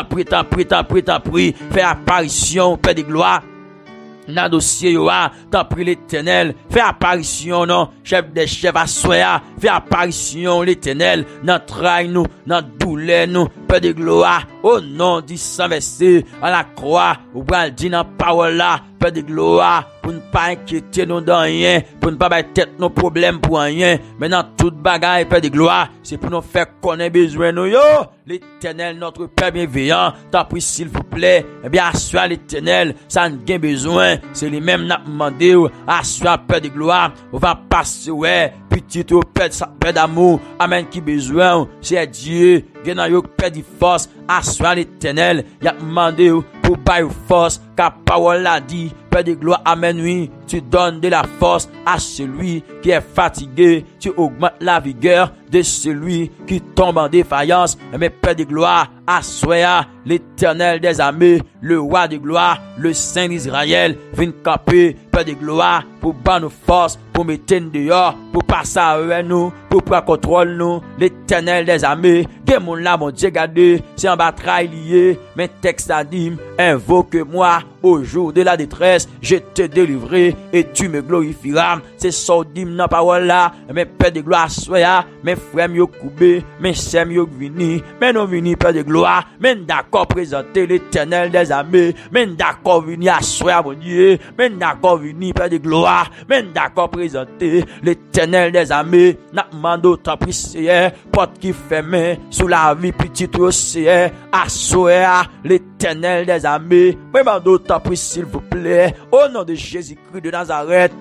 prie, fais apparition, Père de gloire. Dans le dossier, tant prie l'Éternel, fais apparition, non, chef des chefs à soya, fais apparition l'Éternel, dans trahi nous, dans douleur nous, Père de gloire, au nom du sang versé, à la croix, ou bien dit dans parole là, Père de gloire, pour ne pas inquiéter nous dans rien, pour ne pas mettre tête nos problèmes pour rien, mais dans toute bagaille, Père de gloire, c'est pour nous faire connaître besoin nous, l'Éternel, notre Père bienveillant, t'en prie s'il vous plaît, eh bien, assure l'Éternel, ça n'a pas besoin, c'est lui-même n'a demandé, assure Père de gloire, on va passer, ouais, petit au Père d'amour, amen, qui besoin, c'est Dieu, viens dans yo Père de force, assure l'Éternel, il a demandé, pour bailler force, car parole l'a dit, Père de gloire, amen, oui, tu donnes de la force à celui qui est fatigué, tu augmentes la vigueur de celui qui tombe en défaillance, mais Père de gloire, assoya l'Éternel des armées, le roi de gloire, le Saint d'Israël, vient camper, Père de gloire, pour battre nos forces, pour mettre nous dehors, pour passer avec nous, pour prendre contrôle nous, l'Éternel des armées, que mon là, mon Dieu, gardé, c'est en bataille lié, mais texte a dit, invoque-moi au jour de la détresse, je te délivrerai et tu me glorifieras, c'est ça dit dans la parole là, mais Père de gloire, soya, mes frères yo coupé, mes sœurs yo vini, mais non vini Père de gloire, mais d'accord présenter l'Éternel des armées, mais d'accord vini à soya mon Dieu, mais d'accord vini Père de gloire, mais d'accord présenter l'Éternel des armées, n'a mando ta prière, porte qui ferme sous la vie petite océan, à soya l'Éternel des armées, mais mando ta prière s'il vous plaît, au nom de Jésus-Christ de Nazareth.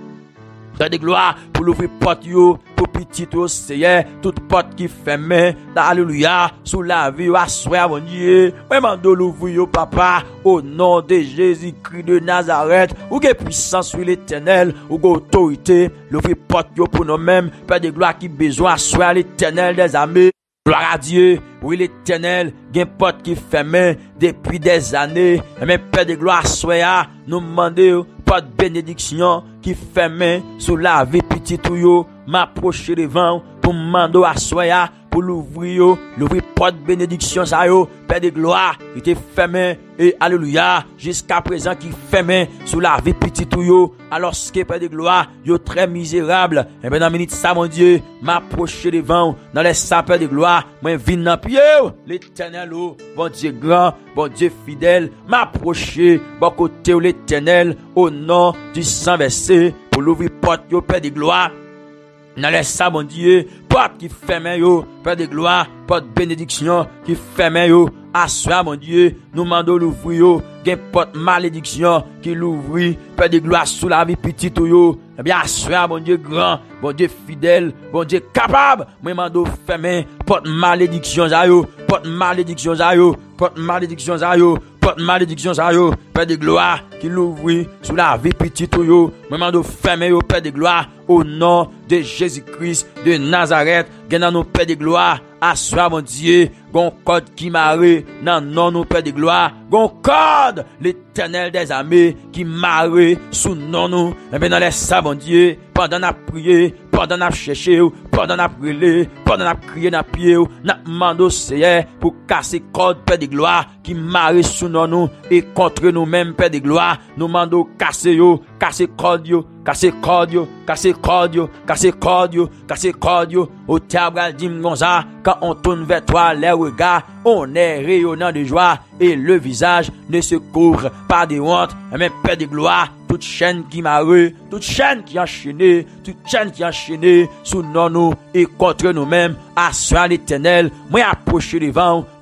De gloire pour l'ouvrir porte yo, pour petit océan, toute porte qui ferme, alléluia, sous la vie, assoir mon Dieu, vraiment de l'ouvrir yo, papa, au nom de Jésus-Christ de Nazareth, ou que puissance sur l'Éternel, ou que autorité, l'ouvrir porte yo pour nous-mêmes, Père de gloire qui besoin, assoir l'Éternel des armées. Gloire à Dieu, oui l'Éternel, gen porte qui ferme depuis des années, mais Père de gloire, soya, nous demandons porte bénédiction qui ferme sous la vie petit touyo, m'approcher devant pour m'mando à soya, pour l'ouvrir porte bénédiction ça yo, Père de gloire, il était fermé et alléluia, jusqu'à présent qui fermé sous la vie petit touyo, alors ce que Père de gloire, yo très misérable, et ben dans minute ça mon Dieu, m'approcher devant dans les sapins de gloire, moi vinn dans pied, l'Éternel, bon Dieu grand, bon Dieu fidèle, m'approcher, bon côté l'Éternel, au nom du sang versé, pour l'ouvrir porte yo Père de gloire. Dans les ça, mon Dieu, porte qui ferme yo, Père de gloire, porte bénédiction qui ferme yo, assois, mon Dieu, nous mandons l'ouvrir yo, gen porte malédiction qui l'ouvrit, Père de gloire, sous la vie petite yo, eh bien, assois, mon Dieu grand, bon Dieu fidèle, bon Dieu capable, moi mando ferme, porte malédiction za yo, porte malédiction za yo, porte malédiction za yo, porte malédiction za yo, Père de gloire, qui l'ouvrit sous la vie petite yo, moi mando ferme yo, Père de gloire, au nom de Jésus-Christ de Nazareth, gen nos Père de gloire, assois mon Dieu, gon code qui marre, nan non nos Père de gloire, gon code, l'Éternel des armées, qui marre sous non nous, et bien dans les ça mon Dieu, pendant n'a prié, pendant n'a cherché, pendant n'a prié, pendant n'a crié n'a pied, n'a mando Seigneur, pour casser code Père de gloire, qui marre sous non nous, et contre nous-mêmes Père de gloire, nous mando casser yo, casser code yo, casser code yo, casser code yo, casser code yo, casser code yo, au tabral dim gonza, quand on tourne vers toi les regards, on est rayonnant de joie, et le visage ne se couvre pas de honte, mais Père de gloire, toute chaîne qui m'a toute chaîne qui a enchaîné, toute chaîne qui a enchaîné sous nous et contre nous-mêmes, assois l'Éternel, moi approcher devant pour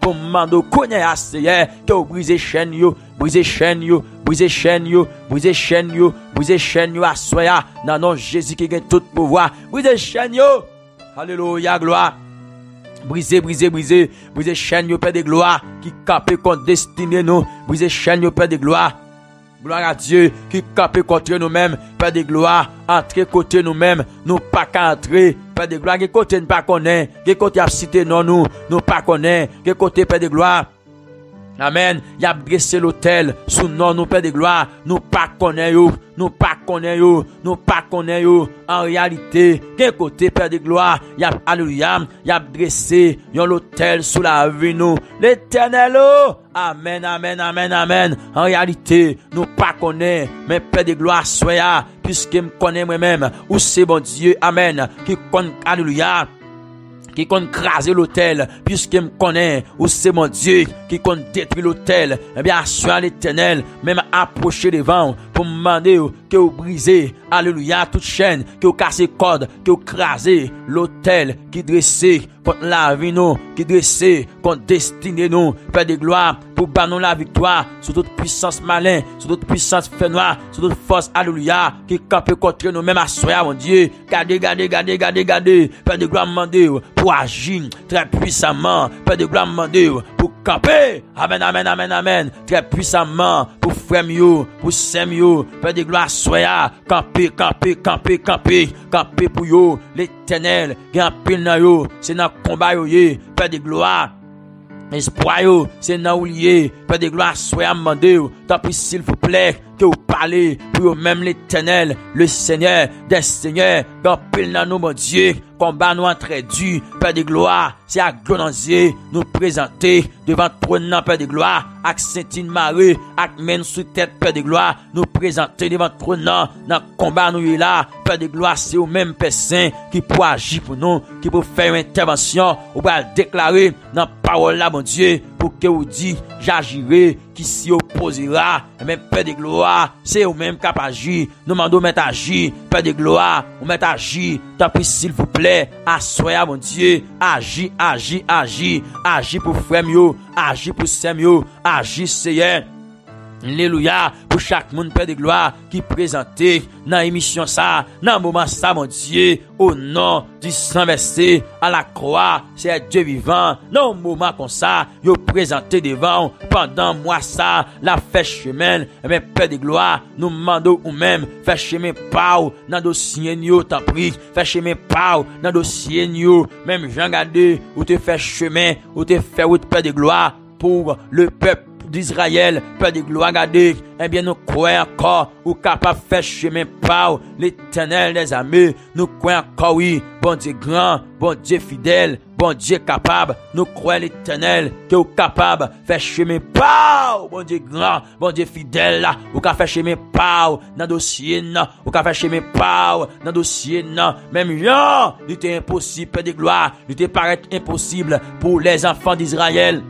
pour mando connaît assez que vous brisez chaîne yo, brisez chaîne yo, brisez chaîne yo, brisez chaîne yo, brisez chaîne yo à soya dans nom Jésus qui gagne tout pouvoir, brisez chaîne yo. Alléluia, gloire. Brisez, brisez, brisez, brisez chaîne yo, Père de gloire, qui capé contre destinée nous, brisez chaîne yo, Père de gloire. Gloire à Dieu qui capé contre nous-mêmes, Père de gloire, entrer côté nous-mêmes, nous pas qu'à entrer, Père de gloire, qui côté nous pas connaît, qui côté a cité non nous pas connaît, qui côté Père de gloire. Amen. Y a dressé l'autel sous nom nous Père de gloire, nous pas connaît yo, nous pas connaît yo, nous pas connaît yo. En réalité, quel côté Père de gloire, y a alléluia, y a dressé yon l'autel sous la vie nous, l'Éternel. Amen, amen, amen, amen. En réalité, nous pas connaît, mais Père de gloire soya, puisque me connaît moi-même, ou c'est bon Dieu, amen, qui connaît, alléluia, qui compte craser l'autel, puisque me connaît, ou c'est mon Dieu, qui compte détruire l'autel, eh bien, assure l'Éternel, même approcher devant, pour me demander que vous brisez, alléluia, toute chaîne, que vous cassez corde, que vous crasez l'autel qui dressé contre la vie nous, qui dressé contre destinée nous, Père de gloire, pour bannir la victoire, sur toute puissance malin, sur toute puissance fait noir, sur toute force, alléluia, qui campe contre nous, même à soya, mon Dieu, gardez, Père de gloire, demandez, pour agir très puissamment, Père de gloire, demandez, pour camper, amen, amen, amen, amen, très puissamment, pour frère mieux, pour saint mieux, Père de gloire, soya, camper pour yo, l'Éternel, grand pile nan yo, c'est dans combat yo, Père de gloire. Espoir yo, c'est nan ou lié, Père de gloire, soyez demandé, tant pis s'il vous plaît, que vous parlez, pour même l'Éternel, le Seigneur, des seigneurs, dans pile nan nous, mon Dieu, combat nous entre dû, Père de gloire, c'est à glonanzier, nous présenter, devant trône, Père de gloire, avec Sainte-Marie, avec men sous tête, Père de gloire, nous présenter devant trône, dans combat nous là, Père de gloire, c'est au même personne, qui peut agir pour nous, qui peut faire une intervention, ou peut déclarer, dans parole là, mon Dieu, pour que vous dites, j'agirai, qui s'y opposera, mais Père de gloire, c'est au même cap agir, nous demandons mettre agir, Père de gloire, on met agir, tant pis s'il vous plaît, assoyez mon Dieu, agis pour frère mieux, agis pour sœur mieux, agis Seigneur. Alléluia, pour chaque monde, Père de gloire, qui présenté dans l'émission ça, dans le moment ça, mon Dieu, au nom du sang versé à la croix, c'est Dieu vivant, dans le moment comme ça, yo présenté devant, pendant moi ça, la fait chemin, mais Père de gloire, nous demandons ou même, fait chemin par dans dossier nous, t'en prie, fait chemin par dans dossier nous, même Jean Gardé, ou te fait chemin, ou te fait route, Père de gloire, pour le peuple d'Israël, Père de gloire, regardez, eh bien, nous croyons encore, ou capable de faire chemin par l'Éternel des armées, nous croyons encore, oui, bon Dieu grand, bon Dieu fidèle, bon Dieu capable, nous croyons l'Éternel, que vous capable de faire chemin par, bon Dieu grand, bon Dieu fidèle, là, ou capable de faire chemin par, dans dossier, non, ou capable de faire chemin par, dans dossier, non, même non, il était impossible, Père de gloire, il était paraît impossible pour les enfants d'Israël.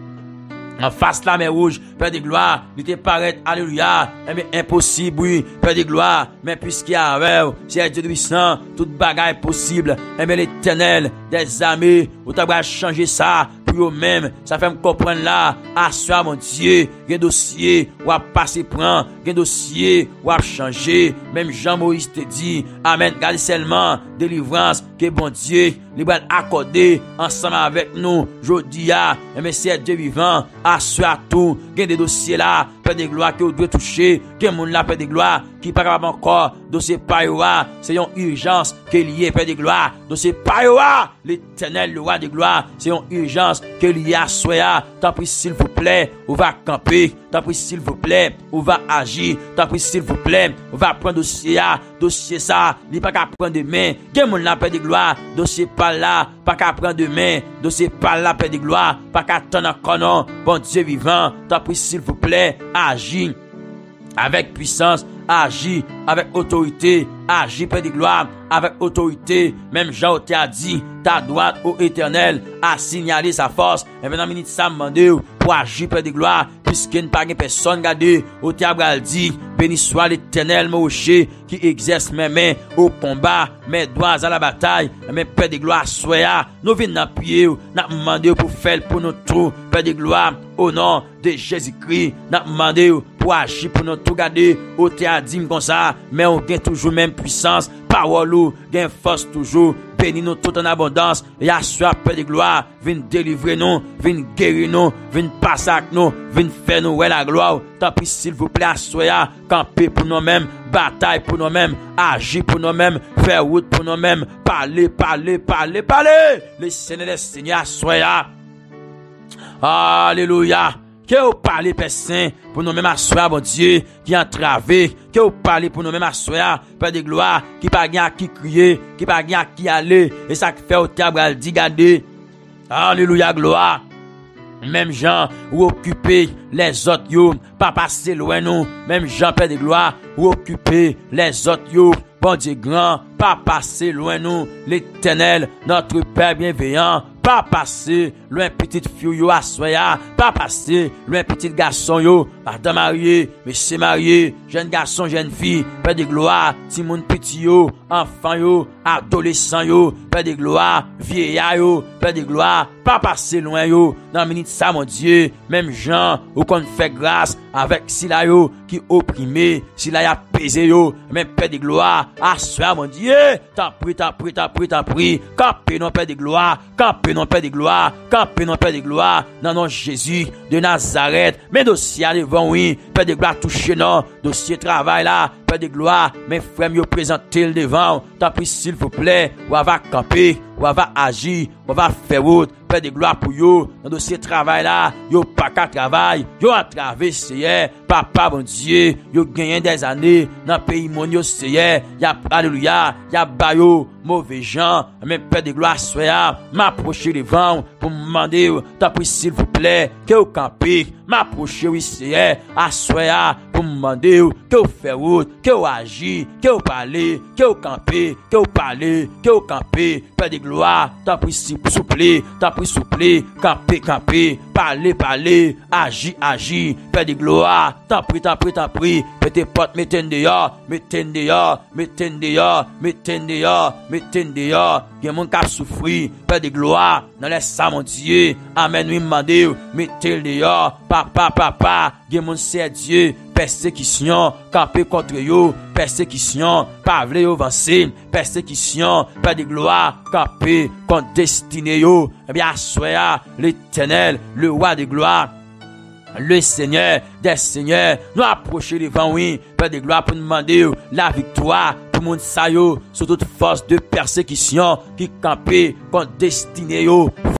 En face la mer rouge, Père de gloire, il te paraît, alléluia, mais impossible, oui, Père de gloire, mais puisqu'il y a un c'est Dieu puissant, toute bagaille possible, mais l'Éternel des armées, vous t'avez changé ça, pour eux-mêmes, ça fait me comprendre là, à soi, mon Dieu, un dossier, ou à passer prend, un dossier, ou à changer, même Jean-Moïse te dit, amen, garde seulement, délivrance, que bon Dieu, il va accorder ensemble avec nous, jodi a, mais c'est Dieu vivant, à soi tout, il y a des dossiers là, Père de gloire, que vous devez toucher, que mon là, Père de gloire, qui pas capable encore, dossier pas c'est une urgence, qui est lié, Père de gloire, dossier pas l'Éternel, le roi de gloire, c'est une urgence, qui est lié à soi, tant pis s'il vous plaît, on va camper, tant pis s'il vous plaît, on va agir, tant pis s'il vous plaît, on va prendre dossier ça, il pas qu'à prendre demain, que mon là, Père de gloire, dossier pas là, pas qu'à prendre demain, dossier pas là, Père de gloire, pas qu'à attendre encore non, bon Dieu vivant, tant pis s'il vous plaît, agis avec puissance, agis avec autorité, agis, Père de gloire, avec autorité. Même Jean t'a dit, ta droite, ô Éternel, a signalé sa force. Et maintenant, minute ça demande pour agir, Père de gloire, puisqu'il n'y a pas de personne gardée. Au théâtre dit, béni soit l'Éternel, mon rocher, qui exerce mes mains au combat, mes doigts à la bataille. Mes Père de gloire, soyez, nous venons prier, nous demandons pour faire pour nous tout, Père de gloire, au nom de Jésus-Christ, nous demandons pour agir, pour nous tout garder. Au théâtre dit comme ça, mais on gagne toujours même puissance, parole ou, gagne force toujours. Bénis nous tout en abondance. Et assois, Père de gloire, viens délivrer nous, viens guérir nous, viens passer avec nous, viens faire nous la gloire. Tant pis, s'il vous plaît, assoyez, camper pour nous-mêmes, bataille pour nous-mêmes, agir pour nous-mêmes, faire route pour nous-mêmes, parler. Le Seigneur des Seigneurs, assoyez. Alléluia. Que vous parlez, Père Saint, pour nous-mêmes assoyez, bon Dieu, qui entravé. Que vous parlez pour nous-mêmes assoyez, Père de gloire, qui pas à qui crier, qui pas à qui aller. Et ça fait au table, dit, gardez. Alléluia, gloire. Même Jean, ou occuper les autres, yo, pas passer loin nous. Même Jean, Père de gloire, ou occuper les autres, yo. Bon Dieu grand, pas passer loin nous. L'Éternel, notre Père bienveillant, pas passer loin petite fille yo assoya, pas passer loin petit garçon yo, madame mariée, monsieur marié, jeune garçon, jeune fille, Père de gloire, ti moun petit yo, enfant yo, adolescent yo, Père de gloire, vieillard yo, Père de gloire, pas passer loin yo, dans minute ça mon Dieu, même Jean, ou qu'on fait grâce avec sila yo, qui opprimé, sila y a pesé yo, même Père de gloire, assoya mon Dieu, t'en prie, campé non Père de gloire, campé non Père de gloire, campé non Père de gloire, dans nom Jésus de Nazareth, mes dossiers devant oui, Père de gloire touché non, dossier travail là, Père de gloire, mes frères me présenter le devant, tant pis s'il vous plaît, ou va camper, ou va agir, ou va faire route, Père de gloire pour yo, dans dossier travail là, yo pas qu'à travail, yo à traverser, papa bon Dieu, yo gagné des années, dans pays mon yo seye, y'a alléluia, y'a bayo, mauvais gens, même Père de gloire soya, m'approcher devant, pour me demander, tant pis s'il vous plaît, que vous campez, m'approcher oui seye, assoya, pour me demander, que vous faites route, que vous agissez, que vous parlez, que vous campez, que vous parlez, que vous campez, Père de gloire, tant pis souple, tant pis souple, camper, parler, agir, Père de gloire, tant pis, mettez porte, mettez dehors, y'a mon cap souffrir, Père de gloire, dans les ça mon Dieu, amen, oui, mandez, mettez dehors, papa, y'a mon c'est Dieu, persécution, camper contre yo, persécution, parler yo avancer, persécution, Père de gloire, camper contre destiné yo, eh bien, soyez l'Éternel, le roi de gloire, le Seigneur des Seigneurs, nous approcher devant oui, Père de gloire, pour nous demander la victoire, pour monde sa yo, sur toute force de persécution, qui campait contre destiné yo.